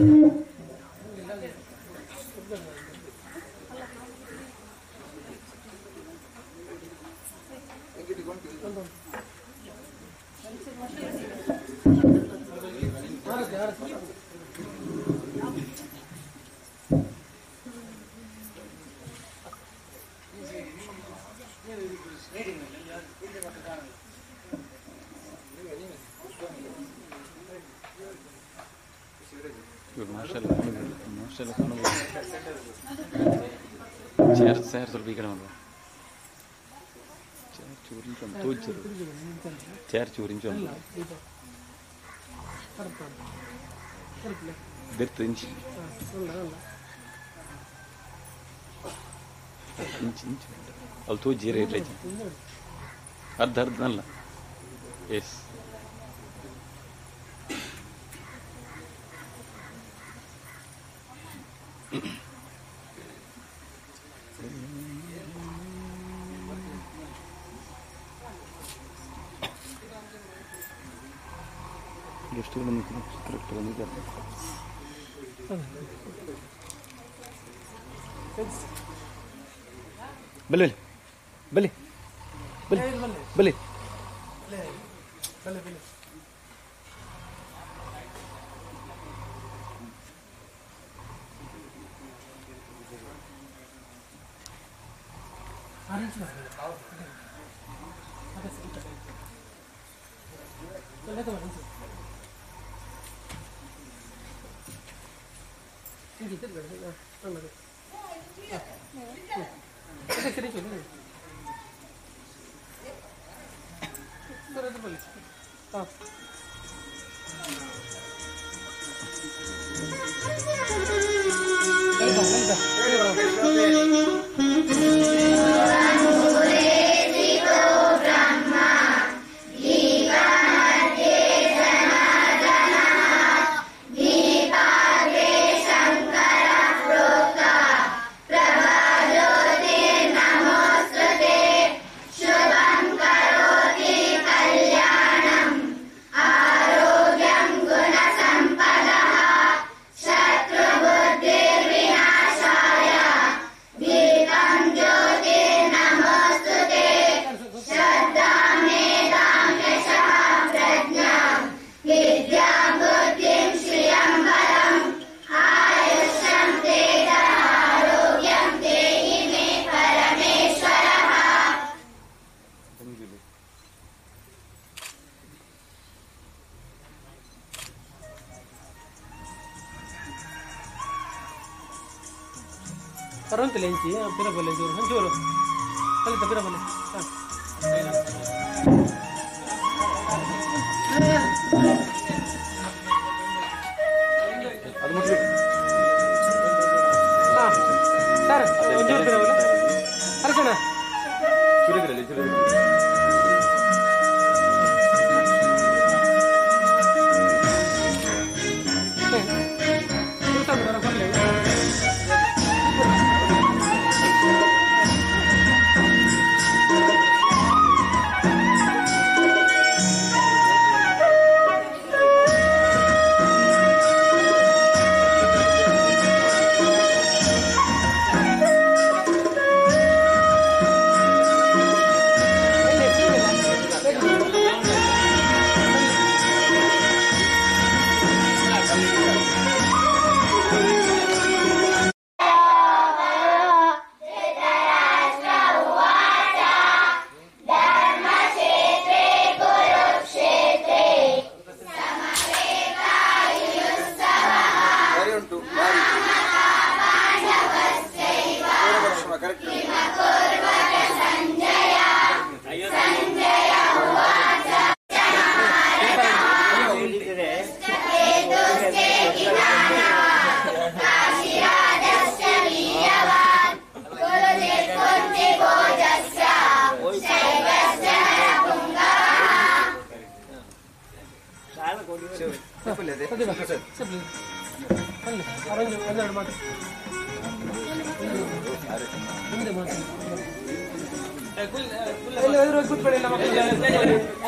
शहर ಸ್ವಲ್ಪ ಈ ಕಡೆ ಮಾಡು ಚೇರ್ ಚೂರಿಂಚು ಬೆತ್ತು ಇಂಚು ಇಂಚು ಅಲ್ಲಿ ತೂ ಜೀರೆ ಇಟ್ಲೈತಿ ಅರ್ಧಲ್ಲ ಎಸ್ ಎಷ್ಟು ಕರೆಕ್ಟ್ ಬಂದಿದ್ದಾರೆ ಬಲೆ ಬಲೆ ಬಲೆ ಬಲೆ Lenci, pira boleh juru, hancur. Kali tak pira boleh. Ada mesti. Sir, hancur pira boleh. Harus mana? Curi kali, curi. Kita berapa kali?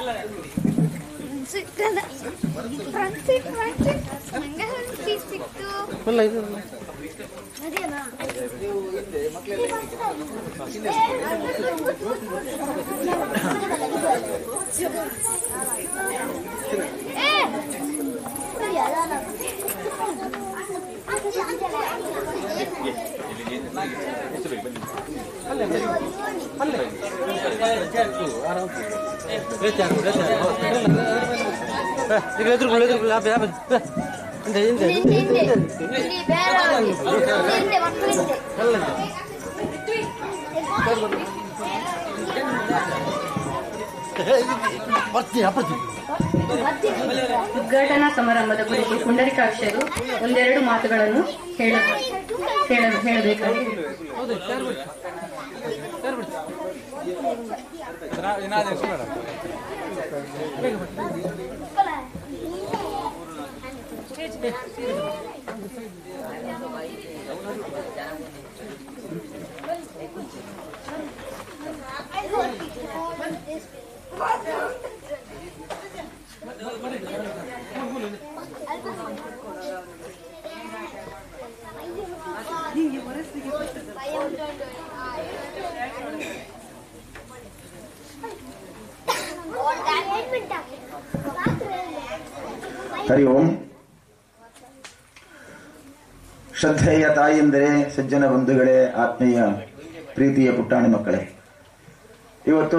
Francis, ಉದ್ಘಾಟನಾ ಸಮಾರಂಭದ ಕುರಿತು ಪುಂಡರೀಕಾಕ್ಷರು ಒಂದೆರಡು ಮಾತುಗಳನ್ನು ಹೇಳಬೇಕಾಗಿ ಹರಿ ಓಂ. ಶ್ರದ್ಧೆಯ ತಾಯಿಯಂದರೆ ಸಜ್ಜನ ಬಂಧುಗಳೇ, ಆತ್ಮೀಯ ಪ್ರೀತಿಯ ಪುಟ್ಟಾಣಿ ಮಕ್ಕಳೇ, ಇವತ್ತು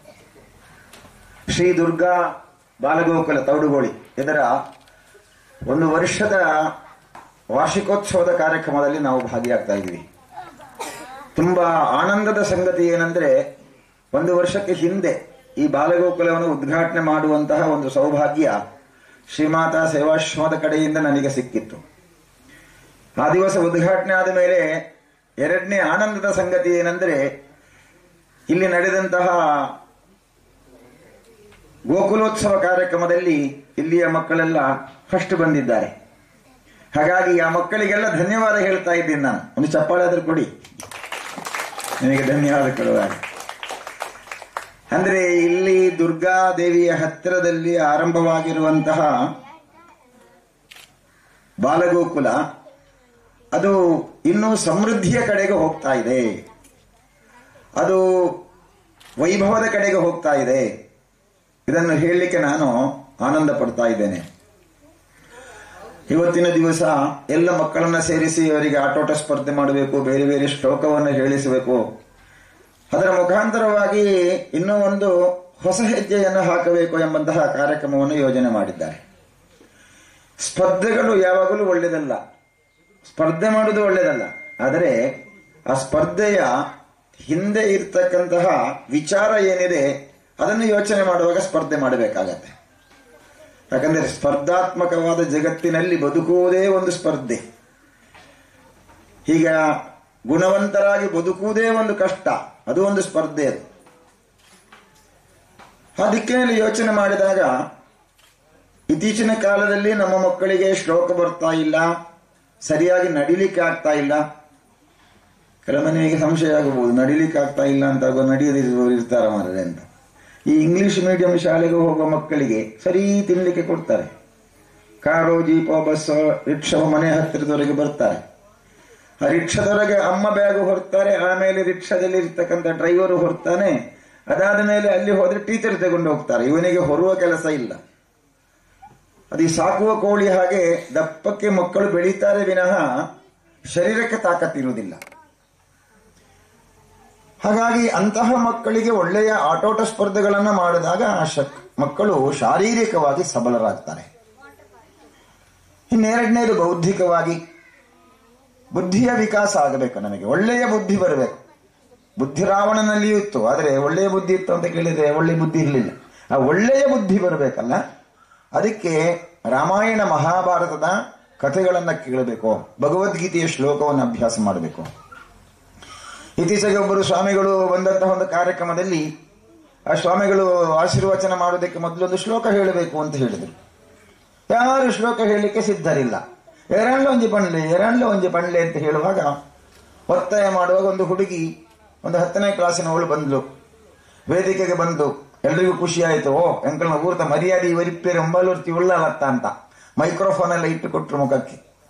ಶ್ರೀ ದುರ್ಗಾ ಬಾಲಗೋಕುಲ ತೌಡುಗೋಳಿ ಇದರ 1 ವರ್ಷದ ವಾರ್ಷಿಕೋತ್ಸವದ ಕಾರ್ಯಕ್ರಮದಲ್ಲಿ ನಾವು ಭಾಗಿಯಾಗ್ತಾ ಇದ್ದೀವಿ. ತುಂಬಾ ಆನಂದದ ಸಂಗತಿ ಏನಂದ್ರೆ, 1 ವರ್ಷಕ್ಕೆ ಹಿಂದೆ ಈ ಬಾಲಗೋಕುಲವನ್ನು ಉದ್ಘಾಟನೆ ಮಾಡುವಂತಹ ಒಂದು ಸೌಭಾಗ್ಯ ಶ್ರೀಮಾತಾ ಸೇವಾಶ್ರಮದ ಕಡೆಯಿಂದ ನನಗೆ ಸಿಕ್ಕಿತ್ತು. ಆ ದಿವಸ ಉದ್ಘಾಟನೆ ಆದ ಮೇಲೆ 2ನೇ ಆನಂದದ ಸಂಗತಿ ಏನಂದ್ರೆ, ಇಲ್ಲಿ ನಡೆದಂತಹ ಗೋಕುಲೋತ್ಸವ ಕಾರ್ಯಕ್ರಮದಲ್ಲಿ ಇಲ್ಲಿಯ ಮಕ್ಕಳೆಲ್ಲ ಫಸ್ಟ್ ಬಂದಿದ್ದಾರೆ. ಹಾಗಾಗಿ ಆ ಮಕ್ಕಳಿಗೆಲ್ಲ ಧನ್ಯವಾದ ಹೇಳ್ತಾ ಇದ್ದೀನಿ ನಾನು. ಒಂದು ಚಪ್ಪಾಳೆ ಆದ್ರೂ ಕೊಡಿ, ನಿಮಗೆ ಧನ್ಯವಾದ ಕೊಡುವಾಗ. ಅಂದ್ರೆ ಇಲ್ಲಿ ದುರ್ಗಾದೇವಿಯ ಹತ್ತಿರದಲ್ಲಿ ಆರಂಭವಾಗಿರುವಂತಹ ಬಾಲಗೋಕುಲ ಅದು ಇನ್ನೂ ಸಮೃದ್ಧಿಯ ಕಡೆಗೆ ಹೋಗ್ತಾ ಇದೆ, ಅದು ವೈಭವದ ಕಡೆಗೆ ಹೋಗ್ತಾ ಇದೆ. ಇದನ್ನು ಹೇಳಲಿಕ್ಕೆ ನಾನು ಆನಂದ ಪಡ್ತಾ ಇದ್ದೇನೆ. ಇವತ್ತಿನ ದಿವಸ ಎಲ್ಲ ಮಕ್ಕಳನ್ನ ಸೇರಿಸಿ ಅವರಿಗೆ ಆಟೋಟ ಸ್ಪರ್ಧೆ ಮಾಡಬೇಕು, ಬೇರೆ ಬೇರೆ ಶ್ಲೋಕವನ್ನು ಹೇಳಿಸಬೇಕು. ಅದರ ಮುಖಾಂತರವಾಗಿ ಇನ್ನೂ ಒಂದು ಹೊಸ ಹೆಜ್ಜೆಯನ್ನು ಹಾಕಬೇಕು ಎಂಬಂತಹ ಕಾರ್ಯಕ್ರಮವನ್ನು ಯೋಜನೆ ಮಾಡಿದ್ದಾರೆ. ಸ್ಪರ್ಧೆಗಳು ಯಾವಾಗಲೂ ಒಳ್ಳೆಯದಲ್ಲ, ಸ್ಪರ್ಧೆ ಮಾಡುವುದು ಒಳ್ಳೆಯದಲ್ಲ. ಆದರೆ ಆ ಸ್ಪರ್ಧೆಯ ಹಿಂದೆ ಇರ್ತಕ್ಕಂತಹ ವಿಚಾರ ಏನಿದೆ ಅದನ್ನು ಯೋಚನೆ ಮಾಡುವಾಗ ಸ್ಪರ್ಧೆ ಮಾಡಬೇಕಾಗತ್ತೆ. ಯಾಕಂದ್ರೆ ಸ್ಪರ್ಧಾತ್ಮಕವಾದ ಜಗತ್ತಿನಲ್ಲಿ ಬದುಕುವುದೇ ಒಂದು ಸ್ಪರ್ಧೆ. ಈಗ ಗುಣವಂತರಾಗಿ ಬದುಕುವುದೇ ಒಂದು ಕಷ್ಟ, ಅದು ಒಂದು ಸ್ಪರ್ಧೆ. ಅದು ಆ ದಿಕ್ಕಿನಲ್ಲಿ ಯೋಚನೆ ಮಾಡಿದಾಗ ಇತ್ತೀಚಿನ ಕಾಲದಲ್ಲಿ ನಮ್ಮ ಮಕ್ಕಳಿಗೆ ಶ್ಲೋಕ ಬರ್ತಾ ಇಲ್ಲ, ಸರಿಯಾಗಿ ನಡಿಲಿಕ್ಕೆ ಆಗ್ತಾ ಇಲ್ಲ. ಕೆಲವನಿಗೆ ಸಂಶಯ ಆಗಬಹುದು, ನಡಿಲಿಕ್ಕೆ ಆಗ್ತಾ ಇಲ್ಲ ಅಂತ ನಡೆಯದಿರುವವರು ಇರ್ತಾರ ಮಾರರೆ ಅಂತ. ಈ ಇಂಗ್ಲಿಷ್ ಮೀಡಿಯಂ ಶಾಲೆಗೆ ಹೋಗುವ ಮಕ್ಕಳಿಗೆ ಸರಿ ತಿನ್ಲಿಕ್ಕೆ ಕೊಡ್ತಾರೆ. ಕಾರು, ಜೀಪೋ, ಬಸ್ಸೋ, ರಿಕ್ಷಾ ಮನೆ ಹತ್ತಿರದವರೆಗೆ ಬರ್ತಾರೆ. ಆ ರಿಕ್ಷಾದವರೆಗೆ ಅಮ್ಮ ಬ್ಯಾಗ್ ಹೊರ್ತಾರೆ, ಆಮೇಲೆ ರಿಕ್ಷಾದಲ್ಲಿ ಇರ್ತಕ್ಕಂಥ ಡ್ರೈವರು ಹೊರ್ತಾನೆ. ಅದಾದ ಮೇಲೆ ಅಲ್ಲಿ ಹೋದ್ರೆ ಟೀಚರ್ ತಗೊಂಡು ಹೋಗ್ತಾರೆ. ಇವನಿಗೆ ಹೊರುವ ಕೆಲಸ ಇಲ್ಲ. ಅದು ಈ ಸಾಕುವ ಕೋಳಿ ಹಾಗೆ ದಪ್ಪಕ್ಕೆ ಮಕ್ಕಳು ಬೆಳೀತಾರೆ ವಿನಃ ಶರೀರಕ್ಕೆ ತಾಕತ್ತಿರುವುದಿಲ್ಲ. ಹಾಗಾಗಿ ಅಂತಹ ಮಕ್ಕಳಿಗೆ ಒಳ್ಳೆಯ ಆಟೋಟ ಸ್ಪರ್ಧೆಗಳನ್ನು ಮಾಡಿದಾಗ ಮಕ್ಕಳು ಶಾರೀರಿಕವಾಗಿ ಸಬಲರಾಗ್ತಾರೆ. ಇನ್ನೆರಡನೇದು ಬೌದ್ಧಿಕವಾಗಿ ಬುದ್ಧಿಯ ವಿಕಾಸ ಆಗಬೇಕು. ನಮಗೆ ಒಳ್ಳೆಯ ಬುದ್ಧಿ ಬರಬೇಕು. ಬುದ್ಧಿ ರಾವಣನಲ್ಲಿಯೂ ಇತ್ತು, ಆದರೆ ಒಳ್ಳೆಯ ಬುದ್ಧಿ ಇತ್ತು ಅಂತ ಕೇಳಿದ್ರೆ ಒಳ್ಳೆಯ ಬುದ್ಧಿ ಇರಲಿಲ್ಲ. ಆ ಒಳ್ಳೆಯ ಬುದ್ಧಿ ಬರಬೇಕಲ್ಲ, ಅದಕ್ಕೆ ರಾಮಾಯಣ ಮಹಾಭಾರತದ ಕಥೆಗಳನ್ನು ಕೇಳಬೇಕು, ಭಗವದ್ಗೀತೆಯ ಶ್ಲೋಕವನ್ನು ಅಭ್ಯಾಸ ಮಾಡಬೇಕು. ಇತ್ತೀಚೆಗೆ ಒಬ್ಬರು ಸ್ವಾಮಿಗಳು ಬಂದಂತಹ ಒಂದು ಕಾರ್ಯಕ್ರಮದಲ್ಲಿ ಆ ಸ್ವಾಮಿಗಳು ಆಶೀರ್ವಚನ ಮಾಡೋದಕ್ಕೆ ಮೊದಲೊಂದು ಶ್ಲೋಕ ಹೇಳಬೇಕು ಅಂತ ಹೇಳಿದರು. ಯಾರು ಶ್ಲೋಕ ಹೇಳಲಿಕ್ಕೆ ಸಿದ್ಧರಿಲ್ಲ. ಎರಡ್ಲ ಒಂಜಿ ಪಂಡ್ಲೆ ಅಂತ ಹೇಳುವಾಗ ಒತ್ತಾಯ ಮಾಡುವಾಗ ಒಂದು ಹುಡುಗಿ, ಒಂದು 10ನೇ ಕ್ಲಾಸಿನವಳು ಬಂದ್ಲು, ವೇದಿಕೆಗೆ ಬಂದು ಎಲ್ರಿಗೂ ಖುಷಿ ಆಯಿತು. ಓ ಎಂಕಲ್ನ ಊರ್ತ ಮರ್ಯಾದೆ ಇವರಿಪ್ಪೇರು ಒಂಬಲೂರ್ತಿ ಉಳ್ಳವತ್ತ ಅಂತ ಮೈಕ್ರೋಫೋನ್ ಎಲ್ಲ ಇಟ್ಟು ಕೊಟ್ರು ಮುಖಕ್ಕೆ.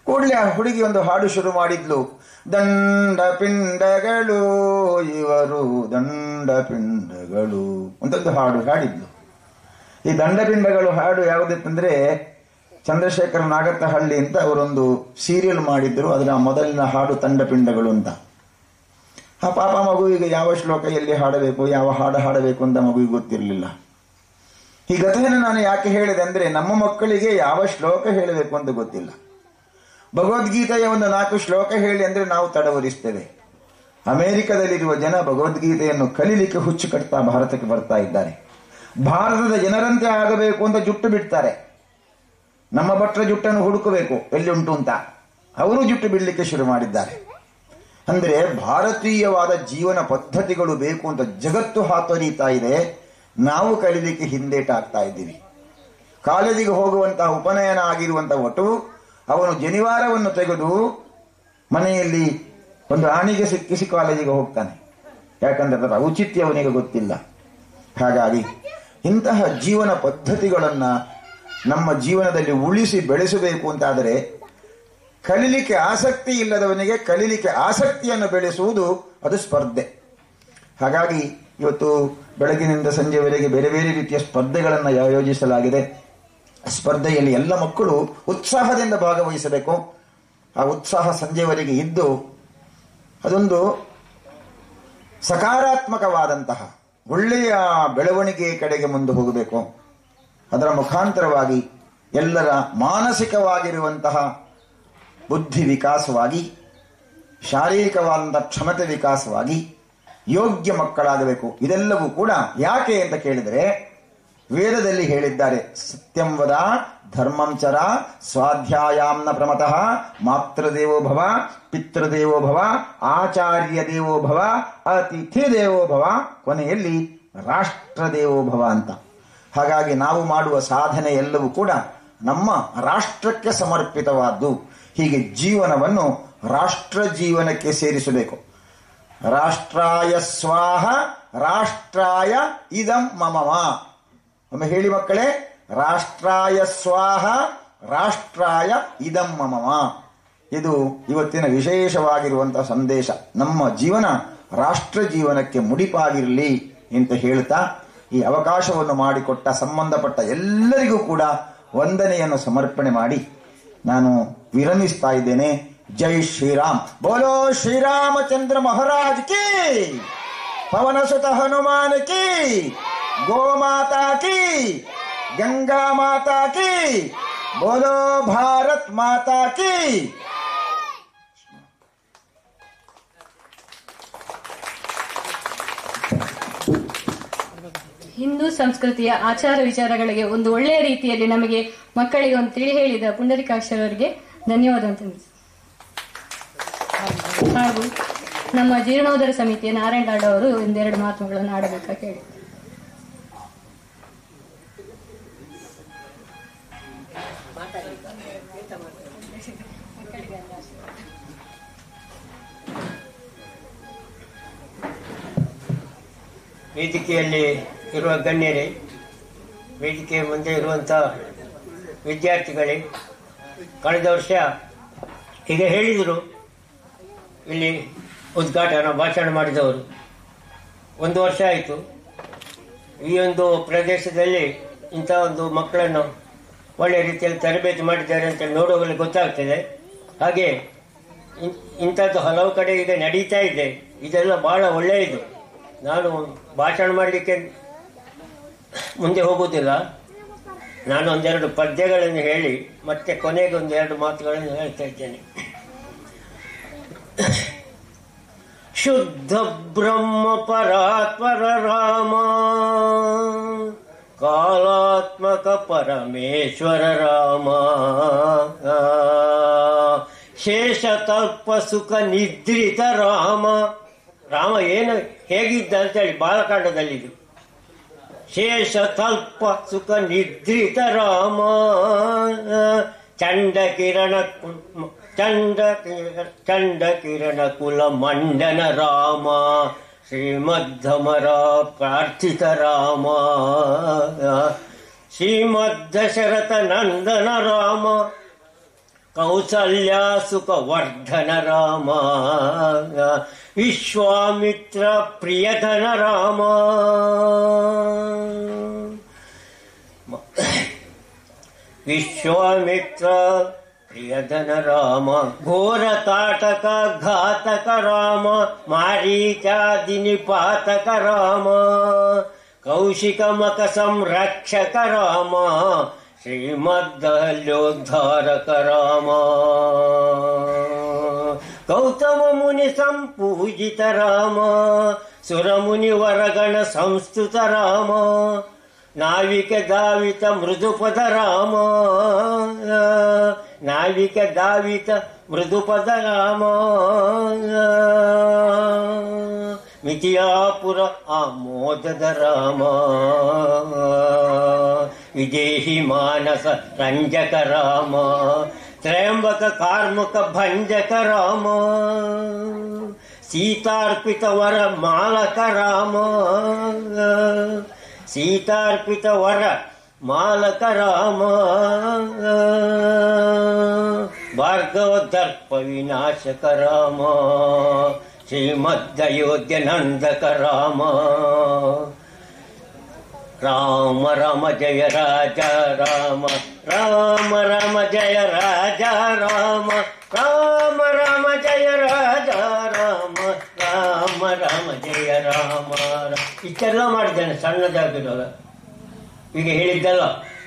ಕೂಡಲೇ ಆ ಹುಡುಗಿ ಒಂದು ಹಾಡು ಶುರು ಮಾಡಿದ್ಲು. ದಂಡ ಪಿಂಡಗಳು ಇವರು ದಂಡ ಪಿಂಡಗಳು ಅಂತೊಂದು ಹಾಡು ಹಾಡಿದ್ಲು. ಈ ದಂಡಪಿಂಡಗಳು ಹಾಡು ಯಾವುದಿತ್ತಂದ್ರೆ ಚಂದ್ರಶೇಖರ ನಾಗತ್ತಹಳ್ಳಿ ಅಂತ ಅವರೊಂದು ಸೀರಿಯಲ್ ಮಾಡಿದ್ರು. ಅದರ ಮೊದಲಿನ ಹಾಡು ದಂಡಪಿಂಡಗಳು ಅಂತ. ಆ ಪಾಪ ಮಗುವಿಗೆ ಯಾವ ಶ್ಲೋಕ ಎಲ್ಲಿ ಹಾಡಬೇಕು, ಯಾವ ಹಾಡು ಹಾಡಬೇಕು ಅಂತ ಮಗುವಿಗೆ ಗೊತ್ತಿರಲಿಲ್ಲ. ಈ ಕಥೆಯನ್ನು ನಾನು ಯಾಕೆ ಹೇಳಿದೆ ಅಂದ್ರೆ, ನಮ್ಮ ಮಕ್ಕಳಿಗೆ ಯಾವ ಶ್ಲೋಕ ಹೇಳಬೇಕು ಅಂತ ಗೊತ್ತಿಲ್ಲ. ಭಗವದ್ಗೀತೆಯ ಒಂದು 4 ಶ್ಲೋಕ ಹೇಳಿ ಅಂದ್ರೆ ನಾವು ತಡವರಿಸ್ತೇವೆ. ಅಮೆರಿಕದಲ್ಲಿರುವ ಜನ ಭಗವದ್ಗೀತೆಯನ್ನು ಕಲೀಲಿಕ್ಕೆ ಹುಚ್ಚು ಕಟ್ತಾ ಭಾರತಕ್ಕೆ ಬರ್ತಾ ಇದ್ದಾರೆ. ಭಾರತದ ಜನರಂತೆ ಆಗಬೇಕು ಅಂತ ಜುಟ್ಟು ಬಿಡ್ತಾರೆ. ನಮ್ಮ ಭಟ್ರ ಜುಟ್ಟನ್ನು ಹುಡುಕಬೇಕು ಎಲ್ಲಿ ಉಂಟು ಅಂತ ಅವರು ಜುಟ್ಟು ಬಿಡಲಿಕ್ಕೆ ಶುರು ಮಾಡಿದ್ದಾರೆ. ಅಂದ್ರೆ ಭಾರತೀಯವಾದ ಜೀವನ ಪದ್ಧತಿಗಳು ಬೇಕು ಅಂತ ಜಗತ್ತು ಹಾತೊರೀತಾ ಇದೆ. ನಾವು ಕಲೀಲಿಕ್ಕೆ ಹಿಂದೇಟಾಗ್ತಾ ಇದ್ದೀವಿ. ಕಾಲೇಜಿಗೆ ಹೋಗುವಂತಹ ಉಪನಯನ ಆಗಿರುವಂತಹ ಒಟ್ಟು ಅವನು ಜನಿವಾರವನ್ನು ತೆಗೆದು ಮನೆಯಲ್ಲಿ ಒಂದು ಆಣಿಗೆ ಸಿಕ್ಕಿಸಿ ಕಾಲೇಜಿಗೆ ಹೋಗ್ತಾನೆ. ಯಾಕಂದ್ರೆ ಅದರ ಔಚಿತ್ಯ ಅವನಿಗೆ ಗೊತ್ತಿಲ್ಲ. ಹಾಗಾಗಿ ಇಂತಹ ಜೀವನ ಪದ್ಧತಿಗಳನ್ನ ನಮ್ಮ ಜೀವನದಲ್ಲಿ ಉಳಿಸಿ ಬೆಳೆಸಬೇಕು ಅಂತಾದರೆ ಕಲೀಲಿಕ್ಕೆ ಆಸಕ್ತಿ ಇಲ್ಲದವನಿಗೆ ಕಲೀಲಿಕ್ಕೆ ಆಸಕ್ತಿಯನ್ನು ಬೆಳೆಸುವುದು ಅದು ಸ್ಪರ್ಧೆ. ಹಾಗಾಗಿ ಇವತ್ತು ಬೆಳಗಿನಿಂದ ಸಂಜೆವರೆಗೆ ಬೇರೆ ಬೇರೆ ರೀತಿಯ ಸ್ಪರ್ಧೆಗಳನ್ನು ಆಯೋಜಿಸಲಾಗಿದೆ. ಸ್ಪರ್ಧೆಯಲ್ಲಿ ಎಲ್ಲ ಮಕ್ಕಳು ಉತ್ಸಾಹದಿಂದ ಭಾಗವಹಿಸಬೇಕು. ಆ ಉತ್ಸಾಹ ಸಂಜೆವರೆಗೆ ಇದ್ದು ಅದೊಂದು ಸಕಾರಾತ್ಮಕವಾದಂತಹ ಒಳ್ಳೆಯ ಬೆಳವಣಿಗೆಯ ಕಡೆಗೆ ಮುಂದೆ ಹೋಗಬೇಕು. ಅದರ ಮುಖಾಂತರವಾಗಿ ಎಲ್ಲರ ಮಾನಸಿಕವಾಗಿರುವಂತಹ ಬುದ್ಧಿ ವಿಕಾಸವಾಗಿ, ಶಾರೀರಿಕವಾದಂತಹ ಕ್ಷಮತೆ ವಿಕಾಸವಾಗಿ ಯೋಗ್ಯ ಮಕ್ಕಳಾಗಬೇಕು. ಇದೆಲ್ಲವೂ ಕೂಡ ಯಾಕೆ ಅಂತ ಕೇಳಿದರೆ ವೇದದಲ್ಲಿ ಹೇಳಿದ್ದಾರೆ, ಸತ್ಯಂ ವದ ಧರ್ಮಂ ಚರ ಸ್ವಾಧ್ಯಾಯಾಮ್ನ ಪ್ರಮತಃ ಮಾತೃದೇವೋ ಭವ ಪಿತೃದೇವೋ ಭವ ಆಚಾರ್ಯ ದೇವೋ ಭವ ಅತಿಥಿ ದೇವೋ ಭವ, ಕೊನೆಯಲ್ಲಿ ರಾಷ್ಟ್ರದೇವೋ ಭವ ಅಂತ. ಹಾಗಾಗಿ ನಾವು ಮಾಡುವ ಸಾಧನೆ ಎಲ್ಲವೂ ಕೂಡ ನಮ್ಮ ರಾಷ್ಟ್ರಕ್ಕೆ ಸಮರ್ಪಿತವಾದ್ದು. ಹೀಗೆ ಜೀವನವನ್ನು ರಾಷ್ಟ್ರ ಜೀವನಕ್ಕೆ ಸೇರಿಸಬೇಕು. ರಾಷ್ಟ್ರಾಯ ಸ್ವಾಹ ರಾಷ್ಟ್ರಾಯ ಇದಂ ಮಮಮ. ಒಮ್ಮೆ ಹೇಳಿ ಮಕ್ಕಳೇ, ರಾಷ್ಟ್ರಾಯ ಸ್ವಾಹ ರಾಷ್ಟ್ರಾಯ ಇದಂ ಮಮಮ. ಇದು ಇವತ್ತಿನ ವಿಶೇಷವಾಗಿರುವಂತಹ ಸಂದೇಶ. ನಮ್ಮ ಜೀವನ ರಾಷ್ಟ್ರ ಜೀವನಕ್ಕೆ ಮುಡಿಪಾಗಿರಲಿ ಅಂತ ಹೇಳ್ತಾ ಈ ಅವಕಾಶವನ್ನು ಮಾಡಿಕೊಟ್ಟ ಸಂಬಂಧಪಟ್ಟ ಎಲ್ಲರಿಗೂ ಕೂಡ ವಂದನೆಯನ್ನು ಸಮರ್ಪಣೆ ಮಾಡಿ ನಾನು ವಿರಮಿಸ್ತಾ ಇದ್ದೇನೆ. ಜೈ ಶ್ರೀರಾಮ್. ಬೋಲೋ ಶ್ರೀರಾಮಚಂದ್ರ ಮಹಾರಾಜ್ ಕಿ, ಪವನ ಸುತ ಹನುಮಾನ್ ಕಿ, ಗೋ ಮಾತಾ ಕಿ, ಗಂಗಾ ಮಾತಾ ಕಿ, ಬೋಲೋ ಭಾರತ್ ಮಾತಾ ಕಿ. ಹಿಂದೂ ಸಂಸ್ಕೃತಿಯ ಆಚಾರ ವಿಚಾರಗಳಿಗೆ ಒಂದು ಒಳ್ಳೆಯ ರೀತಿಯಲ್ಲಿ ನಮಗೆ ಮಕ್ಕಳಿಗೆ ಒಂದು ತಿಳಿ ಹೇಳಿದ ಪುಂಡರೀಕಾಕ್ಷರವರಿಗೆ ಧನ್ಯವಾದ ಅಂತ ಹಾಗೂ ನಮ್ಮ ಜೀರ್ಣೋದ್ಧಾರ ಸಮಿತಿಯ ನಾರಾಯಣ ಲಾಡ್ ಅವರು ಒಂದೆರಡು ಮಾತುಗಳನ್ನು ಆಡಬೇಕಾಗಿ ಹೇಳಿ. ವೇದಿಕೆಯಲ್ಲಿ ಇರುವ ಗಣ್ಯರೇ, ವೇದಿಕೆ ಮುಂದೆ ಇರುವಂಥ ವಿದ್ಯಾರ್ಥಿಗಳೇ, ಕಳೆದ ವರ್ಷ ಈಗ ಹೇಳಿದರು ಇಲ್ಲಿ ಉದ್ಘಾಟನಾ ಭಾಷಣ ಮಾಡಿದವರು 1 ವರ್ಷ ಆಯಿತು. ಈ ಒಂದು ಪ್ರದೇಶದಲ್ಲಿ ಇಂಥ ಒಂದು ಮಕ್ಕಳನ್ನು ಒಳ್ಳೆಯ ರೀತಿಯಲ್ಲಿ ತರಬೇತಿ ಮಾಡಿದ್ದಾರೆ ಅಂತ ನೋಡುವಲ್ಲಿ ಗೊತ್ತಾಗ್ತದೆ. ಹಾಗೆ ಇಂಥದ್ದು ಹಲವು ಕಡೆ ಈಗ ನಡೀತಾ ಇದೆ. ಇದೆಲ್ಲ ಬಹಳ ಒಳ್ಳೆಯದು. ನಾನು ಭಾಷಣ ಮಾಡಲಿಕ್ಕೆ ಮುಂದೆ ಹೋಗುವುದಿಲ್ಲ. ನಾನು ಒಂದೆರಡು ಪದ್ಯಗಳನ್ನು ಹೇಳಿ ಮತ್ತೆ ಕೊನೆಗೆ ಒಂದೆರಡು ಮಾತುಗಳನ್ನು ಹೇಳ್ತಾ ಇದ್ದೇನೆ. ಶುದ್ಧ ಬ್ರಹ್ಮ ಪರಾತ್ಪರ ರಾಮ, ಕಾಲಾತ್ಮಕ ಪರಮೇಶ್ವರ ರಾಮ, ಶೇಷತಲ್ಪ ಸುಖ ನಿದ್ರಿತ ರಾಮ. ರಾಮ ಏನು ಹೇಗಿದ್ದ ಅಂತೇಳಿ ಬಾಲಕಾಂಡದಲ್ಲಿದು. ಶೇಷತಲ್ಪ ಸುಖ ನಿದ್ರಿತ ರಾಮ, ಚಂಡ ಕಿರಣ ಕುಲ ಮಂಡನ ರಾಮ, ಶ್ರೀಮದ್ಧಮರ ಪ್ರಾರ್ಥಿತ ರಾಮ, ಶ್ರೀಮದ್ ದಶರಥ ನಂದನ ರಾಮ, ಕೌಸಲ್ಯ ಸುಖವರ್ಧನ ರಾಮ, ವಿಶ್ವಾಮಿತ್ರ ಪ್ರಿಯಧನ ರಾಮ. ವಿಶ್ವಾಮಿತ್ರ ಪ್ರಿಯಧನ ರಾಮ, ಘೋರ ತಾಟಕ ಘಾತಕ ರಾಮ, ಮಾರೀಚಾದಿ ನಿಪಾತಕ ರಾಮ, ಕೌಶಿಕ ಮಕ ಸಂರಕ್ಷಕ ರಾಮ, ಶ್ರೀಮದ್ದಹಲ್ಯೋದ್ಧಾರಕ ರಾಮ, ಗೌತಮ ಮುನಿ ಸಂಪೂಜಿತ ರಾಮ, ಸುರಮುನಿ ವರಗಣ ಸಂಸ್ತುತ ರಾಮ, ನಾವಿಕ ದಾವಿತ ಮೃದುಪದ ರಾಮ, ನಾವಿಕ ದಾವಿತ ಮೃದುಪದ ರಾಮ, ಮಿಥಿಯಾಪುರ ಆಮೋದದ ರಾಮ, ವಿದೇಹಿ ಮಾನಸ ರಂಜಕ ರಾಮ, ತ್ರಯಂಬಕ ಕಾರ್ಮಕ ಭಂಜಕ ರಾಮ, ಸೀತಾರ್ಪಿತ ವರ ಮಾಲಕ ರಾಮ, ಸೀತಾರ್ಪಿತ ವರ ಮಾಲಕ ರಾಮ, ಭಾರ್ಗವ ದರ್ಪ ವಿನಾಶಕ ರಾಮ, ಶ್ರೀಮದ್ದಯೋಧ್ಯ ನಂದಕ ರಾಮ, ರಾಮ ರಾಮ ಜಯ ರಾಜ ರಾಮ, ರಾಮ ರಾಮ ಜಯ ರಾಜ ರಾಮ, ರಾಮ ರಾಮ ಜಯ ರಾಜ ರಾಮ, ರಾಮ ರಾಮ ಜಯ ರಾಮ. ಇಷ್ಟೆಲ್ಲ ಮಾಡಿದ್ದೇನೆ ಸಣ್ಣದಾಗಿರುವಾಗ, ಈಗ ಹೇಳಿದ್ದಲ್ಲ.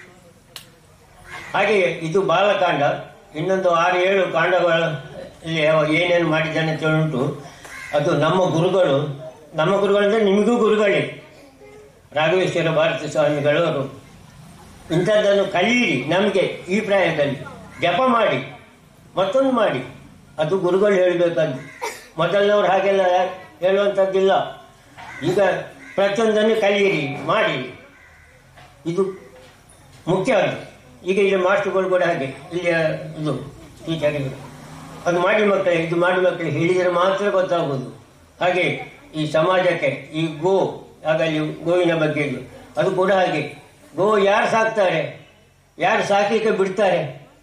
ಹಾಗೆ ಇದು ಬಾಲಕಾಂಡ. ಇನ್ನೊಂದು 6-7 ಕಾಂಡಗಳಲ್ಲಿ ಏನೇನು ಮಾಡಿದ್ದಾನೆ ಅಂತ ಉಂಟು. ಅದು ನಮ್ಮ ಗುರುಗಳು ಅಂದರೆ ನಿಮಗೂ ಗುರುಗಳೇ, ರಾಘವೇಶ್ವರ ಭಾರತಿ ಸ್ವಾಮಿಗಳವರು. ಇಂಥದ್ದನ್ನು ಕಲಿಯಿರಿ. ನಮಗೆ ಈ ಪ್ರಾಯದಲ್ಲಿ ಜಪ ಮಾಡಿ, ಮತ್ತೊಂದು ಮಾಡಿ. ಅದು ಗುರುಗಳು ಹೇಳಬೇಕಾದ್ದು. ಮೊದಲಿನವ್ರು ಹಾಗೆಲ್ಲ ಹೇಳುವಂಥದ್ದಿಲ್ಲ. ಈಗ ಪ್ರತಿಯೊಂದನ್ನು ಕಲಿಯಿರಿ, ಮಾಡಿ. ಇದು ಮುಖ್ಯ. ಅದು ಈಗ ಇಲ್ಲಿ ಮಾಸ್ಟರ್ಗಳು ಕೂಡ ಹಾಗೆ, ಇಲ್ಲಿಯ ಇದು ಟೀಚರ್ಗಳು ಅದು ಮಾಡಿ ಮಕ್ಕಳೇ, ಇದು ಮಾಡಿ ಮಕ್ಕಳಿಗೆ ಹೇಳಿದರೆ ಮಾತ್ರ ಗೊತ್ತಾಗೋದು. ಹಾಗೆ ಈ ಸಮಾಜಕ್ಕೆ ಈ ಗೋ ಆಗಲಿ, ಗೋವಿನ ಬಗ್ಗೆ ಇದು ಅದು ಕೂಡ ಹಾಗೆ. ಗೋ ಯಾರು ಸಾಕ್ತಾರೆ, ಯಾರು ಸಾಕಲಿಕ್ಕೆ ಬಿಡ್ತಾರೆ?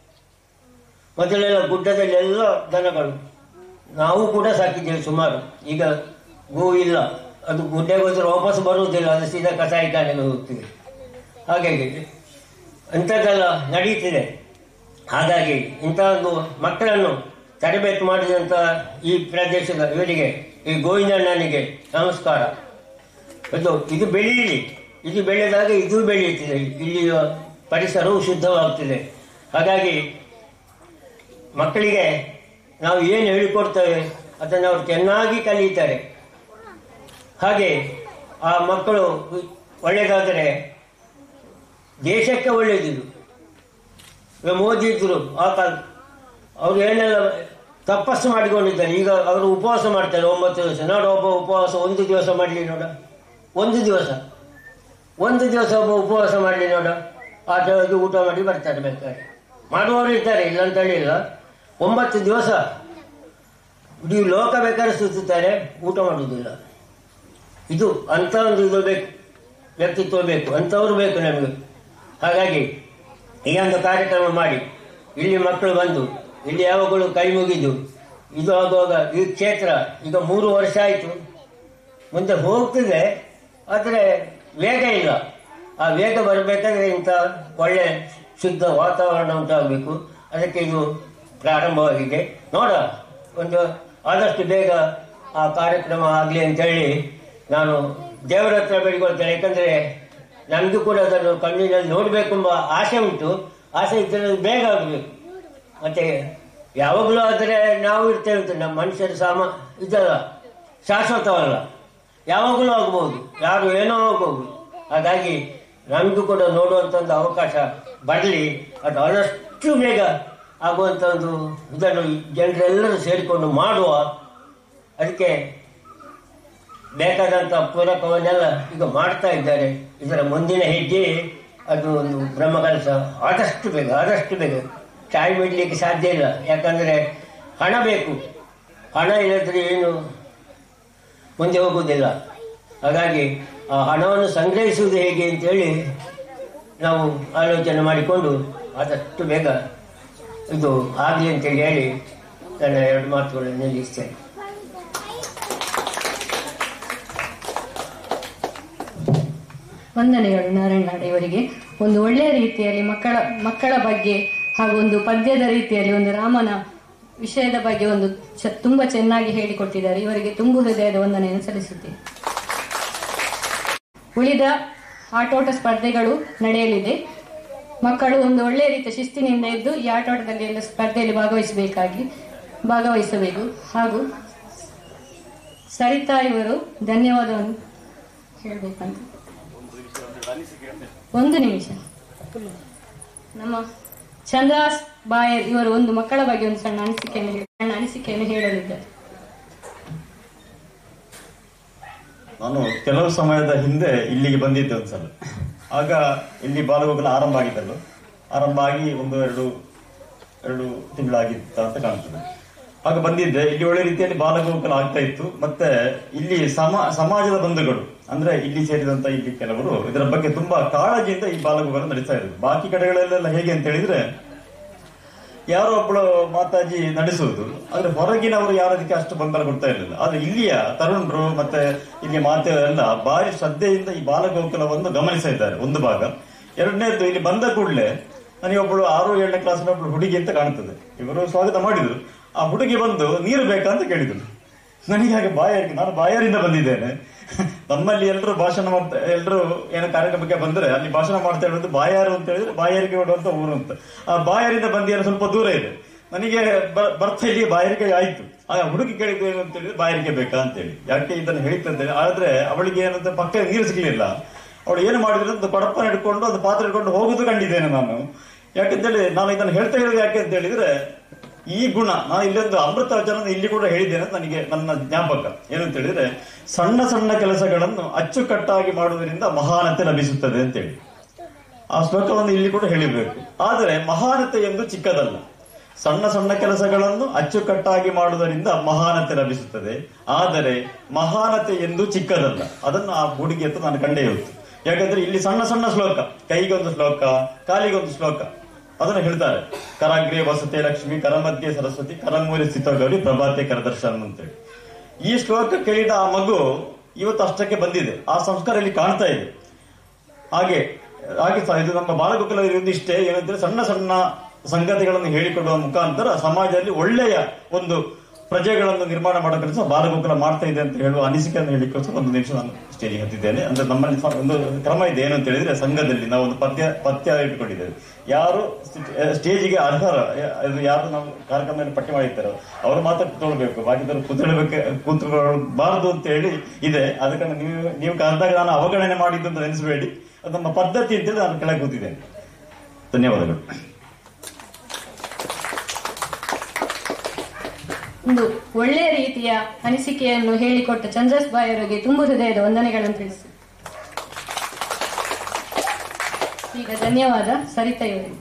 ಮೊದಲೆಲ್ಲ ಗುಡ್ಡದಲ್ಲೆಲ್ಲ ದನಗಳು, ನಾವು ಕೂಡ ಸಾಕಿದ್ದೇವೆ ಸುಮಾರು. ಈಗ ಗೋ ಇಲ್ಲ, ಅದು ಗುಡ್ಡೆಗೆ ಹೋದ್ರೆ ವಾಪಸ್ ಬರುವುದಿಲ್ಲ, ಅದು ಸೀದಾ ಕಸಾಯಿಖಾನೆಗೆ ಹೋಗ್ತದೆ. ಹಾಗಾಗಿ ಇಂಥದ್ದೆಲ್ಲ ನಡೀತಿದೆ. ಹಾಗಾಗಿ ಇಂಥ ಒಂದು ಮಕ್ಕಳನ್ನು ತರಬೇತಿ ಮಾಡಿದಂಥ ಈ ಪ್ರದೇಶದ ಇವರಿಗೆ, ಈ ಗೋವಿಂದಣ್ಣನಿಗೆ ನಮಸ್ಕಾರ. ಇದು ಬೆಳೆಯಲಿ. ಇದು ಬೆಳೆದಾಗ ಇದು ಬೆಳೆಯುತ್ತಿದೆ, ಇಲ್ಲಿಯ ಪರಿಸರವು ಶುದ್ಧವಾಗ್ತಿದೆ. ಹಾಗಾಗಿ ಮಕ್ಕಳಿಗೆ ನಾವು ಏನು ಹೇಳಿಕೊಡ್ತೇವೆ ಅದನ್ನು ಅವರು ಚೆನ್ನಾಗಿ ಕಲಿಯುತ್ತಾರೆ. ಹಾಗೆ ಆ ಮಕ್ಕಳು ಒಳ್ಳೆಯದಾದರೆ ದೇಶಕ್ಕೆ ಒಳ್ಳೆಯದಿದು. ಮೋದಿ ಇದ್ರು ಆ ಕಾಲ, ಅವರು ಏನೆಲ್ಲ ತಪಸ್ಸು ಮಾಡಿಕೊಂಡಿದ್ದಾರೆ. ಈಗ ಅವರು ಉಪವಾಸ ಮಾಡ್ತಾರೆ 9 ದಿವಸ. ನೋಡ, ಒಬ್ಬ ಉಪವಾಸ 1 ದಿವಸ ಮಾಡಲಿ ನೋಡ, 1 ದಿವಸ ಒಬ್ಬ ಉಪವಾಸ ಮಾಡಲಿ ನೋಡ. ಆಟವಾಗಿ ಊಟ ಮಾಡಿ ಬರ್ತಾರೆ. ಬೇಕಾದ್ರೆ ಮಾಡುವವರು ಇರ್ತಾರೆ, ಇಲ್ಲ ಅಂತ ಹೇಳಿಲ್ಲ. 9 ದಿವಸ ಇಡೀ ಲೋಕ ಬೇಕಾದ್ರೆ ಸುತ್ತಾರೆ, ಊಟ ಮಾಡುವುದಿಲ್ಲ. ಇದು ಅಂಥ ಒಂದು ಇದು ಬೇಕು, ವ್ಯಕ್ತಿತ್ವ ಬೇಕು, ಅಂಥವ್ರು ಬೇಕು ನಮಗೆ. ಹಾಗಾಗಿ ಈ ಒಂದು ಕಾರ್ಯಕ್ರಮ ಮಾಡಿ ಇಲ್ಲಿ ಮಕ್ಕಳು ಬಂದು ಇಲ್ಲಿ ಯಾವಾಗಲೂ ಕೈ ಮುಗಿದು ಇದು ಆಗುವಾಗ ಈ ಕ್ಷೇತ್ರ ಈಗ 3 ವರ್ಷ ಆಯಿತು, ಮುಂದೆ ಹೋಗ್ತಿದೆ. ಆದರೆ ವೇಗ ಇಲ್ಲ. ಆ ವೇಗ ಬರಬೇಕಾದ್ರೆ ಇಂಥ ಒಳ್ಳೆ ಶುದ್ಧ ವಾತಾವರಣ ಉಂಟಾಗಬೇಕು. ಅದಕ್ಕೆ ಇದು ಪ್ರಾರಂಭವಾಗಿದೆ. ನೋಡ, ಒಂದು ಆದಷ್ಟು ಬೇಗ ಆ ಕಾರ್ಯಕ್ರಮ ಆಗಲಿ ಅಂತೇಳಿ ನಾನು ದೇವರ ಹತ್ರ ಬೇಡಿಕೊಳ್ತೇನೆ. ಯಾಕಂದರೆ ನಮಗೂ ಕೂಡ ಅದನ್ನು ಕಣ್ಣಿನಲ್ಲಿ ನೋಡಬೇಕೆಂಬ ಆಸೆ ಉಂಟು. ಆಸೆ ಇದ್ದರೆ ಬೇಗ ಆಗಬೇಕು. ಮತ್ತು ಯಾವಾಗಲೂ ಆದರೆ ನಾವು ಇರ್ತೇವೆ ಅಂತ, ನಮ್ಮ ಮನುಷ್ಯರ ಇದಲ್ಲ, ಶಾಶ್ವತವಲ್ಲ, ಯಾವಾಗಲೂ ಆಗ್ಬೋದು, ಯಾರು ಏನೋ ಆಗ್ಬೋದು. ಹಾಗಾಗಿ ನಮಗೂ ಕೂಡ ನೋಡುವಂಥ ಒಂದು ಅವಕಾಶ ಬರಲಿ. ಅದು ಆದಷ್ಟು ಬೇಗ ಆಗುವಂಥ ಒಂದು ಇದನ್ನು ಜನರೆಲ್ಲರೂ ಸೇರಿಕೊಂಡು ಮಾಡುವ. ಅದಕ್ಕೆ ಬೇಕಾದಂಥ ಪೂರಕವನ್ನೆಲ್ಲ ಈಗ ಮಾಡ್ತಾ ಇದ್ದಾರೆ. ಇದರ ಮುಂದಿನ ಹೆಜ್ಜೆ ಅದು ಒಂದು ಬ್ರಹ್ಮಕಲಶ. ಆದಷ್ಟು ಬೇಗ ಟೈಮ್ ಇಡಲಿಕ್ಕೆ ಸಾಧ್ಯ ಇಲ್ಲ. ಯಾಕಂದರೆ ಹಣ ಬೇಕು. ಹಣ ಇಲ್ಲದ್ರೆ ಏನು ಮುಂದೆ ಹೋಗುವುದಿಲ್ಲ. ಹಾಗಾಗಿ ಆ ಹಣವನ್ನು ಸಂಗ್ರಹಿಸುವುದು ಹೇಗೆ ಅಂತೇಳಿ ನಾವು ಆಲೋಚನೆ ಮಾಡಿಕೊಂಡು ಆದಷ್ಟು ಬೇಗ ಇದು ಆಗಲಿ ಅಂತೇಳಿ ಹೇಳಿ ನನ್ನ 2 ಮಾತುಗಳನ್ನು ನಿಲ್ಲಿಸ್ತೇನೆ. ವಂದನೆಗಳು ನಾರಾಯಣ ಇವರಿಗೆ. ಒಂದು ಒಳ್ಳೆಯ ರೀತಿಯಲ್ಲಿ ಮಕ್ಕಳ ಬಗ್ಗೆ ಹಾಗೂ ಒಂದು ಪದ್ಯದ ರೀತಿಯಲ್ಲಿ ಒಂದು ರಾಮನ ವಿಷಯದ ಬಗ್ಗೆ ಒಂದು ತುಂಬಾ ಚೆನ್ನಾಗಿ ಹೇಳಿಕೊಟ್ಟಿದ್ದಾರೆ. ಇವರಿಗೆ ತುಂಬು ಹೃದಯದ ವಂದನೆಯನ್ನು ಸಲ್ಲಿಸುತ್ತೇನೆ. ಉಳಿದ ಆಟೋಟ ಸ್ಪರ್ಧೆಗಳು ನಡೆಯಲಿದೆ. ಮಕ್ಕಳು ಒಂದು ಒಳ್ಳೆಯ ರೀತಿಯ ಶಿಸ್ತಿನಿಂದ ಇದ್ದು ಈ ಆಟೋಟದಲ್ಲಿ ಎಲ್ಲ ಸ್ಪರ್ಧೆಯಲ್ಲಿ ಭಾಗವಹಿಸಬೇಕು. ಹಾಗೂ ಸರಿತಾ ಇವರು ಧನ್ಯವಾದವನ್ನು ಹೇಳಬೇಕಂತ. 1 ನಿಮಿಷ. ನಮ್ಮ ಚಂದ್ರಾಸ್ ಬಾಯರ್ ಇವರು ಒಂದು ಮಕ್ಕಳ ಬಗ್ಗೆ ಒಂದು ಸಣ್ಣ ಅನಿಸಿಕೆಯನ್ನು ಹೇಳಲಿದ್ದಾರೆ. ನಾನು ಕೆಲವು ಸಮಯದ ಹಿಂದೆ ಇಲ್ಲಿಗೆ ಬಂದಿದ್ದೆ ಒಂದ್ಸಲ. ಆಗ ಇಲ್ಲಿ ಬಾಲಗೋಕುಲ ಆರಂಭ ಆಗಿ 1-2 ತಿಂಗಳಾಗಿತ್ತ ಅಂತ ಕಾಣ್ತದೆ. ಆಗ ಬಂದಿದ್ದೆ. ಇಲ್ಲಿ ಒಳ್ಳೆ ರೀತಿಯಲ್ಲಿ ಬಾಲಗೋಕುಲ ಆಗ್ತಾ ಇತ್ತು. ಮತ್ತೆ ಇಲ್ಲಿ ಸಮಾಜದ ಬಂಧುಗಳು ಅಂದ್ರೆ ಇಲ್ಲಿ ಸೇರಿದಂತ ಇಲ್ಲಿ ಕೆಲವರು ಇದರ ಬಗ್ಗೆ ತುಂಬಾ ಕಾಳಜಿಯಿಂದ ಈ ಬಾಲಗೋಕುಲ ನಡೆಸ್ತಾ ಇದ್ರು. ಬಾಕಿ ಕಡೆಗಳಲ್ಲೆಲ್ಲ ಹೇಗೆ ಅಂತ ಹೇಳಿದ್ರೆ ಯಾರೋ ಒಬ್ಬಳು ಮಾತಾಜಿ ನಡೆಸುವುದು, ಆದ್ರೆ ಹೊರಗಿನವರು ಯಾರು ಅದಕ್ಕೆ ಅಷ್ಟು ಬೆಂಬಲ ಕೊಡ್ತಾ ಇರಲಿಲ್ಲ. ಆದ್ರೆ ಇಲ್ಲಿಯ ತರುಣರು ಮತ್ತೆ ಇಲ್ಲಿ ಮಾತೆಯರೆಲ್ಲ ಭಾರಿ ಶ್ರದ್ಧೆಯಿಂದ ಈ ಬಾಲಗೋಕುಲವನ್ನು ಗಮನಿಸ್ತಾ ಇದ್ದಾರೆ. ಒಂದು ಭಾಗ. ಎರಡನೇದು, ಇಲ್ಲಿ ಬಂದ ಕೂಡಲೇ ನನಗೆ ಒಬ್ಬಳು 6-7ನೇ ಕ್ಲಾಸ್ನ ಒಬ್ಬಳು ಹುಡುಗಿ ಅಂತ ಕಾಣ್ತದೆ. ಇವರು ಸ್ವಾಗತ ಮಾಡಿದ್ರು. ಆ ಹುಡುಗಿ ಬಂದು ನೀರು ಬೇಕಂತ ಕೇಳಿದ್ರು. ನನಗೆ ಹಾಗೆ ನಾನು ಬಾಯಾರಿಂದ ಬಂದಿದ್ದೇನೆ. ನಮ್ಮಲ್ಲಿ ಎಲ್ಲರೂ ಭಾಷಣ ಮಾಡ್ತಾ, ಎಲ್ಲರೂ ಏನೋ ಕಾರ್ಯಕ್ರಮಕ್ಕೆ ಬಂದ್ರೆ ಅಲ್ಲಿ ಭಾಷಣ ಮಾಡ್ತಾ ಇರೋದು ಬಾಯಾರು ಅಂತ ಹೇಳಿದ್ರೆ ಬಾಯಾರಿಗೆ ಓಡುವಂತ ಊರು ಅಂತ. ಆ ಬಾಯಾರಿಂದ ಬಂದಿರೋ ಸ್ವಲ್ಪ ದೂರ ಇದೆ. ನನಗೆ ಬರ್ತಾ ಇಲ್ಲಿ ಬಾಯಾರಿಕೆ ಆಯ್ತು. ಆ ಹುಡುಗಿ ಕೇಳಿದ್ದು ಏನು ಅಂತ ಹೇಳಿದ್ರೆ ಬಾಯಾರಿಕೆ ಬೇಕಾ ಅಂತ ಹೇಳಿ. ಯಾಕೆ ಇದನ್ನು ಹೇಳಿತ್ತಂತೇಳಿ, ಆದ್ರೆ ಅವಳಿಗೆ ಏನಂತ ಪಕ್ಕ ನೀರು ಸಿಗ್ಲಿಲ್ಲ. ಅವಳು ಏನು ಮಾಡಿದ್ರು ಅಂತ ಕೊಡಪ್ಪನ ಹಿಡ್ಕೊಂಡು ಒಂದು ಪಾತ್ರೆ ಹಿಡ್ಕೊಂಡು ಹೋಗುದು ಕಂಡಿದ್ದೇನೆ ನಾನು. ಯಾಕಂತೇಳಿ ನಾನು ಇದನ್ನು ಹೇಳ್ತಾ ಇರೋದು ಯಾಕೆ ಅಂತ ಹೇಳಿದ್ರೆ, ಈ ಗುಣ ನಾನು ಇಲ್ಲೊಂದು ಅಮೃತ ವಚನ ಇಲ್ಲಿ ಕೂಡ ಹೇಳಿದ್ದೇನೆ ಅಂತ ನನಗೆ ನನ್ನ ಜ್ಞಾಪಕ. ಏನಂತ ಹೇಳಿದ್ರೆ, ಸಣ್ಣ ಸಣ್ಣ ಕೆಲಸಗಳನ್ನು ಅಚ್ಚುಕಟ್ಟಾಗಿ ಮಾಡುವುದರಿಂದ ಮಹಾನತೆ ಲಭಿಸುತ್ತದೆ ಅಂತೇಳಿ ಆ ಶ್ಲೋಕವನ್ನು ಇಲ್ಲಿ ಕೂಡ ಹೇಳಿಬೇಕು. ಆದರೆ ಮಹಾನತೆ ಎಂದು ಚಿಕ್ಕದಲ್ಲ. ಸಣ್ಣ ಸಣ್ಣ ಕೆಲಸಗಳನ್ನು ಅಚ್ಚುಕಟ್ಟಾಗಿ ಮಾಡುವುದರಿಂದ ಮಹಾನತೆ ಲಭಿಸುತ್ತದೆ. ಆದರೆ ಮಹಾನತೆ ಎಂದು ಚಿಕ್ಕದಲ್ಲ. ಅದನ್ನು ಆ ಹುಡುಗಿ ಅಂತ ನಾನು ಕಂಡೇ ಇವತ್ತು. ಯಾಕಂದ್ರೆ ಇಲ್ಲಿ ಸಣ್ಣ ಸಣ್ಣ ಶ್ಲೋಕ, ಕೈಗೊಂದು ಶ್ಲೋಕ, ಕಾಲಿಗೊಂದು ಶ್ಲೋಕ, ಅದನ್ನು ಹೇಳ್ತಾರೆ. ಕರಾಗ್ರೇ ವಸತೆ ಲಕ್ಷ್ಮಿ, ಕರಮಧ್ಯೆ ಸರಸ್ವತಿ, ಕರಮೂಲೆ ಸ್ಥಿತ ಗೌರಿ, ಪ್ರಭಾತೆ ಕರದರ್ಶನ ಅಂತೇಳಿ ಈ ಶ್ಲೋಕ ಕೇಳಿದ ಆ ಮಗು ಇವತ್ತು ಅಷ್ಟಕ್ಕೆ ಬಂದಿದೆ. ಆ ಸಂಸ್ಕಾರ ಇಲ್ಲಿ ಕಾಣ್ತಾ ಇದೆ. ಹಾಗೆ ಇದು ನಮ್ಮ ಬಾಲಗೋಕುಲ ಇರುವುದು ಇಷ್ಟೇ. ಏನಂದ್ರೆ ಸಣ್ಣ ಸಣ್ಣ ಸಂಗತಿಗಳನ್ನು ಹೇಳಿಕೊಡುವ ಮುಖಾಂತರ ಸಮಾಜದಲ್ಲಿ ಒಳ್ಳೆಯ ಒಂದು ಪ್ರಜೆಗಳನ್ನು ನಿರ್ಮಾಣ ಮಾಡೋ ಕೆಲಸ ಬಾಲಗೋಕುಲ ಮಾಡ್ತಾ ಇದೆ ಅಂತ ಹೇಳುವ ಅನಿಸಿಕೆಯನ್ನು ಹೇಳಿಕೋಸ್ಕರ 1 ನಿಮಿಷ ನಾನು ಸ್ಟೇಜಿಗೆ ಹತ್ತಿದ್ದೇನೆ. ಅಂದ್ರೆ ನಮ್ಮಲ್ಲಿ ಒಂದು ಕ್ರಮ ಇದೆ. ಏನು ಅಂತ ಹೇಳಿದ್ರೆ, ಸಂಘದಲ್ಲಿ ನಾವು ಒಂದು ಪಥ್ಯ ಇಟ್ಟುಕೊಂಡಿದ್ದೇವೆ. ಯಾರು ಸ್ಟೇಜಿಗೆ ಅರ್ಹರ, ಯಾರು ನಾವು ಕಾರ್ಯಕ್ರಮದಲ್ಲಿ ಪಟ್ಟಿ ಮಾಡಿರ್ತಾರೋ ಅವರು ಮಾತ್ರ ಕೂತ್ಕೊಳ್ಬೇಕು, ಬಾಕಿದವರು ಕೂತ್ಕೊಳ್ಬಾರದು ಅಂತ ಹೇಳಿ ಇದೆ. ಅದಕ್ಕೆ ನೀವು ಕರೆದಾಗ ನಾನು ಅವಗಣನೆ ಮಾಡಿದ್ದು ಅಂತ ನೆನೆಸಬೇಡಿ. ಅದು ನಮ್ಮ ಪದ್ಧತಿ ಅಂತೇಳಿ ನಾನು ಕೆಳಗೆ ಕೂತಿದ್ದೇನೆ. ಧನ್ಯವಾದಗಳು. ಒಂದು ಒಳ್ಳೆಯ ರೀತಿಯ ಅನಿಸಿಕೆಯನ್ನು ಹೇಳಿಕೊಟ್ಟ ಚಂದ್ರಸ್ ಬಾಯ್ ಅವರಿಗೆ ತುಂಬು ಹೃದಯದ ವಂದನೆಗಳನ್ನು ತಿಳಿಸಿ. ಈಗ ಧನ್ಯವಾದ ಸರಿತಾ ಇವರಿಗೆ.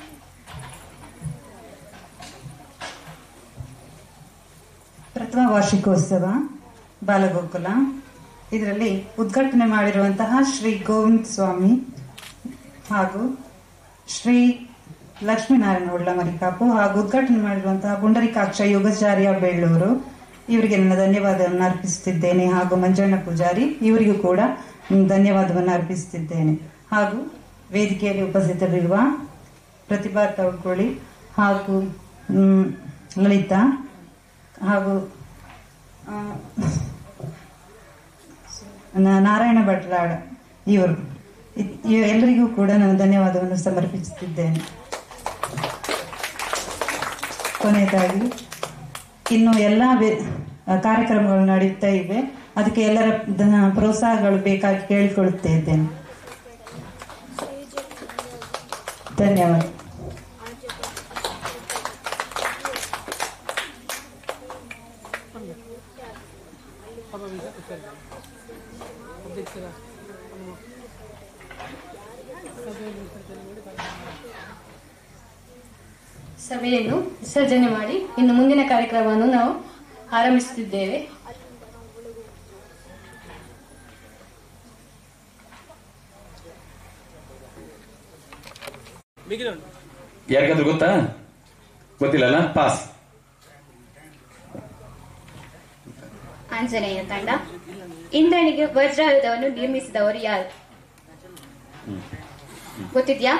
ಪ್ರಥಮ ವಾರ್ಷಿಕೋತ್ಸವ ಬಾಲಗೋಕುಲ, ಇದರಲ್ಲಿ ಉದ್ಘಾಟನೆ ಮಾಡಿರುವಂತಹ ಶ್ರೀ ಗೋವಿಂದ ಸ್ವಾಮಿ ಹಾಗೂ ಶ್ರೀ ಲಕ್ಷ್ಮೀನಾರಾಯಣ ಉಳ್ಳಮರಿಕಾಪು ಹಾಗೂ ಉದ್ಘಾಟನೆ ಮಾಡಿರುವಂತಹ ಪುಂಡರೀಕಾಕ್ಷ ಯೋಗಾಚಾರ್ಯ ಬೆಳ್ಳೂರು, ಇವರಿಗೆ ನನ್ನ ಧನ್ಯವಾದವನ್ನು ಅರ್ಪಿಸುತ್ತಿದ್ದೇನೆ. ಹಾಗೂ ಮಂಜಣ್ಣ ಪೂಜಾರಿ, ಇವರಿಗೂ ಕೂಡ ಧನ್ಯವಾದವನ್ನು ಅರ್ಪಿಸುತ್ತಿದ್ದೇನೆ. ಹಾಗೂ ವೇದಿಕೆಯಲ್ಲಿ ಉಪಸ್ಥಿತರಿರುವ ಪ್ರತಿಭಾ ತವಗೋಳಿ ಹಾಗೂ ಲಲಿತಾ ಹಾಗೂ ನಾರಾಯಣ ಭಟ್ಲಾಡ್, ಇವರು ಎಲ್ಲರಿಗೂ ಕೂಡ ನಾನು ಧನ್ಯವಾದವನ್ನು ಸಮರ್ಪಿಸುತ್ತಿದ್ದೇನೆ. ಕೊನೆಯದಾಗಿ ಇನ್ನು ಎಲ್ಲ ಕಾರ್ಯಕ್ರಮಗಳು ನಡೆಯುತ್ತಾ ಇವೆ. ಅದಕ್ಕೆ ಎಲ್ಲರ ಪ್ರೋತ್ಸಾಹಗಳು ಬೇಕಾಗಿ ಕೇಳಿಕೊಳ್ಳುತ್ತಾ ಇದ್ದೇನೆ. ಧನ್ಯವಾದ. ಸಭೆಯನ್ನು ವಿಸರ್ಜನೆ ಮಾಡಿ ಇನ್ನು ಮುಂದಿನ ಕಾರ್ಯಕ್ರಮವನ್ನು ನಾವು ಆರಂಭಿಸುತ್ತಿದ್ದೇವೆ. ಯಾಕಂದ್ರೆ ಗೊತ್ತಾ, ಗೊತ್ತಿಲ್ಲಲ್ಲ, ಪಾಸ್. ಆಂಜನೇಯ ತಂಡ. ಇಂದ್ರನಿಗೆ ವಜ್ರಾಯುಧವನ್ನು ನಿರ್ಮಿಸಿದವರು ಯಾರು? ಗೊತ್ತಿದ್ಯಾ?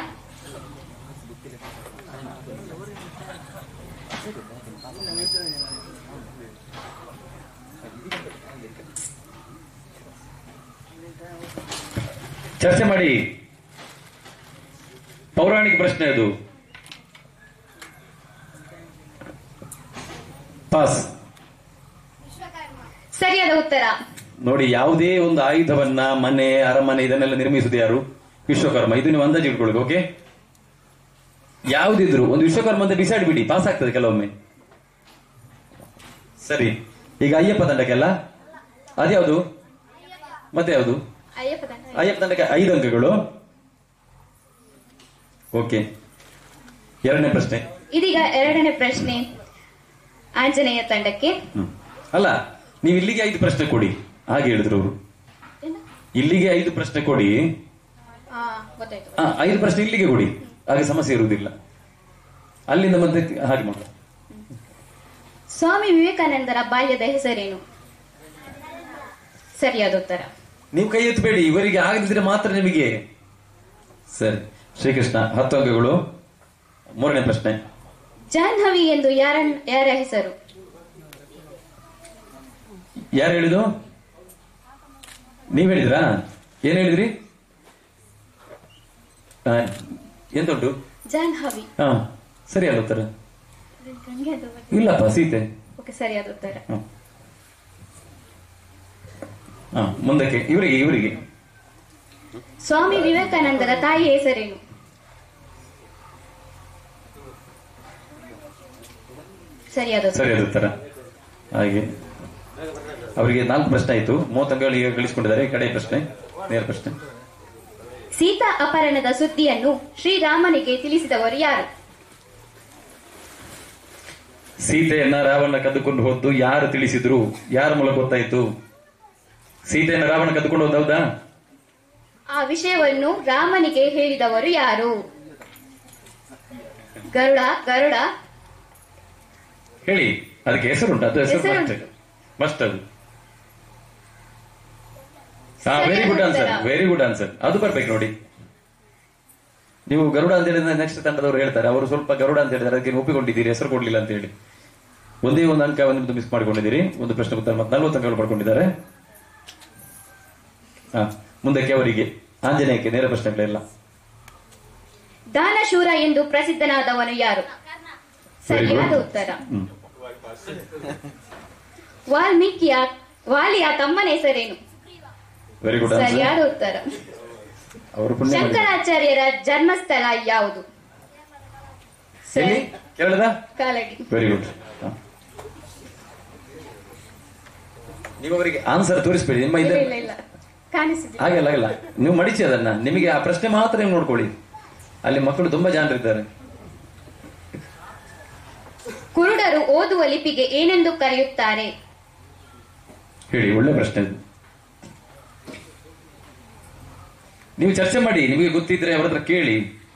ಚರ್ಚೆ ಮಾಡಿ. ಪೌರಾಣಿಕ ಪ್ರಶ್ನೆ ಅದು. ಪಾಸ್. ಸರಿಯಾದ ಉತ್ತರ. ನೋಡಿ, ಯಾವುದೇ ಒಂದು ಆಯುಧವನ್ನ, ಮನೆ, ಅರಮನೆ ಇದನ್ನೆಲ್ಲ ನಿರ್ಮಿಸುವುದು ಯಾರು? ವಿಶ್ವಕರ್ಮ. ಇದು ನೀವು ಅಂದಾಜು ಇಟ್ಕೊಳ್ಬೇಕು. ಓಕೆ, ಯಾವುದಿದ್ರು ಒಂದು ವಿಶ್ವಕರ್ಮ ಅಂತ ಡಿಸೈಡ್ ಬಿಡಿ, ಪಾಸ್ ಆಗ್ತದೆ ಕೆಲವೊಮ್ಮೆ. ಸರಿ, ಈಗ ಅಯ್ಯಪ್ಪ ತಂಡಕ್ಕೆಲ್ಲ ಅದ್ಯಾವುದು? ಮತ್ತೆ ಯಾವುದು? ಅಯ್ಯಪ್ಪ ತಂಡಕ್ಕೆ 5 ಅಂಕಗಳು. ಓಕೆ, ಎರಡನೇ ಪ್ರಶ್ನೆ. ಇದೀಗ ಎರಡನೇ ಪ್ರಶ್ನೆ ಆಂಜನೇಯ ತಂಡಕ್ಕೆ. ಅಲ್ಲ, ನೀವು ಇಲ್ಲಿಗೆ 5 ಪ್ರಶ್ನೆ ಕೊಡಿ, ಹಾಗೆ ಹೇಳಿದ್ರು ಅವರು. ಇಲ್ಲಿಗೆ 5 ಪ್ರಶ್ನೆ ಕೊಡಿ. ಗೊತ್ತಾಯ್ತು. 5 ಪ್ರಶ್ನೆ ಇಲ್ಲಿಗೆ ಕೊಡಿ, ಹಾಗೆ ಸಮಸ್ಯೆ ಇರುವುದಿಲ್ಲ. ಅಲ್ಲಿಂದ ಮತ್ತೆ ಹಾಗೆ ಮಾಡಿ. ಸ್ವಾಮಿ ವಿವೇಕಾನಂದರ ಬಾಲ್ಯದ ಹೆಸರೇನು? ಸರಿಯಾದ ಉತ್ತರ. ನೀವು ಕೈ ಎತ್ತಬೇಡಿ, ಇವರಿಗೆ ಆಗದಿದ್ರೆ ಮಾತ್ರ ನಿಮಗೆ. ಸರಿ, ಶ್ರೀಕೃಷ್ಣ 10 ಅಂಕಗಳು. ಮೂರನೇ ಪ್ರಶ್ನೆ. ಜಾಹ್ನವಿ ಎಂದು ಯಾರ ಹೆಸರು? ಯಾರು ಹೇಳಿದ್ರು? ನೀವ್ ಹೇಳಿದ್ರಾ? ಏನ್ ಹೇಳಿದ್ರಿ? ಎಂತುಂಟು? ಜಾಹ್ನವಿ. ಹಾ, ಸರಿಯಾದ ಉತ್ತರ. ಇಲ್ಲಪ್ಪ, ಸೀತೆ. ಓಕೆ, ಸರಿಯಾದ ಉತ್ತರ. ಮುಂದಕ್ಕೆ ಇವರಿಗೆ ಸ್ವಾಮಿ ವಿವೇಕಾನಂದರ ತಾಯಿ ಹೆಸರೇನು? ಸರಿಯಾದ ಉತ್ತರ. ಹಾಗೆ ಅವರಿಗೆ 4 ಪ್ರಶ್ನೆ ಆಯ್ತು. 30 ಅಂಕಗಳು ಈಗ ಗಳಿಸಿಕೊಂಡಿದ್ದಾರೆ. ಕಡೆ ಪ್ರಶ್ನೆ, ನೇರ ಪ್ರಶ್ನೆ. ಸೀತಾ ಅಪಹರಣದ ಸುದ್ದಿಯನ್ನು ಶ್ರೀರಾಮನಿಗೆ ತಿಳಿಸಿದವರು ಯಾರು? ಸೀತೆಯನ್ನ ರಾವಣ ಕದ್ದುಕೊಂಡು ಹೋದ್ದು ಯಾರು ತಿಳಿಸಿದ್ರು? ಯಾರ ಮೂಲಕ ಗೊತ್ತಾಯ್ತು? ಸೀತೆಯನ್ನ ರಾವಣ ಕದ್ದುಕೊಂಡು ಹೋದ, ಹೌದಾ? ಆ ವಿಷಯವನ್ನು ರಾಮನಿಗೆ ಹೇಳಿದವರು ಯಾರು? ಗರುಡ. ಹೇಳಿ, ಅದಕ್ಕೆ ಹೆಸರುಂಟು. ಅದು ಹೆಸರು ಮಸ್ಟ್. ಅದು very good answer, very good answer. ಅದು ಬರ್ಬೇಕು ನೋಡಿ. ನೀವು ಗರುಡ ಅಂತ ಹೇಳಿದ್ರೆ ನೆಕ್ಸ್ಟ್ ತಂಡದವರು ಹೇಳ್ತಾರೆ, ಅವರು ಸ್ವಲ್ಪ ಗರುಡ ಅಂತ ಹೇಳಿದ್ರೆ ಅದಕ್ಕೆ ಒಪ್ಪಿಕೊಂಡಿದ್ದೀರಿ, ಹೆಸರು ಕೊಡ್ಲಿಲ್ಲ ಅಂತ ಹೇಳಿ. ಒಂದೇ ಒಂದು ಅಂಕವನ್ನು ಮಿಸ್ ಮಾಡಿಕೊಂಡಿದ್ದೀರಿ. ಒಂದು ಪ್ರಶ್ನೆ ಉತ್ತರ 40 ಅಂಕಗಳು ಪಡ್ಕೊಂಡಿದ್ದಾರೆ. ಮುಂದಕ್ಕೆ ಅವರಿಗೆ ಆಂಜನೇಯಕ್ಕೆ ನೇರ ಪ್ರಶ್ನೆಗಳೆಲ್ಲ. ದಾನಶೂರ ಎಂದು ಪ್ರಸಿದ್ಧನಾದವನು ಯಾರು? ಸರಿಯಾದ ಉತ್ತರ. ವಾಲಿಯ ತಮ್ಮನ ಹೆಸರೇನು? Very good. ಸರಿಯಾದ ಉತ್ತರ. ಶಂಕರಾಚಾರ್ಯರ ಜನ್ಮಸ್ಥಳ ಯಾವುದು? ಕೇರಳದ ಕಾಲಡಿ. Very good. ನೀವು ಅವರಿಗೆ ಆನ್ಸರ್ ತೋರಿಸ್ಬೇಡಿ, ನಿಮ್ಮ ಹಾಗೆಲ್ಲ ನೀವು ಮಡಿಸಿ ಅದನ್ನ. ನಿಮಗೆ ಆ ಪ್ರಶ್ನೆ ಮಾತ್ರ ನೀವು ನೋಡ್ಕೊಳ್ಳಿ. ಅಲ್ಲಿ ಮಕ್ಕಳು ತುಂಬಾ ಜನರಿದ್ದಾರೆ. ಕುರುಡರು ಓದುವ ಲಿಪಿಗೆ ಏನೆಂದು ಕರೆಯುತ್ತಾರೆ? ಹೇಳಿ, ಒಳ್ಳೆ ಪ್ರಶ್ನೆ. ನೀವು ಚರ್ಚೆ ಮಾಡಿ, ನಿಮಗೆ ಗೊತ್ತಿದ್ರೆ ಅವರ ಹತ್ರ ಕೇಳಿ.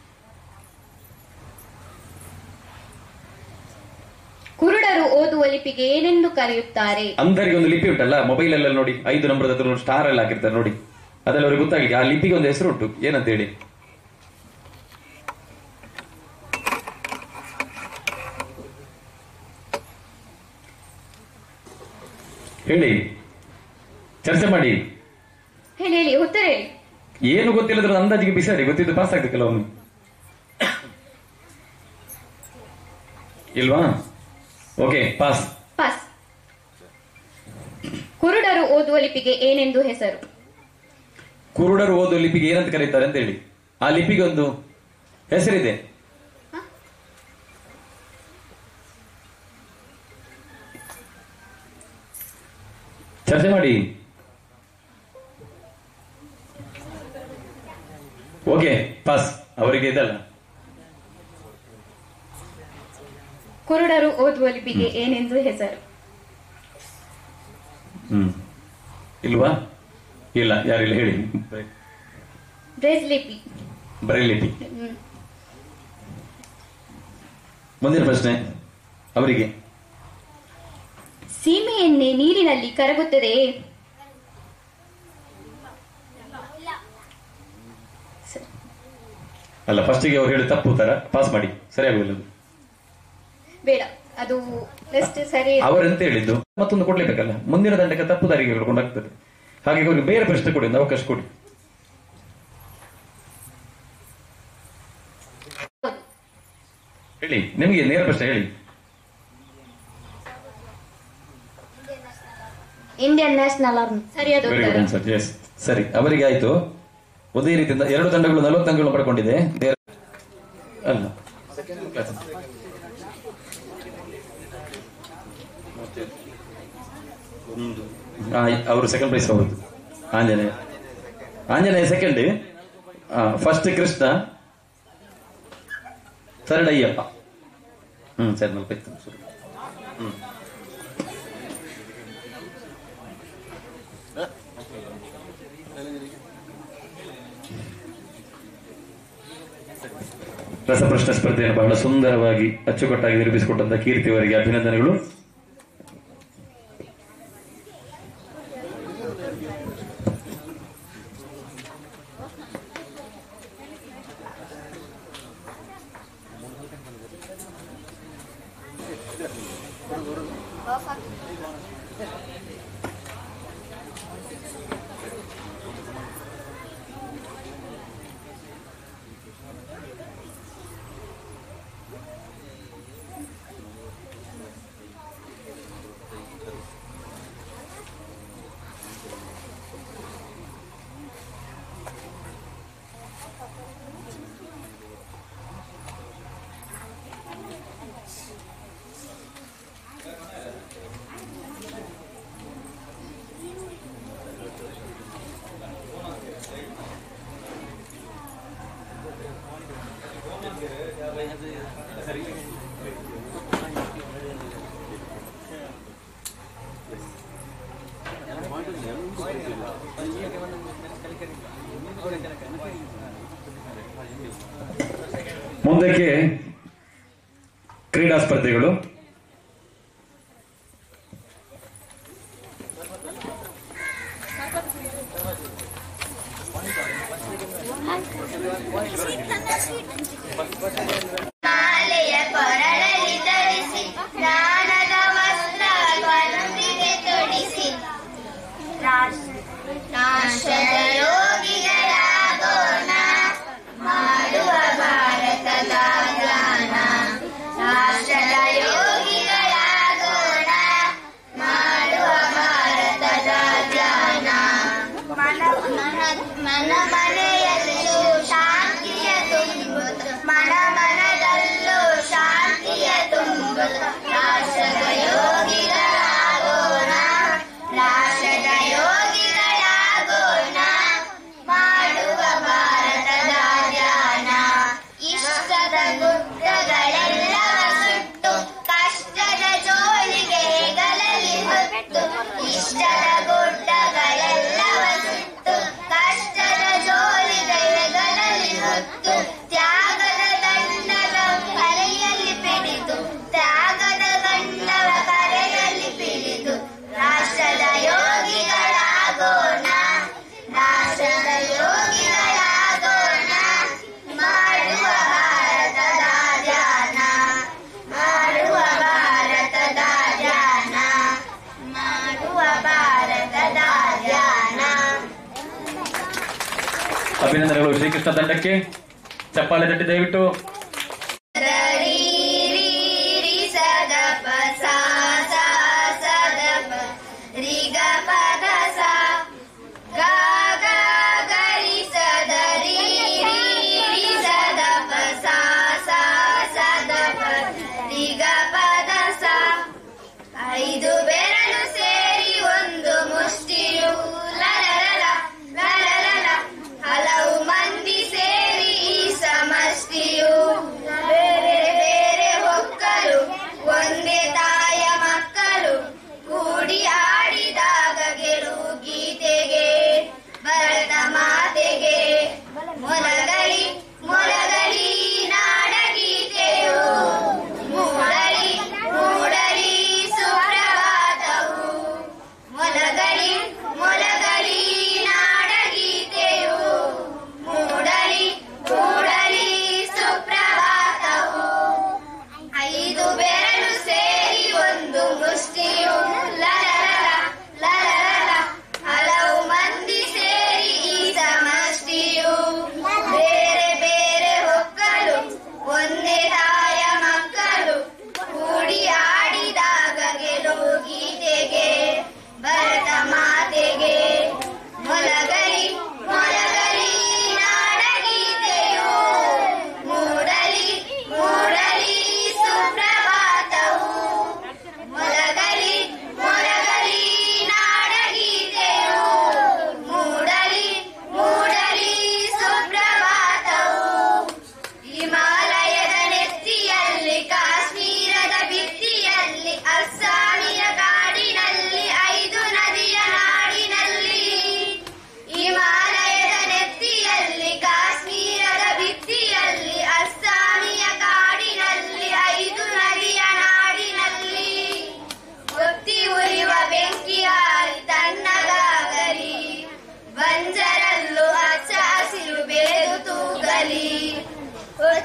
ಕುರುಡರು ಓದುವ ಲಿಪಿಗೆ ಏನೆಂದು ಕರೆಯುತ್ತಾರೆ? ಅಂಧರಿಗೆ ಒಂದು ಲಿಪಿ ಉಂಟಲ್ಲ, ಮೊಬೈಲ್ ಎಲ್ಲ ನೋಡಿ, 5 ನಂಬರ್ ಹತ್ರ ಸ್ಟಾರ್ ಎಲ್ಲ ಹಾಕಿರ್ತಾರೆ ನೋಡಿ, ಅದೆಲ್ಲ ಅವ್ರಿಗೆ ಗೊತ್ತಾಗಲಿಕ್ಕೆ ಆ ಲಿಪಿಗೆ ಒಂದು ಹೆಸರು ಉಂಟು. ಏನಂತ ಹೇಳಿ? ಹೇಳಿ, ಚರ್ಚೆ ಮಾಡಿ. ಹೇಳಿ, ಉತ್ತರ ಹೇಳಿ. ಏನು ಗೊತ್ತಿಲ್ಲದ್ರ ಅಂದಾಜಿಗೆ ಬಿಸಾಡಿ, ಗೊತ್ತಿದ್ದು ಪಾಸ್ ಆಗ್ತದೆ ಕೆಲವೊಮ್ಮೆ. ಇಲ್ವಾ? Okay, pass. ಕುರುಡರು ಓದುವ ಲಿಪಿಗೆ ಏನೆಂದು ಹೆಸರು? ಕುರುಡರು ಓದುವ ಲಿಪಿಗೆ ಏನಂತ ಕರೀತಾರೆ ಅಂತ ಹೇಳಿ. ಆ ಲಿಪಿಗೆ ಒಂದು ಹೆಸರಿದೆ. ಚರ್ಚೆ ಮಾಡಿ. Okay, pass. ಅವರಿಗೆ ಇದಲ್ಲ. ಕುರುಡರು ಓದುವ ಲಿಪಿಗೆ ಏನೆಂದು ಹೆಸರು? ಇಲ್ವಾ? ಇಲ್ಲ, ಯಾರಿಲ್ಲ, ಹೇಳಿ. ಬ್ರೇಸ್ ಲಿಪಿ. ಬ್ರೈಲ್ ಲಿಪಿ. ಮುಂದಿನ ಪ್ರಶ್ನೆ. ಅವರಿಗೆ. ಸೀಮೆ ಎಣ್ಣೆ ನೀರಿನಲ್ಲಿ ಕರಗುತ್ತದೆ. ಅಲ್ಲ, ಫಸ್ಟಿಗೆ ಅವ್ರು ಹೇಳಿ ತಪ್ಪು ತರ ಪಾಸ್ ಮಾಡಿ, ಸರಿಯಾಗುದಿಲ್ಲ. ಬೇಡ, ಅದು ನೆಕ್ಸ್ಟ್ ಸರಿ. ಅವರೆಂತ ಹೇಳಿದ್ದು ಮತ್ತೊಂದು ಕೊಡ್ಲೇಬೇಕಲ್ಲ, ಮುಂದಿನ ದಂಡಕ್ಕೆ ತಪ್ಪು ದಾರಿಗೆ ಕರ್ಕೊಂಡಾಗ್ತದೆ. ಹಾಗೆ ಅವ್ರಿಗೆ ಬೇರೆ ಪ್ರಶ್ನೆ ಕೊಡಿ, ಒಂದು ಅವಕಾಶ ಕೊಡಿ. ಹೇಳಿ, ನಿಮಗೆ ನೇರ ಪ್ರಶ್ನೆ ಹೇಳಿ. ಇಂಡಿಯನ್ ನ್ಯಾಷನಲ್ ಆರ್ಮಿ ಸರಿಯಾದ ವೆರಿ ಉತ್ತರ. Good answer. ಎಸ್, ಸರಿ. ಅವರಿಗೆ ಆಯ್ತು. ಒಂದೇ ರೀತಿಯಿಂದ 2 ತಂಡಗಳು 40 ಅಂಕಗಳನ್ನು ಪಡ್ಕೊಂಡಿದೆ. ಅಲ್ಲ, ಅವರು ಸೆಕೆಂಡ್ ಪ್ರೈಸ್ ಹೌದು. Anjaneya second, first Krishna, third Ayyappa. ಸರಿ, 40. ರಸಪ್ರಶ್ನೆ ಸ್ಪರ್ಧೆಯನ್ನು ಬಹಳ ಸುಂದರವಾಗಿ ಅಚ್ಚುಕಟ್ಟಾಗಿ ನಿರ್ಮಿಸಿಕೊಟ್ಟಂತ ಕೀರ್ತಿ ಅವರಿಗೆ ಅಭಿನಂದನೆಗಳು. ಮುಂದಕ್ಕೆ ಕ್ರೀಡಾ ಸ್ಪರ್ಧೆಗಳು. ಮಾಲೆಯ ಕೊರಳಲ್ಲಿ ಧರಿಸಿ ಜ್ಞಾನದ ವಸ್ತ್ರವನ್ನೊಂದಿಗೆ ತೊಡಿಸಿ ನಾಶದ ಯೋಗಿಗಳಾಗೋಣ, ಮಾಡುವ ಭಾರತದ ಜ್ಞಾನ. ರಾಷ್ಟ್ರದ ಯೋಗಿಗಳಾಗೋಣ, ಮಾಡುವ ಭಾರತದ ಜ್ಞಾನ. ಮನ ಮನೆಯಲ್ಲೂ ಶಾಂತಿಯ ತುಂಬುತ್ತ, ಮನ ಮನದಲ್ಲೂ ಶಾಂತಿಯ ತುಂಬುತ್ತ, ರಾಷ್ಟ್ರದ ಯೋಗಿಗಳಾಗೋಣ, ರಾಷ್ಟ್ರದ ಯೋಗಿಗಳಾಗೋಣ, ಮಾಡುವ ಭಾರತದ ಧ್ಯಾನ. ಇಷ್ಟದ ಗುಡ್ಡಗಳೆಲ್ಲವ ಸುಟ್ಟು, ಕಷ್ಟದ ಜೋಳಿಗೆ ಹೆಗಲಲ್ಲಿ ಹೊತ್ತು, ಇಷ್ಟದ ಗುಡ್ಡಗಳೆಲ್ಲವ ಸುಟ್ಟು, ಕಷ್ಟದ ಜೋಳಿಗೆ ಹೆಗಲಲ್ಲಿ ಹೊತ್ತು, ತ್ಯಾಗದ ದಂಡದ ಕರೆಯಲ್ಲಿ ಪಿಡಿದು, ತ್ಯಾಗದ ದಂಡವ ಕರೆಯಲ್ಲಿ ಪಿಡಿದು, ರಾಷ್ಟ್ರದ ಯೋಗಿಗಳಾಗೋಣ, ರಾಷ್ಟ್ರದ ಯೋಗಿಗಳಾಗೋಣ, ಮಾಡುವ ಭಾರತದ ಧ್ಯಾನ, ಮಾಡುವ ಭಾರತದ ಧ್ಯಾನ, ಮಾಡುವ ಭಾರತದ ಧ್ಯಾನ. ಅಭಿನಂದನೆಗಳು ಶ್ರೀಕೃಷ್ಣ ತಂಡಕ್ಕೆ. ಚಪ್ಪಾಳೆ ತಟ್ಟಿ ದಯವಿಟ್ಟು. ರೀ ರೀ ರೀ ಸದ ಪ ಸಾ ಸಾ ಸದ ಪ ರಿ ಗ ಪ ದ ಸಾ ಗ ಗ ಗ ರಿ ಸದ ರೀ ರೀ ರೀ ಸದ ಪ ಸಾ ಸಾ ಸದ ಪ ರಿ ಗ ಪ ದ ಸಾ. 5 ಬೆರಳು ಸೇರಿ ಒಂದು ಮುಷ್ಟಿಯು ಲಲಲಲ ಲಲಲಲ, ಹಲವು ಮಂದಿ ಸೇರಿ ಈ ಸಮಷ್ಟಿಯು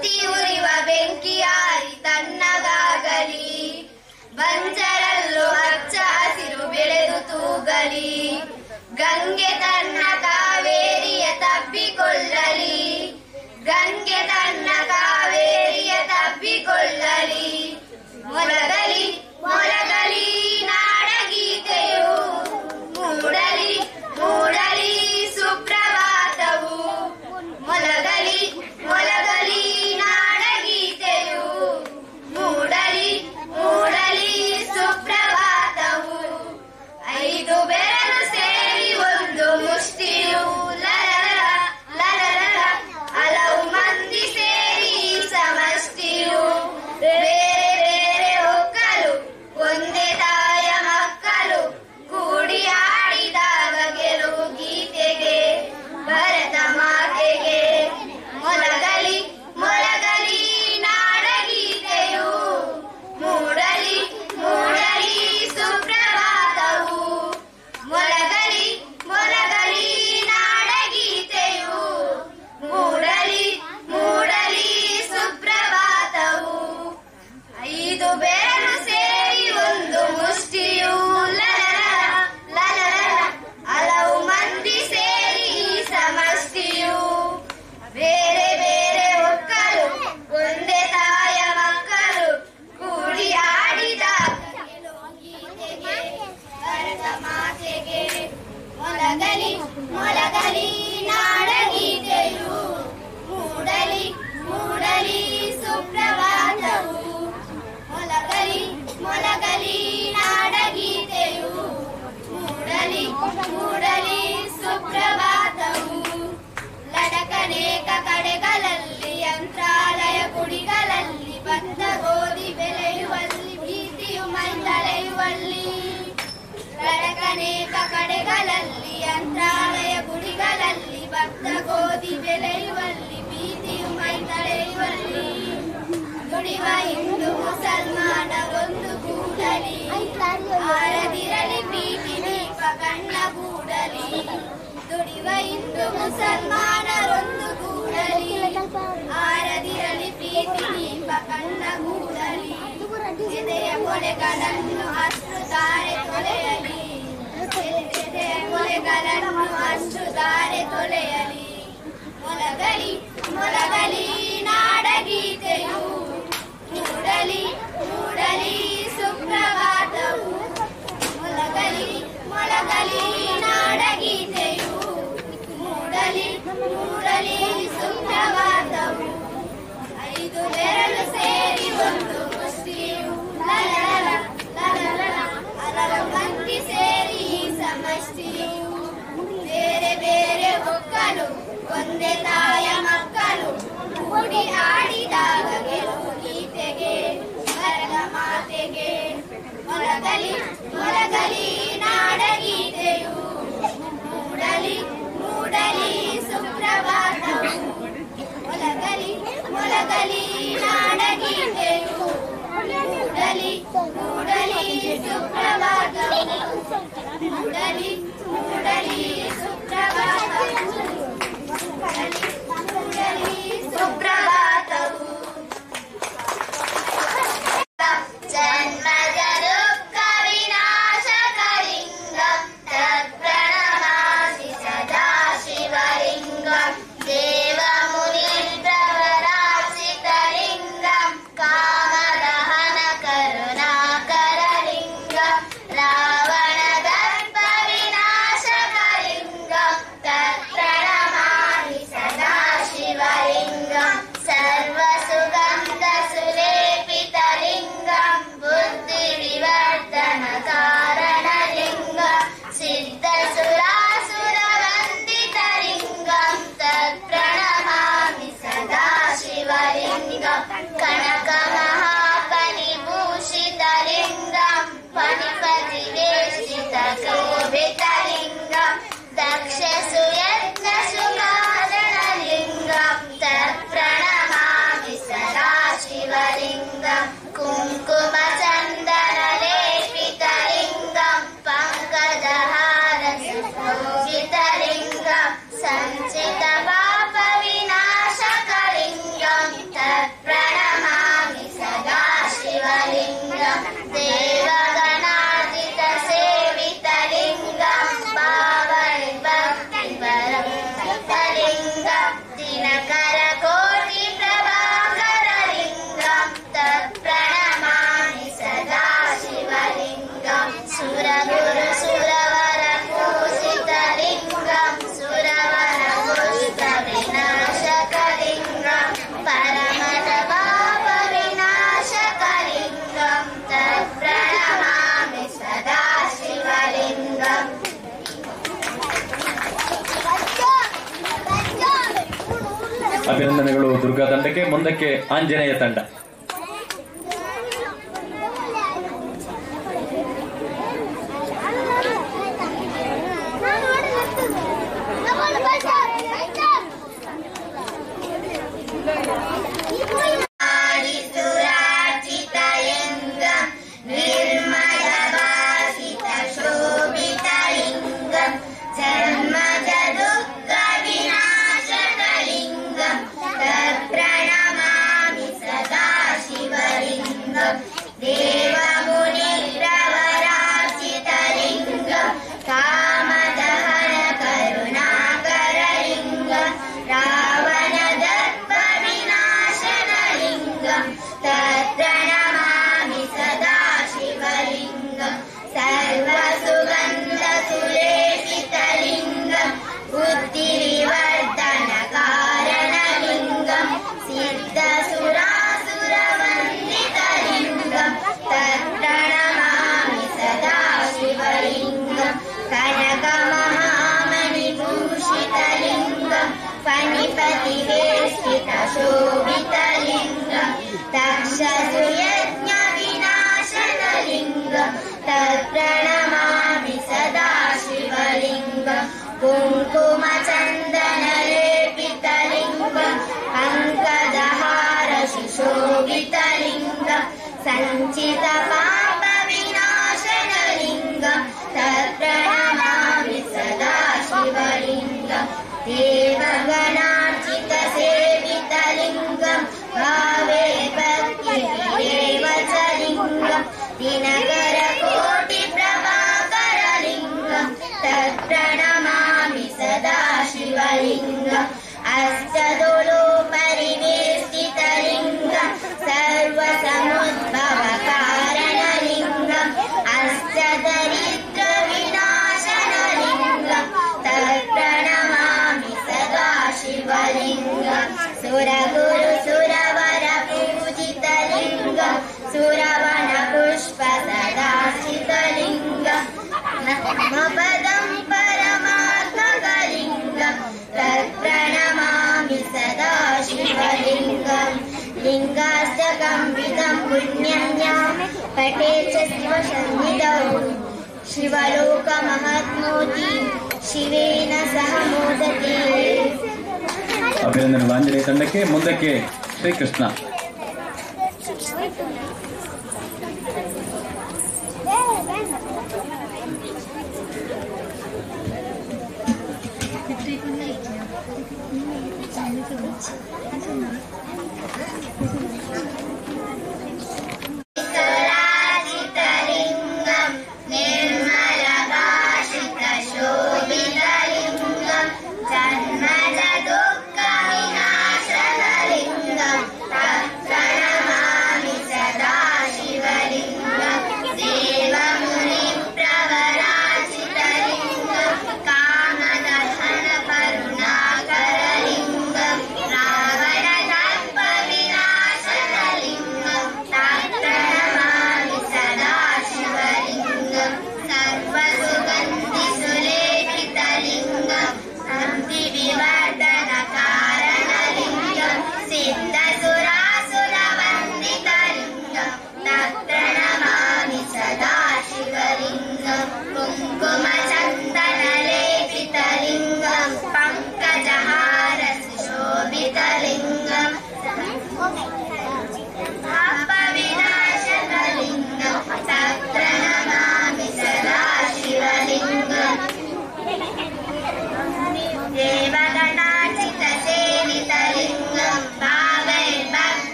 ಹೊತ್ತಿ ಉರಿವ ಬೆಂಕಿಯಾರಿ ತಣ್ಣಗಾಗಲಿ, ಬಂಜರಲ್ಲೂ ಹಚ್ಚ ಹಸಿರು ಬೆಳೆದು ತೂಗಲಿ, ಗಂಗೆ ತನ್ನ ಕಾವೇರಿಯ ತಬ್ಬಿಕೊಳ್ಳಲಿ, ಗಂಗೆ ತನ್ನ ಕಾವೇರಿಯ ತಬ್ಬಿಕೊಳ್ಳಲಿ. ಮೊಲಗಲಿ ಮೊಲಗಲಿ ನಾಡಗೀತೆಯು, ಮೂಡಲಿ ಮೂಡಲಿ ಸುಪ್ರಭಾತವು. ಮೊಲಗಲಿ ಮೊಲಗಲಿ ನಾಡಗೀತೆಯು, ಮೂಡಲಿ ಮೂಡಲಿ ಸುಪ್ರಭಾತವು. ಐದು ಬೆರಳು ಸೇರಿ ಒಂದು ಮುಷ್ಟಿಯು, ಲರಲ ಲರಲ ಹಲವು ಮಂದಿ ಸೇರಿ ಸಮಷ್ಟಿಯು. ಬೇರೆ ಬೇರೆ ಒಕ್ಕಲು ಒಂದೇ ತಾಯ ಮಕ್ಕಳು, ಕೂಡಿ ಆಡಿದಾಗ ಗೆಲುವು ಗೀತೆಗೆ ಭರತ ಮಾತೆಗೆ. ಮೊಲಗಲಿ ಮೊಲಗಲಿ ನಾಡಗೀತೆಯು, ಮೂಡಲಿ ಮೂಡಲಿ ಸುಪ್ರಭಾತವು. ಮೊಲಗಲಿ ಮೊಲಗಲಿ ನಾಡಗೀತೆಯು, ಮೂಡಲಿ ಮೂಡಲಿ ಸುಪ್ರಭಾತವು. ಐದು ಬೆರಳು ಸೇರಿ ಒಂದು ಮುಷ್ಟಿಯು, ಲಲಲ ಲಲಲ ಹಲವು ಮಂದಿ ಸೇರಿ ಸಮಷ್ಟಿಯು. ಬೇರೆ ಬೇರೆ ಒಕ್ಕಲು ಒಂದೇ ತಾಯ ಮಕ್ಕಳು, ಕೂಡಿ ಆಡಿದ ಗೀತೆಗೆ ಭರತ ಮಾತೆಗೆ. ಮೊಲಗಲಿ ಮೊಲಗಲಿ ನಾಡಗೀತೆಯು, ಮೂಡಲಿ ಮೂಡಲಿ ಸುಪ್ರಭಾತವು. ಮೊಲಗಲಿ ಮೊಲಗಲಿ ನಾಡಗೀತೆಯು, ಮೂಡಲಿ ಮೂಡಲಿ ಸುಪ್ರಭಾತವು. ಲಡಕನೇಕ ಕಡೆಗಳಲ್ಲಿ ಯಂತ್ರಾಲಯ ಗುಡಿಗಳಲ್ಲಿ ಭತ್ತ ಗೋಧಿ ಬೆಳೆಯುವಲ್ಲಿ ಭೀತಿಯು ಮೈತಳೆಯುವಲ್ಲಿ. ಲಡಕನೇಕ ಕಡೆಗಳಲ್ಲಿ ಯಂತ್ರಾಲಯ ಗುಡಿಗಳಲ್ಲಿ ಭತ್ತ ಗೋಧಿ ಬೆಳೆಯುವಲ್ಲಿ ಭೀತಿಯು ಮೈತಳೆಯುವಲ್ಲಿ. ದುಡಿವ ಹಿಂದೂ ಮುಸಲ್ಮಾನ ಒಂದು ಕೂಡಲಿ, ಆರದಿರಲಿ ಪ್ರೀತಿ ದೀಪ ಕಣ್ಣಗೂಡಲಿ. ದುಡಿವ ಹಿಂದೂ ಮುಸಲ್ಮಾನರೊಂದು ಕೂಡಲಿ, ಆರದಿರಲಿ ಪ್ರೀತಿ ದೀಪ ಕಣ್ಣಗೂಡಲಿ. ಎದೆಯ ಕೊಲೆಗಳನ್ನು ಅಶ್ರುಧಾರೆ ತೊಳೆಯಲಿ, ಎದೆಯ ಕೊಲೆಗಳನ್ನು ಅಶ್ರುಧಾರೆ ತೊಳೆಯಲಿ. ಮೊಲಗಲಿ ಮೊಲಗಲಿ ನಾಡಗೀತೆಯು, ಮೂಡಲಿ ಮೂಡಲಿ ಸುಪ್ರಭಾತವು. ಮೊಲಗಲಿ ಮೊಲಗಲಿ ನಾಡಗೀತೆಯು, ಮೂಡಲಿ ಮೂಡಲಿ ಸುಪ್ರಭಾತವು. ಐದು ಬೆರಳು ಸೇರಿ ಒಂದು ಮುಷ್ಟಿಯು, ಲಲಲ ಲಲಲ ಹಲವು ಮಂದಿ ಸೇರಿ ಸಮಷ್ಟಿಯು. ಬೇರೆ ಬೇರೆ ಒಕ್ಕಲು ಒಂದೇ ತಾಯ ಮಕ್ಕಳು, ಕೂಡಿ ಆಡಿದಾಗ ಗೆಲುವು ಗೀತೆಗೆ ಭರತ ಮಾತೆಗೆ. ಮೊಲಗಲಿ ಮೊಲಗಲಿ ನಾಡಗೀತೆಯು, ಮೂಡಲಿ ಮೂಡಲಿ ಸುಪ್ರಭಾತವು. ಮೊಲಗಲಿ ಮೊಲಗಲಿ ನಾಡಗೀತೆಯು, ಮೂಡಲಿ ಮೂಡಲಿ ಸುಪ್ರಭಾತವು. ಮೂಡಲಿ ಮೂಡಲಿ ಸುಪ್ರಭಾತವು, ಮೂಡಲಿ ಮೂಡಲಿ ಸುಪ್ರಭಾತವು. ಜನ್ಮದ ದುಃಖ ವಿನಾಶಕಲಿಂಗಂ ತತ್ಪ್ರಣಮಾಮಿ ಸದಾ ಶಿವಲಿಂಗಂ. ದೇವ ಮುನೀಂದ್ರವರಾಸಿತಲಿಂಗಂ ಕಾಮದಹನ ಕರುಣಾಕರಲಿಂಗಂ. ರಾವಣ ದರ್ಪ ವಿನಾಶಕಲಿಂಗಂ ತತ್ಪ್ರಣಮಾಮಿ ಸದಾ ಶಿವಲಿಂಗಂ. ಸರ್ವಸುಗಂಧ ಸುಲೇಪಿತಲಿಂಗಂ ಬುದ್ಧಿ ವಿವರ್ಧನ ಕಾರಣಲಿಂಗಂ. ಸಿದ್ಧ ಸುರಾಸುರ ವಂದಿತಲಿಂಗಂ ತತ್ಪ್ರಣಮಾಮಿ ಸದಾ ಶಿವಲಿಂಗಂ. ಕನಕ ಮಹಾಪನಿಭೂಷಿತಲಿಂಗಂ ಫಣಿಪತಿ ವೇಷಿತ ಶೋಭಿತಲಿಂಗಂ. ದಕ್ಷ ಸುಯತ್ನ ಸುಕಾರಣಲಿಂಗಂ ತತ್ಪ್ರಣಮಾಮಿ ಸದಾ ಶಿವಲಿಂಗಂ. ಕುಂಕುಮ ಚಂದನ ಲೇಪಿತಲಿಂಗಂ ಪಂಕಜಹಾರ ಸುಶೋಭಿತಲಿಂಗಂ. ಸಂಚಿತ ಪಾಪ ವಿನಾಶಕಲಿಂಗಂ ತತ್ಪ್ರಣಮಾಮಿ ದುರ್ಗಾ ತಂಡಕ್ಕೆ, ಮುಂದಕ್ಕೆ ಆಂಜನೇಯ ತಂಡ. तत्प्रणमामि सदा शिवलिङ्गं कुङ्कुमचन्दनलेपितलिङ्गं पङ्कजहार सुशोभितलिङ्गं सञ्चितपापविनाशनलिङ्गं तत्प्रणमामि सदा शिवलिङ्गं देवगणार्चितसेवितलिङ्गं भावे भक्तिरेव च लिङ्गं दिनकरकोटिप्रभाकरलिङ्गं तत्प्रणमामि सदा शिवलिङ्गम् अष्टदोलोपरिवेष्टितलिङ्गं सर्वसमुद्भवकारणलिङ्गम् अष्टदरिद्रविनाशनलिङ्गं तत्प्रणमामि सदा शिवलिङ्गं सुरगुरुसुरवरपूजितलिङ्गं सुरवनपुष्पसदाश्रितलिङ्गं नमपदं परमात्मकलिङ्गं तत्प्रणमामि सदा शिवलिङ्गं लिङ्गाष्टकं विदं पुण्यं यं पठेत् च शिवसन्निधौ शिवलोकमहत्नोति शिवेन सह मोदते. ಅಭಿನಂದನೆ ಆಂಜನೇಯ ತಂಡಕ್ಕೆ, ಮುಂದಕ್ಕೆ ಶ್ರೀಕೃಷ್ಣ. लिङ्गं निर्मलभाषितशोभितलिङ्गं जन्मज दुःखविनाशनलिङ्गं तत्प्रणमामि सदा शिवलिङ्गं देवमुनिप्रवराचितलिङ्गं कामदहनकरुणाकरलिङ्गं रावणदर्पविनाशनलिङ्गं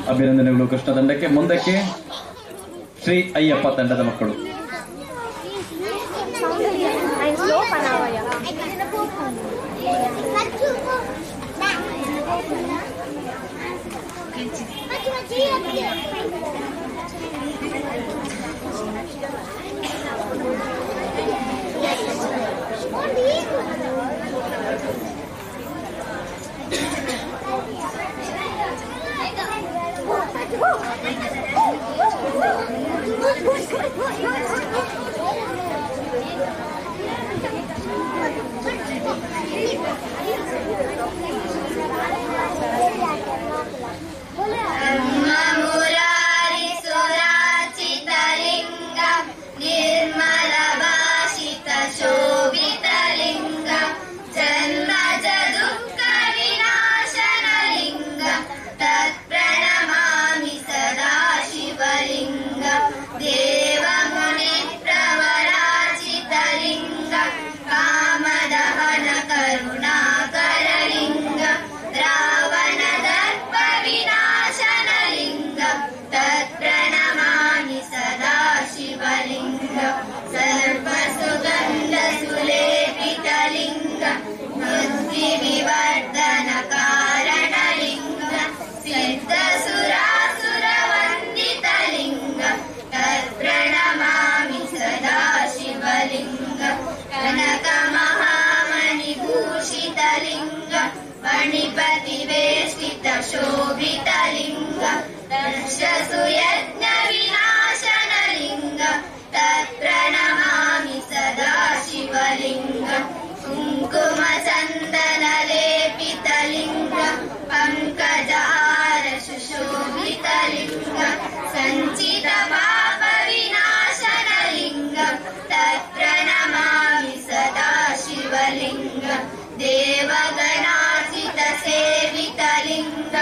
ಅಭಿನಂದನೆಗಳು ಕೃಷ್ಣ ತಂಡಕ್ಕೆ. ಮುಂದಕ್ಕೆ ಶ್ರೀ ಅಯ್ಯಪ್ಪ ತಂಡದ ಮಕ್ಕಳು. मणिपतिवेष्टित शोभितलिङ्ग दर्शसुयज्ञविनाशनलिङ्ग तत्प्रणमामि सदा शिवलिङ्ग कुङ्कुमचन्दनलेपितलिङ्ग पङ्कजहार सुशोभितलिङ्ग सञ्चित पापविनाशनलिङ्ग तत्प्रणमामि सदा शिवलिङ्ग देवगणार्चित सेवितलिङ्ग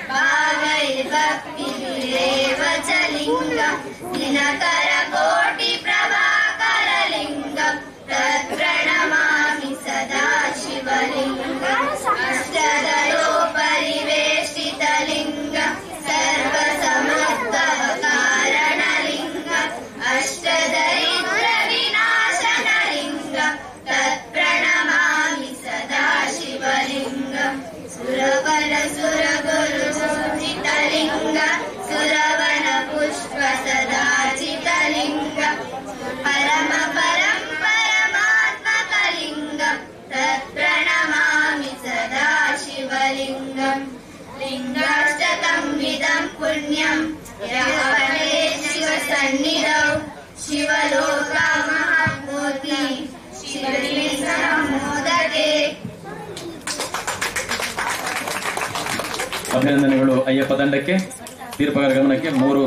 भावैर्भक्तिरेव च लिङ्ग दिनकर कोटि प्रभाकरलिङ्ग तत्प्रणमामि सदा शिवलिङ्ग अष्टदलो परिवेष्टितलिङ्ग सर्वसमर्थः कारणलिङ्ग अष्टदरिद्रविनाशनलिङ्ग तत्प्रणमामि सदा शिवलिङ्ग सुरवन सुरगुरुचितलिङ्ग सुरवन पुष्प सदाचितलिङ्ग परम परं परमात्मकलिङ्ग तत्प्रणमामि सदा शिवलिङ्ग लिङ्गाष्टकं विदं पुण्यं यवने शिवसन्निधौ शिवलोका महामूर्ति शिवलिङ्गमोदके. ಅಭಿನಂದನೆಗಳು ಅಯ್ಯಪ್ಪ ತಂಡಕ್ಕೆ. ತೀರ್ಪುಗಾರ ಗಮನಕ್ಕೆ 3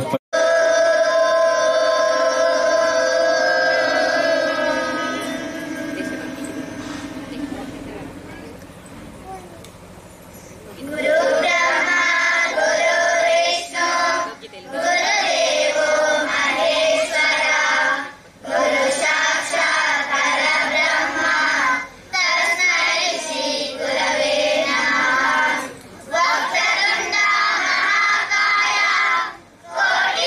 वक्रतुण्ड महाकाय कोटि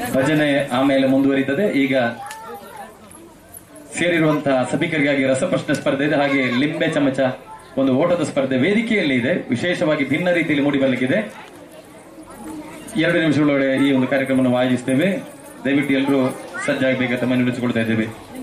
ಭಜನೆ ಆಮೇಲೆ ಮುಂದುವರಿತದೆ. ಈಗ ಸೇರಿರುವಂತಹ ಸಭಿಕರಿಗಾಗಿ ರಸಪ್ರಶ್ನೆ ಸ್ಪರ್ಧೆ ಇದೆ, ಹಾಗೆ ಲಿಂಬೆ ಚಮಚ ಒಂದು ಓಟದ ಸ್ಪರ್ಧೆ ವೇದಿಕೆಯಲ್ಲಿ ಇದೆ. ವಿಶೇಷವಾಗಿ ಭಿನ್ನ ರೀತಿಯಲ್ಲಿ ಮೂಡಿ ಬರಲಿಕ್ಕಿದೆ. 2 ನಿಮಿಷಗಳೊಳಗೆ ಈ ಒಂದು ಕಾರ್ಯಕ್ರಮವನ್ನು ಆಯೋಜಿಸುತ್ತೇವೆ. ದಯವಿಟ್ಟು ಎಲ್ಲರೂ ಸಜ್ಜಾಗಬೇಕಂತ ಮನವಿ ವಿನಿಸಿಕೊಳ್ತಾ ಇದ್ದೇವೆ.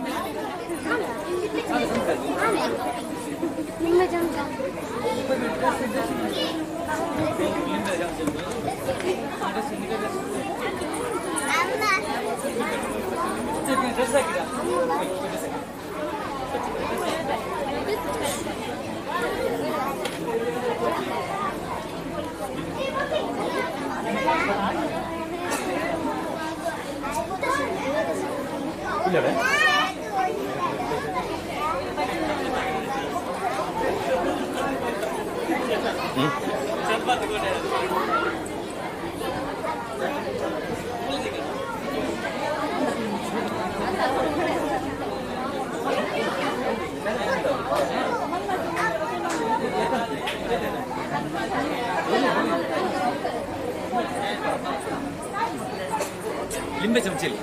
ಲಿಂಬೆ ಚಮಚೆಯಲ್ಲಿ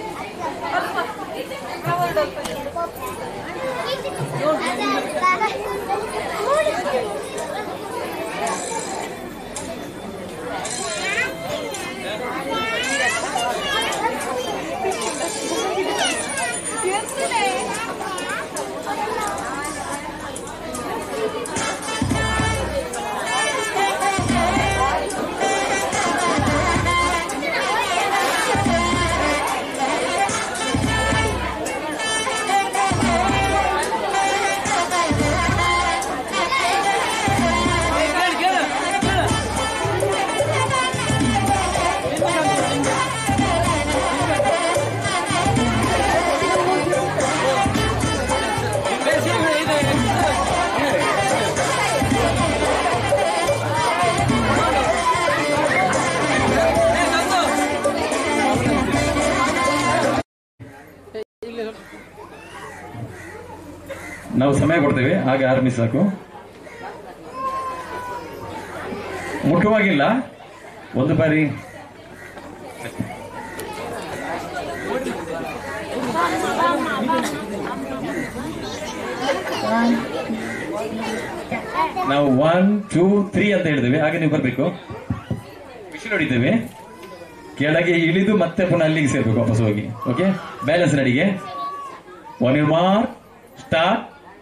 ನಾವು ಸಮಯ ಕೊಡ್ತೇವೆ, ಹಾಗೆ ಆರಂಭಿಸಬೇಕು. ಮುಖ್ಯವಾಗಿಲ್ಲ, ಒಂದು ಬಾರಿ ನಾವು 1 2 3 ಅಂತ ಹೇಳಿದ್ದೇವೆ, ಹಾಗೆ ನೀವು ಬರಬೇಕು. ವಿಷಲ್ ಹೊಡಿದ್ದೇವೆ, ಕೆಳಗೆ ಇಳಿದು ಮತ್ತೆ ಪುನಃ ಅಲ್ಲಿಗೆ ಸೇರ್ಬೇಕು, ವಾಪಸ್ ಹೋಗಿ. ಓಕೆ, ಬ್ಯಾಲೆನ್ಸ್ ನಡಿಗೆ. 1 your mark, start.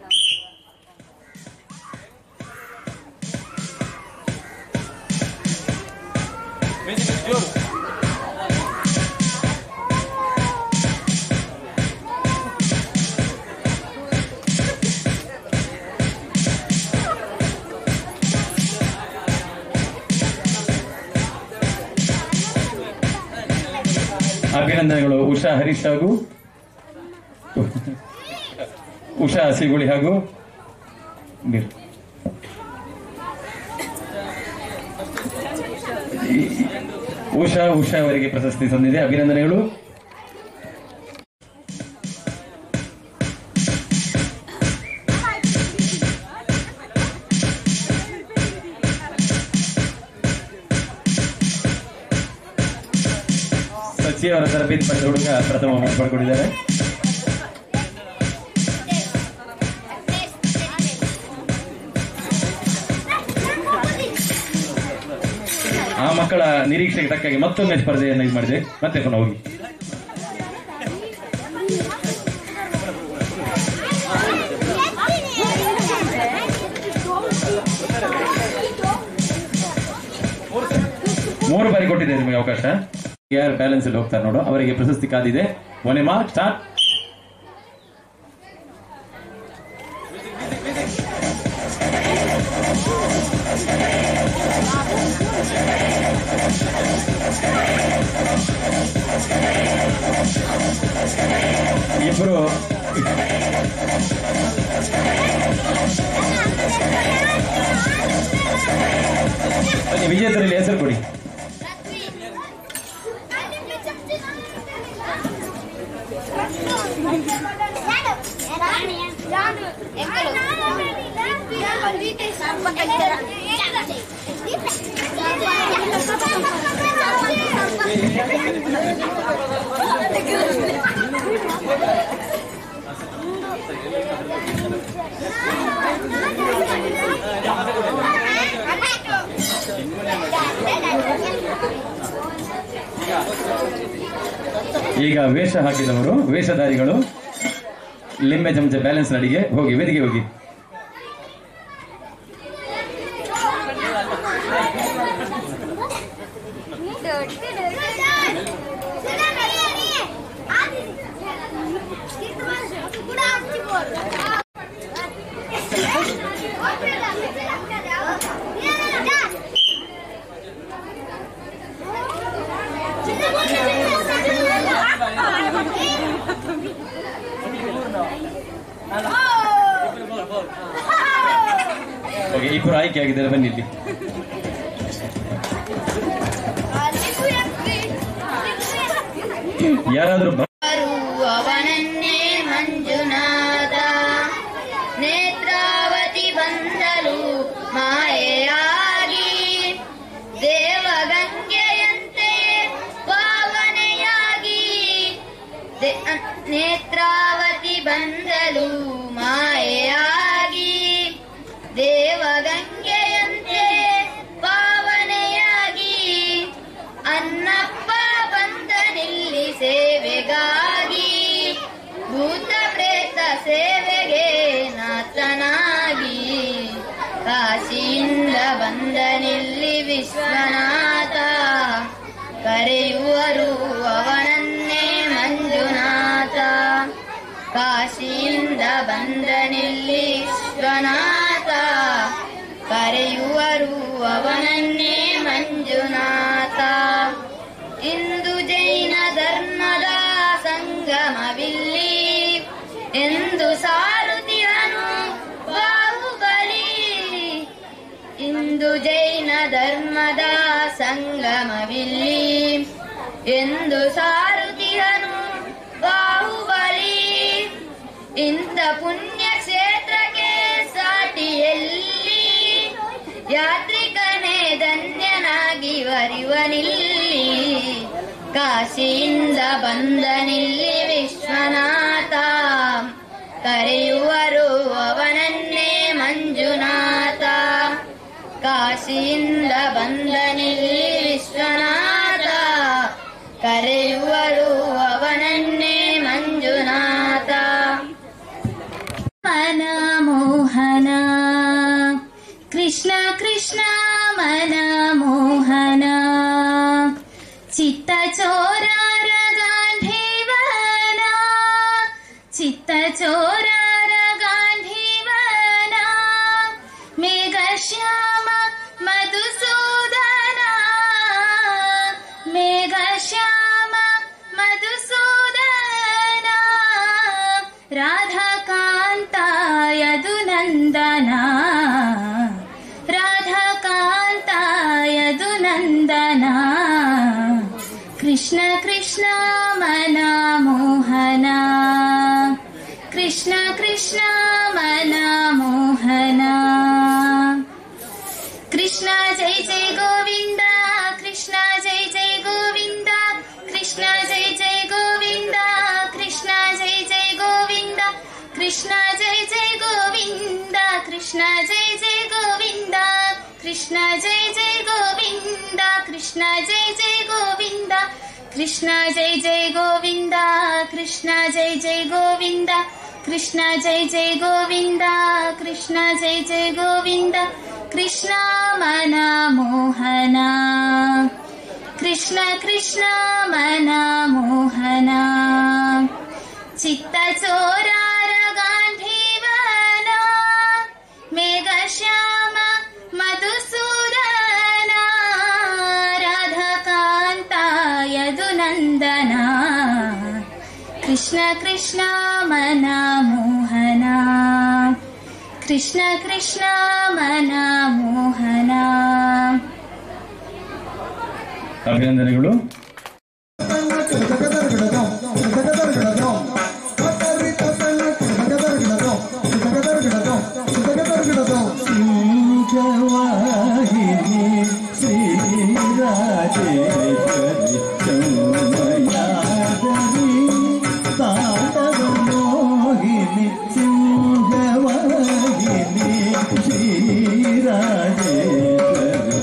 ಅಭಿನಂದನೆಗಳು ಉಷಾ ಹರೀಶ್ ಹಾಗೂ ಉಷಾ ಸಿಗುಳಿ ಹಾಗೂ ಉಷಾ ಅವರಿಗೆ ಪ್ರಶಸ್ತಿ ಸಂದಿದೆ. ಅಭಿನಂದನೆಗಳು. ಸಚಿವರ ತರಬೇತಿ ಪಡೆದ ಹುಡುಗ ಪ್ರಥಮ ಪಡ್ಕೊಂಡಿದ್ದಾರೆ. ಆ ಮಕ್ಕಳ ನಿರೀಕ್ಷೆಗೆ ತಕ್ಕಾಗಿ ಮತ್ತೊಮ್ಮೆ ಸ್ಪರ್ಧೆಯನ್ನು ಇದು ಮಾಡಿದೆ. ಮತ್ತೆ ಪುನಃ ಹೋಗಿ. ಮೂರು ಬಾರಿ ಕೊಟ್ಟಿದೆ ನಿಮಗೆ ಅವಕಾಶ. ಯಾರು ಬ್ಯಾಲೆನ್ಸ್ ಅಲ್ಲಿ ಹೋಗ್ತಾರೆ ನೋಡು, ಅವರಿಗೆ ಪ್ರಶಸ್ತಿ ಕಾದಿದೆ. 1 mark, ಸ್ಟಾರ್ಟ್. ಇಬ್ಬರು ವಿಜೇತರಲ್ಲಿ ಹೆಸರು ಕೊಡಿ. ಈಗ ವೇಷ ಹಾಕಿದವರು ವೇಷಧಾರಿಗಳು ಲಿಂಬೆ ಚಮಚ ಬ್ಯಾಲೆನ್ಸ್ ನಡಿಗೆ ಹೋಗಿ ವೇದಿಕೆ ಹೋಗಿ. ಓಕೆ, ಇಬ್ಬರು ಆಯ್ಕೆ ಆಗಿದ್ದಾರೆ, ಬನ್ನಿ ಇಲ್ಲಿ. ಯಾರಾದ್ರೂ ಅವನನ್ನೇ ಮಂಜುನಾಥ ನೇತ್ರಾವತಿ ಬಂದಳು ಮಾಯೆಯಾಗಿ ದೇವಗಂಗೆಯಂತೆ ಪಾವನೆಯಾಗಿ ನೇತ್ರಾವತಿ ಬಂದಳು ಮಾಯೆಯಾಗಿ ದೇವಗಂಗೆಯಂತೆ ಪಾವನೆಯಾಗಿ ಅನ್ನಪ್ಪ ಬಂದನಿಲ್ಲಿ ಸೇವೆಗಾಗಿ ಭೂತ ಪ್ರೇತ ಸೇವೆಗೆ ನಾಥನಾಗಿ ಕಾಶಿಯಿಂದ ಬಂದನಿಲ್ಲಿ ವಿಶ್ವನಾಥ ಕರೆಯುವರು ಅವನನ್ನೇ ಮಂಜುನಾಥ ಕಾಶಿಯಿಂದ ಬಂದನಿಲ್ಲಿ ವಿಶ್ವನಾಥ ಕರೆಯುವರು ಅವನನ್ನೇ ಮಂಜುನಾಥ ಇಂದು ಜೈನ ಧರ್ಮದ ಸಂಗಮವಿಲ್ಲಿ ಎಂದು ಸಾರುತ್ತಿರನು ಬಾಹುಬಲಿ ಇಂದು ಜೈನ ಧರ್ಮದ ಸಂಗಮವಿಲ್ಲಿ ಎಂದು ಸಾರುತ್ತಿರನು ಬಾಹುಬಲಿ ಇಂಥ ಪುಣ್ಯ ಕ್ಷೇತ್ರಕ್ಕೆ ಸಾಟಿಯಲ್ಲಿ ಯಾತ್ರಿಕನೇ ಧನ್ಯನಾಗಿ ವರಿವನಿಲ್ಲಿ ಕಾಶಿಯಿಂದ ಬಂದನಿಲ್ಲಿ ವಿಶ್ವನಾಥ ಕರೆಯುವರು ಅವನನ್ನೇ ಮಂಜುನಾಥ ಕಾಶಿಯಿಂದ ಬಂದನಿಲ್ಲಿ ವಿಶ್ವನಾಥ ಕರೆಯುವರು ಅವನನ್ನೇ ಮಂಜುನಾಥ ಮನಮೋಹನ ಕೃಷ್ಣ ಕೃಷ್ಣ ಮನಮೋಹನ ಚಿತ್ತ ಚೋರಾರ ಗಾಂಧೀವನ ಚಿತ್ತ ಚೋರಾರ ಗಾಂಧೀವನ ಮೇಘ ಶ್ಯಾಮ ಮಧುಸೂದನ ಮೇಘ ಶ್ಯಾಮ ಮಧುಸೂದನ ರಾಧಾಕಾಂತ ಯದುನಂದನ ರಾಧಾಕಾಂತ ಯದುನಂದನ ಕೃಷ್ಣ ಕೃಷ್ಣ ಮನಮೋಹನ ಕೃಷ್ಣ ಕೃಷ್ಣ ಮನಮೋಹನ ಕೃಷ್ಣ ಜೈ ಜೈ ಗೋವಿಂದ ಕೃಷ್ಣ ಜೈ ಜೈ ಗೋವಿಂದ ಕೃಷ್ಣ ಜೈ ಜೈ ಗೋವಿಂದ ಕೃಷ್ಣ ಜೈ ಜೈ ಗೋವಿಂದ ಕೃಷ್ಣ ಜೈ ಜೈ ಗೋವಿಂದ ಕೃಷ್ಣ ಜೈ ಜೈ ಗೋವಿಂದ ಕೃಷ್ಣ ಜೈ ಜೈ ಗೋವಿಂದ ಕೃಷ್ಣ ಜೈ ಜೈ ಗೋವಿಂದ ಕೃಷ್ಣ ಜೈ ಜೈ ಗೋವಿಂದ ಕೃಷ್ಣ ಜೈ ಜೈ ಗೋವಿಂದ ಕೃಷ್ಣ ಜೈ ಜೈ ಗೋವಿಂದ ಕೃಷ್ಣ ಜೈ ಜೈ ಗೋವಿಂದ ಕೃಷ್ಣ ಮನಮೋಹನ ಕೃಷ್ಣ ಕೃಷ್ಣ ಮನಮೋಹನ ಚಿತ್ತ ಚೋರಾರ ಗಾಂಧೀವನ ಮೇಘ ಶ್ಯಾಮ ಮಧುಸೂದನ ರಾಧಾಕಾಂತ ಯದುನಂದನ ಕೃಷ್ಣ ಕೃಷ್ಣ ಮನಮೋಹನ ಕೃಷ್ಣ ಕೃಷ್ಣ ಮನಮೋಹನ. ಅಭಿನಂದನೆಗಳು.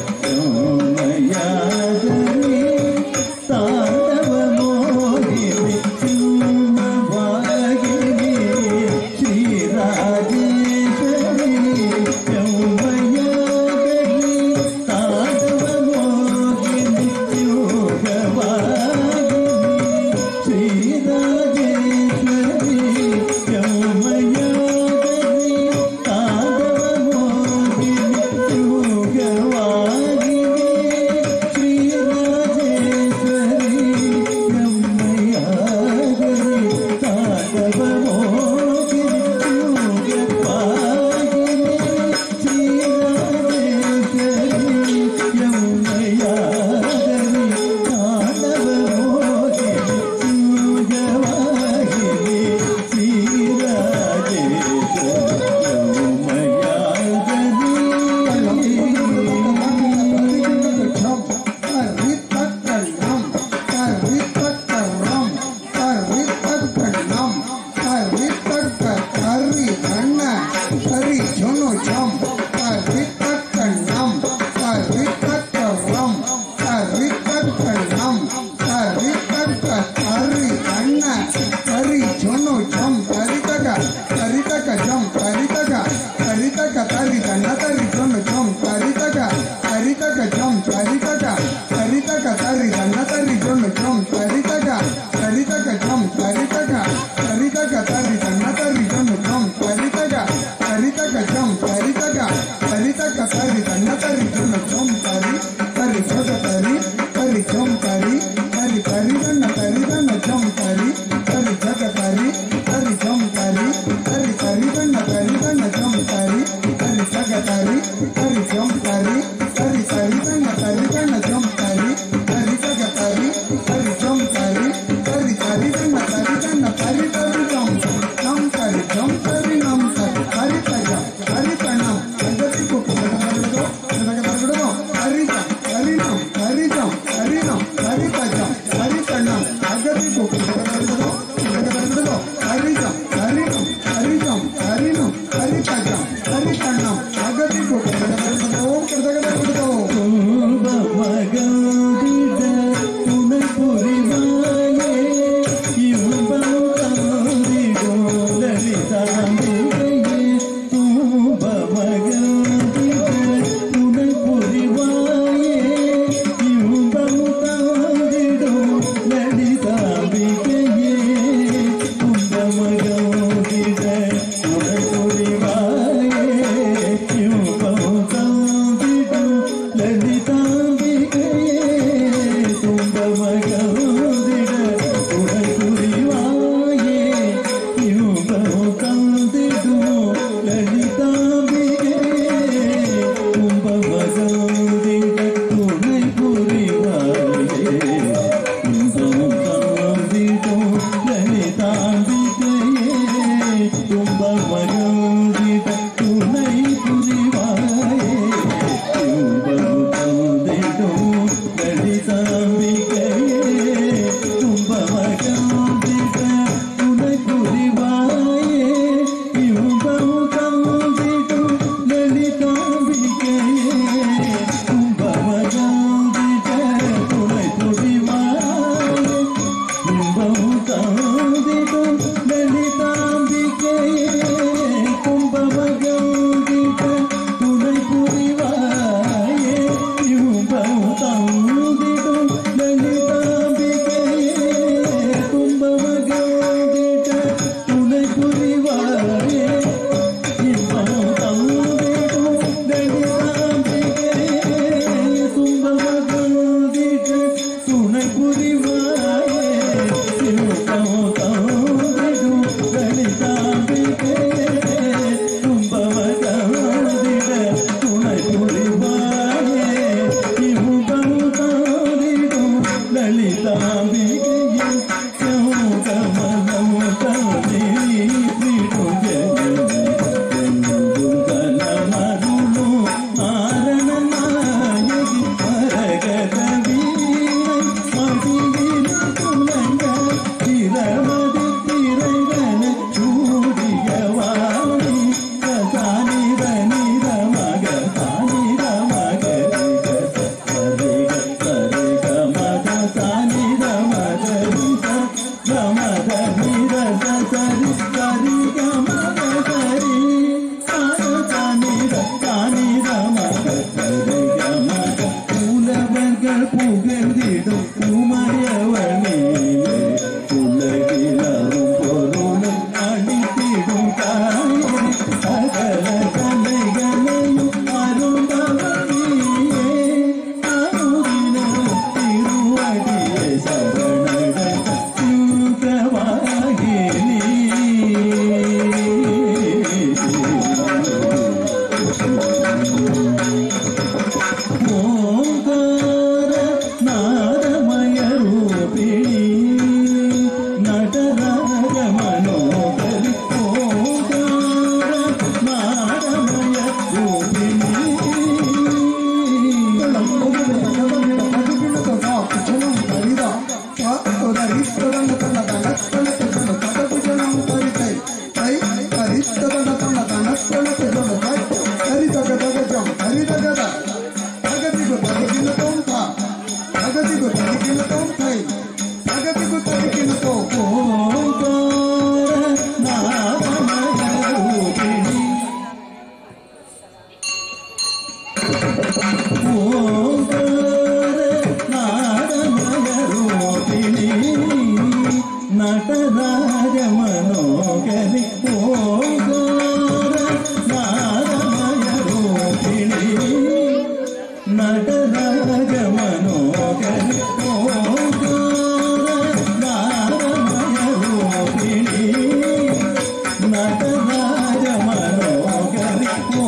ತಾಂಡವ ಮೋಹಿನಿ ನಟರಾಜ ಮನೋಗರ ನಾರಮಯ ರೂಪಿಣಿ ನಟರಾಜ ಮನೋಗರ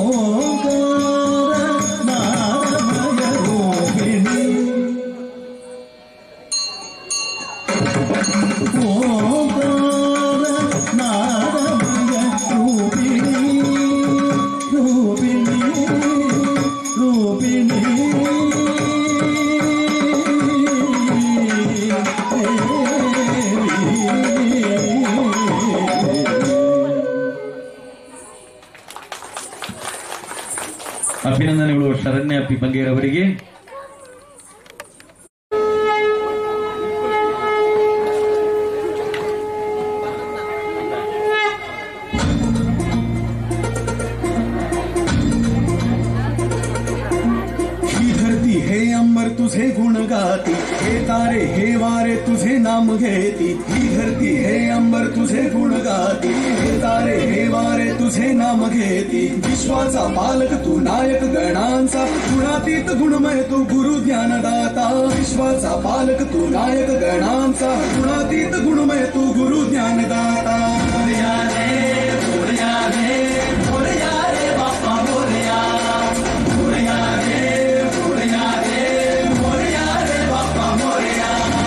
ನಾರಮಯ ರೂಪಿಣಿ ನಾರಮಯ ರೂಪಿಣಿ ರೂಪಿಣಿ ರೂಪಿಣಿ ಅಭಿನಂದನೆಗಳು ಶರಣ್ಯ ಪಿ ಬಂಗೇರವರಿಗೆ. तुझे गुण गाती हे तारे हे वारे तुझे नाम घेती ही धरती हे अंबर तुझे गुण गाती हे तारे हे वारे तुझे नाम घेती विश्वाचा पालक तू नायक गणांचा गुणातीत गुणमय तू गुरु ज्ञानदाता विश्वाचा पालक तू नायक गणांचा गुणातीत गुणमय तू गुरु ज्ञानदाता मोरया रे मोरया रे मोरया रे बाप्पा मोरया मोरया रे मोरया रे मोरया रे बाप्पा मोरया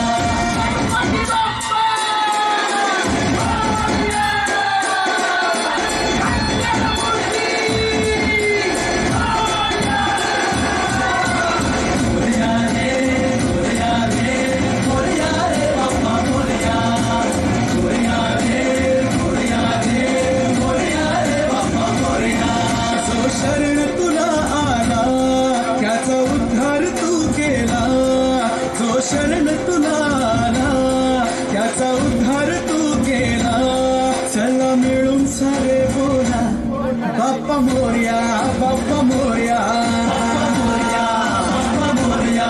शरण तुला आला त्याचा उद्धार तू केला जो शरण तुला आला त्याचा उद्धार तू केला चला मिळून सारे बोला बाप्पा मोरया बाप्पा मोरया मोरया बाप्पा मोरया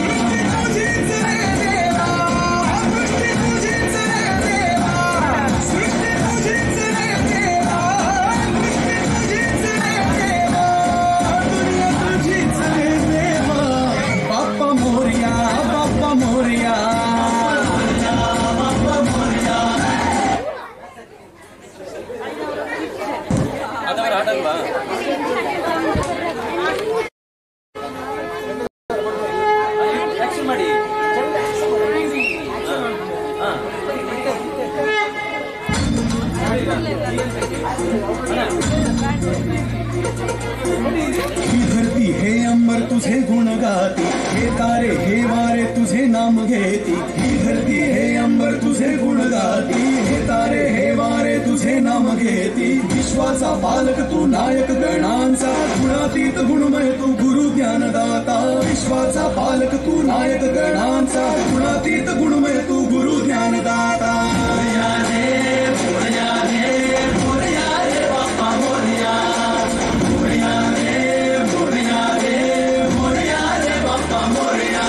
धरती हे अंबर तुझे गुण गाती हे तारे हे वारे तुझे नाम घेती ही धरती हे अंबर तुझे गुण गाती हे तारे हे वारे तुझे नाम घेती विश्वाचा पालक तू नायक गणांचा गुणातीत गुणमय तू गुरु ज्ञानदाता विश्वाचा पालक तू नायक गणांचा गुणातीत गुणमय तू गुरु ज्ञानदाता मोरया रे मोरया रे मोरया रे बाप्पा मोरया मोरया रे मोरया रे मोरया रे बाप्पा मोरया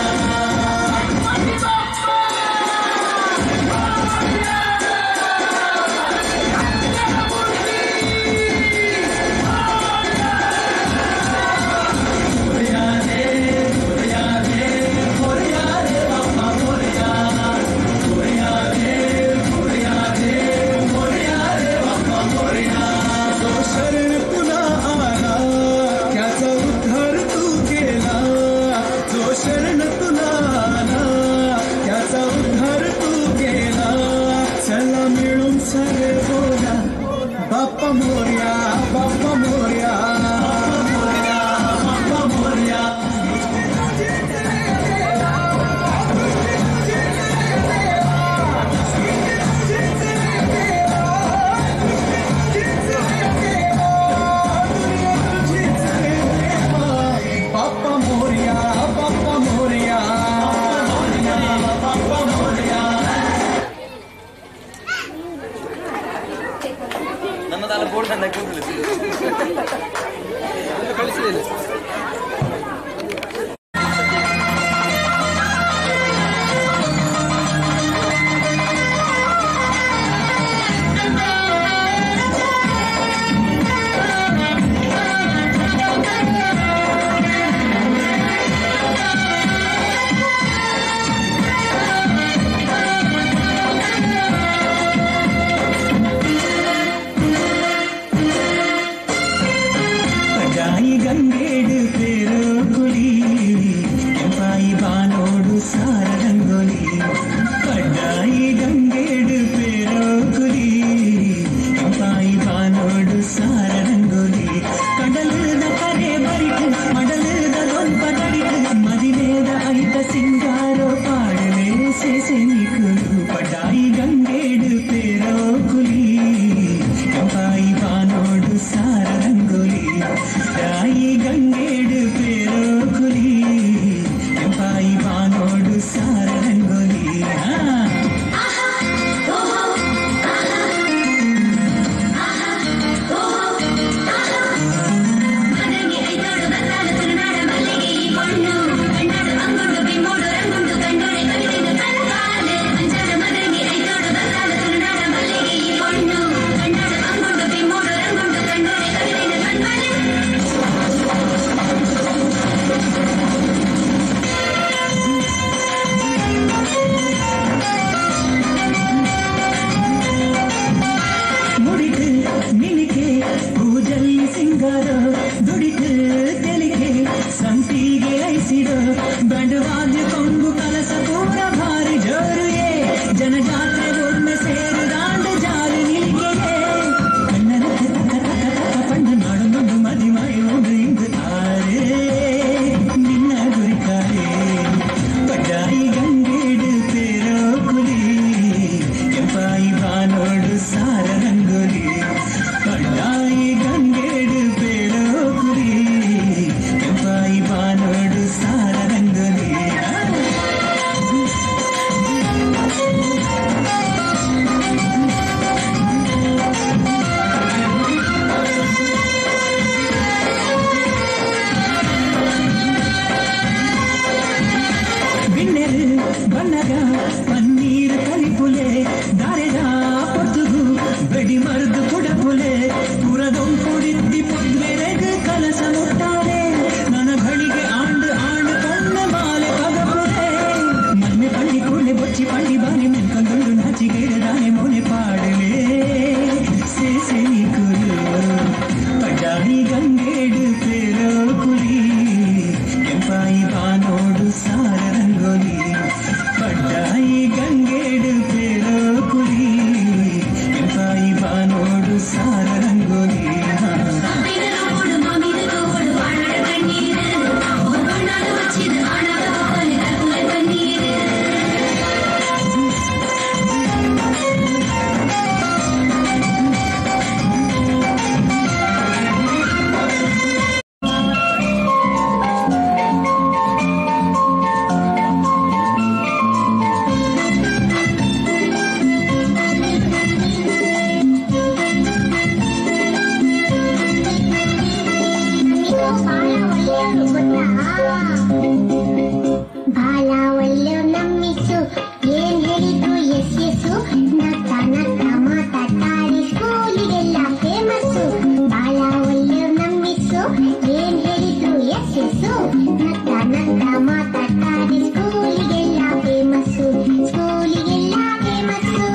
मोरया रे मोरया रे बाप्पा मोरया मोरया रे बैंड वाद्य ಕೊಂಬು ಕಲಸ ಪೂರ ಭಾರಿ ಜೋರುಯೇ ಜನಜಾತ್ರೆ ಒಮ್ಮೆ ಸೇರು ದಾಂಡ ಜಾರಿ ನಿಲ್ಗೆಯೇ ಕಣ್ಣನ ಪಂಡ ನಾಡು ಮುಂದು ಮದಿ ಮೈ ಒಂದು ಇಂದು ತಾರೆ ನಿನ್ನ ಗುರಿಕಾರೆ ಪಡ್ಡಾಯಿ ಗಂಗೇಡು ಪೇರೋ ಕುಲಿ ಕೆಂಪಾಯಿ ಬಾನೋಡು ಸಾರ ರಂಗೋಲಿ ಪಡ್ಡಾಯಿ ಗಂಗೇಡು ಪೇರೋ ಕುಲಿ ಕೆಂಪಾಯಿ ಬಾನೋಡು ಸಾರ ರಂಗೋಲಿ ಬಿಣ್ಣೆರು ಬಣ್ಣಗ ಪನ್ನೀರು ಕಲಿಪುಲೆ ದಾರೆದ ಪೊರ್ತುಗು ಬೆಡಿ ಮರುದು ಕುಡಪುಲೆ ಪುರದೊಂಪುಡಿದ್ದಿ ಪೊದ್ವೆರೆದು ಕಲಸ ಮುಟ್ಟಾರೆ ನನ್ನ ಬಳಿಗೆ ಆಂಡು ಆಂಡು ಕೊಣ್ಣ ಮಾಲೆ ಪಗಪುಲೆ ಮನ್ನೆ ಪಳ್ಳಿ ಕೂಳೆ ಬೊಚ್ಚಿ ಪಳ್ಳಿ ಬಾರಿ ಮೆನ್ಕೊಂಡು ನಾಚಿಗೇಡದಾನೆ ಮೊನೆ ಪಾಡಲೇ ಸೇಸೆನಿ ಕುರು ಪಡ್ಡಾಯಿ ಗಂಗೇಡು ಪೇರೋ ಕುಲಿ ಕೆಂಪಾಯಿ ಬಾನೋಡು ಸಾರ ರಂಗೋಲಿ ಪಡ್ಡಾಯಿ ಗಂಗೇಡು ಪೇರೋ ಕುಲಿ ಕೆಂಪಾಯಿ ಬಾನೋಡು ಸಾರ ರಂಗೋಲಿ ಬಾಲ ಒಳ್ಳೆ ನಮ್ಮಿಸು ಏನ್ ಹೇಳಿದ್ರು ಎಸ್ ಎಸ್ಸು ನಕ್ಕ ನಕ್ಕ ಮಾತಾಡಿ ಸ್ಕೂಲಿಗೆಲ್ಲ ಫೇಮಸ್ಸು ಬಾಲ ಒಳ್ಳೆ ನಮ್ಮಿಸು ಏನ್ ಹೇಳಿದ್ರು ಎಸ್ ಎಸ್ಸು ನಕ್ಕ ನಕ್ಕ ಮಾತಾಡಿ ಸ್ಕೂಲಿಗೆಲ್ಲ ಫೇಮಸ್ಸು ಸ್ಕೂಲಿಗೆಲ್ಲ ಫೇಮಸ್ಸು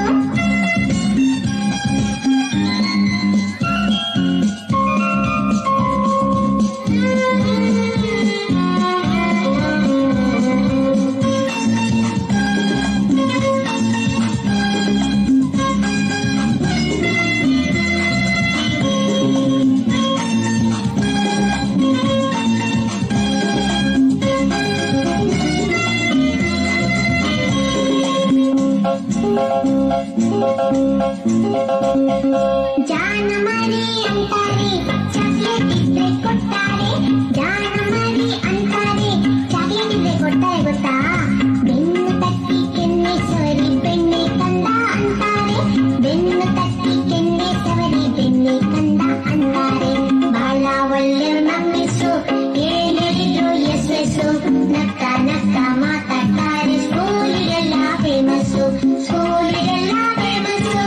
ಜಾನ ಮರಿ ಅಂತಾರೆ ಚಾಕ್ಲೇಟ್ ಇದ್ರೆ ಕೊಡ್ತಾರೆ ಜಾನ ಮರಿ ಅಂತಾರೆ ಚಾಕ್ಲೇಟ್ ಇದ್ರೆ ಕೊಡ್ತಾರೆ ಗೊತ್ತಾ ಬೆನ್ನು ತಟ್ಟಿ ಕೆನ್ನೆ ಸವರಿ ಬೆಣ್ಣೆ ಕಂದ ಅಂತಾರೆ ಬೆನ್ನು ತಟ್ಟಿ ಕೆನ್ನೆ ಸವರಿ ಬೆಣ್ಣೆ ಕಂದ ಅಂತಾರೆ ಬಾಳ ಒಳ್ಳೆ ನಮ್ಮಿಸು ಏನ್ ಹೇಳಿದ್ರು ಎಸ್ ಎಸ್ಸು ನಕ್ಕ ನಕ್ಕ ಮಾತಾಡ್ತಾರೆ ಸ್ಕೂಲಿಗೆಲ್ಲ ಫೇಮಸ್ಸು ಸ್ಕೂಲಿಗೆಲ್ಲ ಫೇಮಸ್ಸು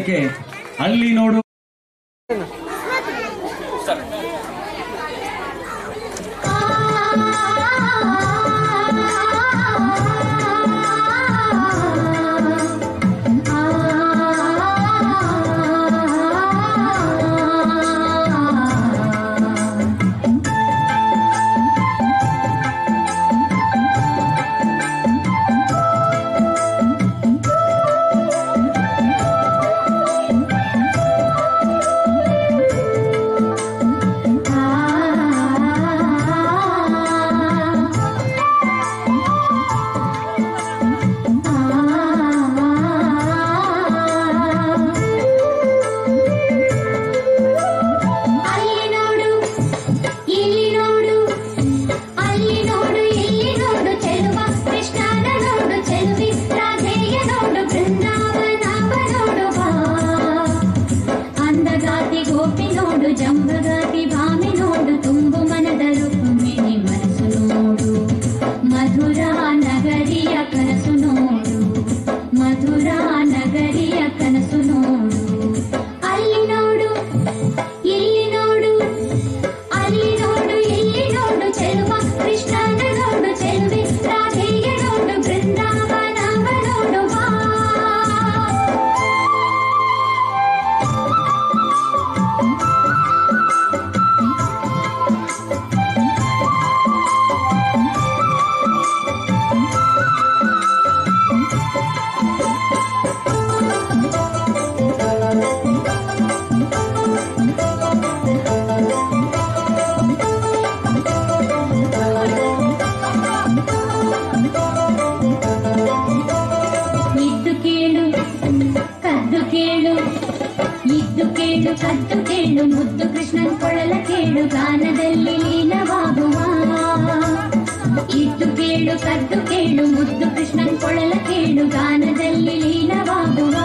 ಅದಕ್ಕೆ ಅಲ್ಲಿ ನೋಡು ಕದ್ದು ಕೇಳು ಮುದ್ದು ಕೃಷ್ಣನ್ ಕೊಳಲ ಕೇಳು ಗಾನದಲ್ಲಿ ಲೀನವಾಗುವ. ಇದ್ದು ಕೇಳು ಕದ್ದು ಕೇಳು ಮುದ್ದು ಕೃಷ್ಣನ್ ಕೊಳಲ ಕೇಳು ಗಾನದಲ್ಲಿ ಲೀನವಾಗುವ.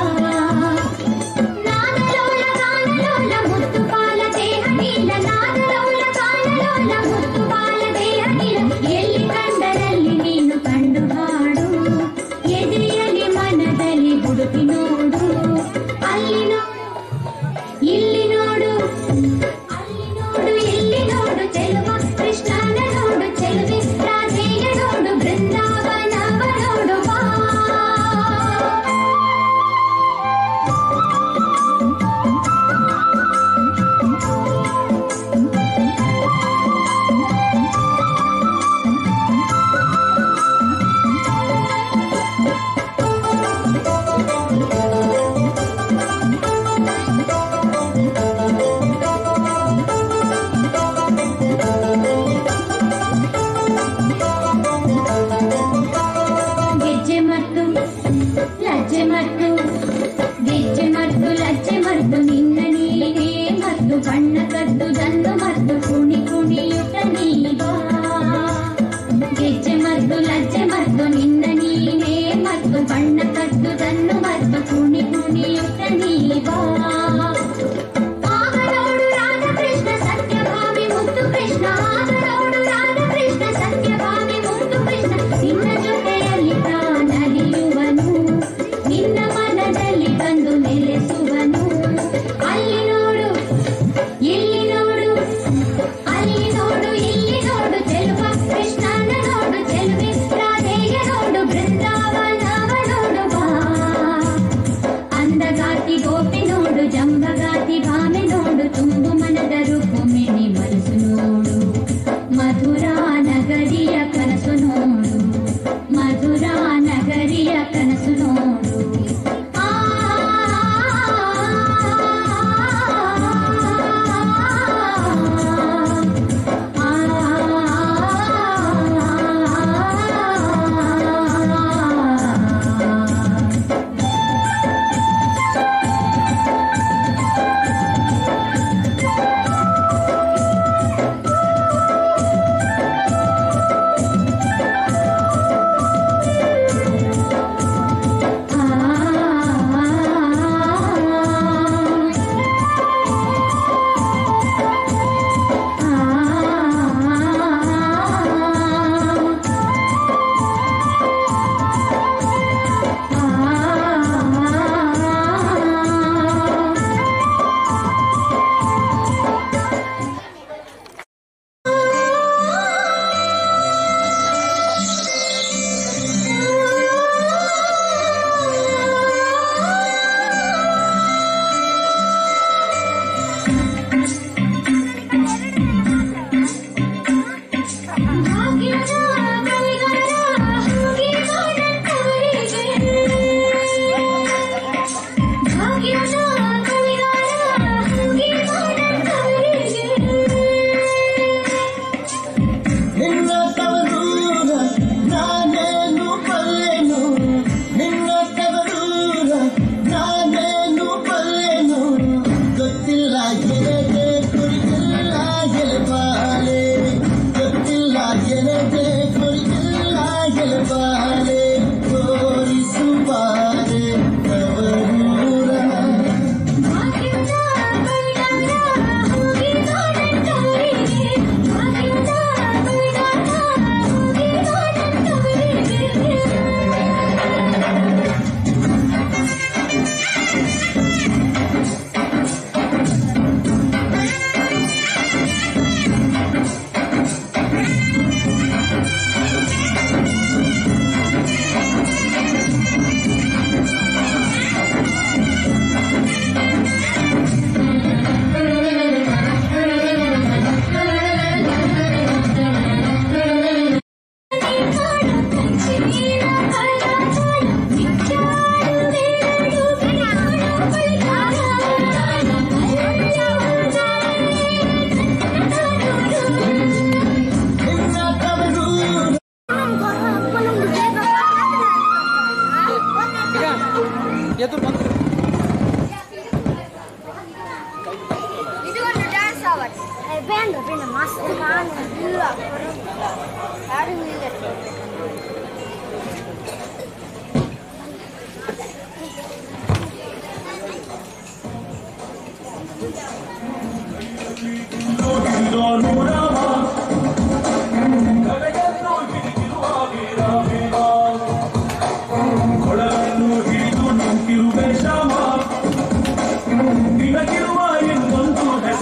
ನಾದಲೋಲ ಗಾನಲೋಲ ಮುದ್ದು ಪಾಲ ದೇಹ ನೀಲ, ನಾದಲೋಲ ಗಾನಲೋಲ ಮುದ್ದು ಪಾಲ ದೇಹ ನೀಲ. ಎಲ್ಲಿ ಕಂಡರಲ್ಲಿ ನೀನು ಕಂಡು ಹಾಡು, ಎದೆಯಲ್ಲಿ ಮನದಲ್ಲಿ ಹುಡುಕಿ ನೋಡು. ಅಲ್ಲಿ ಇಲ್ಲಿ ನೋಡು, ಅಲ್ಲಿ ನೋಡು, ಇಲ್ಲಿ ನೋಡು ಚೆಲುವ ಕೃಷ್ಣನ ನೋಡು, ಚೆಲುವೆ ರಾಧೆಯ ನೋಡು, ಬೃಂದಾವನವ ನೋಡು ಬಾ. ಲಜ್ಜೆ ಮರ್ದು ಲಜ್ಜೆ ಮರ್ದು ನಿನ್ನ ನೀನೇ ಮರ್ದು ಬಣ್ಣ ಕದ್ದುದನ್ನು ಮರ್ದು ಕುಣಿ ಕುಣಿಯುತ್ತ ನೀ ಬಾ. ಗೆಜ್ಜೆ ಮರ್ದು ಲಜ್ಜೆ ಮರ್ದು ನಿನ್ನ ನೀನೇ ಮರ್ದು ಬಣ್ಣ ಕದ್ದುದನ್ನು ಮರ್ದು ಕುಣಿ ಕುಣಿಯುತ್ತ ನೀ ಬಾ. ಆಗ ನೋಡು ರಾಧಕೃಷ್ಣ ಸತ್ಯಭಾಮಿ ಮುದ್ದು ಕೃಷ್ಣ, ಆಗ ನೋಡು ರಾಧಕೃಷ್ಣ ಸತ್ಯಭಾಮಿ ಮುದ್ದು ಕೃಷ್ಣ. ನಿನ್ನ ಜೊತೆಯಲ್ಲಿ ನಲಿಯುವನು, ನಿನ್ನ ಮನದಲ್ಲಿ ಬಂದು ನೆಲೆಸುವನು. ಅಲ್ಲಿ ನೋಡು, ಇಲ್ಲಿ ನೋಡು.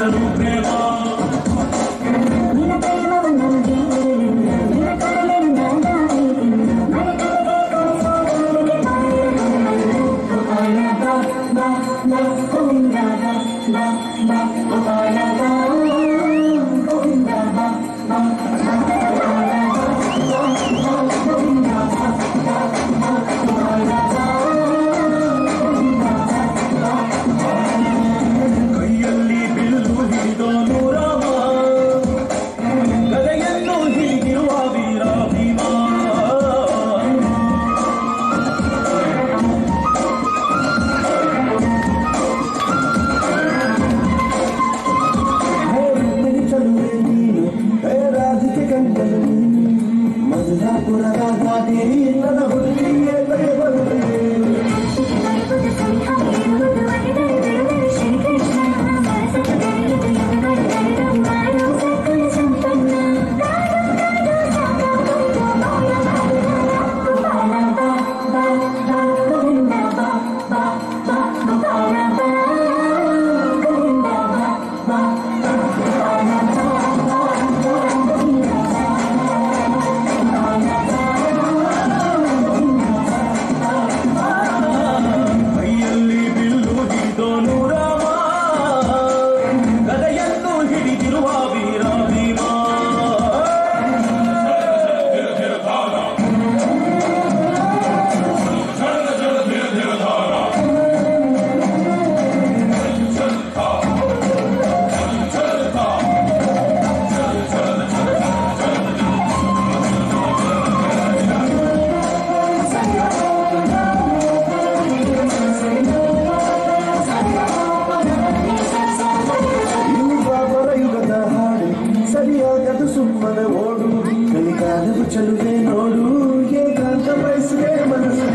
ಹೆಸರು ಪ್ರೇಮ. ಕೈಯಲ್ಲಿ ಬಿಲ್ಲು ಹಿಡಿದೋನು ರಾಮ, ಗದೆಯನ್ನು ಹಿಡಿದಿರುವ ವೀರ ಭೀಮ. ರಾಧಿಕೆ ಕಂಡನು ಮಧುರಾಪುರದ ಘಾಟಿ ನನ್ನ ಹುಡುಗಿಯೇ ಬರುತ್ತದೆ. ಕೈಯಲ್ಲಿ ಬಿಲ್ಲು ಹಿಡಿದೋನು ರಾಮ, ಗದೆಯನ್ನು ಹಿಡಿದಿರುವ ವೀರ ಭೀಮ. ಯುಗದ ಹಾಡು ಸರಿಯಾಗದು ಸುಮ್ಮನೆ ಓಡು, ಕಲಿಕಾಲವು ಚಲುವೆ ನೋಡು, ಏಕಾಂತ ಬಯಸುವೆ ಮನಸ್ಸು.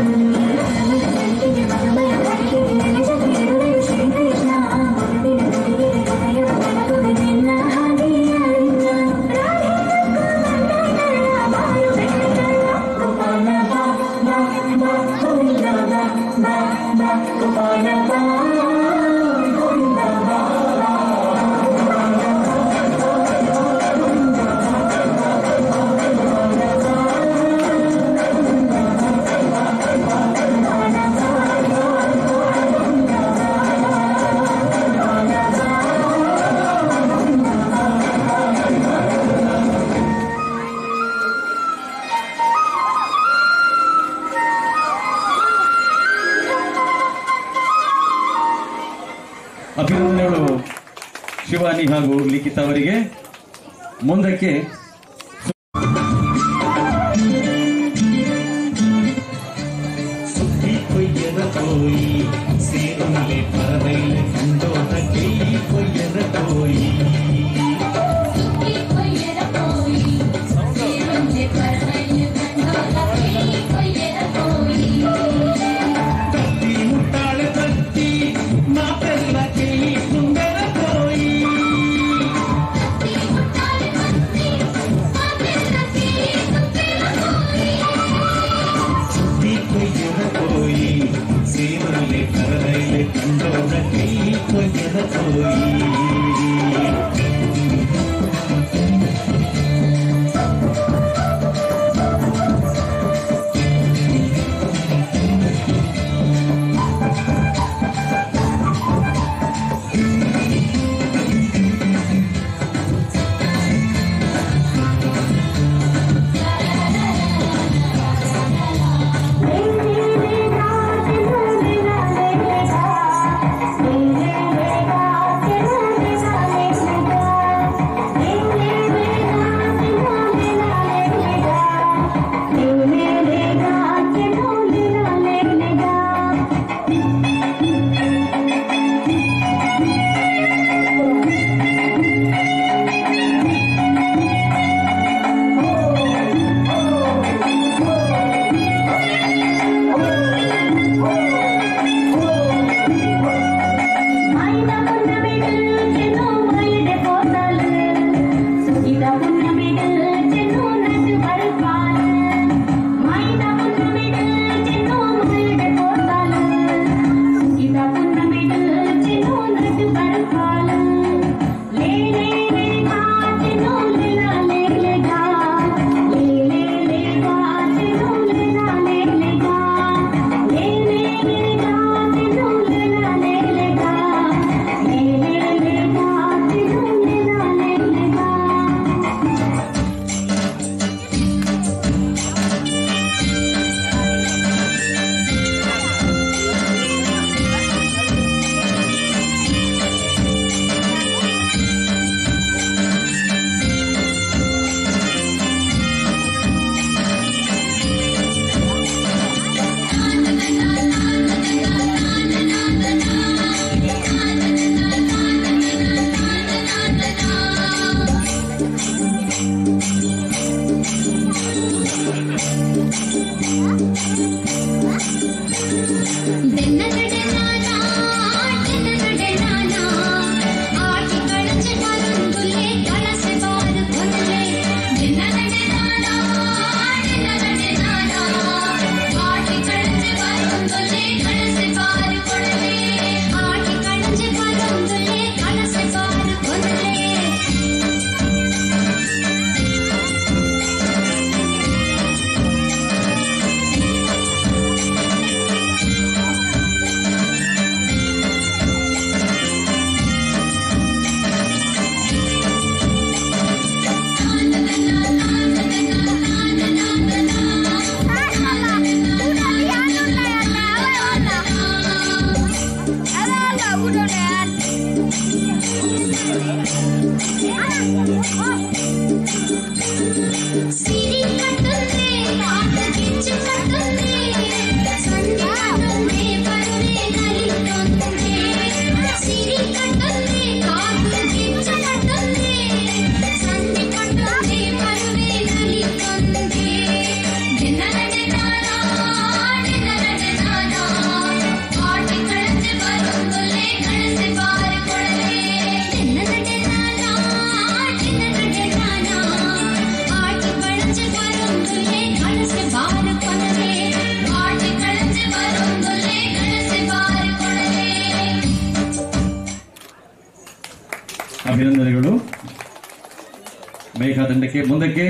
ಅಭಿನಂದನೆಗಳು ಶಿವಾನಿ ಹಾಗೂ ಲಿಖಿತ್ ಅವರಿಗೆ. ಮುಂದಕ್ಕೆ ಸುಂದರ ಅಭಿನಂದನೆಗಳು. ಮೇಘದಂಡಕ್ಕೆ ಮುಂದಕ್ಕೆ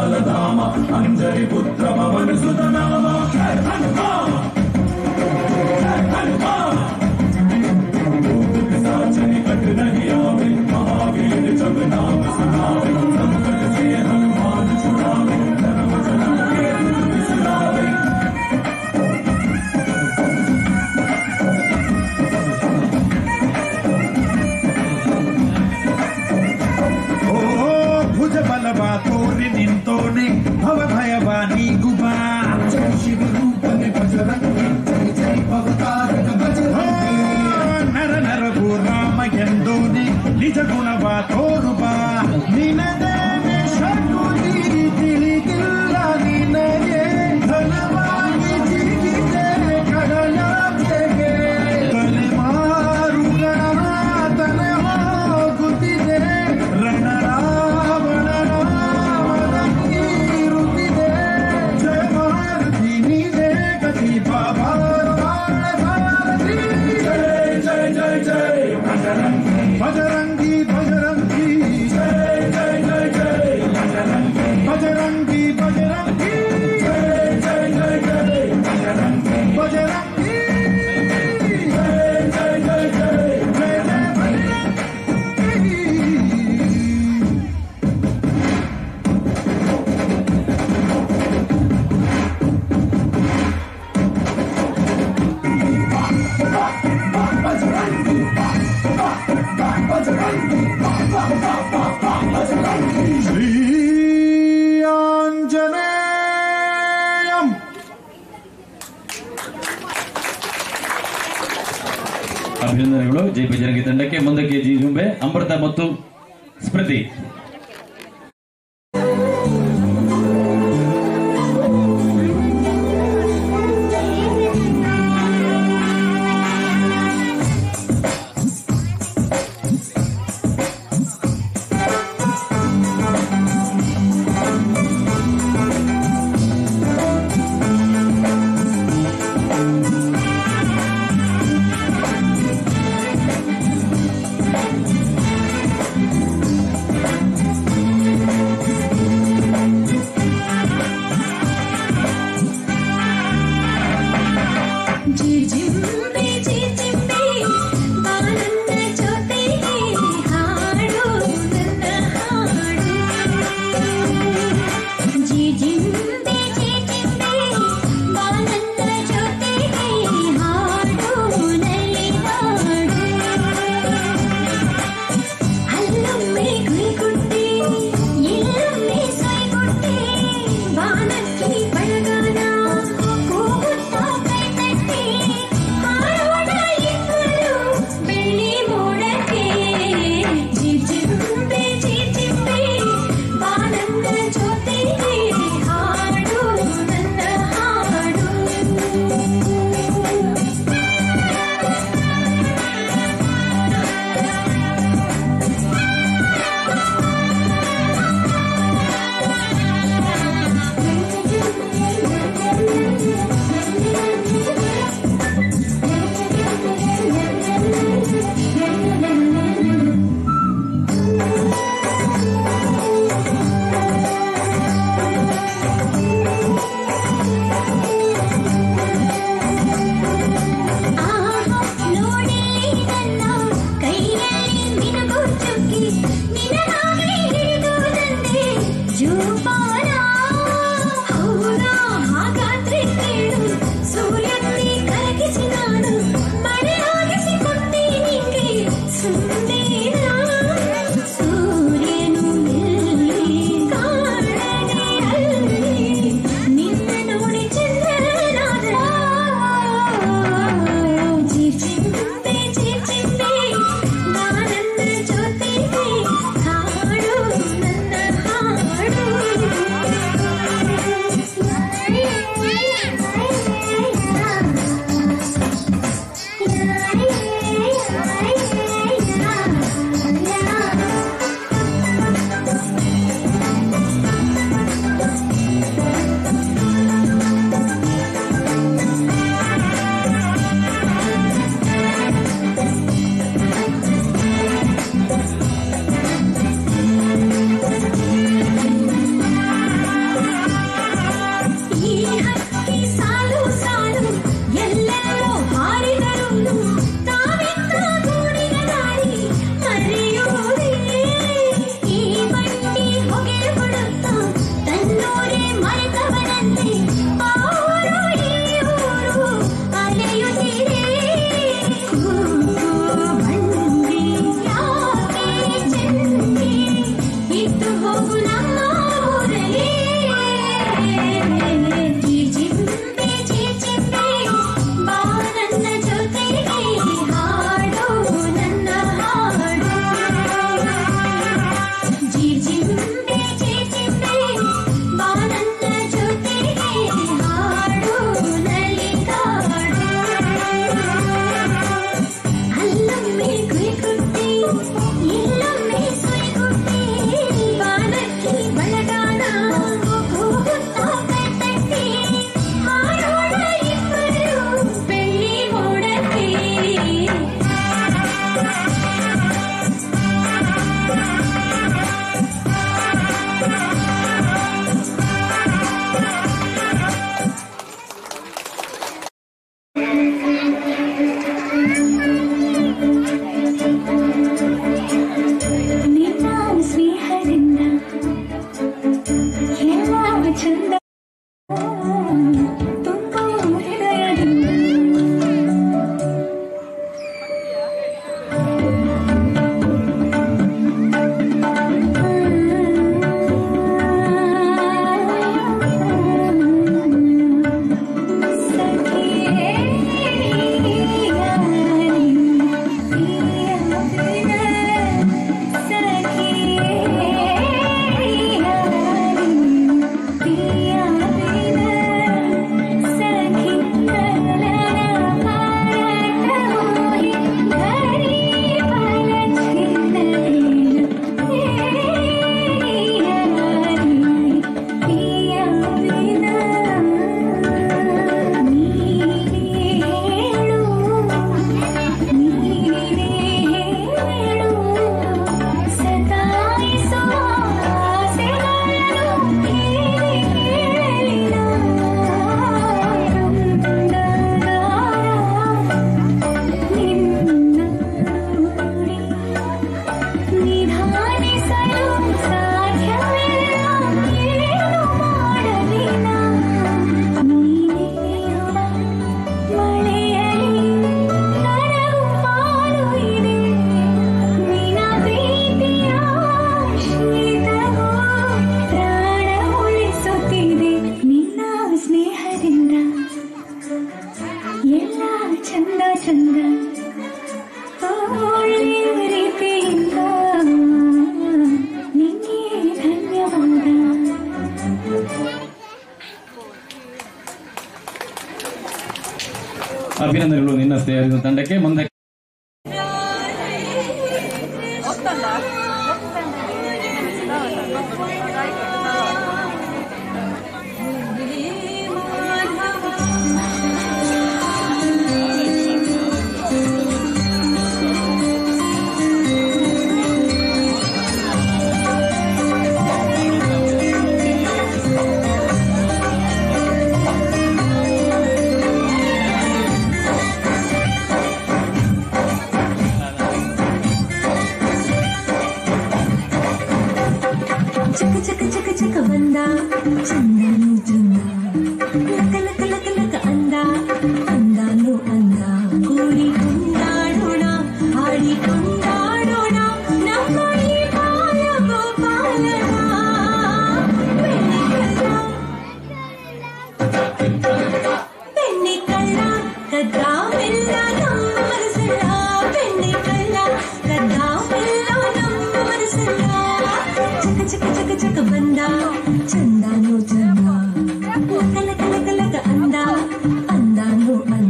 ಬಾಲಧಾಮ ಅಂಜಲಿ ಪುತ್ರ ಪವನ ಸುತ ನಾಮ ಜಯ ಹನುಮಾನ ಜಯ ಹನುಮಾನ साचनी कट नहीं आवे महावीर जब नाम सुनावे संकट से हनुमान छुड़ावे धर्म जन्म के दुख बिसरावे ओ भुज बलवा तोरि निंतोने भव भयवानी गुबा जय शिव रूप ने बजरंगी जय जय भवतारक बजरंगी नर नर राम ಎಂದೋನೆ ನಿಜ ಗುಣವ ತೋರುವ ನಿನದೇನೆ ಶಕ್ತಿ ತಿಳಿದಿಲ್ಲ ನಿನಗೆ ಧನವಾಗಿ ಜಿಗಿದೆ ಕಡಲಾಚೆಗೆ ತಲೆಮಾರುಗಳ ತಲೆ ಹೋಗುತ್ತಿದೆ ರಣರಾವಣ ರಾಮನಿರುತ್ತಿದೆ ಜಯ ಭಾರತಿ ನೀನೇ ಗತಿ ಬಾಬಾ ಭಾರತಿ ಜಯ ಜಯ ಜಯ ಜಯ बजरंगी बजरंगी जय जय जय जय बजरंगी बजरंगी जय जय जय जय बजरंगी जय जय जय जय श्रीआञ्जनेयम् ಅಭಿನಂದನೆಗಳು ಜೈ ಬಜರಂಗಿ ತಂಡಕ್ಕೆ. ಮುಂದಕ್ಕೆ ಜಿ ಜುಂಬೆ ಅಮೃತ ಮತ್ತು ಸ್ಮೃತಿ. ಅಭಿನಂದನೆಗಳು ನಿನ್ನ ಸೇರಿದ ತಂಡಕ್ಕೆ. ಮುಂದೆ ಚಕ ಚಕ ಚಕ ಚಕ ಬಂದ ಚಂದನು ಚಂದ ಲಕ ಲಕ ಲಕ ಲಕ ಅಂದ ಅಂದಾನು ಅಂದ ಕೂಡಿ ಕೊಂಡಾಡೋಣ ಹಾಡಿ ಕೊಂಡಾಡೋಣ ನಮ್ಮ ಈ ಬಾಲ ಗೋಪಾಲನ ಬೆಣ್ಣೆ ಕಳ್ಳ ಕದ್ದ ಮೆಲ್ಲ ನಮ್ಮ ಮನಸ್ಸಲ್ಲ ಬೆಣ್ಣೆ ಕಳ್ಳ ಕದ್ದ ಮೆಲ್ಲ ನಮ್ಮ ಮನಸ್ಸಲ್ಲ ಚಕ ಚಕ ಚಕ ಚಕ ಬಂದ ಚಂದಾನು ಚಂದ ಲಕ ಲಕ ಲಕ ಲಕ ಅಂದ ಅಂದಾನು ಅಂದ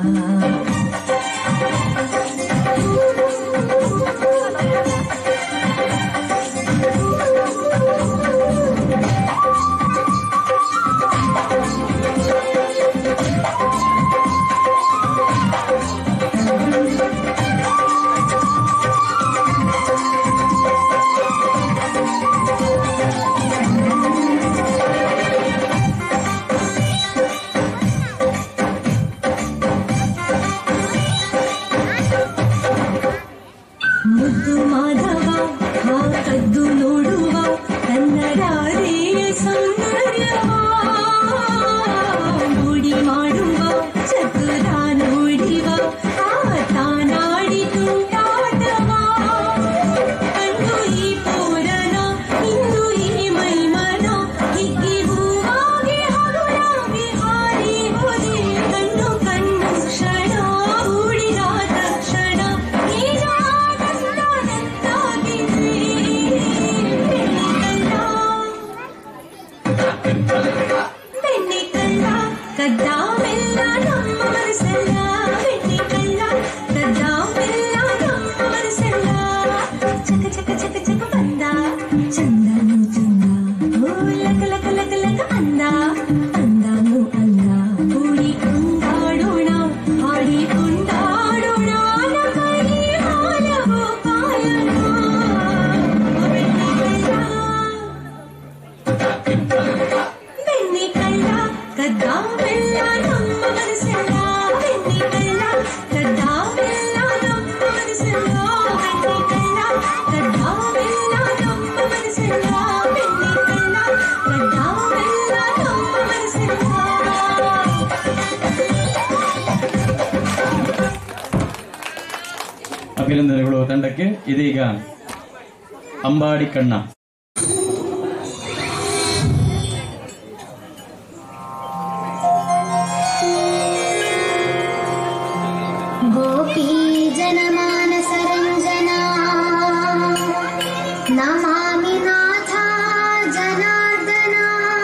ಮುದ್ದು ಮಾಧವ ಹಾ ಕದ್ದು ನೋಡುವ ಕನ್ನಡಾರಿಯ ಸೌಂದರ್ಯವ ನೋಡಿ ಮಾಡುವ ಚತುರ ನೋಡಿವ ತಾನಾಡಿ ತುಂಟಾಟವ ಕಣ್ಣು ಈ ಪೋರನ ಇಂದು ಈ ಮೈಮನ ಹಿಗ್ಗಿ ಹೂವಾಗಿ ಹಗುರಾಗಿ ಹಾರಿ ಹೋದೆ ಕಣ್ಣು ಕಣ್ಣು ಕ್ಷಣ ಹೂಡಿದ ತಕ್ಷಣ ಈಗ ಬೆಣ್ಣೆ ಕಳ್ಳ ಕದ್ದ ಮೆಲ್ಲ ನಮ್ಮ ಮನಸ್ಸಲ್ಲ ಬೆಣ್ಣೆ ಕಳ್ಳ ಕದ್ದ ಮೆಲ್ಲ ನಮ್ಮ ಮನಸ್ಸಲ್ಲ ಚಕ ಚಕ ಚಕ ಚಕ ಬಂದ ಚಂದನು ಚಂದ ಓ ಲಕ ಲಕ ಲಕ ಲಕ ಅಂದ ಅಂದಾನು ಅಂದ ಕೂಡಿ ಕೊಂಡಾಡೋಣ ಹಾಡಿ ಕೊಂಡಾಡೋಣ ನಮ್ಮ ಈ ಬಾಲ ಗೋಪಾಲನ ಬೆಣ್ಣೆ ಕಳ್ಳ ಕದ್ದ ಮೆಲ್ಲ ನಮ್ಮ ಮನಸ್ಸಲ್ಲ ಬೆಣ್ಣೆ ಕಳ್ಳ ಕದ್ದ ಮೆಲ್ಲ ನಮ್ಮ ಮನಸ್ಸಲ್ಲ ಬೆಣ್ಣೆ ಕಳ್ಳ ಕದ್ದ ಮೆಲ್ಲ ನಮ್ಮ ಮನಸ್ಸಲ್ಲ ಬೆಣ್ಣೆ ಕಳ್ಳ ಕದ್ದ ಮೆಲ್ಲ ನಮ್ಮ ಮನಸ್ಸಲ್ಲ. ಅಭಿನಂದನೆಗಳು ತಂಡಕ್ಕೆ. ಇದೀಗ ಅಂಬಾಡಿ ಕಣ್ಣ. ಗೋಪೀ ಜನಮಾನಸ ರಂಜನಾ ನಮಾಮಿ ನಾಥ ಜನಾರ್ದನ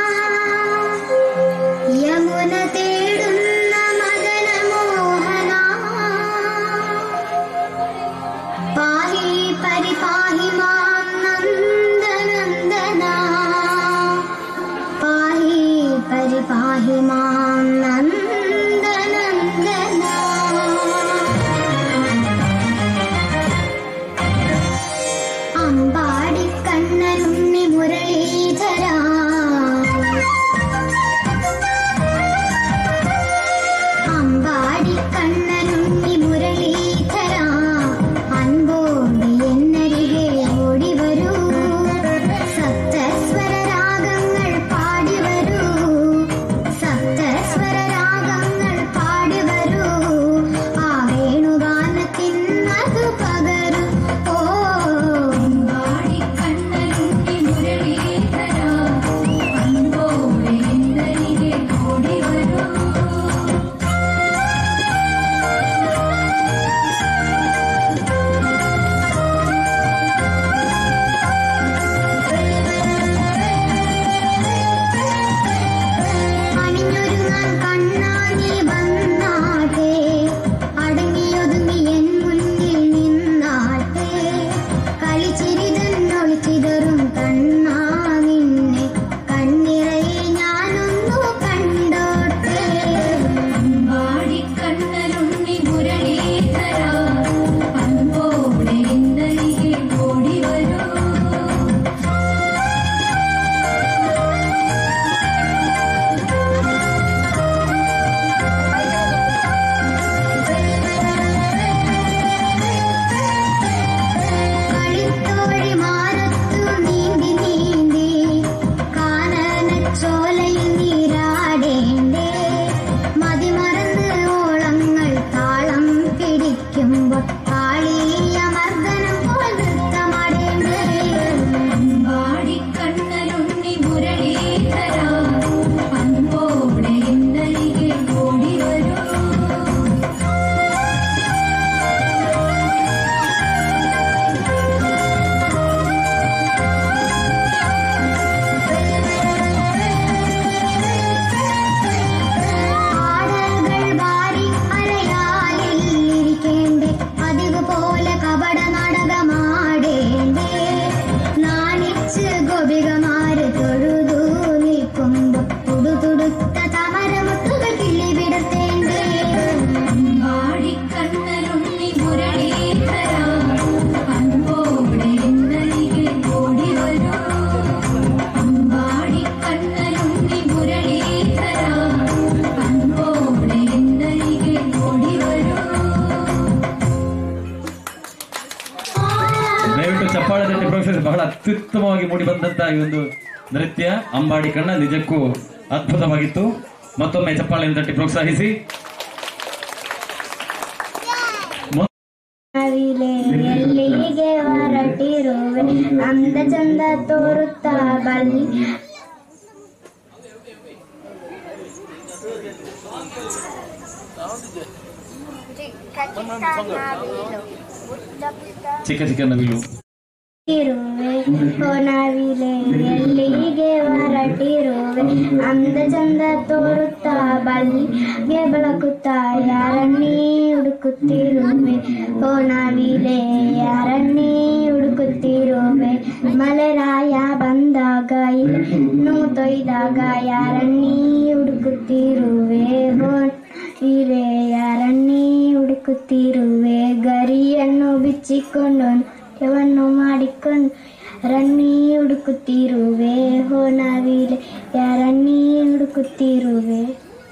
ಯಮುನ ತೇಡುನ್ನ ಮದನ ಮೋಹನ ಪಾಹಿ ಪರಿಪಾಹಿ ಮಾಂ ನಂದನಂದನ ಪಾಹಿ ಪರಿಪಾಹಿ ಮಾಂ ನಂದನಂದನ ಅಂಬಾಡಿ ಕಣ್ಣ ಅತ್ಯುತ್ತಮವಾಗಿ ಮೂಡಿ ಬಂದಂತಹ ಈ ಒಂದು ನೃತ್ಯ ಅಂಬಾಡಿ ಕಣ್ಣ ನಿಜಕ್ಕೂ ಅದ್ಭುತವಾಗಿತ್ತು. ಮತ್ತೊಮ್ಮೆ ಚಪ್ಪಾಳೆಯನ್ನು ತಟ್ಟಿ ಪ್ರೋತ್ಸಾಹಿಸಿ. ಎಲ್ಲಿಗೆ ಹೊರಟಿರುವೆ ಅಂದ ಚಂದ ತೋರುತ್ತಾ ಬಲ್ಲಿ ಚಿಕ್ಕ ಚಿಕ್ಕ ನವಿಲು ಇರುವೆ ನವಿಲೆ ಎಲ್ಲಿಗೆ ಹೊರಟಿರುವೆ ಅಂದ ಚಂದ ತೋರುತ್ತಾ ಬಲ್ಲಿಗೆ ಬಳಕುತ್ತಾ ಯಾರನ್ನೇ ಹುಡುಕುತ್ತಿರುವೆ ನವಿಲೆ ಯಾರನ್ನೇ ಹುಡುಕುತ್ತಿರುವೆ ಮಳೆರಾಯ ಬಂದಾಗ ಇನ್ನು ತೊಯ್ದಾಗ ಯಾರನ್ನೇ ಹುಡುಕುತ್ತಿರುವೆ ನವಿಲೆ ಯಾರನ್ನೇ ಹುಡುಕುತ್ತಿರುವೆ ಗರಿಯನ್ನು ಬಿಚ್ಚಿಕೊಂಡು ವನ್ನು ಮಾಡಿಕೊಂಡು ಯಾರನ್ನೇ ಹುಡುಕುತ್ತಿರುವೆ ನವಿಲೆ ಯಾರನ್ನೇ ಹುಡುಕುತ್ತಿರುವೆ.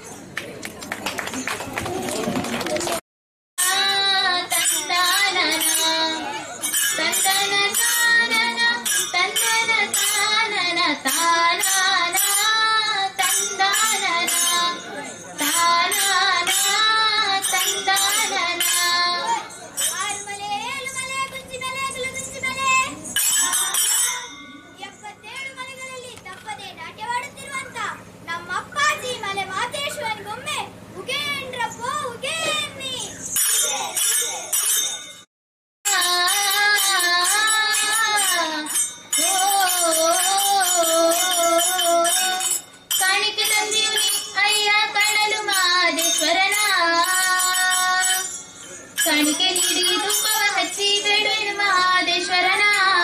ಕಾಣಿಕೆ ನೀಡಿ ತುಂಬವ ಹಚ್ಚಿ ಬೇಡುವೆನು ಮಹಾದೇಶ್ವರನ.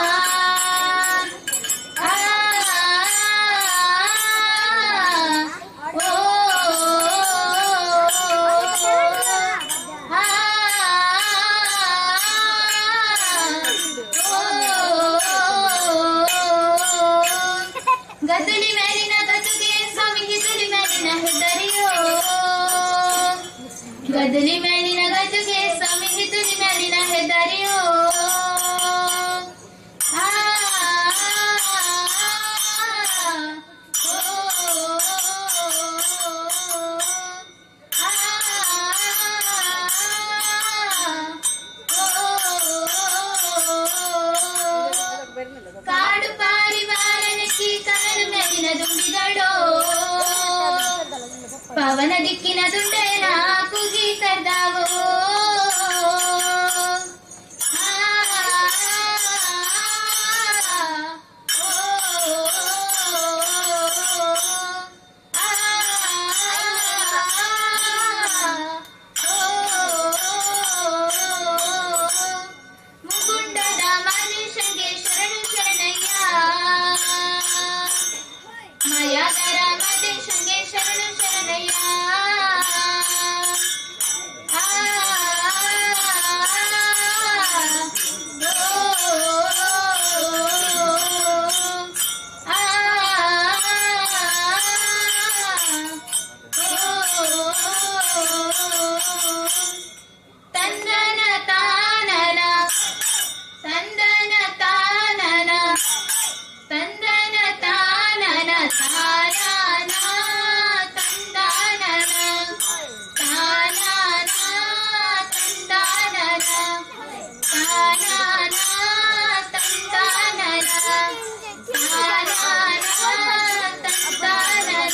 ಗದ್ದಲಿ ಮೇಲಿನ ಗದ್ದುಗೆ ಸ್ವಾಮಿ ಹಿಸುಲಿ ಮೇಲಿನ ಹೆದರಿಯೋ ಗದ್ದಲಿ ಮೇಲಿನ ಗದ್ದುಗೆ ಸ್ವಾಮಿ ಹಿಸುಲಿ ಮೇಲಿನ ಹೆದರಿಯೋ ಕಾಡು ಪಾರಿವಾರನಕ್ಕಿ ಕನಲು ಮೇಲಿನ ದುಂಬಿದಡೋ ಪವನ ದಿಕ್ಕಿನ ದುಂಡೇನ ಕುಗಿ ಕರ್ದಾವೋ ಮುಗುಂಡದ ಮನುಷ್ಯಂಗೆ ಶರಣು ಶರಣಯ್ಯ ಮಾಯಾಗರ ಮದೇಶಂಗೆ ಶರಣು ಶರಣಯ್ಯ ತಂದನ ತಾನನ ತಂದನ ತಾನನ ತಂದನ ತಾನನ ತಾನನ ತಂದನನ ತಾನನ ತಂದನನ ತಾನನ ತಂದನನ ತಾನನ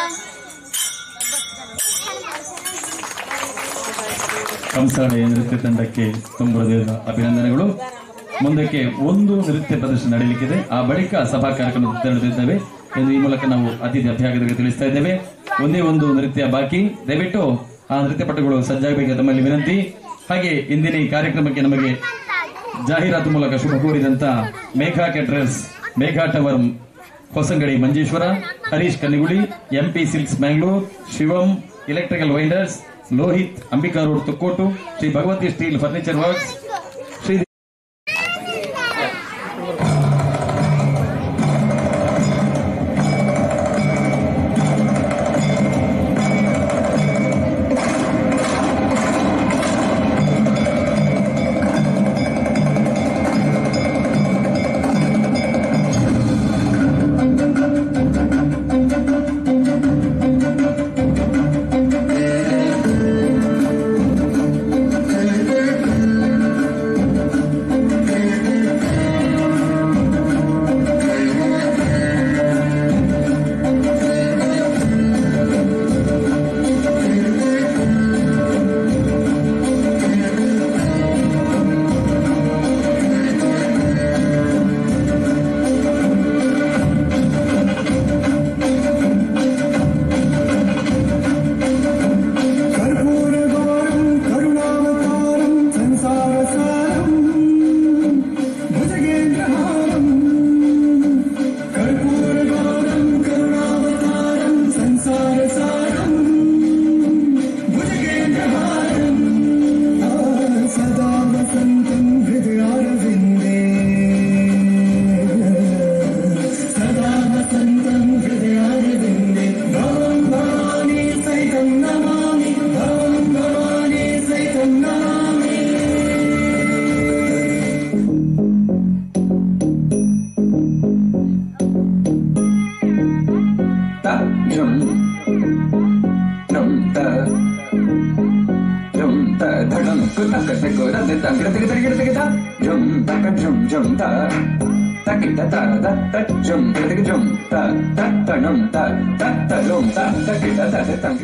ಕಂಸಾಳೆ ನೃತ್ಯ ತಂಡಕ್ಕೆ ತುಂಬ ಹೃದಯದ ಅಭಿನಂದನೆಗಳು. ಮುಂದಕ್ಕೆ ಒಂದು ನೃತ್ಯ ಪ್ರದರ್ಶನ ನಡೆಯಲಿಕ್ಕಿದೆ. ಆ ಬಳಿಕ ಸಭಾ ಕಾರ್ಯಕ್ರಮ ನಡೆದಿದ್ದೇವೆ ಎಂದು ಈ ಮೂಲಕ ನಾವು ಅತಿಥಿ ಅಭ್ಯಾಗರಿಗೆ ತಿಳಿಸ್ತಾ ಇದ್ದೇವೆ. ಒಂದೇ ಒಂದು ನೃತ್ಯ ಬಾಕಿ. ದಯವಿಟ್ಟು ಆ ನೃತ್ಯ ಪಟುಗಳು ಸಜ್ಜಾಗಬೇಕು ತಮ್ಮಲ್ಲಿ ವಿನಂತಿ. ಹಾಗೆ ಇಂದಿನ ಈ ಕಾರ್ಯಕ್ರಮಕ್ಕೆ ನಮಗೆ ಜಾಹೀರಾತು ಮೂಲಕ ಶುಭ ಕೋರಿದಂತ Megha caterers, Megha tower Hosangadi Manjeshwar, Harish Kanniguli, MP silks Mangalore, Shivam electrical winders, Lohith Ambika road Thokkottu, Shri Bhagavathi steel furniture works, Shri ತಂಗಿಡ ತೆಗಿಡ ತೆಗಿದ ಜುಮ್ ತಕ ಜುಮ್ ಜುಮ್ ತ ತಕಿಟ ತ ತ ಜುಮ್ ತೆಗಿದ ಜುಮ್ ತ ತಣಂ ತ ತ ಜುಮ್ ತ ತಕಿಟ ತ ತಂಗಿಡ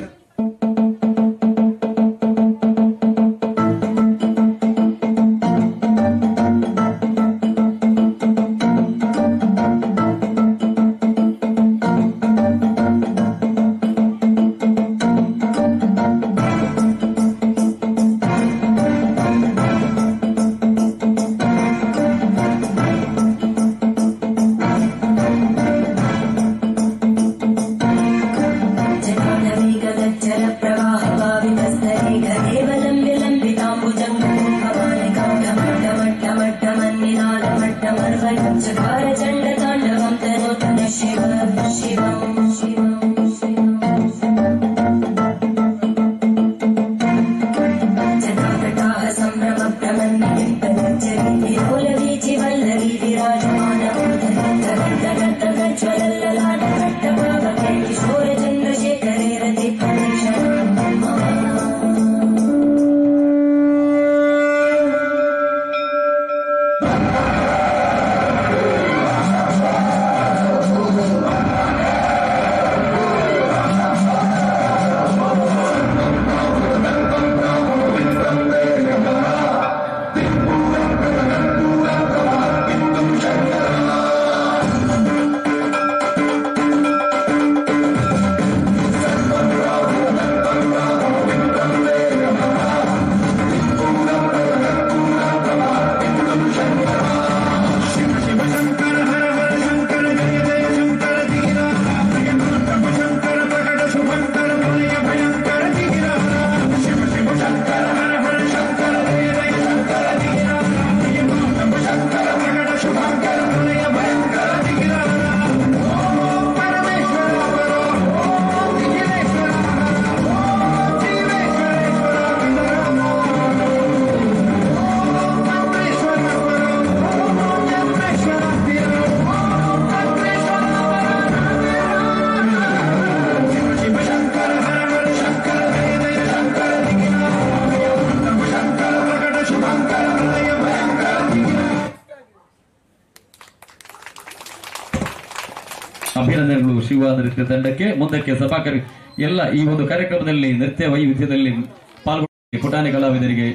ಅಭಿನಂದನೆಗಳು ಶಿವ ನೃತ್ಯ ತಂಡಕ್ಕೆ. ಮುಂದಕ್ಕೆ ಸಭಾಕರಿ ಎಲ್ಲ ಈ ಒಂದು ಕಾರ್ಯಕ್ರಮದಲ್ಲಿ ನೃತ್ಯ ವೈವಿಧ್ಯದಲ್ಲಿ ಪಾಲ್ಗೊಂಡ ಪುಟಾಣಿ ಕಲಾವಿದರಿಗೆ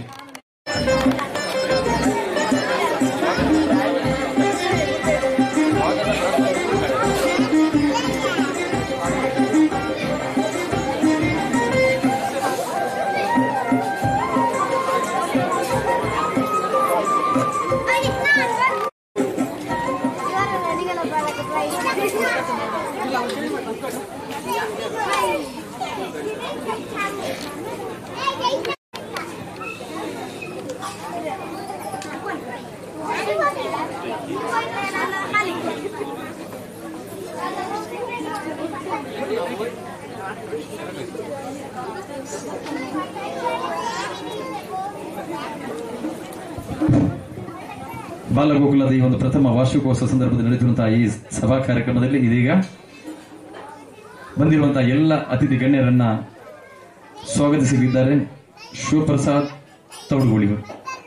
ಬಾಲಗೋಕುಲದ ಈ ಒಂದು ಪ್ರಥಮ ವಾರ್ಷಿಕೋತ್ಸವ ಸಂದರ್ಭದಲ್ಲಿ ನಡೆದಿರುವಂತಹ ಈ ಸಭಾ ಕಾರ್ಯಕ್ರಮದಲ್ಲಿ ಇದೀಗ ಬಂದಿರುವಂತಹ ಎಲ್ಲ ಅತಿಥಿ ಗಣ್ಯರನ್ನ ಸ್ವಾಗತಿಸಲಿದ್ದಾರೆ. ಶಿವಪ್ರಸಾದ್ ತೌಡುಗೋಳಿಗರು.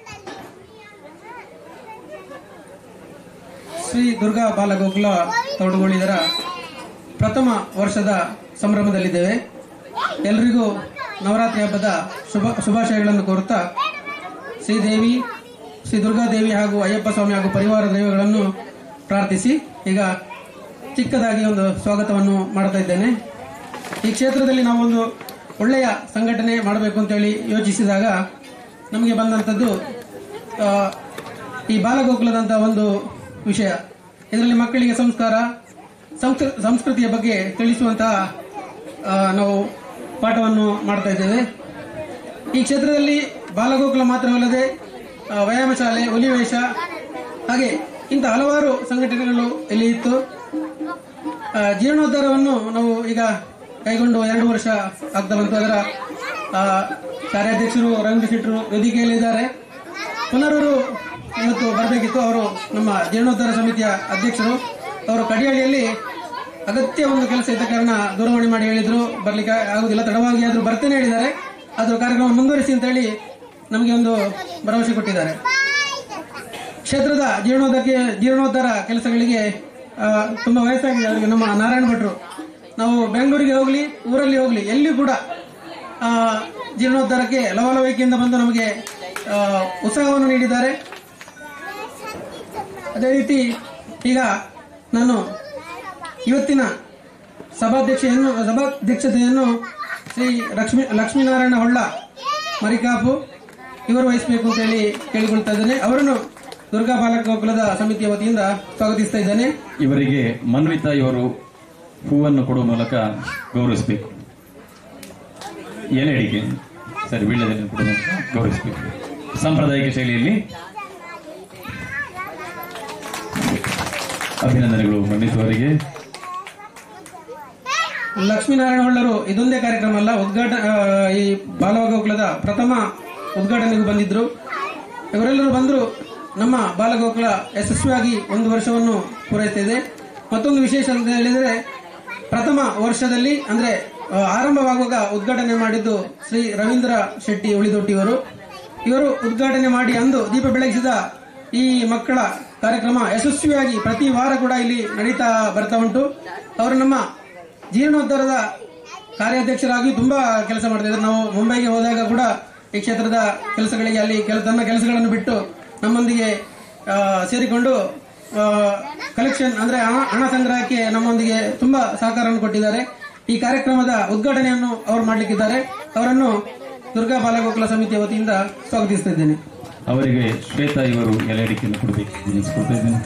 ಶ್ರೀ ದುರ್ಗಾ ಬಾಲಗೋಕುಲ ತೌಡುಗೋಳಿಗರ ಪ್ರಥಮ ವರ್ಷದ ಸಂಭ್ರಮದಲ್ಲಿದ್ದೇವೆ. ಎಲ್ಲರಿಗೂ ನವರಾತ್ರಿ ಹಬ್ಬದ ಶುಭಾಶಯಗಳನ್ನು ಕೋರುತ್ತಾ ಶ್ರೀದೇವಿ, ಶ್ರೀ ದುರ್ಗಾದೇವಿ ಹಾಗೂ ಅಯ್ಯಪ್ಪ ಸ್ವಾಮಿ ಹಾಗೂ ಪರಿವಾರ ದೈವಗಳನ್ನು ಪ್ರಾರ್ಥಿಸಿ ಈಗ ಚಿಕ್ಕದಾಗಿ ಒಂದು ಸ್ವಾಗತವನ್ನು ಮಾಡ್ತಾ ಇದ್ದೇನೆ. ಈ ಕ್ಷೇತ್ರದಲ್ಲಿ ನಾವೊಂದು ಒಳ್ಳೆಯ ಸಂಘಟನೆ ಮಾಡಬೇಕು ಅಂತೇಳಿ ಯೋಚಿಸಿದಾಗ ನಮಗೆ ಬಂದಂಥದ್ದು ಈ ಬಾಲಗೋಕುಲದಂಥ ಒಂದು ವಿಷಯ. ಇದರಲ್ಲಿ ಮಕ್ಕಳಿಗೆ ಸಂಸ್ಕಾರ, ಸಂಸ್ಕೃತಿಯ ಬಗ್ಗೆ ತಿಳಿಸುವಂತಹ ನಾವು ಪಾಠವನ್ನು ಮಾಡ್ತಾ ಇದ್ದೇವೆ. ಈ ಕ್ಷೇತ್ರದಲ್ಲಿ ಬಾಲಗೋಕುಲ ಮಾತ್ರವಲ್ಲದೆ ವ್ಯಾಯಾಮ ಶಾಲೆ, ಹುಲಿವೇಷ ಹಾಗೆ ಇಂಥ ಹಲವಾರು ಸಂಘಟನೆಗಳು ಇಲ್ಲಿ ಇತ್ತು. ಜೀರ್ಣೋದ್ಧಾರವನ್ನು ನಾವು ಈಗ ಕೈಗೊಂಡು 2 ವರ್ಷ ಆಗ್ತಾ ಬಂತು. ಅದರ ಕಾರ್ಯಾಧ್ಯಕ್ಷರು ರಂಗ ಶೆಟ್ಟರು ವೇದಿಕೆಯಲ್ಲಿದ್ದಾರೆ. ಪುನರವರು ಇವತ್ತು ಬರಬೇಕಿತ್ತು. ಅವರು ನಮ್ಮ ಜೀರ್ಣೋದ್ಧಾರ ಸಮಿತಿಯ ಅಧ್ಯಕ್ಷರು. ಅವರು ಕಡಿಯಾಳಿಯಲ್ಲಿ ಅಗತ್ಯ ಒಂದು ಕೆಲಸ ಇದ್ದ ಕಾರಣ ದೂರವಾಣಿ ಮಾಡಿ ಹೇಳಿದ್ರು ಬರ್ಲಿಕ್ಕೆ ಆಗುದಿಲ್ಲ, ತಡವಾಗಿ ಆದ್ರೂ ಬರ್ತೇನೆ ಹೇಳಿದ್ದಾರೆ. ಆದ್ರೂ ಕಾರ್ಯಕ್ರಮ ಮುಂದುವರಿಸಿ ಅಂತ ಹೇಳಿ ನಮಗೆ ಒಂದು ಭರವಸೆ ಕೊಟ್ಟಿದ್ದಾರೆ. ಕ್ಷೇತ್ರದ ಜೀರ್ಣೋದ್ಧಾರ ಕೆಲಸಗಳಿಗೆ ತುಂಬಾ ವಯಸ್ಸಾಗಿದೆ ಅವರಿಗೆ. ನಮ್ಮ ನಾರಾಯಣ ಭಟ್ರು ನಾವು ಬೆಂಗಳೂರಿಗೆ ಹೋಗ್ಲಿ ಊರಲ್ಲಿ ಹೋಗ್ಲಿ ಎಲ್ಲಿ ಕೂಡ ಜೀರ್ಣೋದ್ಧಾರಕ್ಕೆ ಲವಲವಿಕೆಯಿಂದ ಬಂದು ನಮಗೆ ಉತ್ಸಾಹವನ್ನು ನೀಡಿದ್ದಾರೆ. ಅದೇ ರೀತಿ ಈಗ ನಾನು ಇವತ್ತಿನ ಸಭಾಧ್ಯಕ್ಷತೆಯನ್ನು ಶ್ರೀ ಲಕ್ಷ್ಮೀನಾರಾಯಣ ಹೊಳ್ಳ ಮರಿಕಾಪು ಇವರು ವಹಿಸಬೇಕು ಅಂತ ಹೇಳಿ ಕೇಳಿಕೊಳ್ತಾ ಇದ್ದೇನೆ. ಅವರನ್ನು ದುರ್ಗಾ ಬಾಲಗೋಕುಲದ ಸಮಿತಿಯ ವತಿಯಿಂದ ಸ್ವಾಗತಿಸ್ತಾ ಇದ್ದೇನೆ. ಇವರಿಗೆ ಮನ್ವಿತಾ ಇವರು ಹೂವನ್ನು ಕೊಡುವ ಮೂಲಕ ಗೌರವಿಸಬೇಕು. ಎಲೆ ಅಡಿಕೆ ಸರಿ ವೀಳ್ಯದೆಲೆ ಕೊಡುವ ಮೂಲಕ ಗೌರವಿಸಬೇಕು ಸಾಂಪ್ರದಾಯಿಕ ಶೈಲಿಯಲ್ಲಿ. ಅಭಿನಂದನೆಗಳು ಮನ್ವಿತಾ ಅವರಿಗೆ. ಲಕ್ಷ್ಮೀನಾರಾಯಣ ಹೊಳ್ಳರು ಇದೊಂದೇ ಕಾರ್ಯಕ್ರಮ ಅಲ್ಲ, ಈ ಬಾಲಗೋಕುಲದ ಪ್ರಥಮ ಉದ್ಘಾಟನೆಗೂ ಬಂದಿದ್ರು. ಇವರೆಲ್ಲರೂ ಬಂದರು. ನಮ್ಮ ಬಾಲಗೋಕುಲ ಯಶಸ್ವಿಯಾಗಿ 1 ವರ್ಷವನ್ನು ಪೂರೈಸ್ತಾ ಇದೆ. ಮತ್ತೊಂದು ವಿಶೇಷ ಅಂತ ಹೇಳಿದರೆ ಪ್ರಥಮ ವರ್ಷದಲ್ಲಿ ಅಂದ್ರೆ ಆರಂಭವಾಗುವಾಗ ಉದ್ಘಾಟನೆ ಮಾಡಿದ್ದು ಶ್ರೀ ರವೀಂದ್ರ ಶೆಟ್ಟಿ ಉಳಿದೊಟ್ಟಿಯವರು. ಇವರು ಉದ್ಘಾಟನೆ ಮಾಡಿ ಅಂದು ದೀಪ ಬೆಳಗಿಸಿದ ಈ ಮಕ್ಕಳ ಕಾರ್ಯಕ್ರಮ ಯಶಸ್ವಿಯಾಗಿ ಪ್ರತಿ ವಾರ ಕೂಡ ಇಲ್ಲಿ ನಡೀತಾ ಬರ್ತಾ ಉಂಟು. ಅವರು ನಮ್ಮ ಜೀರ್ಣೋದ್ಧಾರದ ಕಾರ್ಯಾಧ್ಯಕ್ಷರಾಗಿ ತುಂಬಾ ಕೆಲಸ ಮಾಡ್ತಿದ್ದಾರೆ. ನಾವು ಮುಂಬೈಗೆ ಹೋದಾಗ ಕೂಡ ಈ ಕ್ಷೇತ್ರದ ಕೆಲಸಗಳಿಗೆ ಅಲ್ಲಿ ತನ್ನ ಕೆಲಸಗಳನ್ನು ಬಿಟ್ಟು ನಮ್ಮೊಂದಿಗೆ ಸೇರಿಕೊಂಡು ಕಲೆಕ್ಷನ್ ಅಂದ್ರೆ ಹಣ ಸಂಗ್ರಹಕ್ಕೆ ನಮ್ಮೊಂದಿಗೆ ತುಂಬಾ ಸಹಕಾರವನ್ನು ಕೊಟ್ಟಿದ್ದಾರೆ. ಈ ಕಾರ್ಯಕ್ರಮದ ಉದ್ಘಾಟನೆಯನ್ನು ಅವರು ಮಾಡಲಿಕ್ಕಿದ್ದಾರೆ. ಅವರನ್ನು ದುರ್ಗಾ ಬಾಲಗೋಕುಲ ಸಮಿತಿಯ ವತಿಯಿಂದ ಸ್ವಾಗತಿಸ್ತಾ ಇದ್ದೇನೆ. ಅವರಿಗೆ ಶ್ವೇತಾ ಇವರು ಎಲೆ ಅಡಿಕೆಯನ್ನು ಕೊಡಬೇಕು ಎನಿಸಿಕೊಳ್ತಾ ಇದ್ದೇನೆ.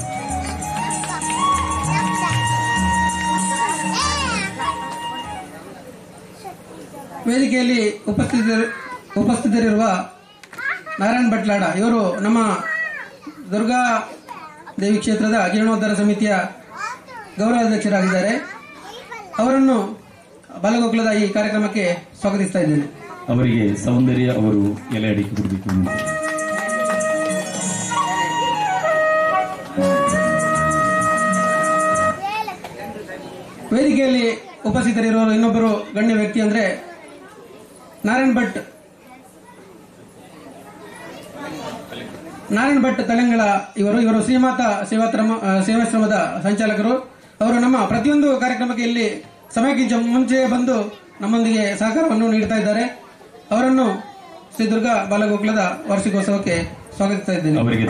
ವೇದಿಕೆಯಲ್ಲಿ ಉಪಸ್ಥಿತರಿರುವ ನಾರಾಯಣ ಭಟ್ಲಾಡ ಇವರು ನಮ್ಮ ದುರ್ಗಾ ದೇವಿ ಕ್ಷೇತ್ರದ ಜೀರ್ಣೋದ್ಧಾರ ಸಮಿತಿಯ ಗೌರವಾಧ್ಯಕ್ಷರಾಗಿದ್ದಾರೆ. ಅವರನ್ನು ಬಾಲಗೋಕುಲದ ಈ ಕಾರ್ಯಕ್ರಮಕ್ಕೆ ಸ್ವಾಗತಿಸ್ತಾ ಇದ್ದೇನೆ. ಅವರಿಗೆ ಸೌಂದರ್ಯ ಅವರು ಎಲೆ ಅಡಿಕೆ ಕೊಡಬೇಕು. ವೇದಿಕೆಯಲ್ಲಿ ಉಪಸ್ಥಿತರಿರುವ ಇನ್ನೊಬ್ಬರು ಗಣ್ಯ ವ್ಯಕ್ತಿ ಅಂದ್ರೆ ನಾರಾಯಣ ಭಟ್ ತಲೆಂಗಳ ಇವರು ಶ್ರೀಮಾತಾ ಸೇವಾಶ್ರಮದ ಸಂಚಾಲಕರು. ಅವರು ನಮ್ಮ ಪ್ರತಿಯೊಂದು ಕಾರ್ಯಕ್ರಮಕ್ಕೆ ಇಲ್ಲಿ ಸಮಯಕ್ಕಿಂತ ಮುಂಚೆ ಬಂದು ನಮ್ಮೊಂದಿಗೆ ಸಹಕಾರವನ್ನು ನೀಡ್ತಾ ಇದ್ದಾರೆ. ಅವರನ್ನು ಶ್ರೀ ದುರ್ಗಾ ಬಾಲಗೋಕುಲದ ವಾರ್ಷಿಕೋತ್ಸವಕ್ಕೆ ಸ್ವಾಗತಿಸ್ತಾ ಇದ್ದೇನೆ. ಅವರಿಗೆ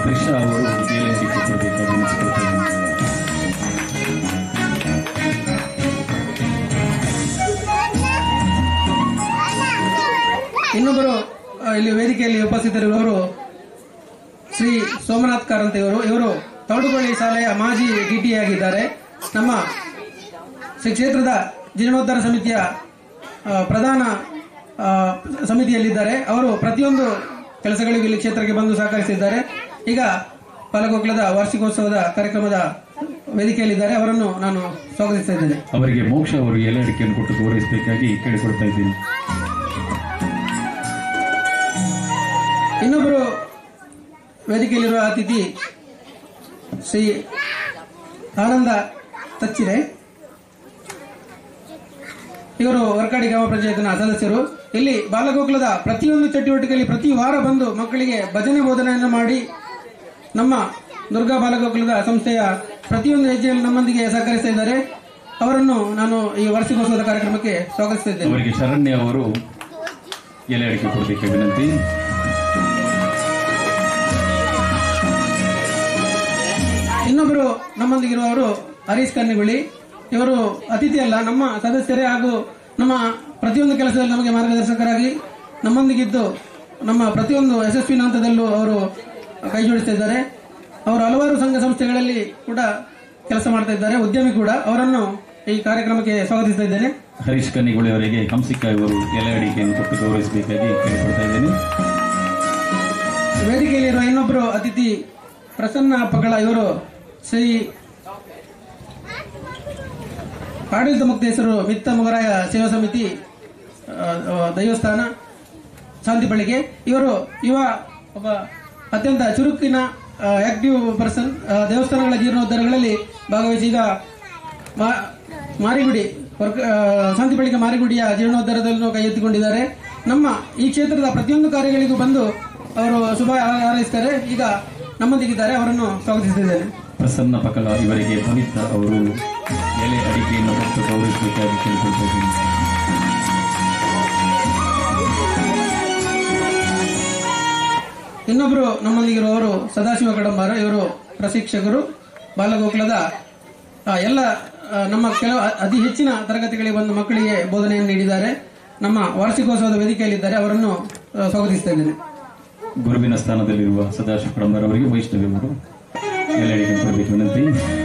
ಇನ್ನೊಬ್ಬರು ಇಲ್ಲಿ ವೇದಿಕೆಯಲ್ಲಿ ಉಪಸ್ಥಿತರಿರುವವರು ಶ್ರೀ ಸೋಮನಾಥ್ ಕಾರಂತ ಇವರು ತೌಡುಗೊಳ್ಳಿ ಶಾಲೆಯ ಮಾಜಿ ಟಿಟಿ ಆಗಿದ್ದಾರೆ. ನಮ್ಮ ಶ್ರೀ ಕ್ಷೇತ್ರದ ಜೀರ್ಣೋದ್ಧಾರ ಸಮಿತಿಯ ಪ್ರಧಾನ ಸಮಿತಿಯಲ್ಲಿದ್ದಾರೆ. ಅವರು ಪ್ರತಿಯೊಂದು ಕೆಲಸಗಳಿಗೂ ಇಲ್ಲಿ ಕ್ಷೇತ್ರಕ್ಕೆ ಬಂದು ಸಹಕರಿಸಿದ್ದಾರೆ. ಈಗ ಬಾಲಗೋಕುಲದ ವಾರ್ಷಿಕೋತ್ಸವದ ಕಾರ್ಯಕ್ರಮದ ವೇದಿಕೆಯಲ್ಲಿದ್ದಾರೆ. ಅವರನ್ನು ನಾನು ಸ್ವಾಗತಿಸ್ತಾ ಇದ್ದೇನೆ. ಅವರಿಗೆ ಮೋಕ್ಷ ಅವರು ಎಲೆ ಅಡಿಕೆಯನ್ನು ಕೊಟ್ಟು ಗೌರವಿಸಬೇಕಾಗಿ ಕೇಳಿಕೊಳ್ತಾ ಇದ್ದೀನಿ. ಇನ್ನೊಬ್ಬರು ವೇದಿಕೆಯಲ್ಲಿರುವ ಅತಿಥಿ ಶ್ರೀ ಆನಂದ ತಚ್ಚಿರೆ. ಇವರು ವರ್ಕಾಡಿ ಗ್ರಾಮ ಪಂಚಾಯತ್ನ ಸದಸ್ಯರು. ಇಲ್ಲಿ ಬಾಲಗೋಕುಲದ ಪ್ರತಿಯೊಂದು ಚಟುವಟಿಕೆಯಲ್ಲಿ ಪ್ರತಿ ವಾರ ಬಂದು ಮಕ್ಕಳಿಗೆ ಭಜನೆ ಬೋಧನೆಯನ್ನು ಮಾಡಿ ನಮ್ಮ ದುರ್ಗಾ ಬಾಲಗೋಕುಲದ ಸಂಸ್ಥೆಯ ಪ್ರತಿಯೊಂದು ಹೆಜ್ಜೆಯಲ್ಲಿ ನಮ್ಮೊಂದಿಗೆ ಸಹಕರಿಸ್ತಾ ಇದ್ದಾರೆ. ಅವರನ್ನು ನಾನು ಈ ವಾರ್ಷಿಕೋತ್ಸವದ ಕಾರ್ಯಕ್ರಮಕ್ಕೆ ಸ್ವಾಗತಿಸ್ತಾ ಇದ್ದೇನೆ. ಅವರಿಗೆ ಶರಣ್ಯ ಅವರು ಎಲೆ ಅಡಿಕೆ ಕೊಡಬೇಕು ವಿನಂತಿ. ಇನ್ನೊಬ್ಬರು ನಮ್ಮೊಂದಿಗಿರುವವರು ಹರೀಶ್ ಕನ್ನಿಗುಳಿ. ಇವರು ಅತಿಥಿ ಅಲ್ಲ, ನಮ್ಮ ಸದಸ್ಯರೇ ಹಾಗೂ ನಮ್ಮ ಪ್ರತಿಯೊಂದು ಕೆಲಸದಲ್ಲಿ ನಮಗೆ ಮಾರ್ಗದರ್ಶಕರಾಗಿ ನಮ್ಮೊಂದಿಗಿದ್ದು ನಮ್ಮ ಪ್ರತಿಯೊಂದು ಯಶಸ್ವಿನ ಹಂತದಲ್ಲೂ ಅವರು ಕೈ ಜೋಡಿಸ್ತಾ ಇದ್ದಾರೆ. ಅವರು ಹಲವಾರು ಸಂಘ ಸಂಸ್ಥೆಗಳಲ್ಲಿ ಕೂಡ ಕೆಲಸ ಮಾಡ್ತಾ ಇದ್ದಾರೆ, ಉದ್ಯಮಿ ಕೂಡ. ಅವರನ್ನು ಈ ಕಾರ್ಯಕ್ರಮಕ್ಕೆ ಸ್ವಾಗತಿಸ್ತಾ ಇದ್ದೇನೆ. ಹರೀಶ್ ಕನ್ನಿಗುಳಿ ಅವರಿಗೆ ಹಂಸಿಕಾ ಇವರು ಎಲೆ ಅಡಿಕೆಯನ್ನು ಕೊಟ್ಟು ಗೌರವಿಸಬೇಕಾಗಿ ಕೇಳಿಕೊಳ್ತಾ ಇದ್ದೇನೆ. ವೇದಿಕೆಯಲ್ಲಿರುವ ಇನ್ನೊಬ್ಬರು ಅತಿಥಿ ಪ್ರಸನ್ನ ಪಗಳ. ಇವರು ಶ್ರೀ ಆಡಳಿತ ಮುಕ್ತೇಶ್ವರ ಮಿತ್ತ ಮೊಗರಾಯ ಸೇವಾ ಸಮಿತಿ ದೈವಸ್ಥಾನ ಶಾಂತಿಪಳ್ಳಿಗೆ. ಇವರು ಒಬ್ಬ ಅತ್ಯಂತ ಚುರುಕಿನ ಆಕ್ಟಿವ್ ಪರ್ಸನ್. ದೇವಸ್ಥಾನಗಳ ಜೀರ್ಣೋದ್ಧಾರಗಳಲ್ಲಿ ಭಾಗವಹಿಸಿ ಈಗ ಮಾರಿಗುಡಿ ಶಾಂತಿಪಳ್ಳಿಗೆ ಮಾರಿಗುಡಿಯ ಜೀರ್ಣೋದ್ಧಾರದಲ್ಲೂ ಕೈ ಎತ್ತಿಕೊಂಡಿದ್ದಾರೆ. ನಮ್ಮ ಈ ಕ್ಷೇತ್ರದ ಪ್ರತಿಯೊಂದು ಕಾರ್ಯಗಳಿಗೂ ಬಂದು ಅವರು ಶುಭ ಹಾರೈಸ್ತಾರೆ. ಈಗ ನಮ್ಮೊಂದಿಗಿದ್ದಾರೆ, ಅವರನ್ನು ಸ್ವಾಗತಿಸಿದ್ದೇನೆ. ಪ್ರಸನ್ನ ಪಕಲ ಇವರಿಗೆ ಪವಿತ್ರ ಅವರು ಎಲೆ ಅಡಿಕೆಯನ್ನು ಕೊಟ್ಟು ಗೌರವಿಸಬೇಕಾಗಿ ಕೇಳಿಕೊಳ್ತಿದ್ದೀನಿ. ಇನ್ನೊಬ್ಬರು ನಮ್ಮೊಂದಿಗಿರುವವರು ಸದಾಶಿವ ಕಡಂಬಾರ. ಇವರು ಪ್ರಶಿಕ್ಷಕರು. ಬಾಲಗೋಕುಲದ ಎಲ್ಲ ನಮ್ಮ ಕೆಲವು ಅತಿ ಹೆಚ್ಚಿನ ತರಗತಿಗಳಿಗೆ ಬಂದು ಮಕ್ಕಳಿಗೆ ಬೋಧನೆಯನ್ನು ನೀಡಿದ್ದಾರೆ. ನಮ್ಮ ವಾರ್ಷಿಕೋತ್ಸವದ ವೇದಿಕೆಯಲ್ಲಿದ್ದಾರೆ, ಅವರನ್ನು ಸ್ವಾಗತಿಸ್ತಾ ಇದ್ದೇನೆ. ಗುರುವಿನ ಸ್ಥಾನದಲ್ಲಿರುವ ಸದಾಶಿವ ಕಡಂಬಾರ ಅವರಿಗೆ ವೈಷ್ಣವಿಯವರು ಎಲೆ ಅಡಿಕೆ ಕೊಡಬೇಕು ವಿನಂತಿ.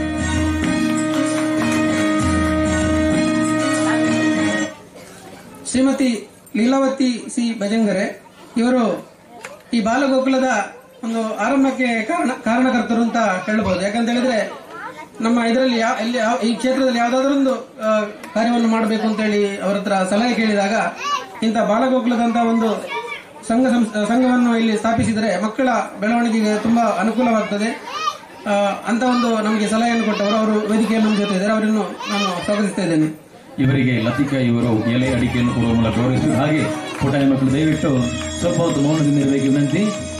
ಶ್ರೀಮತಿ ಲೀಲಾವತಿ ಸಿ ಭಜಂಗರೆ ಇವರು ಈ ಬಾಲಗೋಕುಲದ ಒಂದು ಆರಂಭಕ್ಕೆ ಕಾರಣಕರ್ತರು ಅಂತ ಹೇಳಬಹುದು. ಯಾಕಂತ ಹೇಳಿದ್ರೆ ನಮ್ಮ ಇದರಲ್ಲಿ ಈ ಕ್ಷೇತ್ರದಲ್ಲಿ ಯಾವುದಾದ್ರೊಂದು ಕಾರ್ಯವನ್ನು ಮಾಡಬೇಕು ಅಂತ ಹೇಳಿ ಅವರ ಹತ್ರ ಸಲಹೆ ಕೇಳಿದಾಗ ಇಂಥ ಬಾಲಗೋಕುಲದಂತ ಒಂದು ಸಂಘವನ್ನು ಇಲ್ಲಿ ಸ್ಥಾಪಿಸಿದರೆ ಮಕ್ಕಳ ಬೆಳವಣಿಗೆಗೆ ತುಂಬಾ ಅನುಕೂಲವಾಗ್ತದೆ ಅಂತ ಒಂದು ನಮಗೆ ಸಲಹೆಯನ್ನು ಕೊಟ್ಟವರು. ಅವರು ವೇದಿಕೆಯಲ್ಲಿ ನಮ್ಮ ಜೊತೆ ಇದ್ದಾರೆ, ಅವರನ್ನು ನಾನು ಸ್ವಾಗತಿಸ್ತಾ ಇದ್ದೇನೆ. ಇವರಿಗೆ ಲತಿಕಾ ಇವರು ಎಲೆ ಅಡಿಕೆಯನ್ನು ಕೊಡುವ ಮೂಲಕ ಗೌರವಿಸಿದರು. ಹಾಗೆ ಪುಟಾಣಿ ಮಕ್ಕಳು ದಯವಿಟ್ಟು ಸ್ವಲ್ಪ ಹೊತ್ತು ಮೌನದಿಂದ ಇರಬೇಕು ವಿನಂತಿ.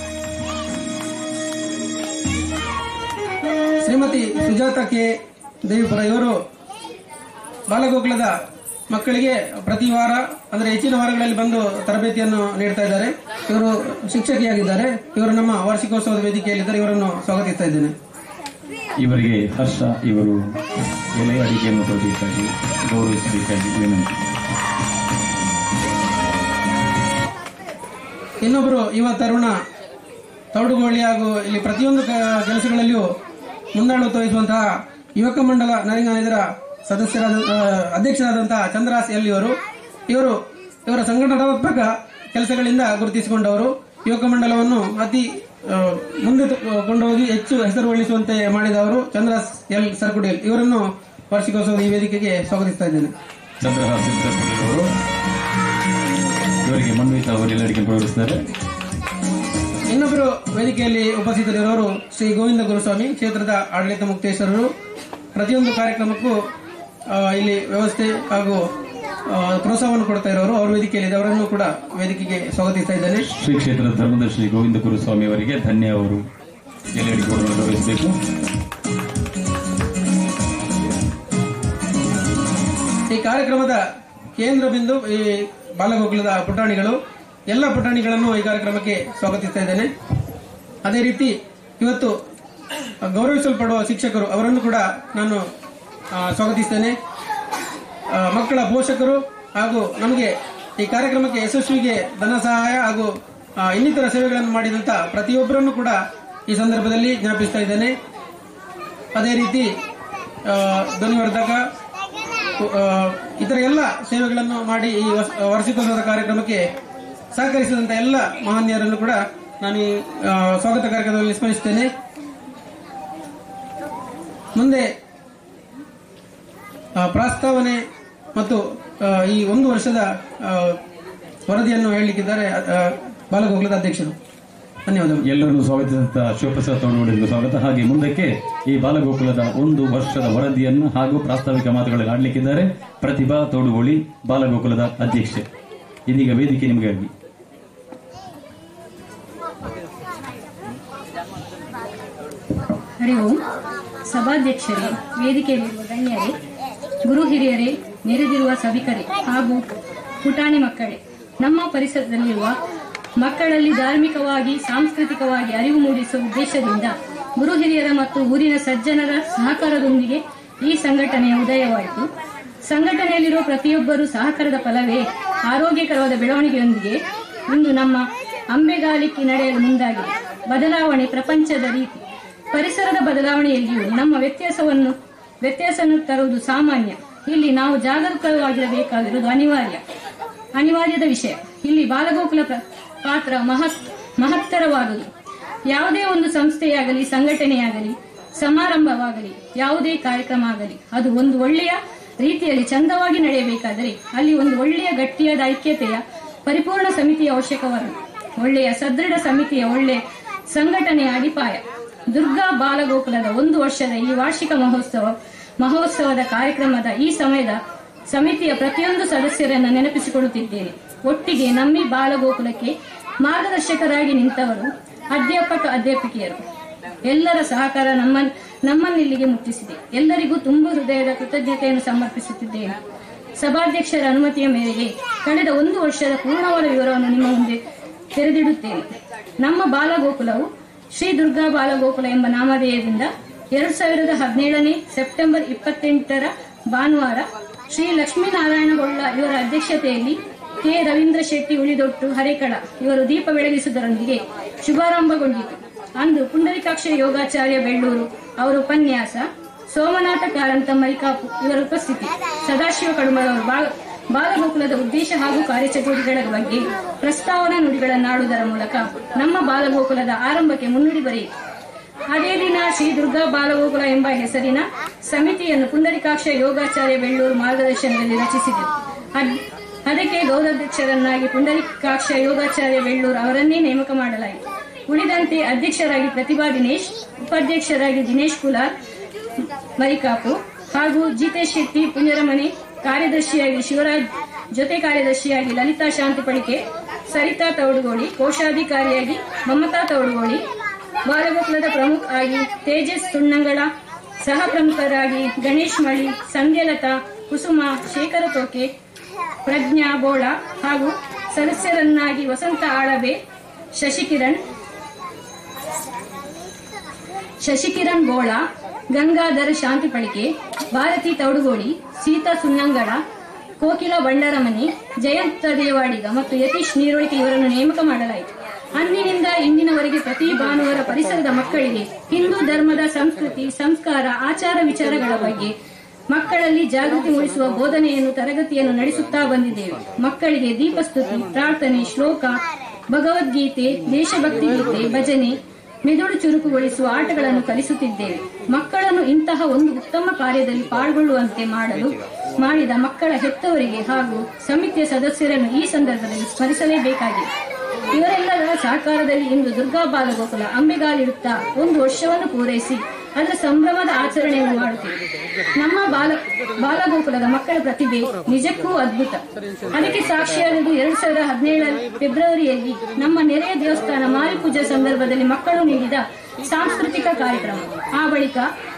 ಶ್ರೀಮತಿ ಸುಜಾತ ಕೆ ದೇವಿಪುರ ಇವರು ಬಾಲಗೋಕುಲದ ಮಕ್ಕಳಿಗೆ ಪ್ರತಿ ವಾರ ಅಂದ್ರೆ ಹೆಚ್ಚಿನ ವಾರಗಳಲ್ಲಿ ಬಂದು ತರಬೇತಿಯನ್ನು ನೀಡ್ತಾ ಇದ್ದಾರೆ. ಇವರು ಶಿಕ್ಷಕಿಯಾಗಿದ್ದಾರೆ. ಇವರು ನಮ್ಮ ವಾರ್ಷಿಕೋತ್ಸವದ ವೇದಿಕೆಯಲ್ಲಿದ್ದಾರೆ, ಇವರನ್ನು ಸ್ವಾಗತಿಸ್ತಾ ಇದ್ದೇನೆ. ಇವರಿಗೆ ಹರ್ಷ ಇವರು ಎಲೆ ಅಡಿಕೆಯನ್ನು ಕೊಡಬೇಕಾಗಿ ಗೌರವಿಸಬೇಕಾಗಿ ವಿನಂತಿ. ಇನ್ನೊಬ್ಬರು ಯುವ ತರುಣ ತೌಡುಗೋಳಿ ಹಾಗೂ ಇಲ್ಲಿ ಪ್ರತಿಯೊಂದು ಕೆಲಸಗಳಲ್ಲಿಯೂ ಮುಂದಾಳು ತೋರಿಸುವಂತಹ ಯುವಕ ಮಂಡಲ ನರಿಂಗಾನ ಇದರ ಅಧ್ಯಕ್ಷರಾದಂತಹ ಚಂದ್ರಾಸ್ ಎಲ್ ಇವರ ಸಂಘಟನಾತ್ಮಕ ಕೆಲಸಗಳಿಂದ ಗುರುತಿಸಿಕೊಂಡವರು. ಯುವಕ ಮಂಡಲವನ್ನು ಅತಿ ಮುಂದೆ ಕೊಂಡೋಗಿ ಹೆಚ್ಚು ಹೆಸರುಗೊಳಿಸುವಂತೆ ಮಾಡಿದವರು ಚಂದ್ರಾಸ್ ಎಲ್ ಸರ್ಕುಡೇಲ್. ಇವರನ್ನು ವಾರ್ಷಿಕೋತ್ಸವದ ಈ ವೇದಿಕೆಗೆ ಸ್ವಾಗತಿಸ್ತಾ ಇದ್ದೇನೆ. ಚಂದ್ರಹಾಸ್ ಅವರು ಇವರಿಗೆ ಮನ್ವಿತ ಅವರು ಎಲ್ಲರಿಗೆ ಗೌರವಿಸಿದ್ದಾರೆ. ಇನ್ನೊಬ್ಬರು ವೇದಿಕೆಯಲ್ಲಿ ಉಪಸ್ಥಿತರಿರುವವರು ಶ್ರೀ ಗೋವಿಂದ ಗುರುಸ್ವಾಮಿ, ಕ್ಷೇತ್ರದ ಆಡಳಿತ ಮುಕ್ತೇಶ್ವರರು. ಪ್ರತಿಯೊಂದು ಕಾರ್ಯಕ್ರಮಕ್ಕೂ ಇಲ್ಲಿ ವ್ಯವಸ್ಥೆ ಹಾಗೂ ಪ್ರೋತ್ಸಾಹವನ್ನು ಕೊಡ್ತಾ ಇರೋರು. ಅವರು ವೇದಿಕೆಯಲ್ಲಿ ಅವರನ್ನು ಕೂಡ ವೇದಿಕೆಗೆ ಸ್ವಾಗತಿಸ್ತಾ ಇದ್ದೇನೆ. ಶ್ರೀ ಕ್ಷೇತ್ರದ ಧರ್ಮದರ್ಶಿ ಗೋವಿಂದ ಗುರುಸ್ವಾಮಿ ಅವರಿಗೆ ಧನ್ಯ ಅವರು ಎಲ್ಲೆಡೆ ಗೌರವಿಸಬೇಕು. ಈ ಕಾರ್ಯಕ್ರಮದ ಕೇಂದ್ರ ಬಿಂದು ಈ ಬಾಲಗೋಕುಲದ ಪುಟಾಣಿಗಳು. ಎಲ್ಲ ಪುಟಾಣಿಗಳನ್ನು ಈ ಕಾರ್ಯಕ್ರಮಕ್ಕೆ ಸ್ವಾಗತಿಸ್ತಾ ಇದ್ದೇನೆ. ಅದೇ ರೀತಿ ಇವತ್ತು ಗೌರವಿಸಲ್ಪಡುವ ಶಿಕ್ಷಕರು ಅವರನ್ನು ಕೂಡ ನಾನು ಸ್ವಾಗತಿಸ್ತೇನೆ. ಮಕ್ಕಳ ಪೋಷಕರು ಹಾಗೂ ನಮಗೆ ಈ ಕಾರ್ಯಕ್ರಮಕ್ಕೆ ಯಶಸ್ವಿಗೆ ಧನ ಸಹಾಯ ಹಾಗೂ ಇನ್ನಿತರ ಸೇವೆಗಳನ್ನು ಮಾಡಿದಂತ ಪ್ರತಿಯೊಬ್ಬರನ್ನು ಕೂಡ ಈ ಸಂದರ್ಭದಲ್ಲಿ ಜ್ಞಾಪಿಸ್ತಾ ಇದ್ದೇನೆ. ಅದೇ ರೀತಿ ಧ್ವನಿವರ್ಧಕ ಇತರ ಎಲ್ಲ ಸೇವೆಗಳನ್ನು ಮಾಡಿ ಈ ವಾರ್ಷಿಕೋತ್ಸವದ ಕಾರ್ಯಕ್ರಮಕ್ಕೆ ಸಹಕರಿಸಿದಂತ ಎಲ್ಲ ಮಹನೀಯರನ್ನು ಕೂಡ ನಾನು ಈ ಸ್ವಾಗತ ಕಾರ್ಯಕ್ರಮದಲ್ಲಿ ಸ್ಮರಿಸುತ್ತೇನೆ. ಮುಂದೆ ಪ್ರಸ್ತಾವನೆ ಮತ್ತು ಈ ಒಂದು ವರ್ಷದ ವರದಿಯನ್ನು ಹೇಳಲಿಕ್ಕಿದ್ದಾರೆ ಬಾಲಗೋಕುಲದ ಅಧ್ಯಕ್ಷರು. ಧನ್ಯವಾದಗಳು. ಎಲ್ಲರನ್ನು ಸ್ವಾಗತಿಸಿದಂತ ಶಿವಪ್ರಸಾದ್ ತೋಡುಗೋಳಿಗೂ ಸ್ವಾಗತ. ಹಾಗೆ ಮುಂದಕ್ಕೆ ಈ ಬಾಲಗೋಕುಲದ ಒಂದು ವರ್ಷದ ವರದಿಯನ್ನು ಹಾಗೂ ಪ್ರಾಸ್ತಾವಿಕ ಮಾತುಗಳಲ್ಲಿ ಆಡಲಿಕ್ಕಿದ್ದಾರೆ ಪ್ರತಿಭಾ ತೋಡುಗೋಳಿ, ಬಾಲಗೋಕುಲದ ಅಧ್ಯಕ್ಷೆ. ಇದೀಗ ವೇದಿಕೆ ನಿಮಗಾಗಿ. ಹರಿ ಓಂ. ಸಭಾಧ್ಯಕ್ಷರೇ, ವೇದಿಕೆಯಲ್ಲಿರುವ ಗಣ್ಯರೇ, ಗುರು ಹಿರಿಯರೇ, ನೆರೆದಿರುವ ಸಭಿಕರೇ ಹಾಗೂ ಪುಟಾಣಿ ಮಕ್ಕಳೇ, ನಮ್ಮ ಪರಿಸರದಲ್ಲಿರುವ ಮಕ್ಕಳಲ್ಲಿ ಧಾರ್ಮಿಕವಾಗಿ ಸಾಂಸ್ಕೃತಿಕವಾಗಿ ಅರಿವು ಮೂಡಿಸುವ ಉದ್ದೇಶದಿಂದ ಗುರು ಹಿರಿಯರ ಮತ್ತು ಊರಿನ ಸಜ್ಜನರ ಸಹಕಾರದೊಂದಿಗೆ ಈ ಸಂಘಟನೆಯ ಉದಯವಾಯಿತು. ಸಂಘಟನೆಯಲ್ಲಿರುವ ಪ್ರತಿಯೊಬ್ಬರೂ ಸಹಕಾರದ ಫಲವೇ ಆರೋಗ್ಯಕರವಾದ ಬೆಳವಣಿಗೆಯೊಂದಿಗೆ ಇಂದು ನಮ್ಮ ಅಂಬೆಗಾಲಿಕ್ಕೆ ನಡೆಯಲು ಮುಂದಾಗಿದೆ. ಬದಲಾವಣೆ ಪ್ರಪಂಚದ ರೀತಿ, ಪರಿಸರದ ಬದಲಾವಣೆಯಲ್ಲಿಯೂ ನಮ್ಮ ವ್ಯತ್ಯಾಸವನ್ನು ತರುವುದು ಸಾಮಾನ್ಯ. ಇಲ್ಲಿ ನಾವು ಜಾಗರೂಕವಾಗಿರಬೇಕಾಗಿರುವುದು ಅನಿವಾರ್ಯದ ವಿಷಯ. ಇಲ್ಲಿ ಬಾಲಗೋಕುಲ ಪಾತ್ರ ಮಹತ್ತರವಾದುದು. ಯಾವುದೇ ಒಂದು ಸಂಸ್ಥೆಯಾಗಲಿ, ಸಂಘಟನೆಯಾಗಲಿ, ಸಮಾರಂಭವಾಗಲಿ, ಯಾವುದೇ ಕಾರ್ಯಕ್ರಮ ಆಗಲಿ, ಅದು ಒಂದು ಒಳ್ಳೆಯ ರೀತಿಯಲ್ಲಿ ಚಂದವಾಗಿ ನಡೆಯಬೇಕಾದರೆ ಅಲ್ಲಿ ಒಂದು ಒಳ್ಳೆಯ ಗಟ್ಟಿಯಾದ ಐಕ್ಯತೆಯ ಪರಿಪೂರ್ಣ ಸಮಿತಿಯ ಅವಶ್ಯಕವಾದ ಒಳ್ಳೆಯ ಸದೃಢ ಸಮಿತಿಯ ಒಳ್ಳೆಯ ಸಂಘಟನೆಯ ಅಡಿಪಾಯ. ದುರ್ಗಾ ಬಾಲಗೋಕುಲದ ಒಂದು ವರ್ಷದ ಈ ವಾರ್ಷಿಕ ಮಹೋತ್ಸವದ ಕಾರ್ಯಕ್ರಮದ ಈ ಸಮಯದ ಸಮಿತಿಯ ಪ್ರತಿಯೊಂದು ಸದಸ್ಯರನ್ನು ನೆನಪಿಸಿಕೊಳ್ಳುತ್ತಿದ್ದೇನೆ. ಒಟ್ಟಿಗೆ ನಮ್ಮಿ ಬಾಲಗೋಕುಲಕ್ಕೆ ಮಾರ್ಗದರ್ಶಕರಾಗಿ ನಿಂತವರು ಅಧ್ಯಾಪಕ ಅಧ್ಯಾಪಕಿಯರು. ಎಲ್ಲರ ಸಹಕಾರ ನಮ್ಮನ್ನಿಲ್ಲಿಗೆ ಮುಟ್ಟಿಸಿದೆ. ಎಲ್ಲರಿಗೂ ತುಂಬ ಹೃದಯದ ಕೃತಜ್ಞತೆಯನ್ನು ಸಮರ್ಪಿಸುತ್ತಿದ್ದೇನೆ. ಸಭಾಧ್ಯಕ್ಷರ ಅನುಮತಿಯ ಮೇರೆಗೆ ಕಳೆದ 1 ವರ್ಷದ ಪೂರ್ಣವಾದ ವಿವರವನ್ನು ನಿಮ್ಮ ಮುಂದೆ ತೆರೆದಿಡುತ್ತೇನೆ. ನಮ್ಮ ಬಾಲಗೋಕುಲವು ಶ್ರೀ ದುರ್ಗಾ ಬಾಲಗೋಕುಲ ಎಂಬ ನಾಮಧೇಯದಿಂದ 2017 ಸೆಪ್ಟೆಂಬರ್ 28 ಭಾನುವಾರ ಶ್ರೀ ಲಕ್ಷ್ಮೀನಾರಾಯಣಗೊಳ್ಳ ಇವರ ಅಧ್ಯಕ್ಷತೆಯಲ್ಲಿ ಕೆ ರವೀಂದ್ರ ಶೆಟ್ಟಿ ಉಳಿದೊಟ್ಟು ಹರೇಕಳ ಇವರು ದೀಪ ಬೆಳಗಿಸುವುದರೊಂದಿಗೆ ಶುಭಾರಂಭಗೊಂಡಿತು. ಅಂದು ಪುಂಡರೀಕಾಕ್ಷ ಯೋಗಾಚಾರ್ಯ ಬೆಳ್ಳೂರು ಅವರ ಉಪನ್ಯಾಸ, ಸೋಮನಾಥ ಕಾರಂತ ಮರಿಕಾಪು ಇವರ ಉಪಸ್ಥಿತಿ, ಸದಾಶಿವ ಕಡುಮಳವರು ಬಾಲಗೋಕುಲದ ಉದ್ದೇಶ ಹಾಗೂ ಕಾರ್ಯಚಟುವಟಿಕೆಗಳ ಬಗ್ಗೆ ಪ್ರಸ್ತಾವನಾ ನುಡಿಗಳನ್ನಾಡುವುದರ ಮೂಲಕ ನಮ್ಮ ಬಾಲಗೋಕುಲದ ಆರಂಭಕ್ಕೆ ಮುನ್ನುಡಿ ಬರೆಯಿತು. ಅದೇ ದಿನ ಶ್ರೀ ದುರ್ಗಾ ಬಾಲಗೋಕುಲ ಎಂಬ ಹೆಸರಿನ ಸಮಿತಿಯನ್ನು ಪುಂಡರೀಕಾಕ್ಷ ಯೋಗಾಚಾರ್ಯ ಬೆಳ್ಳೂರು ಮಾರ್ಗದರ್ಶನದಲ್ಲಿ ರಚಿಸಿದರು. ಅದಕ್ಕೆ ಗೌರವಾಧ್ಯಕ್ಷರನ್ನಾಗಿ ಪುಂಡರೀಕಾಕ್ಷ ಯೋಗಾಚಾರ್ಯ ಬೆಳ್ಳೂರು ಅವರನ್ನೇ ನೇಮಕ ಮಾಡಲಾಯಿತು. ಉಳಿದಂತೆ ಅಧ್ಯಕ್ಷರಾಗಿ ಪ್ರತಿಭಾ ದಿನೇಶ್, ಉಪಾಧ್ಯಕ್ಷರಾಗಿ ದಿನೇಶ್ ಕುಲಾರ್ ಮರಿಕಾಪು ಹಾಗೂ ಜಿತೇಶ್ ಶೆಟ್ಟಿ ಪುಂಜರಮನೆ, ಕಾರ್ಯದರ್ಶಿಯಾಗಿ ಶಿವರಾಜ್, ಜೊತೆ ಕಾರ್ಯದರ್ಶಿಯಾಗಿ ಲಲಿತಾ ಶಾಂತಿ ಪಳಿಕೆ, ಸರಿತಾ ತೌಡುಗೋಳಿ, ಕೋಶಾಧಿಕಾರಿಯಾಗಿ ಮಮತಾ ತೌಡುಗೋಳಿ, ಬಾಲಗೋಕುಲದ ಪ್ರಮುಖ ಆಗಿ ತೇಜಸ್ ಸುಣ್ಣಂಗಳ, ಸಹ ಪ್ರಮುಖರಾಗಿ ಗಣೇಶ್ ಮಳಿ, ಸಂಧ್ಯಲತಾ, ಕುಸುಮ, ಶೇಖರ ತೋಕೆ, ಪ್ರಜ್ಞಾ ಬೋಳ ಹಾಗೂ ಸದಸ್ಯರನ್ನಾಗಿ ವಸಂತ ಆಳಬೆ, ಶಶಿಕಿರಣ್ ಬೋಳ, ಗಂಗಾಧರ ಶಾಂತಿ ಪಳಿಕೆ, ಭಾರತಿ ತೌಡುಗೋಳಿ, ಸೀತಾ ಸುನ್ನಂಗಡ, ಕೋಕಿಲ ಬಂಡರಮನಿ, ಜಯಂತ ದೇವಾಡಿಗ ಮತ್ತು ಯತೀಶ್ ನೀರೋಳಿಕೆ ಇವರನ್ನು ನೇಮಕ ಮಾಡಲಾಯಿತು. ಅಂದಿನಿಂದ ಇಂದಿನವರೆಗೆ ಪ್ರತಿ ಭಾನುವಾರ ಪರಿಸರದ ಮಕ್ಕಳಿಗೆ ಹಿಂದೂ ಧರ್ಮದ ಸಂಸ್ಕೃತಿ, ಸಂಸ್ಕಾರ, ಆಚಾರ ವಿಚಾರಗಳ ಬಗ್ಗೆ ಮಕ್ಕಳಲ್ಲಿ ಜಾಗೃತಿ ಮೂಡಿಸುವ ಬೋಧನೆಯನ್ನು ತರಗತಿಯನ್ನು ನಡೆಸುತ್ತಾ ಬಂದಿದ್ದೇವೆ. ಮಕ್ಕಳಿಗೆ ದೀಪಸ್ತುತಿ, ಪ್ರಾರ್ಥನೆ, ಶ್ಲೋಕ, ಭಗವದ್ಗೀತೆ, ದೇಶಭಕ್ತಿ ಗೀತೆ, ಭಜನೆ, ಮೆದುಳು ಚುರುಕುಗೊಳಿಸುವ ಆಟಗಳನ್ನು ಕಲಿಸುತ್ತಿದ್ದೇವೆ. ಮಕ್ಕಳನ್ನು ಇಂತಹ ಒಂದು ಉತ್ತಮ ಕಾರ್ಯದಲ್ಲಿ ಪಾಲ್ಗೊಳ್ಳುವಂತೆ ಮಾಡಿದ ಮಕ್ಕಳ ಹೆತ್ತವರಿಗೆ ಹಾಗೂ ಸಮಿತಿಯ ಸದಸ್ಯರನ್ನು ಈ ಸಂದರ್ಭದಲ್ಲಿ ಸ್ಮರಿಸಲೇಬೇಕಾಗಿದೆ. ಇವರೆಲ್ಲರ ಸಹಕಾರದಲ್ಲಿ ಇಂದು ದುರ್ಗಾ ಬಾಲಗೋಕುಲ ಅಂಬೆಗಾಲಿಡುತ್ತಾ 1 ವರ್ಷವನ್ನು ಪೂರೈಸಿ ಅದರ ಸಂಭ್ರಮದ ಆಚರಣೆಯನ್ನು ಮಾಡುತ್ತಿದೆ. ನಮ್ಮ ಬಾಲಗೋಕುಲದ ಮಕ್ಕಳ ಪ್ರತಿಭೆ ನಿಜಕ್ಕೂ ಅದ್ಭುತ. ಅದಕ್ಕೆ ಸಾಕ್ಷಿಯಾದದ್ದು 2017 ಫೆಬ್ರವರಿಯಲ್ಲಿ ನಮ್ಮ ನೆರೆಯ ದೇವಸ್ಥಾನ ಮಾರಿಪೂಜಾ ಸಂದರ್ಭದಲ್ಲಿ ಮಕ್ಕಳು ನೀಡಿದ ಸಾಂಸ್ಕೃತಿಕ ಕಾರ್ಯಕ್ರಮ. ಆ ಬಳಿಕ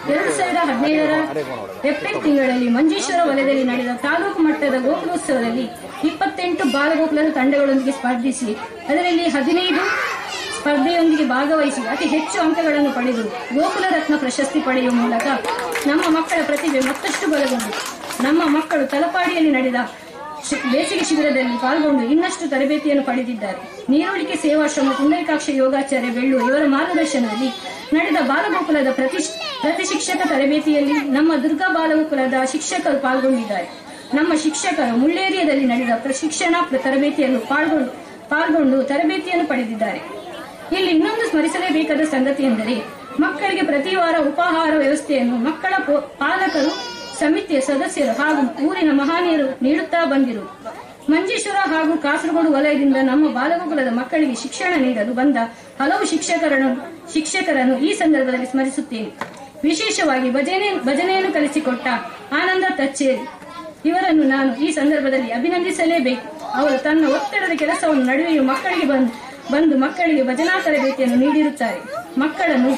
2017 ಏಪ್ರಿಲ್ ತಿಂಗಳಲ್ಲಿ ಮಂಜೇಶ್ವರ ವಲಯದಲ್ಲಿ ನಡೆದ ತಾಲೂಕು ಮಟ್ಟದ ಗೋಕುಲೋತ್ಸವದಲ್ಲಿ 28 ಬಾಲಗೋಕುಲದ ತಂಡಗಳೊಂದಿಗೆ ಸ್ಪರ್ಧಿಸಿ ಅದರಲ್ಲಿ 15 ಸ್ಪರ್ಧೆಯೊಂದಿಗೆ ಭಾಗವಹಿಸಿ ಅತಿ ಹೆಚ್ಚು ಅಂಕಗಳನ್ನು ಪಡೆದರು. ಗೋಕುಲ ರತ್ನ ಪ್ರಶಸ್ತಿ ಪಡೆಯುವ ಮೂಲಕ ನಮ್ಮ ಮಕ್ಕಳ ಪ್ರತಿಭೆ ಮತ್ತಷ್ಟು ಬಲಗೊಂಡಿತು. ನಮ್ಮ ಮಕ್ಕಳು ತಲಪಾಡಿಯಲ್ಲಿ ನಡೆದ ಬೇಸಿಗೆ ಶಿಬಿರದಲ್ಲಿ ಪಾಲ್ಗೊಂಡು ಇನ್ನಷ್ಟು ತರಬೇತಿಯನ್ನು ಪಡೆದಿದ್ದಾರೆ. ನೀರೋಳಿಕೆ ಸೇವಾಶ್ರಮ ಪುಂಡರೀಕಾಕ್ಷ ಯೋಗಾಚಾರ್ಯ ಬೆಳ್ಳೂರು ಇವರ ಮಾರ್ಗದರ್ಶನದಲ್ಲಿ ನಡೆದ ಬಾಲಗೋಕುಲದ ಪ್ರತಿ ಶಿಕ್ಷಕ ತರಬೇತಿಯಲ್ಲಿ ನಮ್ಮ ದುರ್ಗಾ ಬಾಲಗೋಕುಲದ ಶಿಕ್ಷಕರು ಪಾಲ್ಗೊಂಡಿದ್ದಾರೆ. ನಮ್ಮ ಶಿಕ್ಷಕರು ಮುಳ್ಳೇರಿಯಾದಲ್ಲಿ ನಡೆದ ಪ್ರಶಿಕ್ಷಣ ತರಬೇತಿಯನ್ನು ಪಾಲ್ಗೊಂಡು ತರಬೇತಿಯನ್ನು ಪಡೆದಿದ್ದಾರೆ. ಇಲ್ಲಿ ಇನ್ನೊಂದು ಸ್ಮರಿಸಲೇಬೇಕಾದ ಸಂಗತಿ ಎಂದರೆ ಮಕ್ಕಳಿಗೆ ಪ್ರತಿ ವಾರ ಉಪಹಾರ ವ್ಯವಸ್ಥೆಯನ್ನು ಮಕ್ಕಳ ಪಾಲಕರು, ಸಮಿತಿಯ ಸದಸ್ಯರು ಹಾಗೂ ಊರಿನ ಮಹನೀಯರು ನೀಡುತ್ತಾ ಬಂದಿರು. ಮಂಜೇಶ್ವರ ಹಾಗೂ ಕಾಸರಗೋಡು ವಲಯದಿಂದ ನಮ್ಮ ಬಾಲಗೋಕುಲದ ಮಕ್ಕಳಿಗೆ ಶಿಕ್ಷಣ ನೀಡಲು ಬಂದ ಹಲವು ಶಿಕ್ಷಕರನ್ನು ಈ ಸಂದರ್ಭದಲ್ಲಿ ಸ್ಮರಿಸುತ್ತೇನೆ. ವಿಶೇಷವಾಗಿ ಭಜನೆಯನ್ನು ಕಲಿಸಿಕೊಟ್ಟ ಆನಂದ ತಚ್ಚೇರಿ ಇವರನ್ನು ನಾನು ಈ ಸಂದರ್ಭದಲ್ಲಿ ಅಭಿನಂದಿಸಲೇಬೇಕು. ಅವರು ತನ್ನ ಒತ್ತಡದ ಕೆಲಸವನ್ನು ನಡುವೆಯೂ ಮಕ್ಕಳಿಗೆ ಬಂದು ಮಕ್ಕಳಿಗೆ ಭಜನಾ ತರಬೇತಿಯನ್ನು ನೀಡಿರುತ್ತಾರೆ. ಮಕ್ಕಳನ್ನು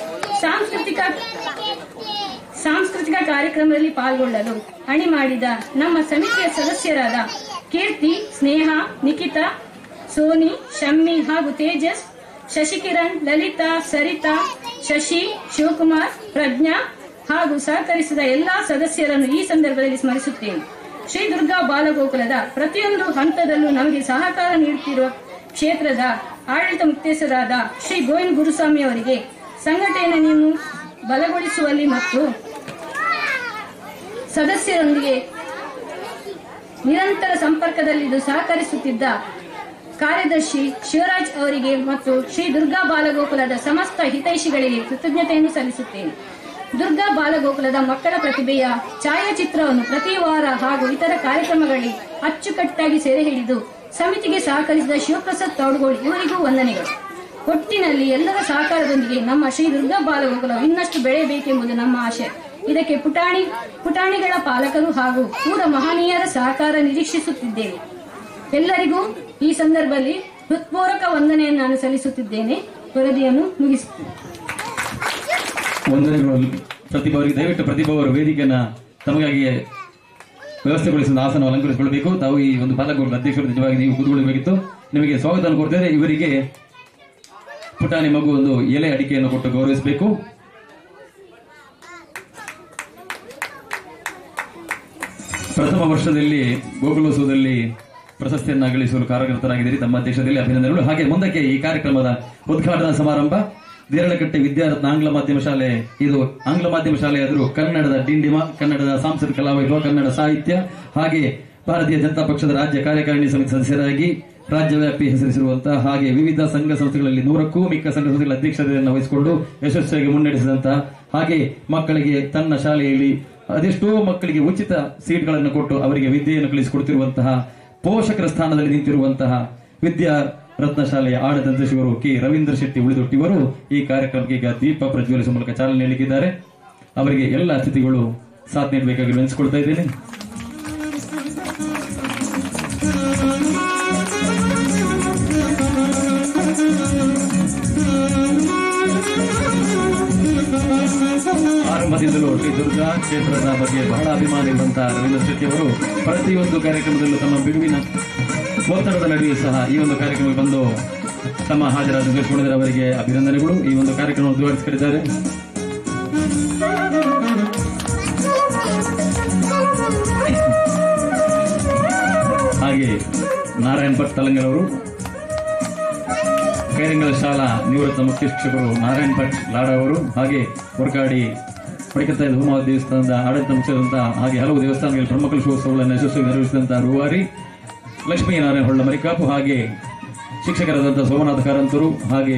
ಸಾಂಸ್ಕೃತಿಕ ಕಾರ್ಯಕ್ರಮದಲ್ಲಿ ಪಾಲ್ಗೊಳ್ಳಲು ಅಣಿ ಮಾಡಿದ ನಮ್ಮ ಸಮಿತಿಯ ಸದಸ್ಯರಾದ ಕೀರ್ತಿ, ಸ್ನೇಹ, ನಿಖಿತಾ, ಸೋನಿ, ಶಮ್ಮಿ ಹಾಗೂ ತೇಜಸ್, ಶಶಿಕಿರಣ್, ಲಲಿತಾ, ಸರಿತಾ, ಶಶಿ, ಶಿವಕುಮಾರ್, ಪ್ರಜ್ಞಾ ಹಾಗೂ ಸಹಕರಿಸಿದ ಎಲ್ಲಾ ಸದಸ್ಯರನ್ನು ಈ ಸಂದರ್ಭದಲ್ಲಿ ಸ್ಮರಿಸುತ್ತೇನೆ. ಶ್ರೀ ದುರ್ಗಾ ಬಾಲಗೋಕುಲದ ಪ್ರತಿಯೊಂದು ಹಂತದಲ್ಲೂ ನಮಗೆ ಸಹಕಾರ ನೀಡುತ್ತಿರುವ ಕ್ಷೇತ್ರದ ಆಡಳಿತ ಮುಖ್ಯಸ್ಥರಾದ ಶ್ರೀ ಗೋವಿಂದ ಗುರುಸ್ವಾಮಿ ಅವರಿಗೆ ಸಂಘಟನೆಯನ್ನು ಬಲಗೊಳಿಸುವಲ್ಲಿ ಮತ್ತು ಸದಸ್ಯರೊಂದಿಗೆ ನಿರಂತರ ಸಂಪರ್ಕದಲ್ಲಿದ್ದು ಸಹಕರಿಸುತ್ತಿದ್ದ ಕಾರ್ಯದರ್ಶಿ ಶಿವರಾಜ್ ಅವರಿಗೆ ಮತ್ತು ಶ್ರೀ ದುರ್ಗಾ ಬಾಲಗೋಕುಲದ ಸಮಸ್ತ ಹಿತೈಷಿಗಳಿಗೆ ಕೃತಜ್ಞತೆಯನ್ನು ಸಲ್ಲಿಸುತ್ತೇನೆ. ದುರ್ಗಾ ಬಾಲಗೋಕುಲದ ಮಕ್ಕಳ ಪ್ರತಿಭೆಯ ಛಾಯಾಚಿತ್ರವನ್ನು ಪ್ರತಿ ವಾರ ಹಾಗೂ ಇತರ ಕಾರ್ಯಕ್ರಮಗಳಲ್ಲಿ ಅಚ್ಚುಕಟ್ಟಾಗಿ ಸೆರೆ ಹಿಡಿದು ಸಮಿತಿಗೆ ಸಹಕರಿಸಿದ ಶಿವಪ್ರಸಾದ್ ತೌಡುಗೋಳಿ ಇವರಿಗೂ ವಂದನೆಗಳು. ಒಟ್ಟಿನಲ್ಲಿ ಎಲ್ಲರ ಸಹಕಾರದೊಂದಿಗೆ ನಮ್ಮ ಶ್ರೀ ದುರ್ಗಾ ಬಾಲಗೋಕುಲ ಇನ್ನಷ್ಟು ಬೆಳೆಯಬೇಕೆಂಬುದು ನಮ್ಮ ಆಶಯ. ಇದಕ್ಕೆ ಪುಟಾಣಿಗಳ ಪಾಲಕರು ಹಾಗೂ ಊರ ಮಹನೀಯರ ಸಹಕಾರ ನಿರೀಕ್ಷಿಸುತ್ತಿದ್ದೇವೆ. ಎಲ್ಲರಿಗೂ ಈ ಸಂದರ್ಭದಲ್ಲಿ ಹೃತ್ಪೂರ್ವಕ ವಂದನೆಯನ್ನು ನಾನು ಸಲ್ಲಿಸುತ್ತಿದ್ದೇನೆ. ವರದಿಯನ್ನು ಮುಗಿಸುತ್ತೇನೆ. ವಂದನೆಗಳು ಪ್ರತಿಭಾ ಅವರಿಗೆ. ದಯವಿಟ್ಟು ಪ್ರತಿಭಾ ಅವರು ವೇದಿಕೆಯನ್ನ ತಮಗಾಗಿ ವ್ಯವಸ್ಥೆಗೊಳಿಸಿದ ಆಸನ ಅಲಂಕರಿಸಿಕೊಳ್ಳಬೇಕು. ತಾವು ಈ ಒಂದು ಬಾಲಗೋಕುಲ ಅಧ್ಯಕ್ಷರು ನಿಜವಾಗಿ ನೀವು ಕೂತ್ಕೊಳ್ಳಬೇಕಿತ್ತು. ನಿಮಗೆ ಸ್ವಾಗತ ಕೊಡ್ತೇವೆ. ಇವರಿಗೆ ಪುಟಾಣಿ ಮಗು ಒಂದು ಎಲೆ ಅಡಿಕೆಯನ್ನು ಕೊಟ್ಟು ಗೌರವಿಸಬೇಕು. ಪ್ರಥಮ ವರ್ಷದಲ್ಲಿ ಗೋಕುಲೋತ್ಸವದಲ್ಲಿ ಪ್ರಶಸ್ತಿಯನ್ನ ಗಳಿಸಲು ಕಾರ್ಯಕರ್ತರಾಗಿದ್ದೀರಿ. ತಮ್ಮ ದೇಶದಲ್ಲಿ ಅಭಿನಂದನೆಗಳು. ಹಾಗೆ ಮುಂದಕ್ಕೆ ಈ ಕಾರ್ಯಕ್ರಮದ ಉದ್ಘಾಟನಾ ಸಮಾರಂಭ ದೇರಳಕಟ್ಟೆ ವಿದ್ಯಾರತ್ನ ಆಂಗ್ಲ ಮಾಧ್ಯಮ ಶಾಲೆ. ಇದು ಆಂಗ್ಲ ಮಾಧ್ಯಮ ಶಾಲೆ ಆದರೂ ಕನ್ನಡದ ಡಿಂಡಿಮ, ಕನ್ನಡದ ಸಾಂಸ್ಕೃತಿಕ ಕಲಾವೈಭವ, ಕನ್ನಡ ಸಾಹಿತ್ಯ, ಹಾಗೆ ಭಾರತೀಯ ಜನತಾ ಪಕ್ಷದ ರಾಜ್ಯ ಕಾರ್ಯಕಾರಿಣಿ ಸಮಿತಿ ಸದಸ್ಯರಾಗಿ ರಾಜ್ಯವ್ಯಾಪಿ ಹೆಸರಿಸಿರುವಂತಹ, ಹಾಗೆ ವಿವಿಧ ಸಂಘ ಸಂಸ್ಥೆಗಳಲ್ಲಿ 100ಕ್ಕೂ ಮಿಕ್ಕ ಸಂಘ ಸಂಸ್ಥೆಗಳ ಅಧ್ಯಕ್ಷತೆಯನ್ನು ವಹಿಸಿಕೊಂಡು ಯಶಸ್ವಿಯಾಗಿ ಮುನ್ನಡೆಸಿದಂತಹ, ಹಾಗೆ ಮಕ್ಕಳಿಗೆ ತನ್ನ ಶಾಲೆಯಲ್ಲಿ ಅದೆಷ್ಟೋ ಮಕ್ಕಳಿಗೆ ಉಚಿತ ಸೀಟ್ಗಳನ್ನು ಕೊಟ್ಟು ಅವರಿಗೆ ವಿದ್ಯೆಯನ್ನು ಕಲಿಸಿಕೊಡ್ತಿರುವಂತಹ, ಪೋಷಕರ ಸ್ಥಾನದಲ್ಲಿ ನಿಂತಿರುವಂತಹ ವಿದ್ಯಾ ರತ್ನ ಶಾಲೆಯ ಆಡಳಿತ ನಿರ್ದೇಶಕರು ಕೆ ರವೀಂದ್ರ ಶೆಟ್ಟಿ ಉಳಿದೊಟ್ಟಿವರು ಈ ಕಾರ್ಯಕ್ರಮಕ್ಕೆ ಈಗ ದೀಪ ಪ್ರಜ್ವಲಿಸುವ ಮೂಲಕ ಚಾಲನೆ ನೀಡಲಿದ್ದಾರೆ. ಅವರಿಗೆ ಎಲ್ಲ ಅತಿಥಿಗಳು ಸಾಥ್ ನೀಡಬೇಕಾಗಿ ನೆನೆಸಿಕೊಳ್ತಾ ಇದ್ದೇನೆ. ಆರಂಭದಿಂದಲೂ ಶ್ರೀ ದುರ್ಗಾ ಕ್ಷೇತ್ರದ ಬಗ್ಗೆ ಬಹಳ ಅಭಿಮಾನ ಇರುವಂತಹ ರವೀಂದ್ರ ಶೆಟ್ಟಿ ಅವರು ಪ್ರತಿಯೊಂದು ಕಾರ್ಯಕ್ರಮದಲ್ಲೂ ತಮ್ಮ ಬಿಡುವಿನ ಒತ್ತಡದ ನಡುವೆ ಸಹ ಈ ಒಂದು ಕಾರ್ಯಕ್ರಮಕ್ಕೆ ಬಂದು ತಮ್ಮ ಹಾಜರಾದ ಗಳಿಸಿಕೊಂಡಿದ್ದಾರೆ. ಅವರಿಗೆ ಅಭಿನಂದನೆಗಳು. ಈ ಒಂದು ಕಾರ್ಯಕ್ರಮ ಉದ್ಘಾಟಿಸಿದ್ದಾರೆ. ಹಾಗೆ ನಾರಾಯಣ್ ಭಟ್ ತಲಂಗರವರು, ಕೈರಂಗಲ ಶಾಲಾ ನಿವೃತ್ತ ಮುಖ್ಯ ಶಿಕ್ಷಕರು ನಾರಾಯಣ್ ಭಟ್ ಲಾಡ ಅವರು, ಹಾಗೆ ಹೊರಕಾಡಿ ಪಡಿಕತ್ತಾಯ ಧೂಮ ದೇವಸ್ಥಾನದ ಆಡಳಿತ ಮುಖ್ಯದಂತಹ, ಹಾಗೆ ಹಲವು ದೇವಸ್ಥಾನಗಳಲ್ಲಿ ಪ್ರಮುಖ ಶೋತ್ಸವಗಳನ್ನು ಯಶಸ್ವಿಯಾಗಿ ನಿರ್ವಹಿಸಿದಂತಹ ರೂವಾರಿ ಲಕ್ಷ್ಮೀನಾರಾಯಣ ಹೊಳ್ಳ ಮರಿಕಾಪು, ಹಾಗೆ ಶಿಕ್ಷಕರಾದಂತಹ ಸೋಮನಾಥ ಕಾರಂತರು, ಹಾಗೆ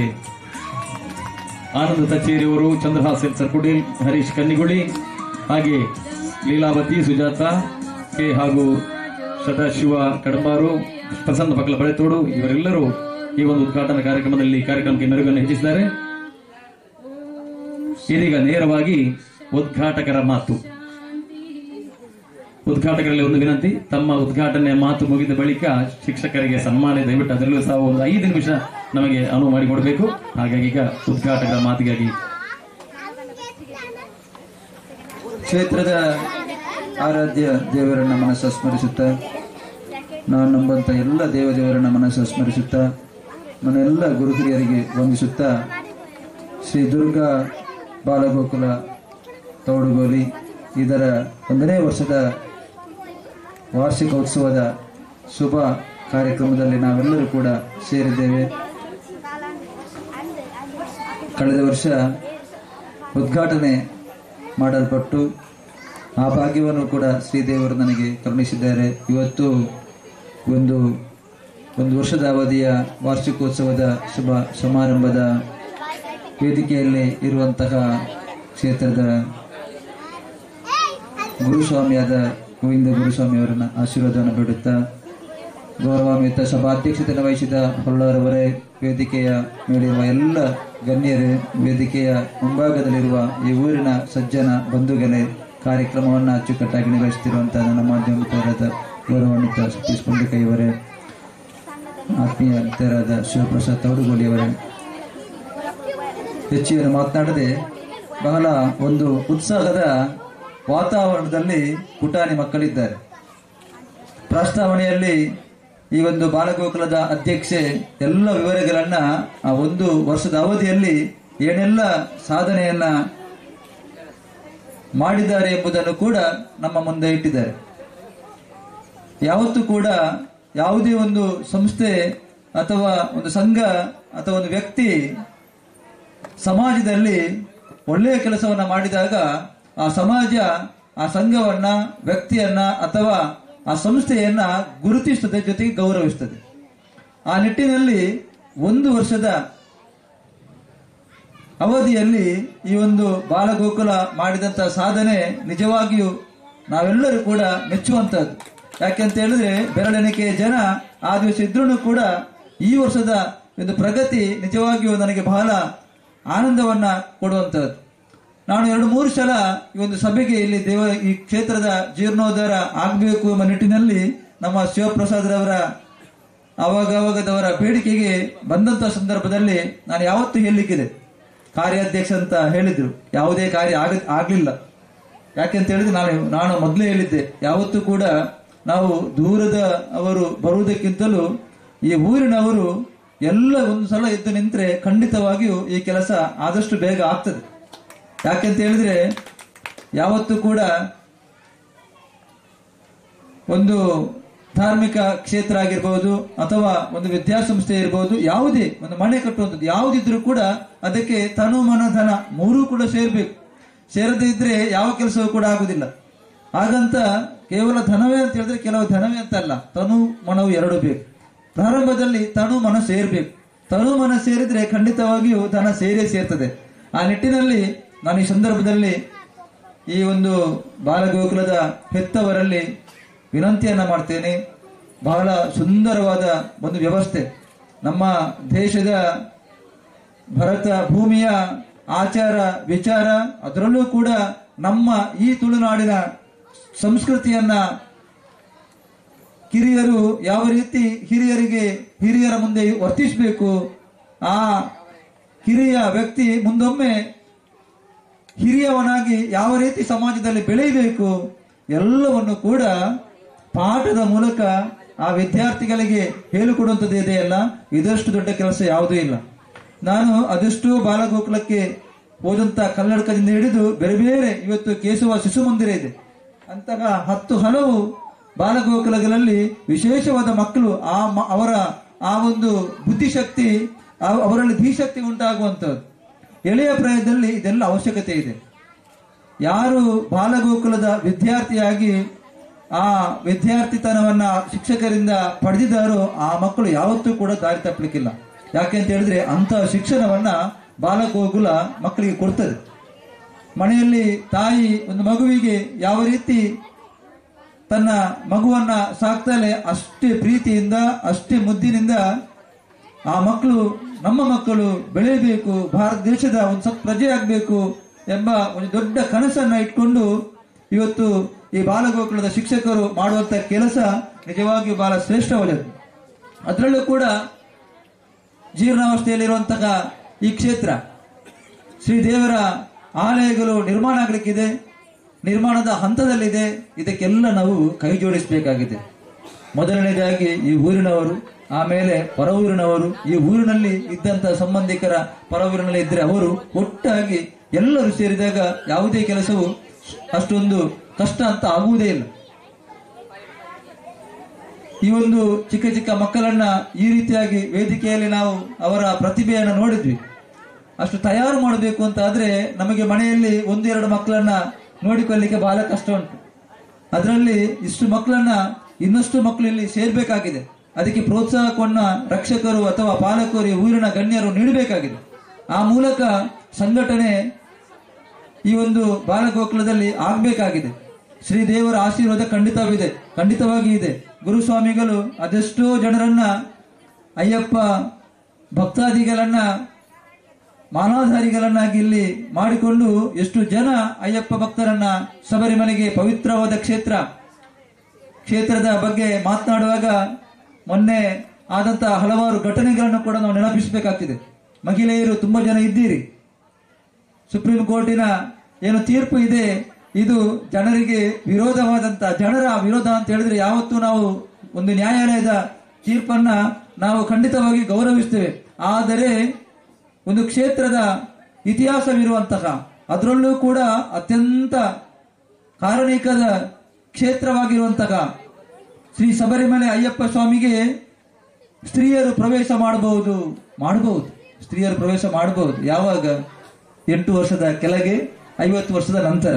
ಆನಂದ ತಚ್ಚೇರಿಯವರು, ಚಂದ್ರಹಾಸ್ ಸರ್ಕುಡೇಲ್, ಹರೀಶ್ ಕನ್ನಿಗುಳಿ, ಹಾಗೆ ಲೀಲಾವತಿ, ಸುಜಾತ ಕೆ, ಹಾಗೂ ಸದಾಶಿವ ಕಡಂಬಾರು, ಪ್ರಸನ್ನ ಪಕ್ಕಲ ಬಳೆತೋಡು, ಇವರೆಲ್ಲರೂ ಈ ಒಂದು ಉದ್ಘಾಟನಾ ಕಾರ್ಯಕ್ರಮಕ್ಕೆ ಮೆರುಗನ್ನು ಹೆಚ್ಚಿಸಿದ್ದಾರೆ. ಇದೀಗ ನೇರವಾಗಿ ಉದ್ಘಾಟಕರ ಮಾತು. ಉದ್ಘಾಟಕರಲ್ಲಿ ಒಂದು ವಿನಂತಿ, ತಮ್ಮ ಉದ್ಘಾಟನೆ ಮಾತು ಮುಗಿದ ಬಳಿಕ ಶಿಕ್ಷಕರಿಗೆ ಸನ್ಮಾನ, ದಯವಿಟ್ಟು ಅದರಲ್ಲೂ ಸಹ ಒಂದು 5 ನಿಮಿಷ ನಮಗೆ ಅನುವು ಮಾಡಿಕೊಡಬೇಕು. ಹಾಗಾಗಿ ಈಗ ಉದ್ಘಾಟಕರ ಮಾತಿಗಾಗಿ ಕ್ಷೇತ್ರದ ಆರಾಧ್ಯ ದೇವರನ್ನ ಮನಸ್ಸು ಸ್ಮರಿಸುತ್ತಾ, ನಾನು ನಂಬಂತ ಎಲ್ಲ ದೇವರನ್ನ ಮನಸ್ಸು ಸ್ಮರಿಸುತ್ತಾ, ನನ್ನ ಎಲ್ಲ ಗುರು ಹಿರಿಯರಿಗೆ ವಂದಿಸುತ್ತಾ, ಶ್ರೀ ದುರ್ಗಾ ಬಾಲಗೋಕುಲ ತೌಡುಗೋಲಿ ಇದರ 1ನೇ ವರ್ಷದ ವಾರ್ಷಿಕೋತ್ಸವದ ಶುಭ ಕಾರ್ಯಕ್ರಮದಲ್ಲಿ ನಾವೆಲ್ಲರೂ ಕೂಡ ಸೇರಿದ್ದೇವೆ. ಕಳೆದ ವರ್ಷ ಉದ್ಘಾಟನೆ ಮಾಡಲ್ಪಟ್ಟು ಆ ಭಾಗ್ಯವನ್ನು ಕೂಡ ಶ್ರೀದೇವರು ನನಗೆ ಕರುಣಿಸಿದ್ದಾರೆ. ಇವತ್ತು ಒಂದು ವರ್ಷದ ಅವಧಿಯ ವಾರ್ಷಿಕೋತ್ಸವದ ಶುಭ ಸಮಾರಂಭದ ವೇದಿಕೆಯಲ್ಲಿ ಇರುವಂತಹ ಕ್ಷೇತ್ರದ ಗುರುಸ್ವಾಮಿಯಾದ ಗೋವಿಂದ ಗುರುಸ್ವಾಮಿ ಅವರನ್ನ ಆಶೀರ್ವಾದವನ್ನು ಬೇಡುತ್ತಾ, ಗೌರವಾನ್ವಿತ ಸಭಾಧ್ಯಕ್ಷತೆಯನ್ನು ವಹಿಸಿದ ಹೊಳ್ಳವರವರೇ, ವೇದಿಕೆಯ ಮೇಲಿರುವ ಎಲ್ಲ ಗಣ್ಯರೇ, ವೇದಿಕೆಯ ಮುಂಭಾಗದಲ್ಲಿರುವ ಈ ಊರಿನ ಸಜ್ಜನ ಬಂಧುಗಳೇ, ಕಾರ್ಯಕ್ರಮವನ್ನು ಅಚ್ಚುಕಟ್ಟಾಗಿ ನಿರ್ವಹಿಸುತ್ತಿರುವಂತಹ ನನ್ನ ಮಾಧ್ಯಮ ಮಿತ್ರರಾದ ಗೌರವಾನ್ವಿತ ಸತೀಶ್ ಪಂಡಿಕೈಯವರೇ, ಆತ್ಮೀಯ ಮಿತ್ರರಾದ ಶಿವಪ್ರಸಾದ್ ತೌಡುಗೋಲಿಯವರೇ, ಹೆಚ್ಚಿನ ಮಾತನಾಡದೆ ಬಹಳ ಒಂದು ಉತ್ಸಾಹದ ವಾತಾವರಣದಲ್ಲಿ ಪುಟಾಣಿ ಮಕ್ಕಳಿದ್ದಾರೆ. ಪ್ರಸ್ತಾವನೆಯಲ್ಲಿ ಈ ಒಂದು ಬಾಲಗೋಕುಲದ ಅಧ್ಯಕ್ಷೆ ಎಲ್ಲ ವಿವರಗಳನ್ನ ಆ 1 ವರ್ಷದ ಅವಧಿಯಲ್ಲಿ ಏನೆಲ್ಲ ಸಾಧನೆಯನ್ನ ಮಾಡಿದ್ದಾರೆ ಎಂಬುದನ್ನು ಕೂಡ ನಮ್ಮ ಮುಂದೆ ಇಟ್ಟಿದ್ದಾರೆ. ಯಾವತ್ತೂ ಕೂಡ ಯಾವುದೇ ಒಂದು ಸಂಸ್ಥೆ ಅಥವಾ ಒಂದು ಸಂಘ ಅಥವಾ ಒಂದು ವ್ಯಕ್ತಿ ಸಮಾಜದಲ್ಲಿ ಒಳ್ಳೆಯ ಕೆಲಸವನ್ನ ಮಾಡಿದಾಗ ಆ ಸಮಾಜ ಆ ಸಂಘವನ್ನ, ವ್ಯಕ್ತಿಯನ್ನ ಅಥವಾ ಆ ಸಂಸ್ಥೆಯನ್ನ ಗುರುತಿಸುತ್ತದೆ, ಜೊತೆಗೆ ಗೌರವಿಸುತ್ತದೆ. ಆ ನಿಟ್ಟಿನಲ್ಲಿ 1 ವರ್ಷದ ಅವಧಿಯಲ್ಲಿ ಈ ಒಂದು ಬಾಲಗೋಕುಲ ಮಾಡಿದಂತಹ ಸಾಧನೆ ನಿಜವಾಗಿಯೂ ನಾವೆಲ್ಲರೂ ಕೂಡ ಮೆಚ್ಚುವಂತಹದ್ದು. ಯಾಕೆಂತ ಹೇಳಿದ್ರೆ ಬೆರಳೆಣಿಕೆಯ ಜನ ಆ ದಿವಸ ಇದ್ರೂ ಕೂಡ ಈ ವರ್ಷದ ಒಂದು ಪ್ರಗತಿ ನಿಜವಾಗಿಯೂ ನನಗೆ ಬಹಳ ಆನಂದವನ್ನ ಕೊಡುವಂತಹದ್ದು. ನಾನು 2-3 ಸಲ ಈ ಒಂದು ಸಭೆಗೆ ಇಲ್ಲಿ ಈ ಕ್ಷೇತ್ರದ ಜೀರ್ಣೋದ್ಧಾರ ಆಗಬೇಕು ಎಂಬ ನಿಟ್ಟಿನಲ್ಲಿ ನಮ್ಮ ಶಿವಪ್ರಸಾದ್ ರವರ ಆವಾಗದವರ ಬೇಡಿಕೆಗೆ ಬಂದಂತ ಸಂದರ್ಭದಲ್ಲಿ ನಾನು ಯಾವತ್ತೂ ಹೇಳಲಿಕ್ಕಿದೆ, ಕಾರ್ಯಾಧ್ಯಕ್ಷ ಅಂತ ಹೇಳಿದ್ರು, ಯಾವುದೇ ಕಾರ್ಯ ಆಗ್ಲಿಲ್ಲ. ಯಾಕೆಂತ ಹೇಳಿದ್ರೆ ನಾನು ಮೊದಲೇ ಹೇಳಿದ್ದೆ, ಯಾವತ್ತೂ ಕೂಡ ನಾವು ದೂರದ ಅವರು ಬರುವುದಕ್ಕಿಂತಲೂ ಈ ಊರಿನವರು ಎಲ್ಲ ಒಂದು ಸಲ ಎದ್ದು ನಿಂತರೆ ಖಂಡಿತವಾಗಿಯೂ ಈ ಕೆಲಸ ಆದಷ್ಟು ಬೇಗ ಆಗ್ತದೆ. ಯಾಕೆಂತ ಹೇಳಿದ್ರೆ ಯಾವತ್ತೂ ಕೂಡ ಒಂದು ಧಾರ್ಮಿಕ ಕ್ಷೇತ್ರ ಆಗಿರ್ಬೋದು ಅಥವಾ ಒಂದು ವಿದ್ಯಾಸಂಸ್ಥೆ ಇರ್ಬೋದು, ಯಾವುದೇ ಒಂದು ಮನೆ ಕಟ್ಟುವಂಥದ್ದು ಯಾವುದಿದ್ರೂ ಕೂಡ ಅದಕ್ಕೆ ತನು ಮನ ಧನ ಮೂರೂ ಕೂಡ ಸೇರ್ಬೇಕು. ಸೇರದೇ ಇದ್ರೆ ಯಾವ ಕೆಲಸವೂ ಕೂಡ ಆಗುದಿಲ್ಲ. ಹಾಗಂತ ಕೇವಲ ಧನವೇ ಅಂತ ಹೇಳಿದ್ರೆ ಕೆಲವು ಧನವೇ ಅಂತ ಅಲ್ಲ, ತನು ಮನವು ಎರಡು ಬೇಕು. ಪ್ರಾರಂಭದಲ್ಲಿ ತನು ಮನ ಸೇರ್ಬೇಕು. ತನು ಮನ ಸೇರಿದ್ರೆ ಖಂಡಿತವಾಗಿಯೂ ಧನ ಸೇರ್ತದೆ. ಆ ನಿಟ್ಟಿನಲ್ಲಿ ನಾನು ಈ ಸಂದರ್ಭದಲ್ಲಿ ಈ ಒಂದು ಬಾಲಗೋಕುಲದ ಹೆತ್ತವರಲ್ಲಿ ವಿನಂತಿಯನ್ನ ಮಾಡ್ತೇನೆ. ಬಹಳ ಸುಂದರವಾದ ಒಂದು ವ್ಯವಸ್ಥೆ, ನಮ್ಮ ದೇಶದ ಭರತ ಭೂಮಿಯ ಆಚಾರ ವಿಚಾರ, ಅದರಲ್ಲೂ ಕೂಡ ನಮ್ಮ ಈ ತುಳುನಾಡಿನ ಸಂಸ್ಕೃತಿಯನ್ನ ಕಿರಿಯರು ಯಾವ ರೀತಿ ಹಿರಿಯರ ಮುಂದೆ ವರ್ತಿಸಬೇಕು, ಆ ಹಿರಿಯ ವ್ಯಕ್ತಿ ಮುಂದೊಮ್ಮೆ ಹಿರಿಯವನಾಗಿ ಯಾವ ರೀತಿ ಸಮಾಜದಲ್ಲಿ ಬೆಳೆಯಬೇಕು ಎಲ್ಲವನ್ನು ಕೂಡ ಪಾಠದ ಮೂಲಕ ಆ ವಿದ್ಯಾರ್ಥಿಗಳಿಗೆ ಹೇಳಿಕೊಡುವಂಥದ್ದು ಇದೆಯಲ್ಲ, ಇದಷ್ಟು ದೊಡ್ಡ ಕೆಲಸ ಯಾವುದೂ ಇಲ್ಲ. ನಾನು ಅದೆಷ್ಟೋ ಬಾಲಗೋಕುಲಕ್ಕೆ ಹೋದಂತ ಕನ್ನಡಕದಿಂದ ಹಿಡಿದು ಬೇರೆ ಬೇರೆ, ಇವತ್ತು ಕೇಶವ ಶಿಶು ಮಂದಿರ ಇದೆ, ಅಂತಹ 10 ಹಲವು ಬಾಲಗೋಕುಲಗಳಲ್ಲಿ ವಿಶೇಷವಾದ ಮಕ್ಕಳು ಅವರ ಆ ಒಂದು ಬುದ್ಧಿಶಕ್ತಿ, ಅವರಲ್ಲಿ ಧೀಶಕ್ತಿ ಉಂಟಾಗುವಂಥದ್ದು. ಎಳೆಯ ಪ್ರಾಯದಲ್ಲಿ ಇದೆಲ್ಲ ಅವಶ್ಯಕತೆ ಇದೆ. ಯಾರು ಬಾಲಗೋಕುಲದ ವಿದ್ಯಾರ್ಥಿಯಾಗಿ ಆ ವಿದ್ಯಾರ್ಥಿತನವನ್ನ ಶಿಕ್ಷಕರಿಂದ ಪಡೆದಿದ್ದಾರೋ ಆ ಮಕ್ಕಳು ಯಾವತ್ತೂ ಕೂಡ ದಾರಿ ತಪ್ಪಲಿಕ್ಕಿಲ್ಲ. ಯಾಕೆಂತ ಹೇಳಿದ್ರೆ ಅಂತ ಶಿಕ್ಷಣವನ್ನ ಬಾಲಗೋಕುಲ ಮಕ್ಕಳಿಗೆ ಕೊಡ್ತದೆ. ಮನೆಯಲ್ಲಿ ತಾಯಿ ಒಂದು ಮಗುವಿಗೆ ಯಾವ ರೀತಿ ತನ್ನ ಮಗುವನ್ನ ಸಾಕ್ತಾಳೆ ಅಷ್ಟೇ ಪ್ರೀತಿಯಿಂದ ಅಷ್ಟೇ ಮುದ್ದಿನಿಂದ ಆ ಮಕ್ಕಳು ನಮ್ಮ ಮಕ್ಕಳು ಬೆಳೆಯಬೇಕು, ಭಾರತ ದೇಶದ ಒಂದು ಸತ್ ಪ್ರಜೆ ಆಗಬೇಕು ಎಂಬ ಒಂದು ದೊಡ್ಡ ಕನಸನ್ನ ಇಟ್ಕೊಂಡು ಇವತ್ತು ಈ ಬಾಲಗೋಕುಲದ ಶಿಕ್ಷಕರು ಮಾಡುವಂತ ಕೆಲಸ ನಿಜವಾಗಿಯೂ ಬಹಳ ಶ್ರೇಷ್ಠವಾದದ್ದು. ಅದರಲ್ಲೂ ಕೂಡ ಜೀರ್ಣಾವಸ್ಥೆಯಲ್ಲಿರುವಂತಹ ಈ ಕ್ಷೇತ್ರ ಶ್ರೀದೇವರ ಆಲಯಗಳು ನಿರ್ಮಾಣ ಆಗಲಿಕ್ಕಿದೆ, ನಿರ್ಮಾಣದ ಹಂತದಲ್ಲಿದೆ. ಇದಕ್ಕೆಲ್ಲ ನಾವು ಕೈ ಜೋಡಿಸಬೇಕಾಗಿದೆ. ಮೊದಲನೇದಾಗಿ ಈ ಊರಿನವರು, ಆಮೇಲೆ ಹೊರ ಊರಿನವರು, ಈ ಊರಿನಲ್ಲಿ ಇದ್ದಂತ ಸಂಬಂಧಿಕರ ಹೊರ ಊರಿನಲ್ಲಿ ಇದ್ರೆ ಅವರು ಒಟ್ಟಾಗಿ ಎಲ್ಲರೂ ಸೇರಿದಾಗ ಯಾವುದೇ ಕೆಲಸವು ಅಷ್ಟೊಂದು ಕಷ್ಟ ಅಂತ ಆಗುವುದೇ ಇಲ್ಲ. ಈ ಒಂದು ಚಿಕ್ಕ ಚಿಕ್ಕ ಮಕ್ಕಳನ್ನ ಈ ರೀತಿಯಾಗಿ ವೇದಿಕೆಯಲ್ಲಿ ನಾವು ಅವರ ಪ್ರತಿಭೆಯನ್ನು ನೋಡಿದ್ವಿ. ಅಷ್ಟು ತಯಾರು ಮಾಡಬೇಕು ಅಂತ ಆದ್ರೆ ನಮಗೆ ಮನೆಯಲ್ಲಿ 1-2 ಮಕ್ಕಳನ್ನ ನೋಡಿಕೊಳ್ಳಿಕ್ಕೆ ಬಹಳ ಕಷ್ಟ ಉಂಟು. ಅದರಲ್ಲಿ ಇಷ್ಟು ಮಕ್ಕಳನ್ನ ಇನ್ನಷ್ಟು ಮಕ್ಕಳು ಇಲ್ಲಿ ಸೇರ್ಬೇಕಾಗಿದೆ. ಅದಕ್ಕೆ ಪ್ರೋತ್ಸಾಹವನ್ನ ರಕ್ಷಕರು ಅಥವಾ ಪಾಲಕರು, ಊರಿನ ಗಣ್ಯರು ನೀಡಬೇಕಾಗಿದೆ. ಆ ಮೂಲಕ ಸಂಘಟನೆ ಈ ಒಂದು ಬಾಲಗೋಕುಲದಲ್ಲಿ ಆಗ್ಬೇಕಾಗಿದೆ. ಶ್ರೀದೇವರ ಆಶೀರ್ವಾದ ಖಂಡಿತವಾಗಿ ಇದೆ. ಗುರುಸ್ವಾಮಿಗಳು ಅದೆಷ್ಟೋ ಜನರನ್ನ, ಅಯ್ಯಪ್ಪ ಭಕ್ತಾದಿಗಳನ್ನ ಮಾಲಾಧಾರಿಗಳನ್ನಾಗಿ ಇಲ್ಲಿ ಮಾಡಿಕೊಂಡು ಎಷ್ಟು ಜನ ಅಯ್ಯಪ್ಪ ಭಕ್ತರನ್ನ ಶಬರಿಮಲೆಗೆ ಪವಿತ್ರವಾದ ಕ್ಷೇತ್ರದ ಬಗ್ಗೆ ಮಾತನಾಡುವಾಗ ಮೊನ್ನೆ ಆದಂತಹ ಹಲವಾರು ಘಟನೆಗಳನ್ನು ಕೂಡ ನಾವು ನೆನಪಿಸಬೇಕಾಗ್ತಿದೆ. ಮಹಿಳೆಯರು ತುಂಬಾ ಜನ ಇದ್ದೀರಿ. ಸುಪ್ರೀಂ ಕೋರ್ಟಿನ ಏನು ತೀರ್ಪು ಇದೆ ಇದು ಜನರಿಗೆ ವಿರೋಧವಾದಂತ, ಜನರ ವಿರೋಧ ಅಂತ ಹೇಳಿದ್ರೆ ಯಾವತ್ತೂ ನಾವು ಒಂದು ನ್ಯಾಯಾಲಯದ ತೀರ್ಪನ್ನ ನಾವು ಖಂಡಿತವಾಗಿ ಗೌರವಿಸ್ತೇವೆ. ಆದರೆ ಒಂದು ಕ್ಷೇತ್ರದ ಇತಿಹಾಸವಿರುವಂತಹ, ಅದರಲ್ಲೂ ಕೂಡ ಅತ್ಯಂತ ಕಾರಣಿಕದ ಕ್ಷೇತ್ರವಾಗಿರುವಂತಹ ಶ್ರೀ ಶಬರಿಮಲೆ ಅಯ್ಯಪ್ಪ ಸ್ವಾಮಿಗೆ ಸ್ತ್ರೀಯರು ಪ್ರವೇಶ ಮಾಡಬಹುದು. ಸ್ತ್ರೀಯರು ಪ್ರವೇಶ ಮಾಡಬಹುದು. ಯಾವಾಗ? 8 ವರ್ಷದ ಕೆಳಗೆ, 50 ವರ್ಷದ ನಂತರ.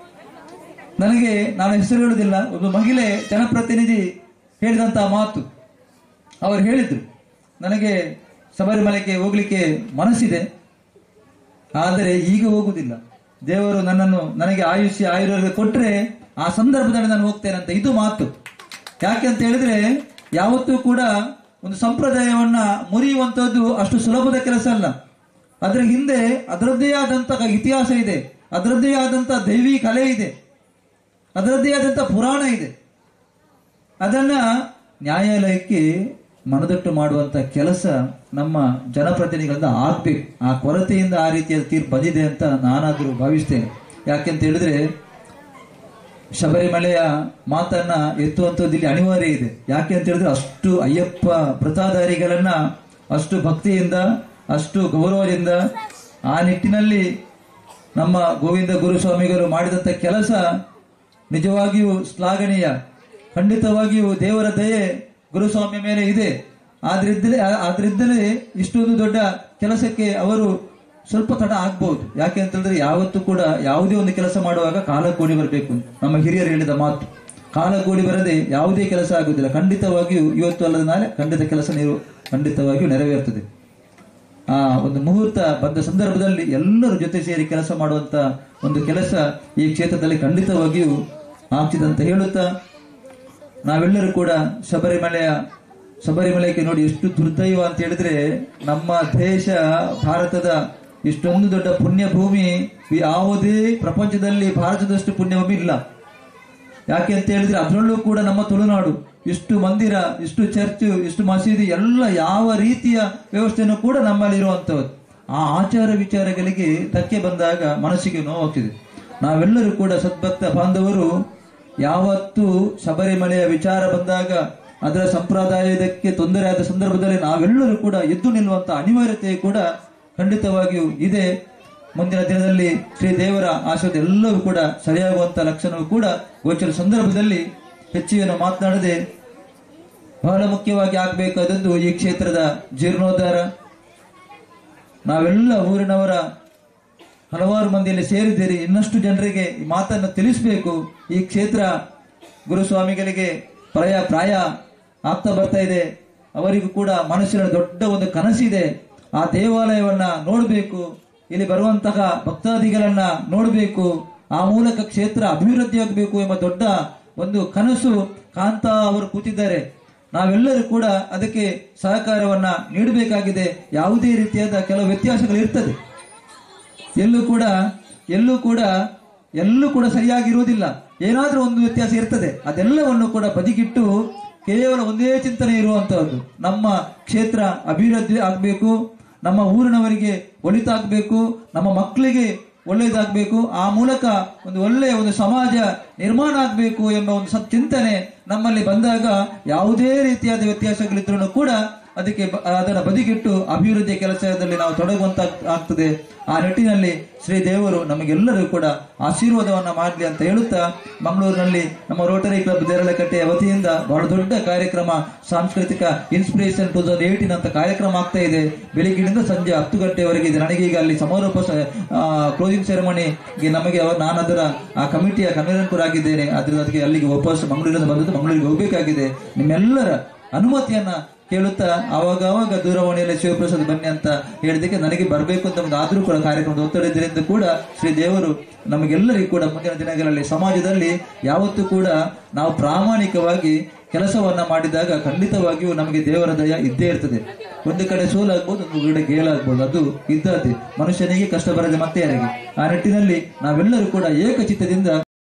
ನಾನು ಹೆಸರು ಹೇಳುವುದಿಲ್ಲ, ಒಬ್ಬ ಮಹಿಳೆ ಜನಪ್ರತಿನಿಧಿ ಹೇಳಿದಂತಹ ಮಾತು. ಅವರು ಹೇಳಿದ್ರು, ನನಗೆ ಶಬರಿಮಲೆಗೆ ಹೋಗ್ಲಿಕ್ಕೆ ಮನಸ್ಸಿದೆ, ಆದರೆ ಈಗ ಹೋಗುದಿಲ್ಲ. ದೇವರು ನನಗೆ ಆಯುರ್ವೇದ ಕೊಟ್ರೆ ಆ ಸಂದರ್ಭದಲ್ಲಿ ನಾನು ಹೋಗ್ತೇನೆ ಅಂತ. ಇದು ಮಾತು. ಯಾಕೆ ಅಂತ ಹೇಳಿದ್ರೆ ಯಾವತ್ತೂ ಕೂಡ ಒಂದು ಸಂಪ್ರದಾಯವನ್ನ ಮುರಿಯುವಂತದ್ದು ಅಷ್ಟು ಸುಲಭದ ಕೆಲಸ ಅಲ್ಲ. ಅದರ ಹಿಂದೆ ಅದರದ್ದೇ ಆದಂತಹ ಇತಿಹಾಸ ಇದೆ, ಅದರದ್ದೇ ಆದಂತಹ ದೈವಿ ಕಲೆ ಇದೆ, ಅದರದ್ದೇ ಆದಂತಹ ಪುರಾಣ ಇದೆ. ಅದನ್ನ ನ್ಯಾಯಾಲಯಕ್ಕೆ ಮನದಟ್ಟು ಮಾಡುವಂತ ಕೆಲಸ ನಮ್ಮ ಜನಪ್ರತಿನಿಧಿಗಳಿಂದ ಆಗ್ಬೇಕು. ಆ ಕೊರತೆಯಿಂದ ಆ ರೀತಿಯ ತೀರ್ಪು ಬಂದಿದೆ ಅಂತ ನಾನಾದ್ರೂ ಭಾವಿಸ್ತೇನೆ. ಯಾಕೆಂತ ಹೇಳಿದ್ರೆ ಶಬರಿಮಲೆಯ ಮಾತನ್ನ ಎತ್ತುವಂಥದ್ದು ಇಲ್ಲಿ ಅನಿವಾರ್ಯ ಇದೆ. ಯಾಕೆ ಅಂತ ಹೇಳಿದ್ರೆ ಅಷ್ಟು ಅಯ್ಯಪ್ಪ ವ್ರತಾಧಾರಿಗಳನ್ನ ಅಷ್ಟು ಭಕ್ತಿಯಿಂದ ಅಷ್ಟು ಗೌರವದಿಂದ ಆ ನಿಟ್ಟಿನಲ್ಲಿ ನಮ್ಮ ಗೋವಿಂದ ಗುರುಸ್ವಾಮಿಗಳು ಮಾಡಿದಂಥ ಕೆಲಸ ನಿಜವಾಗಿಯೂ ಶ್ಲಾಘನೀಯ. ಖಂಡಿತವಾಗಿಯೂ ದೇವರ ದಯೆ ಗುರುಸ್ವಾಮಿ ಮೇಲೆ ಇದೆ. ಆದ್ರಿಂದಲೇ ಇಷ್ಟೊಂದು ದೊಡ್ಡ ಕೆಲಸಕ್ಕೆ ಅವರು ಸ್ವಲ್ಪ ತಡ ಆಗ್ಬಹುದು. ಯಾಕೆ ಅಂತಂದ್ರೆ ಯಾವತ್ತೂ ಕೂಡ ಯಾವುದೇ ಒಂದು ಕೆಲಸ ಮಾಡುವಾಗ ಕಾಲ ಕೂಡಿ ಬರಬೇಕು. ನಮ್ಮ ಹಿರಿಯರು ಹೇಳಿದ ಮಾತು, ಕಾಲ ಕೂಡಿ ಬರದೆ ಯಾವುದೇ ಕೆಲಸ ಆಗುವುದಿಲ್ಲ. ಖಂಡಿತವಾಗಿಯೂ ಇವತ್ತು ಅಲ್ಲದ ನಾಳೆ ಖಂಡಿತ ಕೆಲಸ ಖಂಡಿತವಾಗಿಯೂ ನೆರವೇರುತ್ತದೆ. ಆ ಒಂದು ಮುಹೂರ್ತ ಬಂದ ಸಂದರ್ಭದಲ್ಲಿ ಎಲ್ಲರೂ ಜೊತೆ ಸೇರಿ ಕೆಲಸ ಮಾಡುವಂತ ಒಂದು ಕೆಲಸ ಈ ಕ್ಷೇತ್ರದಲ್ಲಿ ಖಂಡಿತವಾಗಿಯೂ ಆಗ್ತಿದಂತ ಹೇಳುತ್ತಾ, ನಾವೆಲ್ಲರೂ ಕೂಡ ಶಬರಿಮಲೆಗೆ ನೋಡಿ ಎಷ್ಟು ದುರ್ದೈವ ಅಂತ ಹೇಳಿದ್ರೆ, ನಮ್ಮ ದೇಶ ಭಾರತದ ಇಷ್ಟೊಂದು ದೊಡ್ಡ ಪುಣ್ಯ ಭೂಮಿ ಯಾವುದೇ ಪ್ರಪಂಚದಲ್ಲಿ ಭಾರತದಷ್ಟು ಪುಣ್ಯಭೂಮಿ ಇಲ್ಲ. ಯಾಕೆ ಅಂತ ಹೇಳಿದ್ರೆ ಅದರಲ್ಲೂ ಕೂಡ ನಮ್ಮ ತುಳುನಾಡು ಇಷ್ಟು ಮಂದಿರ, ಇಷ್ಟು ಚರ್ಚ್, ಇಷ್ಟು ಮಸೀದಿ ಎಲ್ಲ ಯಾವ ರೀತಿಯ ವ್ಯವಸ್ಥೆಯನ್ನು ಕೂಡ ನಮ್ಮಲ್ಲಿ ಇರುವಂತದ್ದು. ಆ ಆಚಾರ ವಿಚಾರಗಳಿಗೆ ಧಕ್ಕೆ ಬಂದಾಗ ಮನಸ್ಸಿಗೆ ನೋವಾಗ್ತಿದೆ. ನಾವೆಲ್ಲರೂ ಕೂಡ ಸದ್ಭಕ್ತ ಬಾಂಧವರು ಯಾವತ್ತೂ ಶಬರಿಮಲೆಯ ವಿಚಾರ ಬಂದಾಗ ಅದರ ಸಂಪ್ರದಾಯಕ್ಕೆ ತೊಂದರೆ ಆದ ಸಂದರ್ಭದಲ್ಲಿ ನಾವೆಲ್ಲರೂ ಕೂಡ ಎದ್ದು ನಿಲ್ಲುವಂತ ಅನಿವಾರ್ಯತೆ ಕೂಡ ಖಂಡಿತವಾಗಿಯೂ ಇದೆ. ಮುಂದಿನ ದಿನದಲ್ಲಿ ಶ್ರೀ ದೇವರ ಆಶೀರ್ವಾದ ಎಲ್ಲವೂ ಕೂಡ ಸರಿಯಾಗುವಂತ ಲಕ್ಷಣವೂ ಕೂಡ ಗೋಚರ ಸಂದರ್ಭದಲ್ಲಿ ಹೆಚ್ಚಿನ ಮಾತನಾಡದೆ ಬಹಳ ಮುಖ್ಯವಾಗಿ ಆಗಬೇಕಾದದ್ದು ಈ ಕ್ಷೇತ್ರದ ಜೀರ್ಣೋದ್ಧಾರ. ನಾವೆಲ್ಲ ಊರಿನವರ ಹಲವಾರು ಮಂದಿಯಲ್ಲಿ ಸೇರಿದ್ದೀರಿ. ಇನ್ನಷ್ಟು ಜನರಿಗೆ ಈ ಮಾತನ್ನು ತಿಳಿಸಬೇಕು. ಈ ಕ್ಷೇತ್ರ ಗುರುಸ್ವಾಮಿಗಳಿಗೆ ಪ್ರಾಯ ಆಗ್ತಾ ಬರ್ತಾ ಇದೆ. ಅವರಿಗೂ ಕೂಡ ಮನಸ್ಸಿನ ದೊಡ್ಡ ಒಂದು ಕನಸಿದೆ. ಆ ದೇವಾಲಯವನ್ನ ನೋಡಬೇಕು, ಇಲ್ಲಿ ಬರುವಂತಹ ಭಕ್ತಾದಿಗಳನ್ನ ನೋಡಬೇಕು, ಆ ಮೂಲಕ ಕ್ಷೇತ್ರ ಅಭಿವೃದ್ಧಿ ಆಗಬೇಕು ಎಂಬ ದೊಡ್ಡ ಒಂದು ಕನಸು ಕಾಂತಾ ಅವರು ಕೂತಿದ್ದಾರೆ. ನಾವೆಲ್ಲರೂ ಕೂಡ ಅದಕ್ಕೆ ಸಹಕಾರವನ್ನ ನೀಡಬೇಕಾಗಿದೆ. ಯಾವುದೇ ರೀತಿಯಾದ ಕೆಲವು ವ್ಯತ್ಯಾಸಗಳು ಇರ್ತದೆ, ಎಲ್ಲೂ ಕೂಡ ಸರಿಯಾಗಿರುವುದಿಲ್ಲ. ಏನಾದ್ರೂ ಒಂದು ವ್ಯತ್ಯಾಸ ಇರ್ತದೆ. ಅದೆಲ್ಲವನ್ನು ಕೂಡ ಬದಿಗಿಟ್ಟು ಕೇವಲ ಒಂದೇ ಚಿಂತನೆ ಇರುವಂತಹದ್ದು, ನಮ್ಮ ಕ್ಷೇತ್ರ ಅಭಿವೃದ್ಧಿ ಆಗಬೇಕು, ನಮ್ಮ ಊರಿನವರಿಗೆ ಒಳಿತಾಗಬೇಕು, ನಮ್ಮ ಮಕ್ಕಳಿಗೆ ಒಳ್ಳೆಯದಾಗಬೇಕು, ಆ ಮೂಲಕ ಒಂದು ಒಳ್ಳೆಯ ಒಂದು ಸಮಾಜ ನಿರ್ಮಾಣ ಆಗಬೇಕು ಎಂಬ ಒಂದು ಚಿಂತನೆ ನಮ್ಮಲ್ಲಿ ಬಂದಾಗ ಯಾವುದೇ ರೀತಿಯಾದ ವ್ಯತ್ಯಾಸಗಳಿದ್ರೂ ಕೂಡ ಅದನ್ನು ಬದಿಗಿಟ್ಟು ಅಭಿವೃದ್ಧಿ ಕೆಲಸದಲ್ಲಿ ನಾವು ತೊಡಗುವಂತ ಆಗ್ತದೆ. ಆ ನಿಟ್ಟಿನಲ್ಲಿ ಶ್ರೀ ದೇವರು ನಮಗೆಲ್ಲರೂ ಕೂಡ ಆಶೀರ್ವಾದವನ್ನ ಮಾಡಲಿ ಅಂತ ಹೇಳುತ್ತಾ, ಮಂಗಳೂರಿನಲ್ಲಿ ನಮ್ಮ ರೋಟರಿ ಕ್ಲಬ್ ದೇರಳಕಟ್ಟೆಯ ವತಿಯಿಂದ ಬಹಳ ದೊಡ್ಡ ಕಾರ್ಯಕ್ರಮ, ಸಾಂಸ್ಕೃತಿಕ ಇನ್ಸ್ಪಿರೇಷನ್ 2018 ಅಂತ ಕಾರ್ಯಕ್ರಮ ಆಗ್ತಾ ಇದೆ. ಬೆಳಿಗ್ಗಿನಿಂದ ಸಂಜೆ 10 ಗಂಟೆವರೆಗೆ ಇದೆ. ನನಗೀಗ ಅಲ್ಲಿ ಸಮಾರೋಪ ಕ್ಲೋಸಿಂಗ್ ಸೆರೆಮನಿಗೆ ನಾನು ಅದರ ಆ ಕಮಿಟಿಯ ಕನ್ವೀನರ್ ಕೂಡ ಆಗಿದ್ದೇನೆ. ಅದಕ್ಕೆ ಅಲ್ಲಿಗೆ ವಾಪಸ್ ಮಂಗಳೂರಿನಿಂದ ಬಂದದ್ದು, ಮಂಗಳೂರಿಗೆ ಹೋಗಬೇಕಾಗಿದೆ. ನಿಮ್ಮೆಲ್ಲರ ಅನುಮತಿಯನ್ನ ಕೇಳುತ್ತಾ ಆವಾಗ ದೂರವಾಣಿಯಲ್ಲಿ ಶಿವಪ್ರಸಾದ್ ಬನ್ನಿ ಅಂತ ಹೇಳಿದಕ್ಕೆ ನನಗೆ ಬರಬೇಕು ಅಂತ ಆದ್ರೂ ಕೂಡ ಕಾರ್ಯಕ್ರಮದ ಒತ್ತಡ ಇದರಿಂದ ಕೂಡ ಶ್ರೀ ದೇವರು ನಮಗೆಲ್ಲರಿಗೂ ಕೂಡ ಮುಂದಿನ ದಿನಗಳಲ್ಲಿ ಸಮಾಜದಲ್ಲಿ ಯಾವತ್ತೂ ಕೂಡ ನಾವು ಪ್ರಾಮಾಣಿಕವಾಗಿ ಕೆಲಸವನ್ನ ಮಾಡಿದಾಗ ಖಂಡಿತವಾಗಿಯೂ ನಮಗೆ ದೇವರ ದಯ ಇದ್ದೇ ಇರ್ತದೆ. ಒಂದು ಕಡೆ ಸೋಲಾಗ್ಬೋದು, ಒಂದು ಕಡೆ ಗೇಲಾಗ್ಬೋದು, ಅದು ಇದ್ದದ್ದೇ. ಮನುಷ್ಯನಿಗೆ ಕಷ್ಟ ಬರದೆ ಮತ್ತೆ ಯಾರಿಗೆ. ಆ ನಿಟ್ಟಿನಲ್ಲಿ ನಾವೆಲ್ಲರೂ ಕೂಡ ಏಕಚಿತ್ತದಿಂದ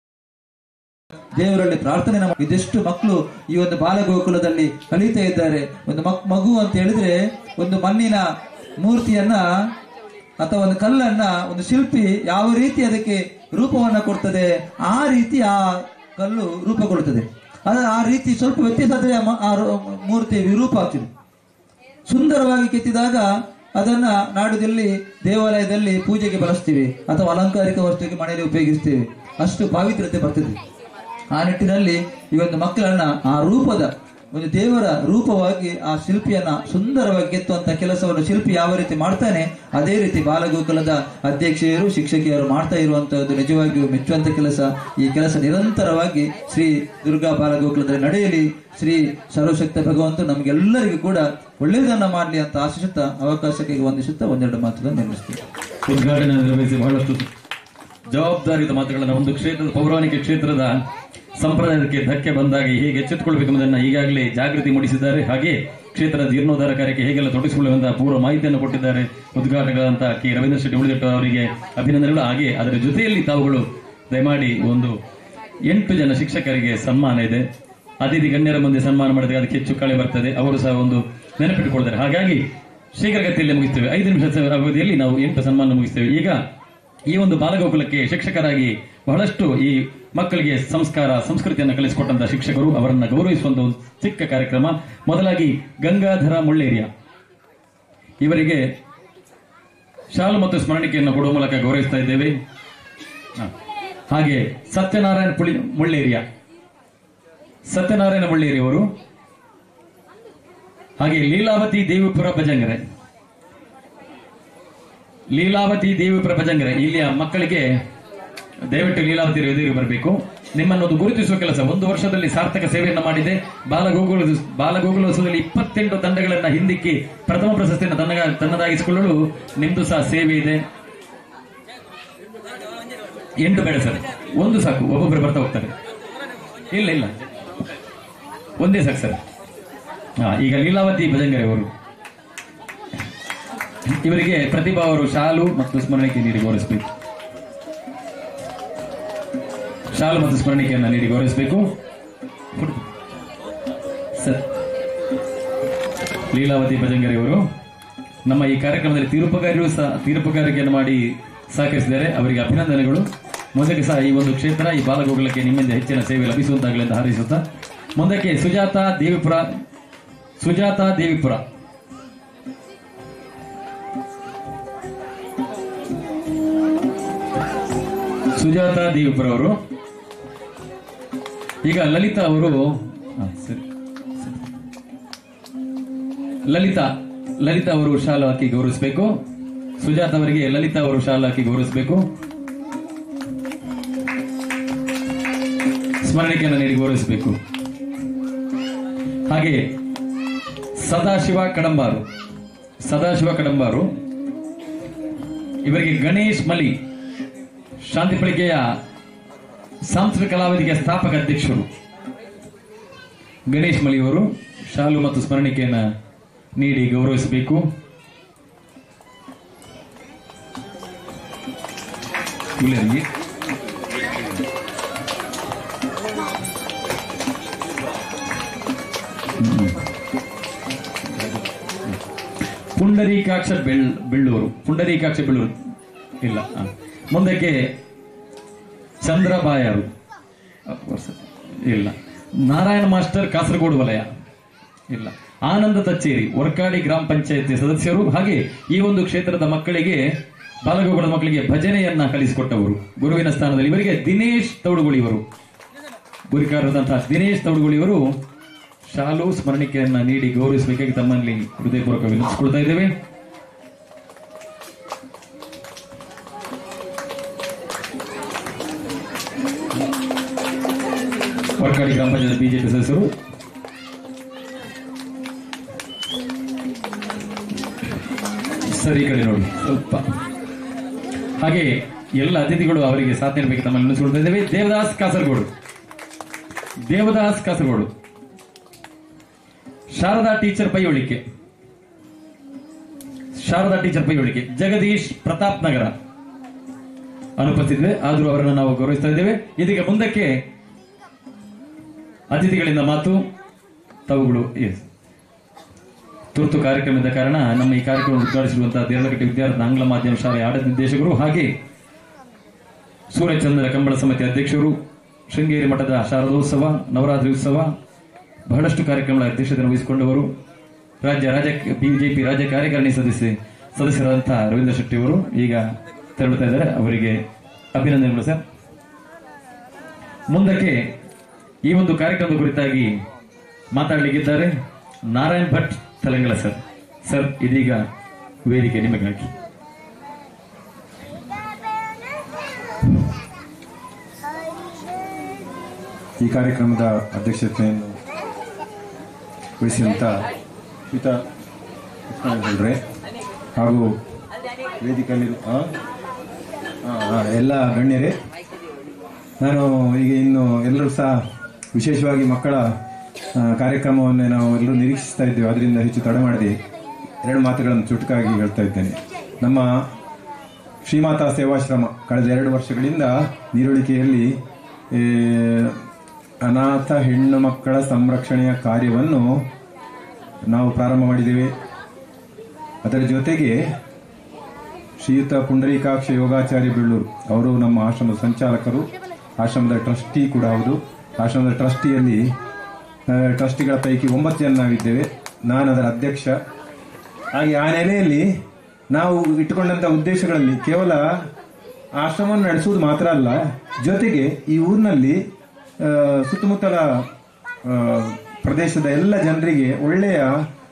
ದೇವರಲ್ಲಿ ಪ್ರಾರ್ಥನೆ. ಇದೆಷ್ಟು ಮಕ್ಕಳು ಈ ಒಂದು ಬಾಲಗೋಕುಲದಲ್ಲಿ ಕಲಿತಾ ಇದ್ದಾರೆ. ಒಂದು ಮಗು ಅಂತ ಹೇಳಿದ್ರೆ ಒಂದು ಮಣ್ಣಿನ ಮೂರ್ತಿಯನ್ನ ಅಥವಾ ಒಂದು ಕಲ್ಲನ್ನ ಒಂದು ಶಿಲ್ಪಿ ಯಾವ ರೀತಿ ಅದಕ್ಕೆ ರೂಪವನ್ನ ಕೊಡ್ತದೆ, ಆ ರೀತಿ ಆ ಕಲ್ಲು ರೂಪುಗೊಳ್ಳುತ್ತದೆ. ಆ ರೀತಿ ಸ್ವಲ್ಪ ವ್ಯತ್ಯಾಸ ಆದ್ರೆ ಆ ಮೂರ್ತಿ ವಿರೂಪ ಆಗ್ತದೆ. ಸುಂದರವಾಗಿ ಕೆತ್ತಿದಾಗ ಅದನ್ನ ನಾಡುದಲ್ಲಿ ದೇವಾಲಯದಲ್ಲಿ ಪೂಜೆಗೆ ಬಳಸ್ತೀವಿ ಅಥವಾ ಅಲಂಕಾರಿಕ ವಸ್ತುವಿಗೆ ಮನೆಯಲ್ಲಿ ಉಪಯೋಗಿಸ್ತೀವಿ. ಅಷ್ಟು ಪಾವಿತ್ರ್ಯತೆ ಬರ್ತದೆ. ಆ ನಿಟ್ಟಿನಲ್ಲಿ ಈ ಒಂದು ಮಕ್ಕಳನ್ನ ಆ ರೂಪದ ಒಂದು ದೇವರ ರೂಪವಾಗಿ ಆ ಶಿಲ್ಪಿಯನ್ನ ಸುಂದರವಾಗಿ ಕೆತ್ತುವಂತ ಕೆಲಸವನ್ನು ಶಿಲ್ಪಿ ಯಾವ ರೀತಿ ಮಾಡ್ತಾನೆ, ಅದೇ ರೀತಿ ಬಾಲಗೋಕುಲದ ಅಧ್ಯಕ್ಷರು ಶಿಕ್ಷಕಿಯರು ಮಾಡ್ತಾ ಇರುವಂತಹದ್ದು ನಿಜವಾಗಿಯೂ ಮೆಚ್ಚುವಂತ ಕೆಲಸ. ಈ ಕೆಲಸ ನಿರಂತರವಾಗಿ ಶ್ರೀ ದುರ್ಗಾ ಬಾಲಗೋಕುಲದಲ್ಲಿ ನಡೆಯಲಿ. ಶ್ರೀ ಸರ್ವಶಕ್ತ ಭಗವಂತ ನಮಗೆಲ್ಲರಿಗೂ ಕೂಡ ಒಳ್ಳೆಯದನ್ನ ಮಾಡಲಿ ಅಂತ ಆಶಿಸುತ್ತಾ ಅವಕಾಶಕ್ಕೆ ವಂದಿಸುತ್ತಾ ಒಂದೆರಡು ಮಾತುಗಳನ್ನು ನಿರ್ಮಿಸ್ತೀವಿ. ಉದ್ಘಾಟನೆ ನಿರ್ವಹಿಸಿ ಬಹಳಷ್ಟು ಜವಾಬ್ದಾರಿಯುತ ಮಾತುಗಳನ್ನು ಒಂದು ಕ್ಷೇತ್ರದ ಪೌರಾಣಿಕ ಕ್ಷೇತ್ರದ ಸಂಪ್ರದಾಯಕ್ಕೆ ಧಕ್ಕೆ ಬಂದಾಗ ಹೇಗೆ ಎಚ್ಚೆತ್ತುಕೊಳ್ಬೇಕೆಂಬುದನ್ನು ಈಗಾಗಲೇ ಜಾಗೃತಿ ಮೂಡಿಸಿದ್ದಾರೆ. ಹಾಗೆ ಕ್ಷೇತ್ರದ ಜೀರ್ಣೋದ್ಧಾರ ಕಾರ್ಯಕ್ಕೆ ಹೇಗೆಲ್ಲ ತೊಡಗಿಸಿಕೊಳ್ಳುವಂತಹ ಪೂರ್ವ ಮಾಹಿತಿಯನ್ನು ಕೊಟ್ಟಿದ್ದಾರೆ ಉದ್ಘಾಟಕರಾದಂತಹ ಕೆ ರವೀಂದ್ರ ಶೆಟ್ಟಿ ಉಳಿದಿಟ್ಟು ಅವರಿಗೆ ಅಭಿನಂದನೆಗಳು. ಹಾಗೆ ಅದರ ಜೊತೆಯಲ್ಲಿ ತಾವುಗಳು ದಯಮಾಡಿ ಒಂದು 8 ಜನ ಶಿಕ್ಷಕರಿಗೆ ಸನ್ಮಾನ ಇದೆ. ಅತಿಥಿ ಗಣ್ಯರ ಮುಂದೆ ಸನ್ಮಾನ ಮಾಡಿದಾಗ ಅದಕ್ಕೆ ಹೆಚ್ಚು ಕಳೆ ಬರ್ತದೆ, ಅವರು ಸಹ ಒಂದು ನೆನಪಿಟ್ಟುಕೊಳ್ತಾರೆ. ಹಾಗಾಗಿ ಶೀಘ್ರಗತಿಯಲ್ಲಿ ಮುಗಿಸ್ತೇವೆ. 5 ನಿಮಿಷ ಅವಧಿಯಲ್ಲಿ ನಾವು 8 ಸನ್ಮಾನ ಮುಗಿಸ್ತೇವೆ. ಈಗ ಈ ಒಂದು ಬಾಲಗೋಕುಲಕ್ಕೆ ಶಿಕ್ಷಕರಾಗಿ ಬಹಳಷ್ಟು ಈ ಮಕ್ಕಳಿಗೆ ಸಂಸ್ಕಾರ ಸಂಸ್ಕೃತಿಯನ್ನು ಕಲಿಸಿಕೊಟ್ಟಂತಹ ಶಿಕ್ಷಕರು, ಅವರನ್ನ ಗೌರವಿಸುವಂತಹ ಒಂದು ಚಿಕ್ಕ ಕಾರ್ಯಕ್ರಮ. ಮೊದಲಾಗಿ ಗಂಗಾಧರ ಮುಳ್ಳೇರಿಯ ಇವರಿಗೆ ಶಾಲು ಮತ್ತು ಸ್ಮರಣಿಕೆಯನ್ನು ಕೊಡುವ ಮೂಲಕ ಗೌರವಿಸ್ತಾ ಇದ್ದೇವೆ. ಹಾಗೆ ಸತ್ಯನಾರಾಯಣ ಮುಳ್ಳೇರಿ ಅವರು, ಹಾಗೆ ಲೀಲಾವತಿ ದೇವಿಪುರ ಭಜಂಗರೆ ಇಲ್ಲಿಯ ಮಕ್ಕಳಿಗೆ ದಯವಿಟ್ಟು ಲೀಲಾವತಿ ಎದುರು ಬರಬೇಕು. ನಿಮ್ಮನ್ನೊಂದು ಗುರುತಿಸುವ ಕೆಲಸ 1 ವರ್ಷದಲ್ಲಿ ಸಾರ್ಥಕ ಸೇವೆಯನ್ನು ಮಾಡಿದೆ. ಬಾಲಗೋಕುಲೋತ್ಸವದಲ್ಲಿ 28 ತಂಡಗಳನ್ನ ಹಿಂದಿಕ್ಕಿ ಪ್ರಥಮ ಪ್ರಶಸ್ತಿಯನ್ನು ತನ್ನದಾಗಿಸಿಕೊಳ್ಳಲು ನಿಮ್ದು ಸಹ ಸೇವೆ ಇದೆ. 8 ಬೇಡ ಸರ್, 1 ಸಾಕು, ಒಬ್ಬೊಬ್ಬರು ಬರ್ತಾ ಹೋಗ್ತಾರೆ. ಇಲ್ಲ ಒಂದೇ ಸಾಕು ಸರ್. ಈಗ ಲೀಲಾವತಿ ಭಜಂಗರೆ ಅವರು, ಇವರಿಗೆ ಪ್ರತಿಭಾ ಅವರು ಶಾಲು ಮತ್ತು ಸ್ಮರಣಿಕೆ ನೀಡಿ ಗೌರವಿಸಬೇಕು. ಶಾಲು ಮತ್ತು ಸ್ಮರಣಿಕೆಯನ್ನು ನೀಡಿ ಗೌರವಿಸಬೇಕು. ಸರ್, ಲೀಲಾವತಿ ಭಜಂಗರೆ ಅವರು ನಮ್ಮ ಈ ಕಾರ್ಯಕ್ರಮದಲ್ಲಿ ತೀರ್ಪುಗಾರಿಕೆಯನ್ನು ಮಾಡಿ ಸಹಕರಿಸಿದ್ದಾರೆ. ಅವರಿಗೆ ಅಭಿನಂದನೆಗಳು. ಮುಂದಕ್ಕೆ ಸಹ ಈ ಒಂದು ಕ್ಷೇತ್ರ, ಈ ಬಾಲಗೋಕುಲಕ್ಕೆ ನಿಮ್ಮಿಂದ ಹೆಚ್ಚಿನ ಸೇವೆ ಲಭಿಸುವಂತಾಗಲಿ ಎಂದು ಹಾರೈಸುತ್ತಾ ಮುಂದಕ್ಕೆ ಸುಜಾತಾ ದೇವಿಪುರ ಅವರು, ಈಗ ಲಲಿತಾ ಅವರು, ಲಲಿತಾ ಅವರು ಶಾಲು ಹಾಕಿ ಗೌರವಿಸಬೇಕು. ಸುಜಾತ ಅವರಿಗೆ ಲಲಿತಾ ಅವರು ಶಾಲು ಹಾಕಿ ಗೌರವಿಸಬೇಕು. ಸ್ಮರಣಿಕೆಯನ್ನು ನೀಡಿ ಗೌರವಿಸಬೇಕು. ಹಾಗೆ ಸದಾಶಿವ ಕಡಂಬಾರು ಇವರಿಗೆ ಗಣೇಶ್ ಮಲಿ ಶಾಂತಿಪಳಿಕೆಯ ಸಾಂಸ್ಕೃತಿಕ ಕಲಾವೇದಿಕೆಯ ಸ್ಥಾಪಕ ಅಧ್ಯಕ್ಷರು ಗಣೇಶ್ ಮಲಿ ಅವರು ಶಾಲು ಮತ್ತು ಸ್ಮರಣಿಕೆಯನ್ನು ನೀಡಿ ಗೌರವಿಸಬೇಕು. ಪುಂಡರೀಕಾಕ್ಷ ಬೆಳ್ಳೂರು ಇಲ್ಲ. ಮುಂದಕ್ಕೆ ಚಂದ್ರಬಾಯರು ಇಲ್ಲ. ನಾರಾಯಣ ಮಾಸ್ಟರ್ ಕಾಸರಗೋಡು ವಲಯ ಇಲ್ಲ. ಆನಂದ ತಚ್ಚೇರಿ ವರ್ಕಾಡಿ ಗ್ರಾಮ ಪಂಚಾಯತಿ ಸದಸ್ಯರು. ಹಾಗೆ ಈ ಒಂದು ಕ್ಷೇತ್ರದ ಮಕ್ಕಳಿಗೆ, ಬಾಲಗೋಕುಲದ ಮಕ್ಕಳಿಗೆ ಭಜನೆಯನ್ನ ಕಲಿಸಿಕೊಟ್ಟವರು ಗುರುವಿನ ಸ್ಥಾನದಲ್ಲಿ ಇವರಿಗೆ ದಿನೇಶ್ ತೌಡುಗುಳಿಯವರು, ಗುರಿಕಾರರಾದಂತಹ ದಿನೇಶ್ ತೌಡುಗುಳಿಯವರು ಶಾಲು ಸ್ಮರಣಿಕೆಯನ್ನ ನೀಡಿ ಗೌರವಿಸಬೇಕಾಗಿ ತಮ್ಮಲ್ಲಿ ಹೃದಯಪೂರ್ವಕ ವಿನಂತಿಸಿಕೊಳ್ತಾ ಇದ್ದೇವೆ. ವರ್ಕಾಡಿ ಗ್ರಾಮ ಪಂಚಾಯತ್ ಬಿಜೆಪಿ ಸದಸ್ಯರು. ಸರಿ, ಕಡೆ ನೋಡಿ ಸ್ವಲ್ಪ. ಹಾಗೆ ಎಲ್ಲ ಅತಿಥಿಗಳು ಅವರಿಗೆ ಸಾಥ್ ನೀಡಬೇಕು ತಮ್ಮಲ್ಲಿ ವಿನಂತಿಸಿಕೊಳ್ತಾ ಇದ್ದೇವೆ. ದೇವದಾಸ್ ಕಾಸರಗೋಡು, ಶಾರದಾ ಟೀಚರ್ ಪೈಯೊಳಿಕೆ, ಜಗದೀಶ್ ಪ್ರತಾಪ್ ನಗರ ಅನುಪಸ್ಥಿತಿದೆ, ಆದರೂ ಅವರನ್ನು ನಾವು ಗೌರವಿಸ್ತಾ ಇದ್ದೇವೆ. ಇದೀಗ ಮುಂದಕ್ಕೆ ಅತಿಥಿಗಳಿಂದ ಮಾತು. ತಾವುಗಳು ತುರ್ತು ಕಾರ್ಯಕ್ರಮದ ಕಾರಣ ನಮ್ಮ ಈ ಕಾರ್ಯಕ್ರಮ ಉದ್ಘಾಟಿಸಿರುವಂತಹ ದೇರಳಕಟ್ಟೆ ವಿದ್ಯಾರ್ಥಿ ಆಂಗ್ಲ ಮಾಧ್ಯಮ ಶಾಲೆಯ ಆಡಳಿತ ನಿರ್ದೇಶಕರು, ಹಾಗೆ ಸೂರ್ಯಚಂದ್ರ ಕಂಬಳ ಸಮಿತಿ ಅಧ್ಯಕ್ಷರು, ಶೃಂಗೇರಿ ಮಠದ ಶಾರದೋತ್ಸವ, ನವರಾತ್ರಿ ಉತ್ಸವ, ಬಹಳಷ್ಟು ಕಾರ್ಯಕ್ರಮಗಳ ಅಧ್ಯಕ್ಷತೆಯನ್ನು ವಹಿಸಿಕೊಂಡವರು, ಬಿಜೆಪಿ ರಾಜ್ಯ ಕಾರ್ಯಕಾರಿಣಿ ಸದಸ್ಯರಾದಂತಹ ರವೀಂದ್ರ ಶೆಟ್ಟಿ ಅವರು ಈಗ ತೆರಳುತ್ತಾ ಇದ್ದಾರೆ. ಅವರಿಗೆ ಅಭಿನಂದನೆಗಳು ಸರ್. ಮುಂದಕ್ಕೆ ಈ ಒಂದು ಕಾರ್ಯಕ್ರಮದ ಕುರಿತಾಗಿ ಮಾತಾಡಲಿಕ್ಕಿದ್ದಾರೆ ನಾರಾಯಣ್ ಭಟ್ ತಲಂಗಲ ಸರ್. ಇದೀಗ ವೇದಿಕೆ ನಿಮಗಾಗಿ. ಈ ಕಾರ್ಯಕ್ರಮದ ಅಧ್ಯಕ್ಷತೆಯನ್ನು ವಹಿಸಿದಂಥ ಶ್ರೀತಾ ಕೃಷ್ಣರೇ ಹಾಗೂ ವೇದಿಕೆಯಲ್ಲಿರುವ ಎಲ್ಲ ಗಣ್ಯರೇ, ನಾನು ಈಗ ಇನ್ನು ಎಲ್ಲರೂ ಸಹ ವಿಶೇಷವಾಗಿ ಮಕ್ಕಳ ಕಾರ್ಯಕ್ರಮವನ್ನು ನಾವು ಎಲ್ಲರೂ ನಿರೀಕ್ಷಿಸ್ತಾ ಇದ್ದೇವೆ. ಅದರಿಂದ ಹೆಚ್ಚು ತಡ ಮಾಡದೆ 2 ಮಾತುಗಳನ್ನು ಚುಟುಕಾಗಿ ಹೇಳ್ತಾ ಇದ್ದೇನೆ. ನಮ್ಮ ಶ್ರೀಮಾತಾ ಸೇವಾಶ್ರಮ ಕಳೆದ 2 ವರ್ಷಗಳಿಂದ ನೀರುಳಿಕೆಯಲ್ಲಿ ಅನಾಥ ಹೆಣ್ಣು ಮಕ್ಕಳ ಸಂರಕ್ಷಣೆಯ ಕಾರ್ಯವನ್ನು ನಾವು ಪ್ರಾರಂಭ ಮಾಡಿದ್ದೇವೆ. ಅದರ ಜೊತೆಗೆ ಶ್ರೀಯುತ ಪುಂಡರೀಕಾಕ್ಷ ಯೋಗಾಚಾರ್ಯ ಬೆಳ್ಳೂರು ಅವರು ನಮ್ಮ ಆಶ್ರಮದ ಸಂಚಾಲಕರು, ಆಶ್ರಮದ ಟ್ರಸ್ಟಿ ಕೂಡ ಹೌದು. ಆಶ್ರಮದ ಟ್ರಸ್ಟಿಗಳ ಪೈಕಿ 9 ಜನ ನಾವಿದ್ದೇವೆ. ನಾನು ಅದರ ಅಧ್ಯಕ್ಷ. ಹಾಗೆ ಆ ನೆಲೆಯಲ್ಲಿ ನಾವು ಇಟ್ಟುಕೊಂಡಂತ ಉದ್ದೇಶಗಳಲ್ಲಿ ಕೇವಲ ಆಶ್ರಮವನ್ನು ನಡೆಸುವುದು ಮಾತ್ರ ಅಲ್ಲ, ಜೊತೆಗೆ ಈ ಊರಿನಲ್ಲಿ ಸುತ್ತಮುತ್ತಲ ಪ್ರದೇಶದ ಎಲ್ಲ ಜನರಿಗೆ ಒಳ್ಳೆಯ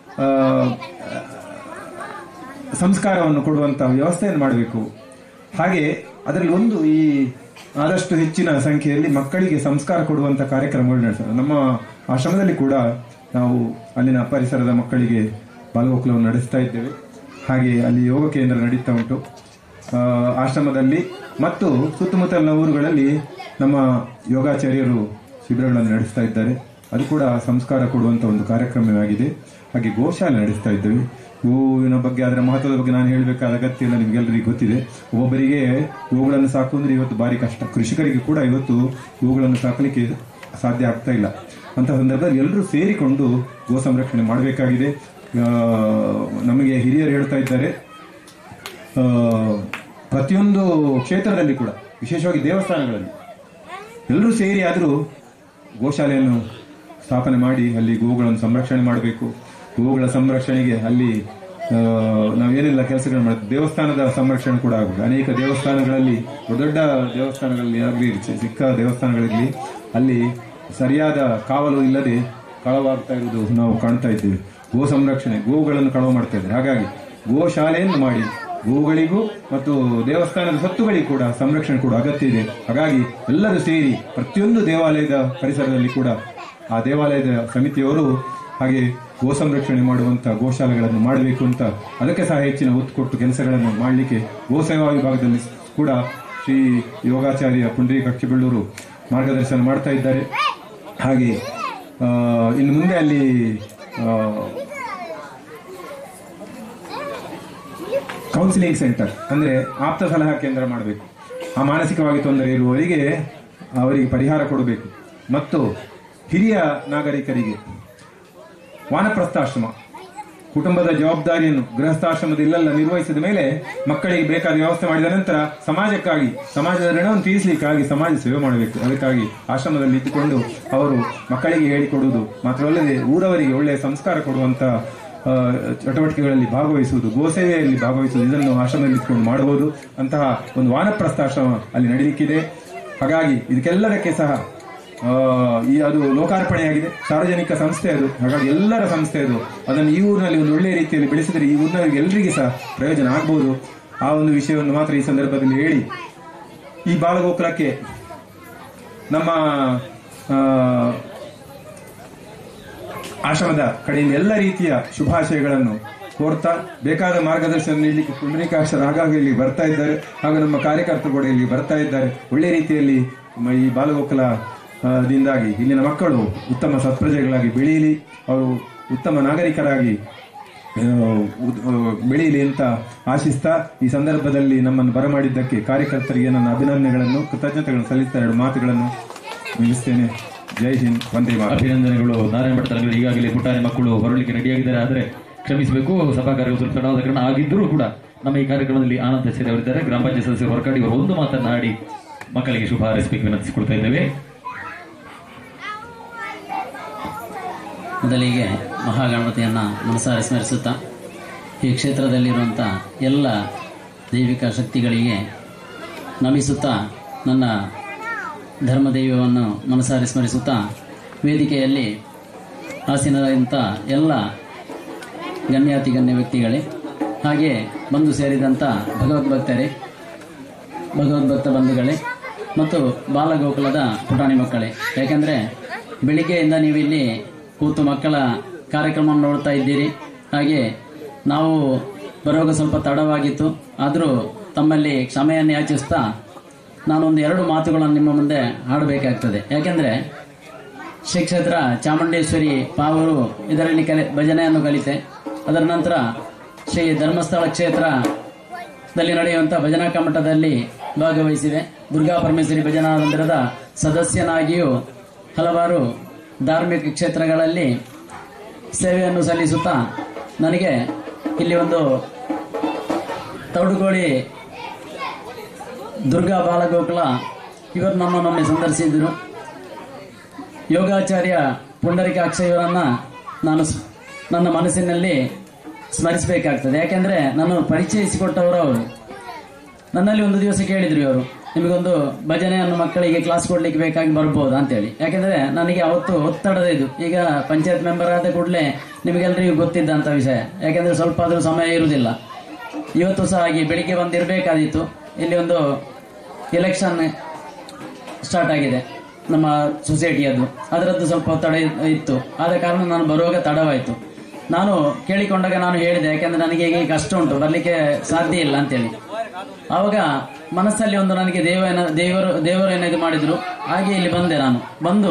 ಸಂಸ್ಕಾರವನ್ನು ಕೊಡುವಂತ ವ್ಯವಸ್ಥೆಯನ್ನು ಮಾಡಬೇಕು. ಹಾಗೆ ಅದರಲ್ಲಿ ಒಂದು ಈ ಆದಷ್ಟು ಹೆಚ್ಚಿನ ಸಂಖ್ಯೆಯಲ್ಲಿ ಮಕ್ಕಳಿಗೆ ಸಂಸ್ಕಾರ ಕೊಡುವಂತ ಕಾರ್ಯಕ್ರಮಗಳು ನಡೆಸೋದು. ನಮ್ಮ ಆಶ್ರಮದಲ್ಲಿ ಕೂಡ ನಾವು ಅಲ್ಲಿನ ಪರಿಸರದ ಮಕ್ಕಳಿಗೆ ಬಾಲಗೋಕುಲವನ್ನು ನಡೆಸ್ತಾ ಇದ್ದೇವೆ. ಹಾಗೆ ಅಲ್ಲಿ ಯೋಗ ಕೇಂದ್ರ ನಡೀತಾ ಉಂಟು. ಆಶ್ರಮದಲ್ಲಿ ಮತ್ತು ಸುತ್ತಮುತ್ತಲಿನ ಊರುಗಳಲ್ಲಿ ನಮ್ಮ ಯೋಗಾಚಾರ್ಯರು ಶಿಬಿರಗಳನ್ನು ನಡೆಸ್ತಾ ಇದ್ದಾರೆ. ಅದು ಕೂಡ ಸಂಸ್ಕಾರ ಕೊಡುವಂತ ಒಂದು ಕಾರ್ಯಕ್ರಮವಾಗಿದೆ. ಹಾಗೆ ಗೋಶಾಲೆ ನಡೆಸ್ತಾ ಇದ್ದೇವೆ. ಗೋವಿನ ಬಗ್ಗೆ, ಅದರ ಮಹತ್ವದ ಬಗ್ಗೆ ನಾನು ಹೇಳಬೇಕಾದ ಅಗತ್ಯ ಇಲ್ಲ, ನಿಮ್ಗೆಲ್ಲರಿಗೂ ಗೊತ್ತಿದೆ. ಒಬ್ಬೊಬ್ಬರಿಗೆ ಗೋವುಗಳನ್ನು ಸಾಕುವುದ್ರೆ ಇವತ್ತು ಭಾರಿ ಕಷ್ಟ. ಕೃಷಿಕರಿಗೆ ಕೂಡ ಇವತ್ತು ಗೋವುಗಳನ್ನು ಸಾಕಲಿಕ್ಕೆ ಸಾಧ್ಯ ಆಗ್ತಾ ಇಲ್ಲ. ಅಂತ ಸಂದರ್ಭದಲ್ಲಿ ಎಲ್ಲರೂ ಸೇರಿಕೊಂಡು ಗೋ ಸಂರಕ್ಷಣೆ ಮಾಡಬೇಕಾಗಿದೆ. ನಮಗೆ ಹಿರಿಯರು ಹೇಳ್ತಾ ಇದ್ದಾರೆ, ಪ್ರತಿಯೊಂದು ಕ್ಷೇತ್ರದಲ್ಲಿ ಕೂಡ, ವಿಶೇಷವಾಗಿ ದೇವಸ್ಥಾನಗಳಲ್ಲಿ ಎಲ್ಲರೂ ಸೇರಿ ಆದರೂ ಗೋಶಾಲೆಯನ್ನು ಸ್ಥಾಪನೆ ಮಾಡಿ ಅಲ್ಲಿ ಗೋವುಗಳನ್ನು ಸಂರಕ್ಷಣೆ ಮಾಡಬೇಕು. ಗೋವುಗಳ ಸಂರಕ್ಷಣೆಗೆ ಅಲ್ಲಿ ನಾವೇನೆಲ್ಲ ಕೆಲಸಗಳು ಮಾಡ್ತೀವಿ. ದೇವಸ್ಥಾನದ ಸಂರಕ್ಷಣೆ ಕೂಡ ಆಗಬೇಕು. ಅನೇಕ ದೇವಸ್ಥಾನಗಳಲ್ಲಿ, ದೊಡ್ಡ ದೇವಸ್ಥಾನಗಳಲ್ಲಿ ಆಗಲಿ, ಚಿಕ್ಕ ದೇವಸ್ಥಾನಗಳಲ್ಲಿ ಅಲ್ಲಿ ಸರಿಯಾದ ಕಾವಲು ಇಲ್ಲದೆ ಕಳವಾಗ್ತಾ ಇರುವುದು ನಾವು ಕಾಣ್ತಾ ಇದ್ದೇವೆ. ಗೋ ಸಂರಕ್ಷಣೆ, ಗೋವುಗಳನ್ನು ಕಳವು ಮಾಡ್ತಾ ಇದ್ದಾರೆ. ಹಾಗಾಗಿ ಗೋಶಾಲೆಯನ್ನು ಮಾಡಿ ಗೋವುಗಳಿಗೂ ಮತ್ತು ದೇವಸ್ಥಾನದ ಸತ್ತುಗಳಿಗೂ ಕೂಡ ಸಂರಕ್ಷಣೆ ಕೂಡ ಅಗತ್ಯ ಇದೆ. ಹಾಗಾಗಿ ಎಲ್ಲರೂ ಸೇರಿ ಪ್ರತಿಯೊಂದು ದೇವಾಲಯದ ಪರಿಸರದಲ್ಲಿ ಕೂಡ ಆ ದೇವಾಲಯದ ಸಮಿತಿಯವರು ಹಾಗೆ ಗೋ ಸಂರಕ್ಷಣೆ ಮಾಡುವಂತ ಗೋಶಾಲೆಗಳನ್ನು ಮಾಡಬೇಕು ಅಂತ, ಅದಕ್ಕೆ ಸಹ ಹೆಚ್ಚಿನ ಒತ್ತು ಕೊಟ್ಟು ಕೆಲಸಗಳನ್ನು ಮಾಡಲಿಕ್ಕೆ ಗೋ ಸೇವಾ ವಿಭಾಗದಲ್ಲಿ ಕೂಡ ಶ್ರೀ ಯೋಗಾಚಾರ್ಯ ಪುಂಡರೀಕಾಕ್ಷ ಬೆಳ್ಳೂರು ಮಾರ್ಗದರ್ಶನ ಮಾಡ್ತಾ ಇದ್ದಾರೆ. ಹಾಗೆ ಇನ್ನು ಮುಂದೆ ಅಲ್ಲಿ ಕೌನ್ಸಿಲಿಂಗ್ ಸೆಂಟರ್ ಅಂದ್ರೆ ಆಪ್ತ ಸಲಹಾ ಕೇಂದ್ರ ಮಾಡಬೇಕು. ಆ ಮಾನಸಿಕವಾಗಿ ತೊಂದರೆ ಇರುವವರಿಗೆ ಅವರಿಗೆ ಪರಿಹಾರ ಕೊಡಬೇಕು. ಮತ್ತು ಹಿರಿಯ ನಾಗರಿಕರಿಗೆ ವಾನಪ್ರಸ್ಥಾಶ್ರಮ, ಕುಟುಂಬದ ಜವಾಬ್ದಾರಿಯನ್ನು ಗೃಹಸ್ಥಾಶ್ರಮದ ಇಲ್ಲೆಲ್ಲ ನಿರ್ವಹಿಸಿದ ಮೇಲೆ ಮಕ್ಕಳಿಗೆ ಬೇಕಾದ ವ್ಯವಸ್ಥೆ ಮಾಡಿದ ನಂತರ ಸಮಾಜಕ್ಕಾಗಿ, ಸಮಾಜದ ಋಣವನ್ನು ತೀರಿಸಲಿಕ್ಕಾಗಿ ಸಮಾಜ ಸೇವೆ ಮಾಡಬೇಕು. ಅದಕ್ಕಾಗಿ ಆಶ್ರಮದಲ್ಲಿ ಇಟ್ಟುಕೊಂಡು ಅವರು ಮಕ್ಕಳಿಗೆ ಹೇಳಿಕೊಡುವುದು ಮಾತ್ರವಲ್ಲದೆ ಊರವರಿಗೆ ಒಳ್ಳೆಯ ಸಂಸ್ಕಾರ ಕೊಡುವಂತ ಚಟುವಟಿಕೆಗಳಲ್ಲಿ ಭಾಗವಹಿಸುವುದು, ಗೋಸೇವೆಯಲ್ಲಿ ಭಾಗವಹಿಸುವುದು, ಇದನ್ನು ಆಶ್ರಮದಲ್ಲಿ ಇಟ್ಕೊಂಡು ಮಾಡಬಹುದು. ಅಂತಹ ಒಂದು ವಾನಪ್ರಸ್ಥಾಶ್ರಮ ಅಲ್ಲಿ ನಡೀಲಿಕ್ಕಿದೆ. ಹಾಗಾಗಿ ಇದಕ್ಕೆಲ್ಲದಕ್ಕೆ ಸಹ ಅದು ಲೋಕಾರ್ಪಣೆಯಾಗಿದೆ, ಸಾರ್ವಜನಿಕ ಸಂಸ್ಥೆ ಅದು. ಹಾಗಾಗಿ ಎಲ್ಲರ ಸಂಸ್ಥೆ ಅದು. ಅದನ್ನು ಈ ಊರಿನಲ್ಲಿ ಒಂದು ಒಳ್ಳೆಯ ರೀತಿಯಲ್ಲಿ ಬೆಳೆಸಿದರೆ ಈ ಊರಿನವರಿಗೆ ಎಲ್ಲರಿಗೂ ಸಹ ಪ್ರಯೋಜನ ಆಗಬಹುದು. ಆ ಒಂದು ವಿಷಯವನ್ನು ಮಾತ್ರ ಈ ಸಂದರ್ಭದಲ್ಲಿ ಹೇಳಿ, ಈ ಬಾಲಗೋಕುಲಕ್ಕೆ ನಮ್ಮ ಆಶ್ರಮದ ಕಡೆಯಿಂದ ಎಲ್ಲ ರೀತಿಯ ಶುಭಾಶಯಗಳನ್ನು ಕೋರ್ತಾ, ಬೇಕಾದ ಮಾರ್ಗದರ್ಶನ ನೀಡಲಿಕ್ಕೆ ಪುಂಡರೀಕಾಕ್ಷರು ಆಗಾಗ ಇಲ್ಲಿ ಬರ್ತಾ ಇದ್ದಾರೆ. ಹಾಗೂ ನಮ್ಮ ಕಾರ್ಯಕರ್ತರು ಕೂಡ ಇಲ್ಲಿ ಬರ್ತಾ ಇದ್ದಾರೆ. ಒಳ್ಳೆ ರೀತಿಯಲ್ಲಿ ಈ ಬಾಲಗೋಕುಲದಿಂದಾಗಿ ಇಲ್ಲಿನ ಮಕ್ಕಳು ಉತ್ತಮ ಸತ್ಪ್ರಜೆಗಳಾಗಿ ಬೆಳೆಯಲಿ, ಅವರು ಉತ್ತಮ ನಾಗರಿಕರಾಗಿ ಬೆಳೆಯಲಿ ಅಂತ ಆಶಿಸ್ತಾ, ಈ ಸಂದರ್ಭದಲ್ಲಿ ನಮ್ಮನ್ನು ಬರಮಾಡಿದ್ದಕ್ಕೆ ಕಾರ್ಯಕರ್ತರಿಗೆ ನನ್ನ ಅಭಿನಂದನೆಗಳನ್ನು, ಕೃತಜ್ಞತೆಗಳನ್ನು ಸಲ್ಲಿಸ್ತಾ 2 ಮಾತುಗಳನ್ನು ಮುಗಿಸ್ತೇನೆ. ಜೈ ಹಿಂದ್, ವಂದೇ ಮಾತರಂ. ಅಭಿನಂದನೆಗಳು. ನಾರಾಯಣ ಭಟ್ರು ಈಗಾಗಲೇ ಪುಟಾಣಿ ಮಕ್ಕಳು ಹೊರಳಿಗೆ ರೆಡಿಯಾಗಿದ್ದಾರೆ. ಆದರೆ ಕ್ಷಮಿಸಬೇಕು, ಸಭಾ ಕಾರ್ಯ ಸ್ವಲ್ಪ ತಡವಾದ ಕಾರಣ ಆಗಿದ್ದರೂ ಕೂಡ ನಮ್ಮ ಈ ಕಾರ್ಯಕ್ರಮದಲ್ಲಿ ಆನಂದ ಸೇರಿ ಅವರಿದ್ದಾರೆ. ಗ್ರಾಮ ಪಂಚಾಯತ್ ಸದಸ್ಯರು ಹೊರಕಾಡಿ ಅವರು ಒಂದು ಮಾತನ್ನಾಡಿ ಮಕ್ಕಳಿಗೆ ಶುಭ ಹಾರೈಸಬೇಕು ವಿನಂತಿಸಿಕೊಳ್ತಾ ಇದ್ದೇವೆ. ಮೊದಲಿಗೆ ಮಹಾಗಣಪತಿಯನ್ನು ಮನಸಾರೆ ಸ್ಮರಿಸುತ್ತಾ ಈ ಕ್ಷೇತ್ರದಲ್ಲಿರುವಂಥ ಎಲ್ಲ ದೈವಿಕ ಶಕ್ತಿಗಳಿಗೆ ನಮಿಸುತ್ತಾ, ನನ್ನ ಧರ್ಮದೈವವನ್ನು ಮನಸಾರೆ ಸ್ಮರಿಸುತ್ತಾ, ವೇದಿಕೆಯಲ್ಲಿ ಆಸೀನರಾದಂಥ ಎಲ್ಲ ಗಣ್ಯಾತಿ ಗಣ್ಯ ವ್ಯಕ್ತಿಗಳೇ, ಹಾಗೆ ಬಂದು ಸೇರಿದಂಥ ಭಗವದ್ಭಕ್ತರೇ, ಭಗವದ್ಭಕ್ತ ಬಂಧುಗಳೇ ಮತ್ತು ಬಾಲಗೋಕುಲದ ಪುಟಾಣಿ ಮಕ್ಕಳೇ. ಯಾಕೆಂದರೆ ಬೆಳಿಗ್ಗೆಯಿಂದ ನೀವು ಇಲ್ಲಿ ಕೂತು ಮಕ್ಕಳ ಕಾರ್ಯಕ್ರಮವನ್ನು ನೋಡ್ತಾ ಇದ್ದೀರಿ. ಹಾಗೆ ನಾವು ಬರುವಾಗ ಸ್ವಲ್ಪ ತಡವಾಗಿತ್ತು, ಆದರೂ ತಮ್ಮಲ್ಲಿ ಕ್ಷಮೆಯನ್ನು ಯಾಚಿಸ್ತಾ ನಾನೊಂದು 2 ಮಾತುಗಳನ್ನು ನಿಮ್ಮ ಮುಂದೆ ಆಡಬೇಕಾಗ್ತದೆ. ಯಾಕೆಂದರೆ ಶ್ರೀ ಕ್ಷೇತ್ರ ಚಾಮುಂಡೇಶ್ವರಿ ಪಾವರು ಇದರಲ್ಲಿ ಭಜನೆಯನ್ನು ಕಲಿತೆ. ಅದರ ನಂತರ ಶ್ರೀ ಧರ್ಮಸ್ಥಳ ಕ್ಷೇತ್ರದಲ್ಲಿ ನಡೆಯುವಂಥ ಭಜನಾ ಕಮ್ಮಟದಲ್ಲಿ ಭಾಗವಹಿಸಿದೆ. ದುರ್ಗಾ ಪರಮೇಶ್ವರಿ ಭಜನಾ ಮಂದಿರದ ಸದಸ್ಯನಾಗಿಯೂ ಹಲವಾರು ಧಾರ್ಮಿಕ ಕ್ಷೇತ್ರಗಳಲ್ಲಿ ಸೇವೆಯನ್ನು ಸಲ್ಲಿಸುತ್ತಾ ನನಗೆ ಇಲ್ಲಿ ಒಂದು ತೌಡುಗೋಳಿ ದುರ್ಗಾ ಬಾಲಗೋಕುಲ ಇವರು ನಮ್ಮನ್ನೊಮ್ಮೆ ಸಂದರ್ಶಿಸಿದರು. ಯೋಗಾಚಾರ್ಯ ಪುಂಡರಿಕಾಕ್ಷ ಇವರನ್ನು ನಾನು ನನ್ನ ಮನಸ್ಸಿನಲ್ಲಿ ಸ್ಮರಿಸಬೇಕಾಗ್ತದೆ. ಯಾಕೆಂದರೆ ನಾನು ಪರಿಚಯಿಸಿಕೊಟ್ಟವರು ಅವರು. ನನ್ನಲ್ಲಿ ಒಂದು ದಿವಸ ಕೇಳಿದ್ರು ಇವರು, ನಿಮಗೊಂದು ಭಜನೆಯನ್ನು ಮಕ್ಕಳಿಗೆ ಕ್ಲಾಸ್ ಕೊಡ್ಲಿಕ್ಕೆ ಬೇಕಾಗಿ ಬರ್ಬೋದಾ ಅಂತೇಳಿ. ಯಾಕೆಂದರೆ ನನಗೆ ಅವತ್ತು ಒತ್ತಡದ ಇದು. ಈಗ ಪಂಚಾಯತ್ ಮೆಂಬರ್ ಆದ ಕೂಡಲೇ ನಿಮಗೆಲ್ಲರಿಗೂ ಗೊತ್ತಿದ್ದಂಥ ವಿಷಯ. ಯಾಕೆಂದರೆ ಸ್ವಲ್ಪ ಆದರೂ ಸಮಯ ಇರುವುದಿಲ್ಲ. ಇವತ್ತು ಸಹ ಹಾಗೆ ಬೆಳಿಗ್ಗೆ ಬಂದಿರಬೇಕಾದಿತ್ತು. ಇಲ್ಲಿ ಒಂದು ಎಲೆಕ್ಷನ್ ಸ್ಟಾರ್ಟ್ ಆಗಿದೆ ನಮ್ಮ ಸೊಸೈಟಿಯದ್ದು, ಅದರದ್ದು ಸ್ವಲ್ಪ ಒತ್ತಡ ಇತ್ತು. ಆದ ಕಾರಣ ನಾನು ಬರುವಾಗ ತಡವಾಯಿತು. ನಾನು ಕೇಳಿಕೊಂಡಾಗ ನಾನು ಹೇಳಿದೆ, ಯಾಕೆಂದ್ರೆ ನನಗೆ ಈಗ ಕಷ್ಟ ಉಂಟು, ಬರಲಿಕ್ಕೆ ಸಾಧ್ಯ ಇಲ್ಲ ಅಂತೇಳಿ. ಆವಾಗ ಮನಸ್ಸಲ್ಲಿ ಒಂದು ನನಗೆ ದೇವರು ಏನಾದ್ರು ಮಾಡಿದ್ರು. ಹಾಗೆ ಇಲ್ಲಿ ಬಂದೆ. ನಾನು ಬಂದು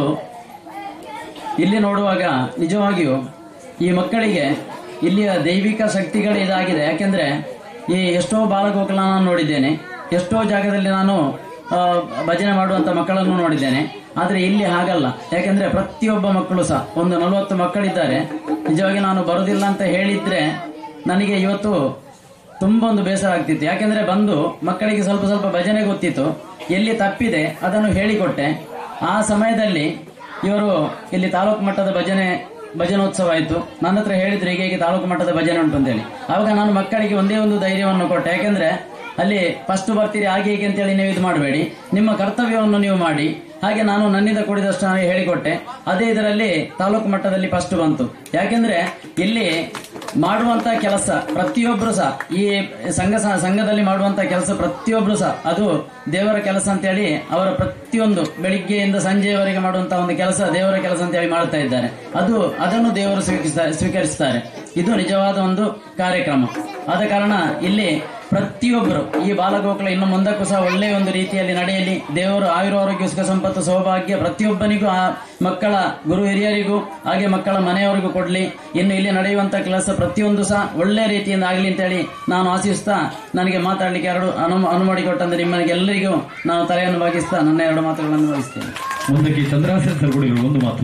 ಇಲ್ಲಿ ನೋಡುವಾಗ ನಿಜವಾಗಿಯೂ ಈ ಮಕ್ಕಳಿಗೆ ಇಲ್ಲಿಯ ದೈವಿಕ ಶಕ್ತಿಗಳು ಇದಾಗಿದೆ. ಯಾಕೆಂದ್ರೆ ಈ ಎಷ್ಟೋ ಬಾಲಗೋಕುಲ ನಾನು ನೋಡಿದ್ದೇನೆ, ಎಷ್ಟೋ ಜಾಗದಲ್ಲಿ ನಾನು ಭಜನೆ ಮಾಡುವಂತ ಮಕ್ಕಳನ್ನು ನೋಡಿದ್ದೇನೆ. ಆದ್ರೆ ಇಲ್ಲಿ ಹಾಗಲ್ಲ. ಯಾಕೆಂದ್ರೆ ಪ್ರತಿಯೊಬ್ಬ ಮಕ್ಕಳು ಸಹ ಒಂದು 40 ಮಕ್ಕಳಿದ್ದಾರೆ. ನಿಜವಾಗಿ ನಾನು ಬರುದಿಲ್ಲ ಅಂತ ಹೇಳಿದ್ರೆ ನನಗೆ ಇವತ್ತು ತುಂಬಾ ಒಂದು ಬೇಸರ ಆಗ್ತಿತ್ತು. ಯಾಕೆಂದ್ರೆ ಬಂದು ಮಕ್ಕಳಿಗೆ ಸ್ವಲ್ಪ ಸ್ವಲ್ಪ ಭಜನೆ ಗೊತ್ತಿತ್ತು, ಎಲ್ಲಿ ತಪ್ಪಿದೆ ಅದನ್ನು ಹೇಳಿಕೊಟ್ಟೆ. ಆ ಸಮಯದಲ್ಲಿ ಇವರು ಇಲ್ಲಿ ತಾಲೂಕು ಮಟ್ಟದ ಭಜನೋತ್ಸವ ಆಯಿತು. ನನ್ನ ಹತ್ರ ಹೇಳಿದ್ರು, ಹೀಗೆ ತಾಲೂಕು ಮಟ್ಟದ ಭಜನೆ ಉಂಟು ಅಂತೇಳಿ. ಆವಾಗ ನಾನು ಮಕ್ಕಳಿಗೆ ಒಂದೇ ಒಂದು ಧೈರ್ಯವನ್ನು ಕೊಟ್ಟೆ. ಯಾಕೆಂದ್ರೆ ಅಲ್ಲಿ ಫಸ್ಟ್ ಬರ್ತೀರಿ ಹಾಗೆ ಹೀಗೆ ಅಂತೇಳಿ ನೀವು ಇದು ಮಾಡಬೇಡಿ, ನಿಮ್ಮ ಕರ್ತವ್ಯವನ್ನು ನೀವು ಮಾಡಿ. ಹಾಗೆ ನಾನು ನನ್ನಿಂದ ಕೂಡಿದಷ್ಟು ನಾನು ಹೇಳಿಕೊಟ್ಟೆ. ಅದೇ ಇದರಲ್ಲಿ ತಾಲೂಕು ಮಟ್ಟದಲ್ಲಿ ಫಸ್ಟ್ ಬಂತು. ಯಾಕೆಂದ್ರೆ ಇಲ್ಲಿ ಮಾಡುವಂತ ಕೆಲಸ ಪ್ರತಿಯೊಬ್ರು ಸಹ, ಈ ಸಂಘದಲ್ಲಿ ಮಾಡುವಂತ ಕೆಲಸ ಪ್ರತಿಯೊಬ್ರು ಸಹ ಅದು ದೇವರ ಕೆಲಸ ಅಂತೇಳಿ ಅವರ ಪ್ರತಿಯೊಂದು ಬೆಳಿಗ್ಗೆಯಿಂದ ಸಂಜೆಯವರೆಗೆ ಮಾಡುವಂತ ಒಂದು ಕೆಲಸ ದೇವರ ಕೆಲಸ ಅಂತೇಳಿ ಮಾಡ್ತಾ ಇದ್ದಾರೆ. ಅದನ್ನು ದೇವರು ಸ್ವೀಕರಿಸ್ತಾರೆ. ಇದು ನಿಜವಾದ ಒಂದು ಕಾರ್ಯಕ್ರಮ. ಆದ ಕಾರಣ ಇಲ್ಲಿ ಪ್ರತಿಯೊಬ್ಬರು ಈ ಬಾಲಗೋಕುಲ ಇನ್ನು ಮುಂದಕ್ಕೂ ಸಹ ಒಳ್ಳೆಯ ಒಂದು ರೀತಿಯಲ್ಲಿ ನಡೆಯಲಿ. ದೇವರು ಆಯುರಾರೋಗ್ಯ ಸುಖ ಸಂಪತ್ತು ಸೌಭಾಗ್ಯ ಪ್ರತಿಯೊಬ್ಬನಿಗೂ, ಆ ಮಕ್ಕಳ ಗುರು ಹಿರಿಯರಿಗೂ ಹಾಗೆ ಮಕ್ಕಳ ಮನೆಯವರಿಗೂ ಕೊಡ್ಲಿ. ಇನ್ನು ಇಲ್ಲಿ ನಡೆಯುವಂತ ಕೆಲಸ ಪ್ರತಿಯೊಂದು ಸಹ ಒಳ್ಳೆಯ ರೀತಿಯಿಂದ ಆಗಲಿ ಅಂತೇಳಿ ನಾನು ಆಶಿಸ್ತಾ, ನನಗೆ ಮಾತಾಡ್ಲಿಕ್ಕೆ ಅನುಮಾಡಿಕೊಟ್ಟಂದ್ರೆ ನಿಮ್ಮನೆಗೆಲ್ಲರಿಗೂ ನಾನು ತಲೆಯನ್ನು ಭಾಗಿಸ್ತಾ ನನ್ನ 2 ಮಾತುಗಳನ್ನು ವಹಿಸ್ತೇನೆ. ಮುಂದಕ್ಕೆ ಚಂದ್ರಾಸನ್ ಸರ್ ಕೂಡ ಒಂದು ಮಾತು.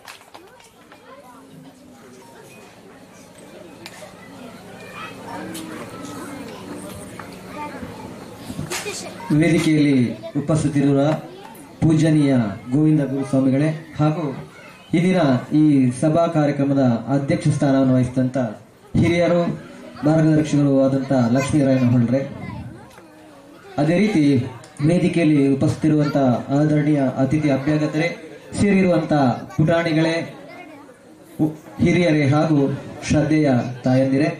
ವೇದಿಕೆಯಲ್ಲಿ ಉಪಸ್ಥಿತರಿರುವ ಪೂಜನೀಯ ಗೋವಿಂದ ಗುರುಸ್ವಾಮಿಗಳೇ ಹಾಗೂ ಇಂದಿನ ಈ ಸಭಾ ಕಾರ್ಯಕ್ರಮದ ಅಧ್ಯಕ್ಷ ಸ್ಥಾನವನ್ನು ವಹಿಸಿದಂತ ಹಿರಿಯರು ಮಾರ್ಗದರ್ಶಕರು ಆದಂಥ ಲಕ್ಷ್ಮೀರಾಯನ ಹೊಳ್ರೆ, ಅದೇ ರೀತಿ ವೇದಿಕೆಯಲ್ಲಿ ಉಪಸ್ಥಿತಿರುವಂತ ಆದರಣೀಯ ಅತಿಥಿ ಅಭ್ಯಾಗತರೇ, ಸೇರಿರುವಂತ ಪುಟಾಣಿಗಳೇ, ಹಿರಿಯರೇ ಹಾಗೂ ಶ್ರದ್ಧೆಯ ತಾಯಂದಿರೇ,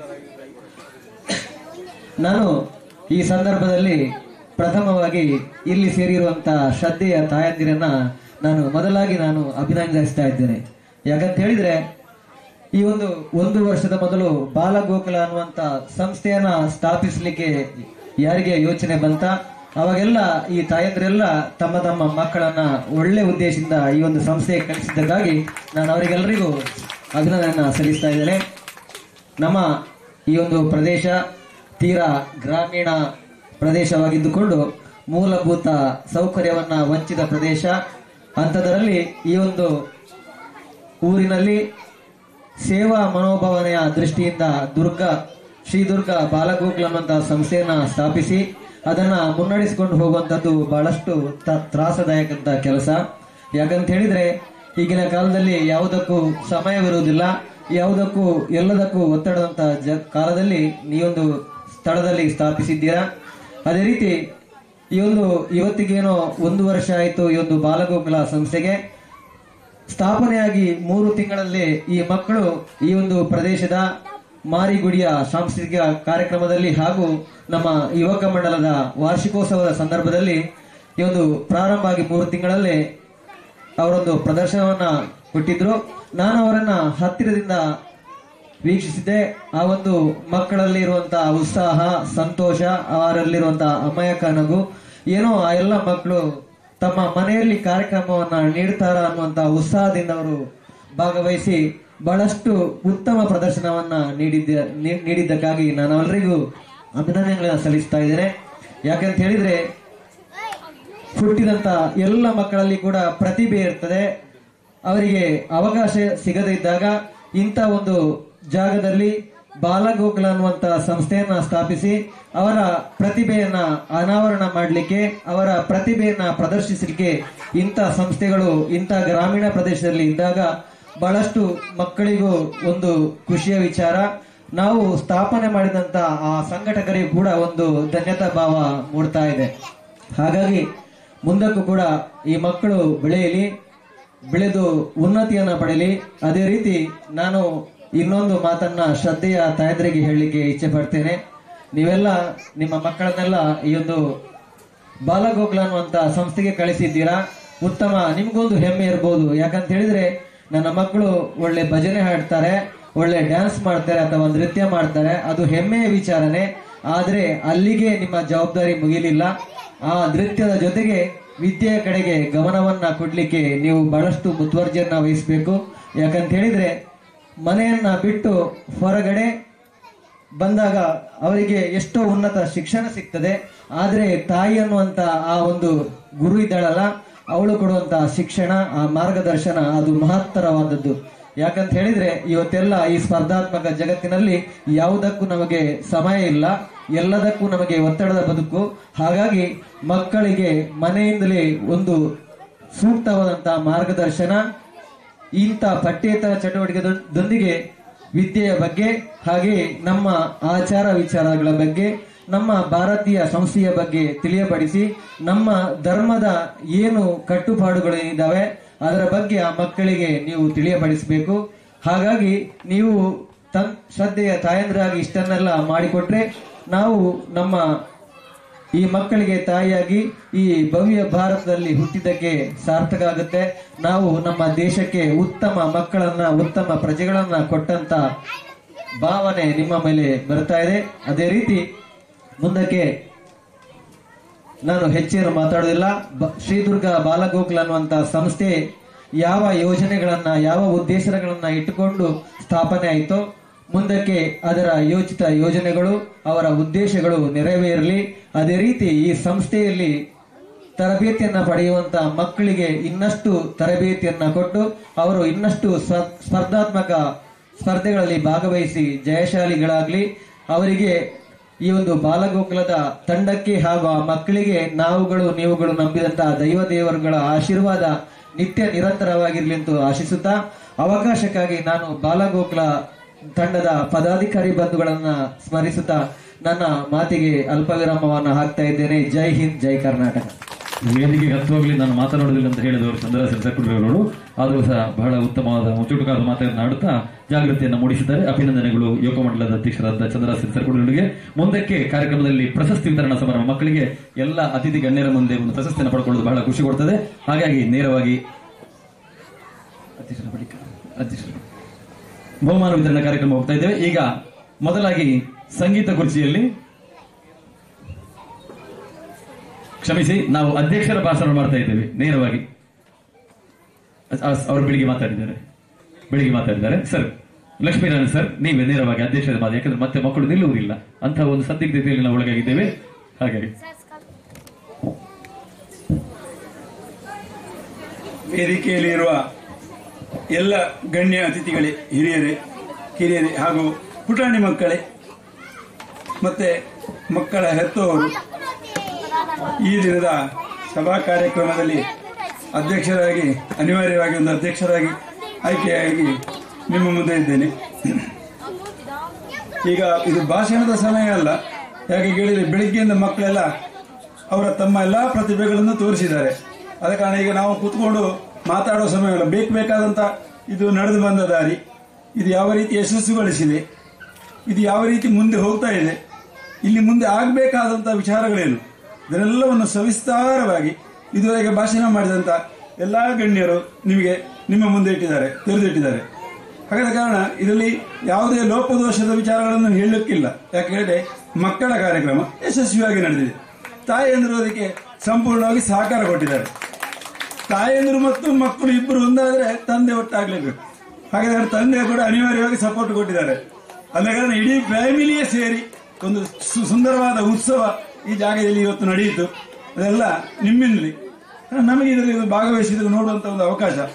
ನಾನು ಈ ಸಂದರ್ಭದಲ್ಲಿ ಪ್ರಥಮವಾಗಿ ಇಲ್ಲಿ ಸೇರಿರುವಂತಹ ಶ್ರದ್ಧೆಯ ತಾಯಂದಿರನ್ನ ಮೊದಲಾಗಿ ನಾನು ಅಭಿನಂದಿಸ್ತಾ ಇದ್ದೇನೆ. ಯಾಕಂತ ಹೇಳಿದ್ರೆ ಈ ಒಂದು ವರ್ಷದ ಮೊದಲು ಬಾಲಗೋಕುಲ ಅನ್ನುವಂತ ಸಂಸ್ಥೆಯನ್ನ ಸ್ಥಾಪಿಸಲಿಕ್ಕೆ ಯಾರಿಗೆ ಯೋಚನೆ ಬಂತ ಅವಾಗೆಲ್ಲ ಈ ತಾಯಂದಿರೆಲ್ಲ ತಮ್ಮ ತಮ್ಮ ಮಕ್ಕಳನ್ನ ಒಳ್ಳೆ ಉದ್ದೇಶದಿಂದ ಈ ಒಂದು ಸಂಸ್ಥೆಗೆ ಕಳಿಸಿದ್ದಕ್ಕಾಗಿ ನಾನು ಅವರಿಗೆಲ್ಲರಿಗೂ ಅಭಿನಂದನೆಯನ್ನ ಸಲ್ಲಿಸ್ತಾ ಇದ್ದೇನೆ. ನಮ್ಮ ಈ ಒಂದು ಪ್ರದೇಶ ತೀರಾ ಗ್ರಾಮೀಣ ಪ್ರದೇಶವಾಗಿದ್ದುಕೊಂಡು ಮೂಲಭೂತ ಸೌಕರ್ಯವನ್ನ ವಂಚಿತ ಪ್ರದೇಶ. ಅಂಥದರಲ್ಲಿ ಈ ಒಂದು ಊರಿನಲ್ಲಿ ಸೇವಾ ಮನೋಭಾವನೆಯ ದೃಷ್ಟಿಯಿಂದ ಶ್ರೀ ದುರ್ಗಾ ಬಾಲಗೋಕುಲ ಅನ್ನುವಂತಹ ಸಂಸ್ಥೆಯನ್ನ ಸ್ಥಾಪಿಸಿ ಅದನ್ನ ಮುನ್ನಡೆಸಿಕೊಂಡು ಹೋಗುವಂತದ್ದು ಬಹಳಷ್ಟು ತ್ರಾಸದಾಯಕ ಕೆಲಸ. ಯಾಕಂತ ಹೇಳಿದ್ರೆ ಈಗಿನ ಕಾಲದಲ್ಲಿ ಯಾವುದಕ್ಕೂ ಸಮಯವಿರುವುದಿಲ್ಲ, ಯಾವುದಕ್ಕೂ ಎಲ್ಲದಕ್ಕೂ ಒತ್ತಡದಂತ ಕಾಲದಲ್ಲಿ ನೀವೊಂದು ಸ್ಥಳದಲ್ಲಿ ಸ್ಥಾಪಿಸಿದ್ದೀರಾ. ಅದೇ ರೀತಿ ಇವತ್ತಿಗೇನೋ 1 ವರ್ಷ ಆಯಿತು ಈ ಒಂದು ಬಾಲಗೋಕುಲ ಸಂಸ್ಥೆಗೆ ಸ್ಥಾಪನೆಯಾಗಿ 3 ತಿಂಗಳಲ್ಲಿ ಈ ಮಕ್ಕಳು ಈ ಒಂದು ಪ್ರದೇಶದ ಮಾರಿಗುಡಿಯ ಸಾಂಸ್ಕೃತಿಕ ಕಾರ್ಯಕ್ರಮದಲ್ಲಿ ಹಾಗೂ ನಮ್ಮ ಯುವಕ ಮಂಡಲದ ವಾರ್ಷಿಕೋತ್ಸವದ ಸಂದರ್ಭದಲ್ಲಿ ಈ ಒಂದು ಪ್ರಾರಂಭ ಆಗಿ 3 ತಿಂಗಳಲ್ಲಿ ಅವರೊಂದು ಪ್ರದರ್ಶನವನ್ನ ಕೊಟ್ಟಿದ್ರು. ನಾನು ಅವರನ್ನ ಹತ್ತಿರದಿಂದ ವೀಕ್ಷಿಸಿದ್ದೆ. ಆ ಒಂದು ಮಕ್ಕಳಲ್ಲಿ ಇರುವಂತಹ ಉತ್ಸಾಹ, ಸಂತೋಷ, ಅವರಲ್ಲಿರುವಂತಹ ಅಮಾಯಕ ನಗು, ಏನೋ ಆ ಎಲ್ಲ ಮಕ್ಕಳು ತಮ್ಮ ಮನೆಯಲ್ಲಿ ಕಾರ್ಯಕ್ರಮವನ್ನ ನೀಡ್ತಾರ ಅನ್ನುವಂತಹ ಉತ್ಸಾಹದಿಂದ ಅವರು ಭಾಗವಹಿಸಿ ಬಹಳಷ್ಟು ಉತ್ತಮ ಪ್ರದರ್ಶನವನ್ನ ನೀಡಿದ್ದಕ್ಕಾಗಿ ನಾನು ಅವರಿಗೂ ಅಭಿನಂದನೆಗಳನ್ನು ಸಲ್ಲಿಸ್ತಾ ಇದ್ದೇನೆ. ಯಾಕಂತ ಹೇಳಿದ್ರೆ ಹುಟ್ಟಿದಂತ ಎಲ್ಲ ಮಕ್ಕಳಲ್ಲಿ ಕೂಡ ಪ್ರತಿಭೆ ಇರ್ತದೆ. ಅವರಿಗೆ ಅವಕಾಶ ಸಿಗದೇ ಇದ್ದಾಗ ಇಂಥ ಒಂದು ಜಾಗದಲ್ಲಿ ಬಾಲಗೋಕುಲ ಅನ್ನುವಂತಹ ಸಂಸ್ಥೆಯನ್ನ ಸ್ಥಾಪಿಸಿ ಅವರ ಪ್ರತಿಭೆಯನ್ನ ಅನಾವರಣ ಮಾಡಲಿಕ್ಕೆ, ಅವರ ಪ್ರತಿಭೆಯನ್ನ ಪ್ರದರ್ಶಿಸಲಿಕ್ಕೆ ಇಂಥ ಸಂಸ್ಥೆಗಳು ಇಂಥ ಗ್ರಾಮೀಣ ಪ್ರದೇಶದಲ್ಲಿ ಇದ್ದಾಗ ಬಹಳಷ್ಟು ಮಕ್ಕಳಿಗೂ ಒಂದು ಖುಷಿಯ ವಿಚಾರ. ನಾವು ಸ್ಥಾಪನೆ ಮಾಡಿದಂತ ಆ ಸಂಘಟಕರಿಗೂ ಕೂಡ ಒಂದು ಧನ್ಯತಾ ಭಾವ ಮೂಡ್ತಾ ಇದೆ. ಹಾಗಾಗಿ ಮುಂದಕ್ಕೂ ಕೂಡ ಈ ಮಕ್ಕಳು ಬೆಳೆದು ಉನ್ನತಿಯನ್ನ ಪಡೆಯಲಿ. ಅದೇ ರೀತಿ ನಾನು ಇನ್ನೊಂದು ಮಾತನ್ನ ಶ್ರದ್ಧೆಯ ತಾಯಂದ್ರಿಗೆ ಹೇಳಲಿಕ್ಕೆ ಇಚ್ಛೆ ಪಡ್ತೇನೆ. ನೀವೆಲ್ಲ ನಿಮ್ಮ ಮಕ್ಕಳನ್ನೆಲ್ಲ ಈ ಒಂದು ಬಾಲಗೋಕುಲ ಅನ್ನುವಂತ ಸಂಸ್ಥೆಗೆ ಕಳಿಸಿದ್ದೀರಾ. ಉತ್ತಮ, ನಿಮ್ಗೊಂದು ಹೆಮ್ಮೆ ಇರ್ಬೋದು. ಯಾಕಂತ ಹೇಳಿದ್ರೆ ನನ್ನ ಮಕ್ಕಳು ಒಳ್ಳೆ ಭಜನೆ ಹಾಡ್ತಾರೆ, ಒಳ್ಳೆ ಡ್ಯಾನ್ಸ್ ಮಾಡ್ತಾರೆ ಅಥವಾ ನೃತ್ಯ ಮಾಡ್ತಾರೆ, ಅದು ಹೆಮ್ಮೆಯ ವಿಚಾರನೆ. ಆದ್ರೆ ಅಲ್ಲಿಗೆ ನಿಮ್ಮ ಜವಾಬ್ದಾರಿ ಮುಗಿಲಿಲ್ಲ. ಆ ನೃತ್ಯದ ಜೊತೆಗೆ ವಿದ್ಯೆಯ ಕಡೆಗೆ ಗಮನವನ್ನ ಕೊಡ್ಲಿಕ್ಕೆ ನೀವು ಬಹಳಷ್ಟು ಮುತುವರ್ಜಿಯನ್ನ ವಹಿಸಬೇಕು. ಯಾಕಂತ ಹೇಳಿದ್ರೆ ಮನೆಯನ್ನ ಬಿಟ್ಟು ಹೊರಗಡೆ ಬಂದಾಗ ಅವರಿಗೆ ಎಷ್ಟೋ ಉನ್ನತ ಶಿಕ್ಷಣ ಸಿಗ್ತದೆ. ಆದ್ರೆ ತಾಯಿ ಅನ್ನುವಂತ ಆ ಒಂದು ಗುರು ಇದ್ದಾಳಲ್ಲ, ಅವಳು ಕೊಡುವಂತ ಶಿಕ್ಷಣ, ಆ ಮಾರ್ಗದರ್ಶನ ಅದು ಮಹತ್ತರವಾದದ್ದು. ಯಾಕಂತ ಹೇಳಿದ್ರೆ ಇವತ್ತೆಲ್ಲ ಈ ಸ್ಪರ್ಧಾತ್ಮಕ ಜಗತ್ತಿನಲ್ಲಿ ಯಾವುದಕ್ಕೂ ನಮಗೆ ಸಮಯ ಇಲ್ಲ, ಎಲ್ಲದಕ್ಕೂ ನಮಗೆ ಒತ್ತಡದ ಬದುಕು. ಹಾಗಾಗಿ ಮಕ್ಕಳಿಗೆ ಮನೆಯಿಂದಲೇ ಒಂದು ಸೂಕ್ತವಾದಂತಹ ಮಾರ್ಗದರ್ಶನ, ಇಂಥ ಪಠ್ಯೇತರ ಚಟುವಟಿಕೆದೊಂದಿಗೆ ವಿದ್ಯೆಯ ಬಗ್ಗೆ, ಹಾಗೆ ನಮ್ಮ ಆಚಾರ ವಿಚಾರಗಳ ಬಗ್ಗೆ, ನಮ್ಮ ಭಾರತೀಯ ಸಂಸ್ಥೆಯ ಬಗ್ಗೆ ತಿಳಿಯಪಡಿಸಿ, ನಮ್ಮ ಧರ್ಮದ ಏನು ಕಟ್ಟುಪಾಡುಗಳೇನಿದ್ದಾವೆ ಅದರ ಬಗ್ಗೆ ಆ ಮಕ್ಕಳಿಗೆ ನೀವು ತಿಳಿಯಪಡಿಸಬೇಕು. ಹಾಗಾಗಿ ನೀವು ಶ್ರದ್ಧೆಯ ತಾಯಂದ್ರಾಗಿ ಇಷ್ಟನ್ನೆಲ್ಲ ಮಾಡಿಕೊಟ್ರೆ ನಾವು ನಮ್ಮ ಈ ಮಕ್ಕಳಿಗೆ ತಾಯಿಯಾಗಿ ಈ ಭವ್ಯ ಭಾರತದಲ್ಲಿ ಹುಟ್ಟಿದ್ದಕ್ಕೆ ಸಾರ್ಥಕ ಆಗುತ್ತೆ. ನಾವು ನಮ್ಮ ದೇಶಕ್ಕೆ ಉತ್ತಮ ಮಕ್ಕಳನ್ನ, ಉತ್ತಮ ಪ್ರಜೆಗಳನ್ನ ಕೊಟ್ಟಂತ ಭಾವನೆ ನಿಮ್ಮ ಮೇಲೆ ಬರ್ತಾ ಇದೆ. ಅದೇ ರೀತಿ ಮುಂದಕ್ಕೆ ನಾನು ಹೆಚ್ಚೇನು ಮಾತಾಡೋದಿಲ್ಲ. ಶ್ರೀದುರ್ಗ ಬಾಲಗೋಕುಲ ಅನ್ನುವಂತ ಸಂಸ್ಥೆ ಯಾವ ಯೋಜನೆಗಳನ್ನ, ಯಾವ ಉದ್ದೇಶಗಳನ್ನ ಇಟ್ಟುಕೊಂಡು ಸ್ಥಾಪನೆ ಆಯಿತೋ ಮುಂದಕ್ಕೆ ಅದರ ಯೋಚಿತ ಯೋಜನೆಗಳು, ಅವರ ಉದ್ದೇಶಗಳು ನೆರವೇರಲಿ. ಅದೇ ರೀತಿ ಈ ಸಂಸ್ಥೆಯಲ್ಲಿ ತರಬೇತಿಯನ್ನ ಪಡೆಯುವಂತ ಮಕ್ಕಳಿಗೆ ಇನ್ನಷ್ಟು ತರಬೇತಿಯನ್ನ ಕೊಟ್ಟು ಅವರು ಇನ್ನಷ್ಟು ಸ್ಪರ್ಧಾತ್ಮಕ ಸ್ಪರ್ಧೆಗಳಲ್ಲಿ ಭಾಗವಹಿಸಿ ಜಯಶಾಲಿಗಳಾಗ್ಲಿ. ಅವರಿಗೆ ಈ ಒಂದು ಬಾಲಗೋಕುಲದ ತಂಡಕ್ಕೆ ಹಾಗೂ ಆ ಮಕ್ಕಳಿಗೆ ನೀವುಗಳು ನಂಬಿದಂತಹ ದೈವ ದೇವರುಗಳ ಆಶೀರ್ವಾದ ನಿತ್ಯ ನಿರಂತರವಾಗಿರ್ಲಿ ಎಂದು ಆಶಿಸುತ್ತಾ, ಅವಕಾಶಕ್ಕಾಗಿ ನಾನು ಬಾಲಗೋಕುಲ ತಂಡದ ಪದಾಧಿಕಾರಿ ಬಂಧುಗಳನ್ನ ಸ್ಮರಿಸುತ್ತಾ ನನ್ನ ಮಾತಿಗೆ ಅಲ್ಪ ವಿರಾಮವನ್ನು ಹಾಕ್ತಾ ಇದ್ದೇನೆ. ಜೈ ಹಿಂದ್, ಜೈ ಕರ್ನಾಟಕ. ವೇದಿಕೆಗೆ ಹತ್ತುವಾಗಲಿ ನಾನು ಮಾತನಾಡುವುದಿಲ್ಲ ಅಂತ ಹೇಳಿದವರು ಚಂದ್ರಶೇಖರ್ ಸರ್ಕುಡ್ರವರು, ಆದರೂ ಸಹ ಬಹಳ ಉತ್ತಮವಾದ ಚುಟುಕಾದ ಮಾತನ್ನು ಆಡುತ್ತಾ ಜಾಗೃತಿಯನ್ನು ಮೂಡಿಸಿದ್ದಾರೆ. ಅಭಿನಂದನೆಗಳು ಯುವಕ ಮಂಡಲದ ಅಧ್ಯಕ್ಷರಾದ ಚಂದ್ರಶೇಖರ್ ಸರ್ಕುಡ್ರವರಿಗೆ. ಮುಂದಕ್ಕೆ ಕಾರ್ಯಕ್ರಮದಲ್ಲಿ ಪ್ರಶಸ್ತಿ ವಿತರಣಾ ಸಮಾರಂಭ, ಮಕ್ಕಳಿಗೆ ಎಲ್ಲ ಅತಿಥಿ ಗಣ್ಯರ ಮುಂದೆ ಒಂದು ಪ್ರಶಸ್ತಿಯನ್ನು ಪಡ್ಕೊಳ್ಳೋದು ಬಹಳ ಖುಷಿ ಕೊಡ್ತದೆ. ಹಾಗಾಗಿ ನೇರವಾಗಿ ಬಹುಮಾನ ವಿತರಣಾ ಕಾರ್ಯಕ್ರಮ ಹೋಗ್ತಾ ಇದ್ದೇವೆ. ಈಗ ಮೊದಲಾಗಿ ಸಂಗೀತ ಕುರ್ಚಿಯಲ್ಲಿ, ಕ್ಷಮಿಸಿ, ನಾವು ಅಧ್ಯಕ್ಷರ ಭಾಷಣ ಮಾಡ್ತಾ ಇದ್ದೇವೆ. ನೇರವಾಗಿ ಅವರು ಬೆಳಿಗ್ಗೆ ಮಾತಾಡಿದ್ದಾರೆ. ಸರ್ ಲಕ್ಷ್ಮೀನಾರಾಯಣ ಸರ್, ನೀವೇ ನೇರವಾಗಿ ಅಧ್ಯಕ್ಷರ ಮಾತು, ಯಾಕಂದ್ರೆ ಮತ್ತೆ ಮಕ್ಕಳು ನಿಲ್ಲುವುದಿಲ್ಲ ಅಂತ ಒಂದು ಸಂದಿಗ್ಧತೆಯಲ್ಲಿ ನಾವು ಒಳಗಾಗಿದ್ದೇವೆ. ಹಾಗಾಗಿ ವೇದಿಕೆಯಲ್ಲಿರುವ ಎಲ್ಲ ಗಣ್ಯ ಅತಿಥಿಗಳೇ, ಹಿರಿಯರೇ, ಕಿರಿಯರೇ ಹಾಗೂ ಪುಟಾಣಿ ಮಕ್ಕಳೇ ಮತ್ತೆ ಮಕ್ಕಳ ಹೆತ್ತವರು, ಈ ದಿನದ ಸಭಾ ಕಾರ್ಯಕ್ರಮದಲ್ಲಿ ಅನಿವಾರ್ಯವಾಗಿ ಒಂದು ಅಧ್ಯಕ್ಷರಾಗಿ ಆಯ್ಕೆಯಾಗಿ ನಿಮ್ಮ ಮುಂದೆ ಇದ್ದೇನೆ. ಈಗ ಇದು ಭಾಷಣದ ಸಮಯ ಅಲ್ಲ. ಯಾಕೆ ಕೇಳಿದರೆ ಬೆಳಿಗ್ಗೆಯಿಂದ ಮಕ್ಕಳೆಲ್ಲ ತಮ್ಮ ಎಲ್ಲಾ ಪ್ರತಿಭೆಗಳನ್ನು ತೋರಿಸಿದ್ದಾರೆ. ಆದ ಕಾರಣ ಈಗ ನಾವು ಕೂತ್ಕೊಂಡು ಮಾತಾಡೋ ಸಮಯವಲ್ಲ. ಬೇಕಾದಂತ ಇದು ನಡೆದು ಬಂದ ದಾರಿ, ಇದು ಯಾವ ರೀತಿ ಯಶಸ್ಸುಗೊಳಿಸಿದೆ, ಇದು ಯಾವ ರೀತಿ ಮುಂದೆ ಹೋಗ್ತಾ ಇದೆ, ಇಲ್ಲಿ ಮುಂದೆ ಆಗಬೇಕಾದಂತ ವಿಚಾರಗಳೇನು, ಇದನ್ನೆಲ್ಲವನ್ನು ಸವಿಸ್ತಾರವಾಗಿ ಇದುವರೆಗೆ ಭಾಷಣ ಮಾಡಿದಂತ ಎಲ್ಲಾ ಗಣ್ಯರು ನಿಮ್ಮ ಮುಂದೆ ತೆರೆದಿಟ್ಟಿದ್ದಾರೆ. ಹಾಗಾದ ಕಾರಣ ಇದರಲ್ಲಿ ಯಾವುದೇ ಲೋಪದೋಷದ ವಿಚಾರಗಳನ್ನು ಹೇಳಲಿಕ್ಕಿಲ್ಲ. ಯಾಕೆ ಹೇಳಿದ್ರೆ ಮಕ್ಕಳ ಕಾರ್ಯಕ್ರಮ ಯಶಸ್ವಿಯಾಗಿ ನಡೆದಿದೆ. ತಾಯಂದಿರು ಅದಕ್ಕೆ ಸಂಪೂರ್ಣವಾಗಿ ಸಹಕಾರ ಕೊಟ್ಟಿದ್ದಾರೆ. ತಾಯಂದಿರು ಮತ್ತು ಮಕ್ಕಳು ಇಬ್ಬರು ಒಂದಾದ್ರೆ ತಂದೆ ಒಟ್ಟಾಗಲೇಬೇಕು. ಹಾಗಾದ್ರೆ ತಂದೆ ಕೂಡ ಅನಿವಾರ್ಯವಾಗಿ ಸಪೋರ್ಟ್ ಕೊಟ್ಟಿದ್ದಾರೆ. ಅದ ಕಾರಣ ಇಡೀ ಫ್ಯಾಮಿಲಿಯೇ ಸೇರಿ ಒಂದು ಸುಂದರವಾದ ಉತ್ಸವ ಈ ಜಾಗದಲ್ಲಿ ಇವತ್ತು ನಡೆಯಿತು. ಅದೆಲ್ಲ ನಿಮ್ಮಿಂದಲೇ ನಮಗೆ ಇದರಲ್ಲಿ ಭಾಗವಹಿಸಿದ ನೋಡುವಂತ ಒಂದು ಅವಕಾಶ.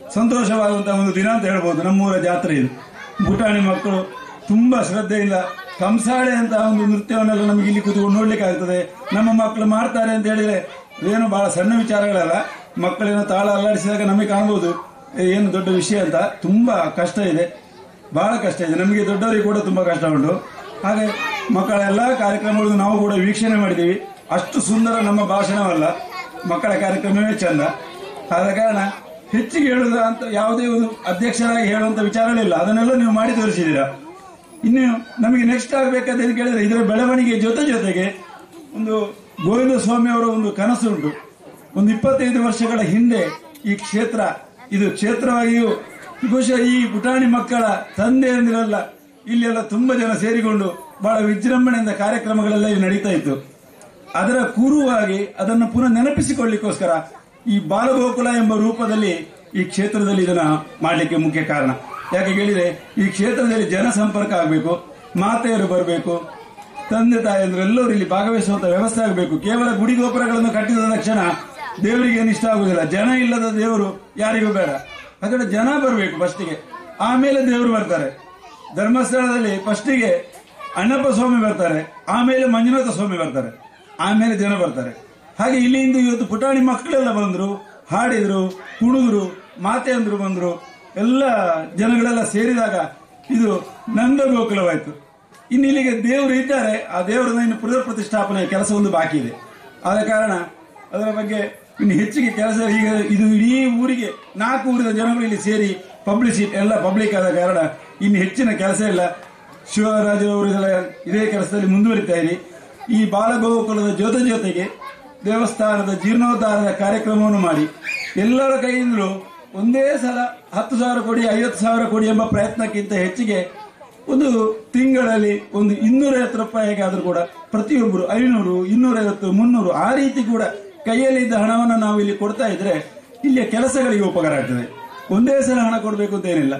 ಸಂತೋಷವಾದಂತಹ ಒಂದು ದಿನ ಅಂತ ಹೇಳ್ಬೋದು. ನಮ್ಮೂರ ಜಾತ್ರೆ ಇದು. ಪುಟಾಣಿ ಮಕ್ಕಳು ತುಂಬಾ ಶ್ರದ್ಧೆಯಿಂದ ಕಂಸಾಳೆ ಅಂತ ಒಂದು ನೃತ್ಯವನ್ನೆಲ್ಲ ನಮಗೆ ಇಲ್ಲಿ ಕೂತ್ಕೊಂಡು ನೋಡ್ಲಿಕ್ಕೆ ಆಗ್ತದೆ. ನಮ್ಮ ಮಕ್ಕಳು ಮಾಡ್ತಾರೆ ಅಂತ ಹೇಳಿದ್ರೆ ಏನು ಬಹಳ ಸಣ್ಣ ವಿಚಾರಗಳಲ್ಲ. ಮಕ್ಕಳೇನೋ ತಾಳ ಅಲ್ಲಾಡಿಸಿದಾಗ ನಮಗೆ ಕಾಣಬಹುದು ಏನು ದೊಡ್ಡ ವಿಷಯ ಅಂತ. ತುಂಬಾ ಕಷ್ಟ ಇದೆ, ಬಹಳ ಕಷ್ಟ ಇದೆ. ನಮಗೆ ದೊಡ್ಡವರಿಗೆ ಕೂಡ ತುಂಬಾ ಕಷ್ಟ ಉಂಟು. ಹಾಗೆ ಮಕ್ಕಳ ಎಲ್ಲಾ ಕಾರ್ಯಕ್ರಮಗಳನ್ನು ನಾವು ಕೂಡ ವೀಕ್ಷಣೆ ಮಾಡಿದ್ದೀವಿ. ಅಷ್ಟು ಸುಂದರ ನಮ್ಮ ಭಾಷಣವಲ್ಲ, ಮಕ್ಕಳ ಕಾರ್ಯಕ್ರಮವೇ ಚಂದ. ಆದ ಕಾರಣ ಹೆಚ್ಚಿಗೆ ಹೇಳುದ ಅಂತ ಯಾವುದೇ ಒಂದು ಅಧ್ಯಕ್ಷರಾಗಿ ಹೇಳುವಂತ ವಿಚಾರಗಳಿಲ್ಲ. ಅದನ್ನೆಲ್ಲ ನೀವು ಮಾಡಿ ತೋರಿಸಿದ್ದೀರಾ. ಇನ್ನು ನಮಗೆ ನೆಕ್ಸ್ಟ್ ಆಗಬೇಕಾದ ಕೇಳಿದ್ರೆ ಇದರ ಬೆಳವಣಿಗೆ ಜೊತೆಗೆ ಒಂದು ಗೋವಿಂದ ಸ್ವಾಮಿ ಅವರ ಒಂದು ಕನಸು ಉಂಟು. ಒಂದು 25 ವರ್ಷಗಳ ಹಿಂದೆ ಈ ಕ್ಷೇತ್ರ ಇದು ಕ್ಷೇತ್ರವಾಗಿಯೂ ಬಹುಶಃ ಈ ಪುಟಾಣಿ ಮಕ್ಕಳ ತಂದೆಯಂದಿರಲ್ಲ ಇಲ್ಲೆಲ್ಲ ತುಂಬಾ ಜನ ಸೇರಿಕೊಂಡು ಬಹಳ ವಿಜೃಂಭಣೆಯಿಂದ ಕಾರ್ಯಕ್ರಮಗಳೆಲ್ಲ ಇಲ್ಲಿ ನಡೀತಾ ಇತ್ತು. ಅದರ ಕುರುವಾಗಿ ಅದನ್ನು ಪುನಃ ನೆನಪಿಸಿಕೊಳ್ಳಿಕ್ಕೋಸ್ಕರ ಈ ಬಾಲಗೋಕುಲ ಎಂಬ ರೂಪದಲ್ಲಿ ಈ ಕ್ಷೇತ್ರದಲ್ಲಿ ಇದನ್ನ ಮಾಡಲಿಕ್ಕೆ ಮುಖ್ಯ ಕಾರಣ. ಯಾಕೆ ಹೇಳಿದ್ರೆ ಈ ಕ್ಷೇತ್ರದಲ್ಲಿ ಜನ ಸಂಪರ್ಕ ಆಗಬೇಕು, ಮಾತೆಯರು ಬರಬೇಕು, ತಂದೆ ತಾಯಿಯಂದ್ರು ಎಲ್ಲರೂ ಇಲ್ಲಿ ಭಾಗವಹಿಸುವಂತ ವ್ಯವಸ್ಥೆ ಆಗಬೇಕು. ಕೇವಲ ಗುಡಿ ಗೋಪುರಗಳನ್ನು ಕಟ್ಟಿದ ತಕ್ಷಣ ದೇವರಿಗೆ ಏನು ಇಷ್ಟ ಆಗುದಿಲ್ಲ. ಜನ ಇಲ್ಲದ ದೇವರು ಯಾರಿಗೂ ಬೇಡ. ಹಾಗಾದ್ರೆ ಜನ ಬರಬೇಕು ಫಸ್ಟಿಗೆ, ಆಮೇಲೆ ದೇವರು ಬರ್ತಾರೆ. ಧರ್ಮಸ್ಥಳದಲ್ಲಿ ಫಸ್ಟಿಗೆ ಅಣ್ಣಪ್ಪ ಸ್ವಾಮಿ ಬರ್ತಾರೆ, ಆಮೇಲೆ ಮಂಜುನಾಥ ಸ್ವಾಮಿ ಬರ್ತಾರೆ, ಆಮೇಲೆ ಜನ ಬರ್ತಾರೆ. ಹಾಗೆ ಇಲ್ಲಿಂದ ಇವತ್ತು ಪುಟಾಣಿ ಮಕ್ಕಳೆಲ್ಲ ಬಂದ್ರು, ಹಾಡಿದ್ರು, ಕುಣಿದ್ರು, ಮಾತೆಯಂದ್ರು ಬಂದ್ರು, ಎಲ್ಲ ಜನಗಳೆಲ್ಲ ಸೇರಿದಾಗ ಇದು ನಂದ ಗೋಕುಲವಾಯ್ತು. ಇನ್ನು ಇಲ್ಲಿಗೆ ದೇವರು ಇದ್ದಾರೆ, ಆ ದೇವರನ್ನ ಇನ್ನು ಪುನರ್ ಪ್ರತಿಷ್ಠಾಪನೆಯ ಕೆಲಸ ಒಂದು ಬಾಕಿ ಇದೆ. ಆದ ಕಾರಣ ಅದರ ಬಗ್ಗೆ ಇನ್ನು ಹೆಚ್ಚಿಗೆ ಕೆಲಸ ಈಗ ಇದು ಇಡೀ ಊರಿಗೆ 4 ಊರಿನ ಜನಗಳು ಇಲ್ಲಿ ಸೇರಿ ಪಬ್ಲಿಸಿಟಿ ಎಲ್ಲ ಪಬ್ಲಿಕ್ ಆದ ಕಾರಣ ಇನ್ನು ಹೆಚ್ಚಿನ ಕೆಲಸ ಇಲ್ಲ. ಶಿವರಾಜರವರು ಇದೇ ಕೆಲಸದಲ್ಲಿ ಮುಂದುವರಿತಾ ಇರಿ. ಈ ಬಾಲಗೋಕುಲದ ಜೊತೆಗೆ ದೇವಸ್ಥಾನದ ಜೀರ್ಣೋದ್ಧಾರದ ಕಾರ್ಯಕ್ರಮವನ್ನು ಮಾಡಿ ಎಲ್ಲರ ಕೈಯಿಂದಲೂ ಒಂದೇ ಸಲ 10,000 ಕೋಟಿ 50,000 ಕೋಟಿ ಎಂಬ ಪ್ರಯತ್ನಕ್ಕಿಂತ ಹೆಚ್ಚಿಗೆ ಒಂದು ತಿಂಗಳಲ್ಲಿ ಒಂದು 250 ರೂಪಾಯಿಗೆ ಆದ್ರೂ ಕೂಡ ಪ್ರತಿಯೊಬ್ಬರು 500, 250, 300 ಆ ರೀತಿ ಕೂಡ ಕೈಯಲ್ಲಿದ್ದ ಹಣವನ್ನು ನಾವು ಇಲ್ಲಿ ಕೊಡ್ತಾ ಇದ್ರೆ ಇಲ್ಲಿಯ ಕೆಲಸಗಳಿಗೆ ಉಪಕಾರ ಆಗ್ತದೆ. ಒಂದೇ ಸಲ ಹಣ ಕೊಡಬೇಕು ಅಂತ ಏನಿಲ್ಲ.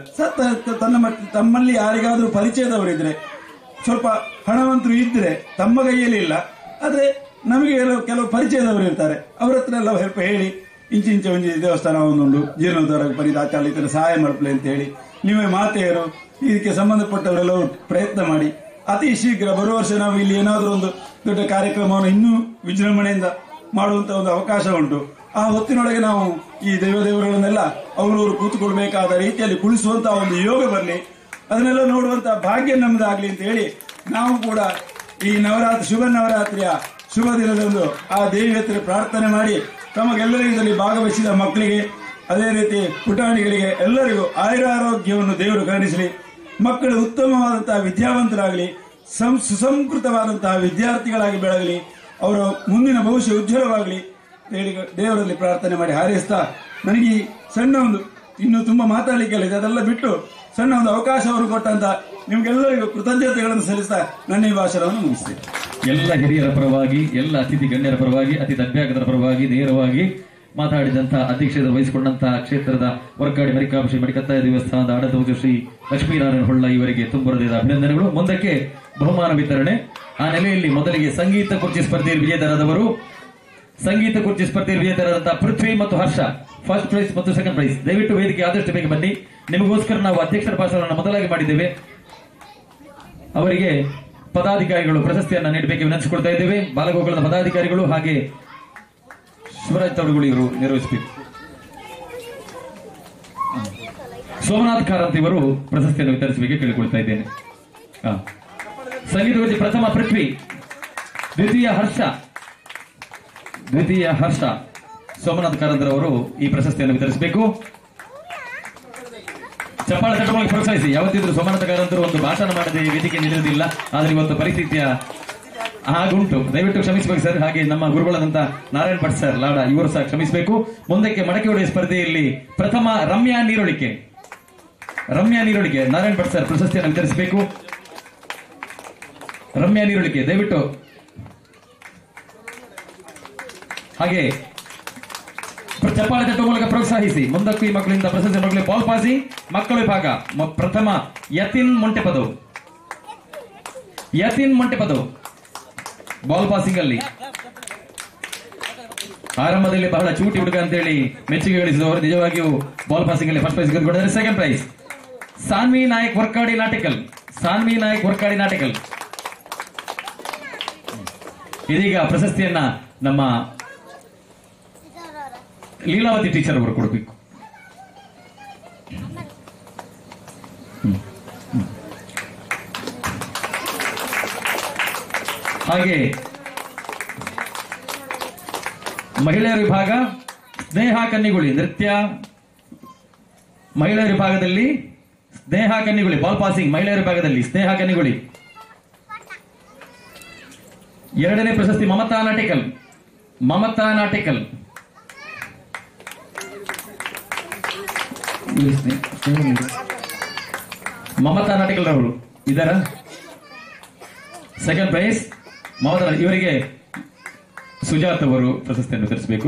ತಮ್ಮಲ್ಲಿ ಯಾರಿಗಾದ್ರೂ ಪರಿಚಯದವರಿದ್ರೆ, ಸ್ವಲ್ಪ ಹಣವಂತರು ಇದ್ರೆ, ತಮ್ಮ ಕೈಯಲ್ಲಿ ಇಲ್ಲ ಆದ್ರೆ ನಮಗೆ ಕೆಲವು ಪರಿಚಯದವರು ಇರ್ತಾರೆ, ಅವ್ರ ಹತ್ರ ಎಲ್ಲ ಸ್ವಲ್ಪ ಹೇಳಿ ಇಂಚ ಒಂಜಿ ದೇವಸ್ಥಾನ ಒಂದುಂಟು ಜೀರ್ಣೋದ್ಧಾರ ಪರಿದ ಆಚಾರ ಸಹಾಯ ಮಾಡ್ಲಿ ಅಂತ ಹೇಳಿ ನೀವೇ ಮಾತೆಯರು ಇದಕ್ಕೆ ಸಂಬಂಧಪಟ್ಟವರೆಲ್ಲ ಪ್ರಯತ್ನ ಮಾಡಿ ಅತಿ ಶೀಘ್ರ ಬರುವ ವರ್ಷ ನಾವು ಇಲ್ಲಿ ಏನಾದರೂ ಒಂದು ದೊಡ್ಡ ಕಾರ್ಯಕ್ರಮವನ್ನು ಇನ್ನೂ ವಿಜೃಂಭಣೆಯಿಂದ ಮಾಡುವಂತ ಒಂದು ಅವಕಾಶ ಉಂಟು. ಆ ಹೊತ್ತಿನೊಳಗೆ ನಾವು ಈ ದೇವರುಗಳನ್ನೆಲ್ಲ ಅವರವರು ಕೂತ್ಕೊಳ್ಬೇಕಾದ ರೀತಿಯಲ್ಲಿ ಕುಳಿಸುವಂತಹ ಒಂದು ಯೋಗ ಬರಲಿ, ಅದನ್ನೆಲ್ಲ ನೋಡುವಂತಹ ಭಾಗ್ಯ ನಮ್ದಾಗ್ಲಿ ಅಂತ ಹೇಳಿ ನಾವು ಕೂಡ ಈ ಶುಭ ನವರಾತ್ರಿಯ ಶುಭ ದಿನದಂದು ಆ ದೇವಿ ಹತ್ತಿರ ಪ್ರಾರ್ಥನೆ ಮಾಡಿ ತಮಗೆಲ್ಲರಿಗೂ ಇದರಲ್ಲಿ ಭಾಗವಹಿಸಿದ ಮಕ್ಕಳಿಗೆ ಅದೇ ರೀತಿ ಪುಟಾಣಿಗಳಿಗೆ ಎಲ್ಲರಿಗೂ ಆಯುರಾರೋಗ್ಯವನ್ನು ದೇವರು ಕರುಣಿಸಲಿ. ಮಕ್ಕಳು ಉತ್ತಮವಾದಂತಹ ವಿದ್ಯಾವಂತರಾಗಲಿ, ಸುಸಂಸ್ಕೃತವಾದಂತಹ ವಿದ್ಯಾರ್ಥಿಗಳಾಗಿ ಬೆಳಗಲಿ, ಅವರ ಮುಂದಿನ ಭವಿಷ್ಯ ಉಜ್ವಲವಾಗಲಿ ದೇವರಲ್ಲಿ ಪ್ರಾರ್ಥನೆ ಮಾಡಿ ಹಾರೈಸ್ತಾ ನನಗೆ ಈ ಸಣ್ಣ ಒಂದು ಇನ್ನು ತುಂಬಾ ಮಾತಾಡಲಿಕ್ಕೆಲ್ಲ ಇದೆ, ಅದೆಲ್ಲ ಬಿಟ್ಟು ಸಣ್ಣ ಒಂದು ಅವಕಾಶವನ್ನು ಕೊಟ್ಟಂತ ನಿಮ್ಗೆಲ್ಲರಿಗೂ ಕೃತಜ್ಞತೆಗಳನ್ನು ಸಲ್ಲಿಸ್ತಾ ನನ್ನ ಈ ಭಾಷಣವನ್ನು ಮುಗಿಸ್ತೇನೆ. ಎಲ್ಲ ಹಿರಿಯರ ಪರವಾಗಿ, ಎಲ್ಲ ಅತಿಥಿ ಗಣ್ಯರ ಪರವಾಗಿ, ಅತಿಥಿ ಅಭ್ಯಾಗತರ ಪರವಾಗಿ ನೇರವಾಗಿ ಮಾತಾಡಿದಂತಹ ಅಧ್ಯಕ್ಷತೆ ವಹಿಸಿಕೊಂಡಂತಹ ಕ್ಷೇತ್ರದ ವರ್ಕಾಡಿ ಮರಿಕಾಂಬ ಮಡಿಕತ್ತಾಯ ದೇವಸ್ಥಾನದ ಆಡಳಿತ ಶ್ರೀ ಲಕ್ಷ್ಮೀನಾರಾಯಣ ಹೊಳ್ಳ ಇವರಿಗೆ ತುಂಬ ಹೃದಯದ ಅಭಿನಂದನೆಗಳು. ಮುಂದಕ್ಕೆ ಬಹುಮಾನ ವಿತರಣೆ. ಆ ನೆಲೆಯಲ್ಲಿ ಮೊದಲಿಗೆ ಸಂಗೀತ ಕುರ್ಚಿ ಸ್ಪರ್ಧೆಯಲ್ಲಿ ವಿಜೇತರಾದವರು, ಸಂಗೀತ ಕುರ್ಚಿ ಸ್ಪರ್ಧೆಯಲ್ಲಿ ವಿಜೇತರಾದಂತಹ ಪೃಥ್ವಿ ಮತ್ತು ಹರ್ಷ ಫಸ್ಟ್ ಪ್ರೈಸ್ ಮತ್ತು ಸೆಕೆಂಡ್ ಪ್ರೈಸ್. ದಯವಿಟ್ಟು ವೇದಿಕೆ ಆದಷ್ಟು ಬೇಗ ಬನ್ನಿ. ನಿಮಗೋಸ್ಕರ ನಾವು ಅಧ್ಯಕ್ಷರ ಭಾಷಣವನ್ನು ಮೊದಲಾಗಿ ಮಾಡಿದ್ದೇವೆ. ಅವರಿಗೆ ಪದಾಧಿಕಾರಿಗಳು ಪ್ರಶಸ್ತಿಯನ್ನು ನೀಡಬೇಕು ವಿನಂತಿಸಿಕೊಳ್ತಾ ಇದ್ದೇವೆ. ಬಾಲಗೋಕುಲದ ಪದಾಧಿಕಾರಿಗಳು ಹಾಗೆ ಶಿವರಾಜ್ ತವಡುಗಳು ಇವರು ನಿರ್ವಹಿಸಬೇಕು. ಸೋಮನಾಥ್ ಕಾರಂತ್ ಇವರು ಪ್ರಶಸ್ತಿಯನ್ನು ವಿತರಿಸಬೇಕು ಕೇಳಿಕೊಳ್ತಾ ಇದ್ದೇನೆ. ಸಂಗೀತ ಕುರ್ಚಿ ಪ್ರಥಮ ಪೃಥ್ವಿ, ದ್ವಿತೀಯ ಹರ್ಷ. ಸೋಮನಾಥ್ ಕಾರಂತ್ ಅವರು ಈ ಪ್ರಶಸ್ತಿಯನ್ನು ವಿತರಿಸಬೇಕು. ಚಪ್ಪಾಳ ತಟ್ಟವಾಗಿ ಪ್ರೋತ್ಸಾಹಿಸಿ. ಯಾವತ್ತಿದ್ರು ಸೋಮನಾಥ ಕಾರಂತರು ಒಂದು ಭಾಷಣ ಮಾಡದೆ ವೇದಿಕೆ ನಿಲ್ಲುವುದಿಲ್ಲ, ಆದ್ರೆ ಇವತ್ತು ಪರಿಸ್ಥಿತಿಯ ಹಾಗುಂಟು. ದಯವಿಟ್ಟು ಕ್ಷಮಿಸಬೇಕು ಸರ್. ಹಾಗೆ ನಮ್ಮ ಗುರುಗಳಾದಂತ ನಾರಾಯಣ್ ಭಟ್ ಸರ್ ಲಾಡ ಇವರು ಸಹ ಕ್ಷಮಿಸಬೇಕು. ಮುಂದಕ್ಕೆ ಮಡಕೆ ಹೊಡೆಯ ಸ್ಪರ್ಧೆಯಲ್ಲಿ ಪ್ರಥಮ ರಮ್ಯಾ ನೀರೊಳಿಕೆ ನಾರಾಯಣ್ ಭಟ್ ಸರ್ ಪ್ರಶಸ್ತಿಯನ್ನು ವಿತರಿಸಬೇಕು. ರಮ್ಯಾ ನೀರೊಳಿಕೆ ದಯವಿಟ್ಟು. ಹಾಗೆ ಚಪ್ಪಾಳೆ ತಟ್ಟುವ ಮೂಲಕ ಪ್ರೋತ್ಸಾಹಿಸಿ. ಮುಂದಕ್ಕೂ ಈ ಮಕ್ಕಳಿಂದ ಪ್ರಶಸ್ತಿ ಮಕ್ಕಳಿಗೆ ಬಾಲ್ ಪಾಸಿಂಗ್ ಮಕ್ಕಳ ವಿಭಾಗ ಪ್ರಥಮ ಯತಿನ್ ಮೊಂಟೆಪದವು ಬಾಲ್ ಪಾಸಿಂಗ್ ಅಲ್ಲಿ. ಆರಂಭದಲ್ಲಿ ಬಹಳ ಚೂಟಿ ಹುಡುಗ ಅಂತೇಳಿ ಮೆಚ್ಚುಗೆ ಗಳಿಸಿದವರು ನಿಜವಾಗಿಯೂ ಬಾಲ್ ಪಾಸಿಂಗ್ ಅಲ್ಲಿ ಫಸ್ಟ್ ಪ್ರೈಸ್ ಗೆದ್ದುಕೊಂಡಿದ್ದಾರೆ. Second prize Saanvi Nayak Varkady Natekal. ಸಾನ್ವಿ ನಾಯಕ್ ವರ್ಕಾಡಿ ನಾಟಿಕಲ್. ಇದೀಗ ಪ್ರಶಸ್ತಿಯನ್ನ ನಮ್ಮ ಲೀಲಾವತಿ ಟೀಚರ್ ಅವರು ಕೊಡಬೇಕು. ಹಾಗೆ ಮಹಿಳೆಯರ ವಿಭಾಗ ಸ್ನೇಹ ಕನ್ನಿಗುಳಿ ನೃತ್ಯ. ಮಹಿಳೆಯರ ವಿಭಾಗದಲ್ಲಿ ಸ್ನೇಹ ಕನ್ನಿಗುಳಿ ಬಾಲ್ ಪಾಸಿಂಗ್. ಮಹಿಳೆಯರ ವಿಭಾಗದಲ್ಲಿ ಸ್ನೇಹ ಕನ್ನಿಗುಳಿ. ಎರಡನೇ ಪ್ರಶಸ್ತಿ ಮಮತಾ ನಾಟಿಕಲ್. ಮಮತಾ ನಾಟಿಕಲ್. ಮಮತಾ ನಾಟಿಕಲ್ ಅವರು ಇದರ ಸೆಕೆಂಡ್ ಪ್ರೈಸ್ ಮಮತಾ. ಇವರಿಗೆ ಸುಜಾತ್ ಅವರು ಪ್ರಶಸ್ತಿಯನ್ನು ವಿತರಿಸಬೇಕು.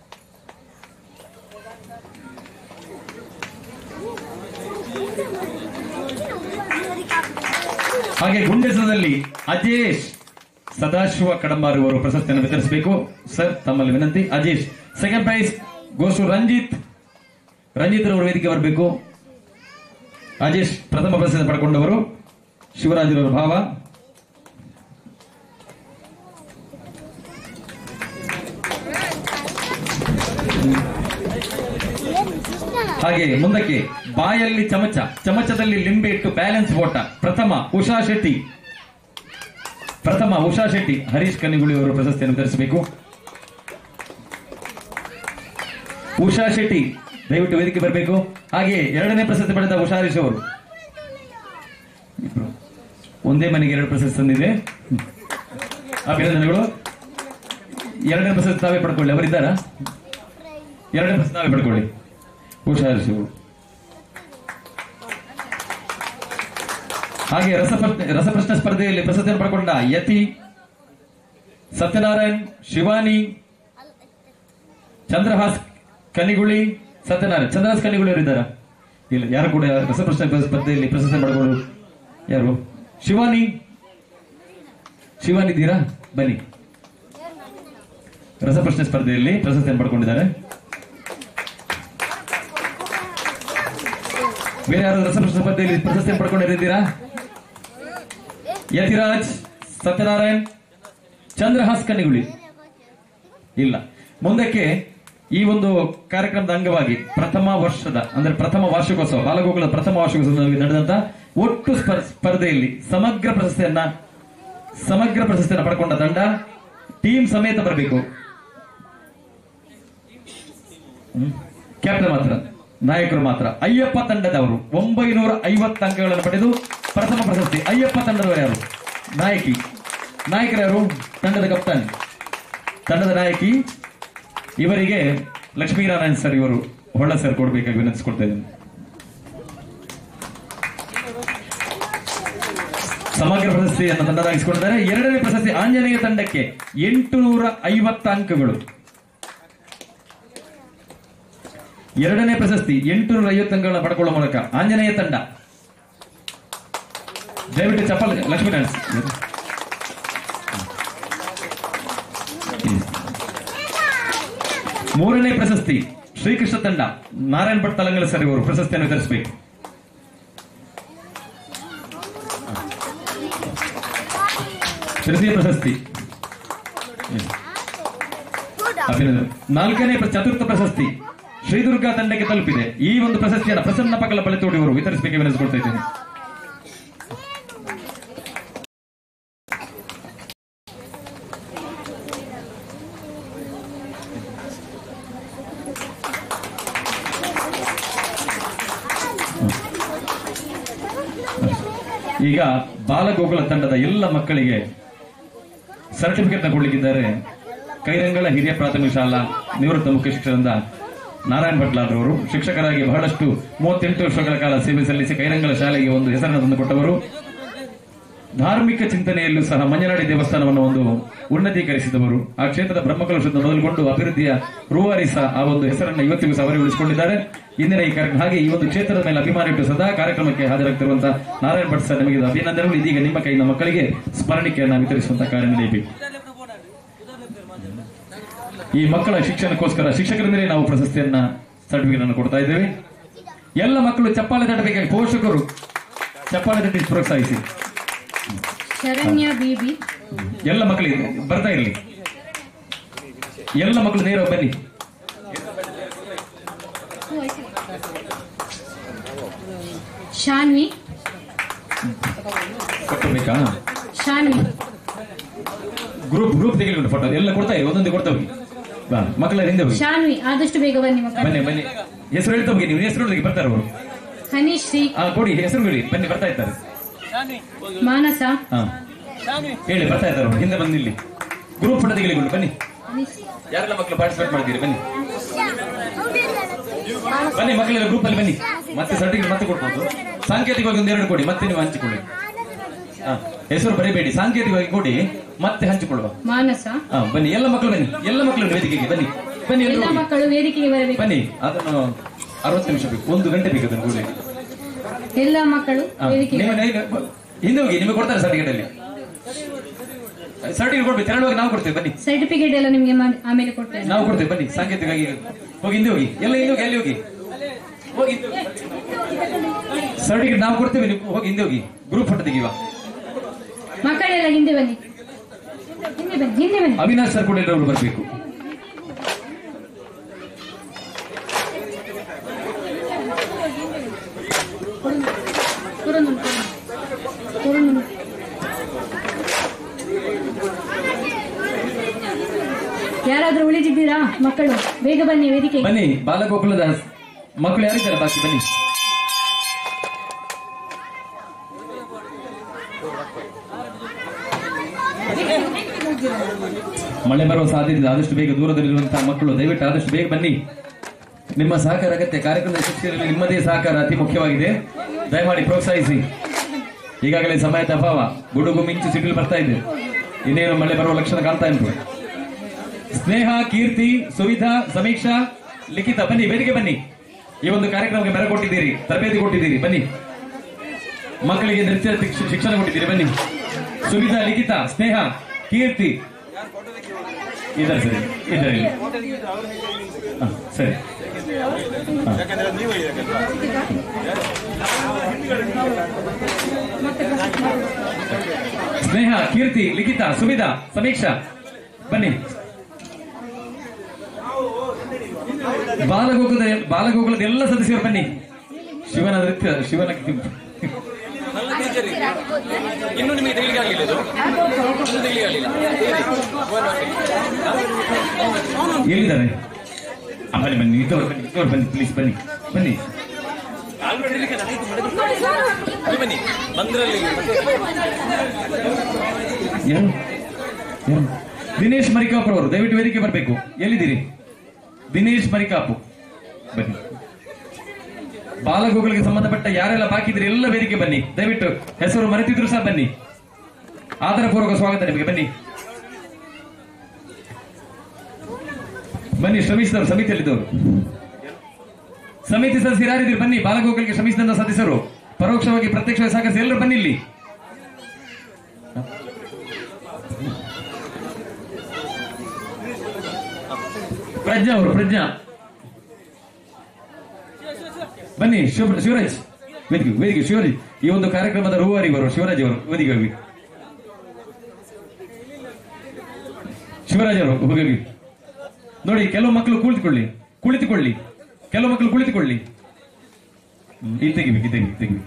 ಹಾಗೆ ಗುಂಡೆಸದಲ್ಲಿ ಅಜೇಶ್ ಸದಾಶಿವ ಕಡಂಬಾರ್ ಅವರು ಪ್ರಶಸ್ತಿಯನ್ನು ವಿತರಿಸಬೇಕು. ಸರ್ ತಮ್ಮಲ್ಲಿ ವಿನಂತಿ. Ajesh. Second prize goes to Ranjith. Ranjith ಅವರು ವೇದಿಕೆ ಬರಬೇಕು. ಅಜೇಶ್ ಪ್ರಥಮ ಪ್ರಶಸ್ತಿ ಪಡ್ಕೊಂಡವರು. ಶಿವರಾಜರವರ ಭಾವ. ಹಾಗೆ ಮುಂದಕ್ಕೆ ಬಾಯಲ್ಲಿ ಚಮಚ, ಚಮಚದಲ್ಲಿ ಲಿಂಬೆ ಇಟ್ಟು ಬ್ಯಾಲೆನ್ಸ್ ಓಟ. ಪ್ರಥಮ ಉಷಾ ಶೆಟ್ಟಿ. ಪ್ರಥಮ ಉಷಾ ಶೆಟ್ಟಿ. ಹರೀಶ್ ಕನ್ನಿಗುಳಿ ಅವರು ಪ್ರಶಸ್ತಿಯನ್ನು ವಿತರಿಸಬೇಕು. ಉಷಾ ಶೆಟ್ಟಿ ದಯವಿಟ್ಟು ವೇದಿಕೆ ಬರಬೇಕು. ಹಾಗೆ ಎರಡನೇ ಪ್ರಶಸ್ತಿ ಪಡೆದ ಉಷಾ ಹರೀಶ್ ಅವರು. ಒಂದೇ ಮನೆಗೆ 2 ಪ್ರಶಸ್ತಿ ತಂದಿದೆ. ಅಭಿನಂದನೆಗಳು. ಎರಡನೇ ಪ್ರಶಸ್ತಿ ತಾವೇ ಪಡ್ಕೊಳ್ಳಿ. ಅವರಿದ್ದಾರಾ? ಎರಡನೇ ಪ್ರಶಸ್ತಿ ತಾವೇ ಪಡ್ಕೊಳ್ಳಿ. ಉಷಾ ಹರೀಶ್ ಅವರು. ಹಾಗೆ ರಸಪ್ರಶ್ನೆ ಸ್ಪರ್ಧೆಯಲ್ಲಿ ಪ್ರಶಸ್ತಿಯನ್ನು ಪಡ್ಕೊಂಡ ಯತಿ, ಸತ್ಯನಾರಾಯಣ್, ಶಿವಾನಿ, ಚಂದ್ರಹಾಸ್ ಕನಿಗುಳಿ, ಸತ್ಯನಾರಾಯಣ್. ಚಂದ್ರಹಾಸ್ ಕನಿಗುಳಿ ಅವರಿದ್ದಾರಾ? ಇಲ್ಲ. ಯಾರು ಕೂಡ ರಸಪ್ರಶ್ನೆ ಸ್ಪರ್ಧೆಯಲ್ಲಿ ಪ್ರಶಸ್ತಿ ಪಡ್ಕೊಂಡು ಯಾರು? ಶಿವಾನಿ. ಶಿವಾನಿ ಇದ್ದೀರಾ? ಬನ್ನಿ. ರಸಪ್ರಶ್ನೆ ಸ್ಪರ್ಧೆಯಲ್ಲಿ ಪ್ರಶಸ್ತಿಯನ್ನು ಪಡ್ಕೊಂಡಿದ್ದಾರೆ. ಬೇರೆ ಯಾರು ರಸಪ್ರಶ್ನೆ ಸ್ಪರ್ಧೆಯಲ್ಲಿ ಪ್ರಶಸ್ತಿಯನ್ನು ಪಡ್ಕೊಂಡಿದ್ದೀರಾ? ಯತಿರಾಜ್, ಸತ್ಯನಾರಾಯಣ್, ಚಂದ್ರಹಾಸ್ ಕನ್ನಿಗುಳಿ ಇಲ್ಲ. ಮುಂದಕ್ಕೆ ಈ ಒಂದು ಕಾರ್ಯಕ್ರಮದ ಅಂಗವಾಗಿ ಪ್ರಥಮ ವರ್ಷದ ಅಂದ್ರೆ ಪ್ರಥಮ ವಾರ್ಷಿಕೋತ್ಸವ, ಬಾಲಗೋಕುಲದ ಪ್ರಥಮ ವಾರ್ಷಿಕೋತ್ಸವದಲ್ಲಿ ನಡೆದಂತ ಒಟ್ಟು ಸ್ಪರ್ಧೆಯಲ್ಲಿ ಸಮಗ್ರ ಪ್ರಶಸ್ತಿಯನ್ನು ಪಡ್ಕೊಂಡ ತಂಡ ಟೀಮ್ ಸಮೇತ ಬರಬೇಕು. ಕ್ಯಾಪ್ಟನ್ ಮಾತ್ರ, ನಾಯಕರು ಮಾತ್ರ. ಅಯ್ಯಪ್ಪ ತಂಡದವರು 950 ಅಂಕಗಳನ್ನು ಪಡೆದು ಪ್ರಥಮ ಪ್ರಶಸ್ತಿ. ಅಯ್ಯಪ್ಪ ತಂಡದವರು ಯಾರು? ನಾಯಕರು ಯಾರು? ತಂಡದ ಕಪ್ತಾನ್, ತಂಡದ ನಾಯಕಿ. ಇವರಿಗೆ ಲಕ್ಷ್ಮೀನಾರಾಯಣ್ ಸರ್ ಇವರು ಹೊಳ್ಳ ಸರ್ ಕೊಡಬೇಕಾಗಿ ವಿನಂತಿಸಿಕೊಳ್ತಾ ಇದ್ದೀನಿ. ಸಮಗ್ರ ಪ್ರಶಸ್ತಿಯನ್ನು ತಂಡದಾಗಿಸಿಕೊಂಡಿದ್ದಾರೆ. ಎರಡನೇ ಪ್ರಶಸ್ತಿ ಆಂಜನೇಯ ತಂಡಕ್ಕೆ 850 ಅಂಕಗಳು. ಎರಡನೇ ಪ್ರಶಸ್ತಿ 850 ಅಂಕಗಳನ್ನು ಪಡ್ಕೊಳ್ಳುವ ಮೂಲಕ ಆಂಜನೇಯ ತಂಡ. ದಯವಿಟ್ಟು ಚಪ್ಪಲ್ ಲಕ್ಷ್ಮೀನಾರಾಯಣ್. ಮೂರನೇ ಪ್ರಶಸ್ತಿ ಶ್ರೀಕೃಷ್ಣ ತಂಡ, ನಾರಾಯಣ್ ಭಟ್ ತಲಂಗಲ ಸರ್ ಇವರು ಪ್ರಶಸ್ತಿಯನ್ನು ವಿತರಿಸಬೇಕು. ತೃತೀಯ ಪ್ರಶಸ್ತಿ ಅಭಿನಂದನೆ. ನಾಲ್ಕನೇ ಚತುರ್ಥ ಪ್ರಶಸ್ತಿ ಶ್ರೀದುರ್ಗಾ ತಂಡಕ್ಕೆ ತಲುಪಿದೆ. ಈ ಒಂದು ಪ್ರಶಸ್ತಿಯನ್ನು ಪ್ರಸನ್ನ ಪಗಲ ಬಳಿತೋಡಿ ಅವರು ವಿತರಿಸಬೇಕು ವಿನಂತಿಸಿಕೊಳ್ತಾ ಇದ್ದೇನೆ. ಈಗ ಬಾಲಗೋಕುಲ ತಂಡದ ಎಲ್ಲ ಮಕ್ಕಳಿಗೆ ಸರ್ಟಿಫಿಕೇಟ್ ಕೊಡ್ಲಿಕ್ಕಿದ್ದಾರೆ. ಕೈರಂಗಳ ಹಿರಿಯ ಪ್ರಾಥಮಿಕ ಶಾಲಾ ನಿವೃತ್ತ ಮುಖ್ಯ ಶಿಕ್ಷಕರಿಂದ ನಾರಾಯಣ್ ಭಟ್ಲಾಲ್ ಅವರು ಶಿಕ್ಷಕರಾಗಿ ಬಹಳಷ್ಟು 38 ವರ್ಷಗಳ ಕಾಲ ಸೇವೆ ಸಲ್ಲಿಸಿ ಕೈರಂಗಳ ಶಾಲೆಗೆ ಒಂದು ಹೆಸರನ್ನು ತಂದುಕೊಟ್ಟವರು. ಧಾರ್ಮಿಕ ಚಿಂತನೆಯಲ್ಲೂ ಸಹ ಮಂಜನಾಡಿ ದೇವಸ್ಥಾನವನ್ನು ಒಂದು ಉನ್ನತೀಕರಿಸಿದವರು. ಆ ಕ್ಷೇತ್ರದ ಬ್ರಹ್ಮಕಲಶದಿಂದ ಮೊದಲುಗೊಂಡು ಅಭಿವೃದ್ಧಿಯ ರೂವಾರಿ ಸಹ ಆ ಒಂದು ಹೆಸರನ್ನು ಇವತ್ತಿಗೂ ಸಹ ಅವರೇ ಉಳಿಸಿಕೊಂಡಿದ್ದಾರೆ. ಇಂದಿನ ಈ ಕಾರ್ಯಕ್ರಮ ಹಾಗೆ ಈ ಒಂದು ಕ್ಷೇತ್ರದ ಮೇಲೆ ಅಭಿಮಾನ ಇಟ್ಟು ಸದಾ ಕಾರ್ಯಕ್ರಮಕ್ಕೆ ಹಾಜರಾಗ್ತಿರುವಂತಹ ನಾರಾಯಣ್ ಭಟ್ ಸರ್ ನಿಮಗೆ ಅಭಿನಂದನೆಗಳು. ಇದೀಗ ನಿಮ್ಮ ಕೈಯಿಂದ ಮಕ್ಕಳಿಗೆ ಸ್ಮರಣಿಕೆಯನ್ನು ವಿತರಿಸುವಂತಹ ಕಾರ್ಯ ನಡೆಯಬೇಕು. ಈ ಮಕ್ಕಳ ಶಿಕ್ಷಣಕ್ಕೋಸ್ಕರ ಶಿಕ್ಷಕರಿಂದಲೇ ನಾವು ಪ್ರಶಸ್ತಿಯನ್ನ ಸರ್ಟಿಫಿಕೇಟ್ ಅನ್ನು ಕೊಡ್ತಾ ಇದ್ದೇವೆ. ಎಲ್ಲ ಮಕ್ಕಳು ಚಪ್ಪಾಳೆ ತಟ್ಟಬೇಕಾಗಿ ಪೋಷಕರು ಚಪ್ಪಾಳೆ ತಟ್ಟಿ ಪ್ರೋತ್ಸಾಹಿಸಿ. ಶರಣ್ಯ ಬಿಬಿ ಎಲ್ಲ ಮಕ್ಕಳಿಗೆ ಬರ್ತಾ ಇರಲಿ. ಎಲ್ಲ ಮಕ್ಕಳು ನೇರ ಬನ್ನಿ. ಶಾನ್ವಿ ಕೊಟ್ಟಬೇಕಾ? ಶಾನ್ವಿ ಗ್ರೂಪ್ ತೆಗೆದುಕೊಂಡು ಫೋಟೋ ಎಲ್ಲ ಕೊಡ್ತಾ ಇರಿ, ಒಂದೊಂದು ಕೊಡ್ತಾ ಹೋಗಿ. ಬಾ ಮಕ್ಕಳ ಹಿಂದೆ ಹೋಗಿ. ಶಾನ್ವಿ ಆದಷ್ಟು ಬೇಗ ಬನ್ನಿ ಮಕ್ಕಳು. ಬನ್ನಿ ಹೆಸರು ಹೇಳ್ತಾ ಹೋಗಿ. ನೀವು ಹೆಸರು ಬರ್ತಾರೆ ಅವರು. ಹನೀಶ್ರೀ ಕೊಡಿ ಹೆಸರು ಬಿಡಿ. ಬನ್ನಿ ಬರ್ತಾ ಇದ್ದಾರೆ. ಮಾನಸ ಹೇಳಿ ಬರ್ತಾ ಇದ್ದಾರೆ ಅವರು. ಹಿಂದೆ ಬಂದು ಇಲ್ಲಿ ಗ್ರೂಪ್ ಫೋಟೋ ತೆಗೆದುಕೊಂಡು ಬನ್ನಿ. ಯಾರೆಲ್ಲ ಮಕ್ಕಳು ಪಾರ್ಟಿಸಿಪೇಟ್ ಮಾಡ್ತೀರಿ ಬನ್ನಿ ಬನ್ನಿ ಮಕ್ಕಳೆಲ್ಲ ಗ್ರೂಪ್ ಅಲ್ಲಿ ಬನ್ನಿ. ಮತ್ತೆ ಸರ್ಟಿಫಿಕೇಟ್ ಮತ್ತೆ ಕೊಡ್ಬೋದು. ಸಾಂಕೇತಿಕವಾಗಿ ಒಂದೆರಡು ಕೊಡಿ, ಮತ್ತೆ ನೀವು ಹಂಚಿಕೊಳ್ಳಿ. ಹೆಸರು ಬರೀಬೇಡಿ, ಸಾಂಕೇತಿಕವಾಗಿ ಕೊಡಿ ಮತ್ತೆ ಹಂಚಿಕೊಳ್ಳುವ. ಮಾನಸ ಬನ್ನಿ ಎಲ್ಲ ಮಕ್ಕಳು ಬನ್ನಿ. ಎಲ್ಲ ಮಕ್ಕಳು ವೇದಿಕೆಗೆ ಬನ್ನಿ. ಬನ್ನಿ ಎಲ್ಲ ಮಕ್ಕಳು ವೇದಿಕೆಗೆ ಬರಬೇಕು. ಬನ್ನಿ. ಅದನ್ನು 60 ನಿಮಿಷ ಬೇಕು, 1 ಗಂಟೆ ಬೇಕು ಅದನ್ನು ಕೂಡಲೇ. ಎಲ್ಲ ಮಕ್ಕಳು ವೇದಿಕೆಗೆ ಹಿಂದೆ ಹೋಗಿ. ನಿಮಗೆ ಕೊಡ್ತಾರೆ ಸರ್ಟಿಫಿಕೇಟ್ ಅಲ್ಲಿ. ಸರ್ಟಿಫಿಕೇಟ್ ಕೊಡ್ಬೇಕು. ತೆರಳುವಾಗ ನಾವು ಕೊಡ್ತೇವೆ ಬನ್ನಿ. ಸರ್ಟಿಫಿಕೇಟ್ ಎಲ್ಲ ನಿಮ್ಗೆ ಆಮೇಲೆ ಕೊಡ್ತೇವೆ. ನಾವು ಕೊಡ್ತೇವೆ ಬನ್ನಿ. ಸಾಂಕೇತಿಕವಾಗಿ ಹೋಗಿ ಹಿಂದೆ ಹೋಗಿ. ಎಲ್ಲ ಹಿಂದೆ ಹೋಗಿ. ಅಲ್ಲಿ ಹೋಗಿ ಸರ್ಟಿಫಿಕೇಟ್ ನಾವು ಕೊಡ್ತೇವೆ. ನೀವು ಹೋಗಿ ಹಿಂದೆ ಹೋಗಿ. ಗ್ರೂಪ್ ಫೋಟೋ ತೆಗೆಯುವ. ಮಕ್ಕಳೆಲ್ಲ ಹಿಂದೆ ಬನ್ನಿ. ಹಿಂದೆ ಬನ್ನಿ. ಅವಿನಾಶ್ ಸರ್ ಕೂಡ ಎಲ್ಲರೂ ಬರಬೇಕು. ಯಾರಾದ್ರೂ ಉಳಿದಿದ್ದೀರಾ ಮಕ್ಕಳು? ಬೇಗ ಬನ್ನಿ ವೇದಿಕೆ. ಬನ್ನಿ. ಬಾಲಗೋಕುಲದ ಮಕ್ಕಳು ಯಾರಿದ್ದಾರೆ ಬಾಕಿ ಬನ್ನಿ. ಮಳೆ ಬರುವ ಸಾಧ್ಯತೆ ಇದೆ. ಆದಷ್ಟು ಬೇಗ ದೂರದಲ್ಲಿರುವಂತಹ ಮಕ್ಕಳು ದಯವಿಟ್ಟು ಆದಷ್ಟು ಬೇಗ ಬನ್ನಿ. ನಿಮ್ಮ ಸಹಕಾರ ಅಗತ್ಯ. ಕಾರ್ಯಕ್ರಮದ ಶಿಕ್ಷಣದಲ್ಲಿ ನಿಮ್ಮದೇ ಸಹಕಾರ ಅತಿ ಮುಖ್ಯವಾಗಿದೆ. ದಯಮಾಡಿ ಪ್ರೋತ್ಸಾಹಿಸಿ. ಈಗಾಗಲೇ ಸಮಯದ ಅಭಾವ. ಗುಡುಗು ಮಿಂಚು ಸಿಡಿಲು ಬರ್ತಾ ಇದೆ. ಇನ್ನೇನು ಮಳೆ ಬರುವ ಲಕ್ಷಣ ಕಾಣ್ತಾ ಉಂಟು. ಸ್ನೇಹ, ಕೀರ್ತಿ, ಸುವಿಧಾ, ಸಮೀಕ್ಷಾ, ಲಿಖಿತ ಬನ್ನಿ ವೇದಿಕೆ ಬನ್ನಿ. ಈ ಒಂದು ಕಾರ್ಯಕ್ರಮಕ್ಕೆ ಮೆರೆ ಕೊಟ್ಟಿದ್ದೀರಿ, ತರಬೇತಿ ಕೊಟ್ಟಿದ್ದೀರಿ. ಬನ್ನಿ. ಮಕ್ಕಳಿಗೆ ನೃತ್ಯ ಶಿಕ್ಷಣ ಕೊಟ್ಟಿದ್ದೀರಿ. ಬನ್ನಿ. ಸುವಿಧಾ, ಲಿಖಿತ, ಸ್ನೇಹ, ಕೀರ್ತಿ ಇದ್ದಾರೆ ಸರಿ ಇದ್ದಾರೆ. ಸರಿ ಸ್ನೇಹ, ಕೀರ್ತಿ, ಲಿಖಿತ, ಸುವಿಧಾ, ಸಮೀಕ್ಷಾ ಬನ್ನಿ. ಬಾಲಗೋಕುಲದ ಎಲ್ಲ ಸದಸ್ಯರು ಬನ್ನಿ. ಶಿವನ ನೃತ್ಯ, ಶಿವನ ಇನ್ನು ನಿಮಗೆ ತೆಗಿಲಿಕ್ಕೆ ಆಗಲಿಲ್ಲ. ಎಲ್ಲಿದ್ದಾರೆ? ಬನ್ನಿ ಬನ್ನಿ. ಇದ್ದವರು ಬನ್ನಿ ಪ್ಲೀಸ್ ಬನ್ನಿ ಬನ್ನಿ. ಬನ್ನಿ ಮಂದಿರಲ್ಲಿ. ದಿನೇಶ್ ಮರಿಕಾಪುರ ಅವರು ದಯವಿಟ್ಟು ವೇದಿಕೆ ಬರಬೇಕು. ಎಲ್ಲಿದ್ದೀರಿ? ದಿನೇಶ್ ಮರಿಕಾಪು ಬನ್ನಿ. ಬಾಲಗೋಕುಲಕ್ಕೆ ಸಂಬಂಧಪಟ್ಟ ಯಾರೆಲ್ಲ ಬಾಕಿ ಇದ್ರಿ ಎಲ್ಲ ವೇದಿಕೆ ಬನ್ನಿ. ದಯವಿಟ್ಟು ಹೆಸರು ಮರೆತಿದ್ರು ಸಹ ಬನ್ನಿ. ಆದರಪೂರ್ವಕ ಸ್ವಾಗತ ನಿಮಗೆ. ಬನ್ನಿ ಬನ್ನಿ. ಶ್ರಮಿಸಿದವರು ಸಮಿತಿಯಲ್ಲಿದ್ದವರು, ಸಮಿತಿ ಸದಸ್ಯರು ಯಾರಿದ್ದೀರಿ ಬನ್ನಿ. ಬಾಲಗೋಕುಲಕ್ಕೆ ಶ್ರಮಿಸಿದಂತ ಸದಸ್ಯರು ಪರೋಕ್ಷವಾಗಿ ಪ್ರತ್ಯಕ್ಷವಾಗಿ ಸಹಕರಿಸಿ ಎಲ್ಲರೂ ಬನ್ನಿ. ಇಲ್ಲಿ ಪ್ರಜ್ಞಾ ಅವರು, ಪ್ರಜ್ಞಾ ಬನ್ನಿ. ಶಿವರಾಜ್ ವೇದಿಕೆ ಶಿವರಾಜ್. ಈ ಒಂದು ಕಾರ್ಯಕ್ರಮದ ರೂವಾರಿ ಬರುವ ಶಿವರಾಜ್ ಅವರು ವೇದಿಕೆ ಹೋಗಿ. ಶಿವರಾಜ್ ಅವರು ಹೋಗಿ ನೋಡಿ. ಕೆಲವು ಮಕ್ಕಳು ಕುಳಿತುಕೊಳ್ಳಿ. ಕೆಲವು ಮಕ್ಕಳು ಕುಳಿತುಕೊಳ್ಳಿ. ಇದು ತೆಗಿಬೇಕು.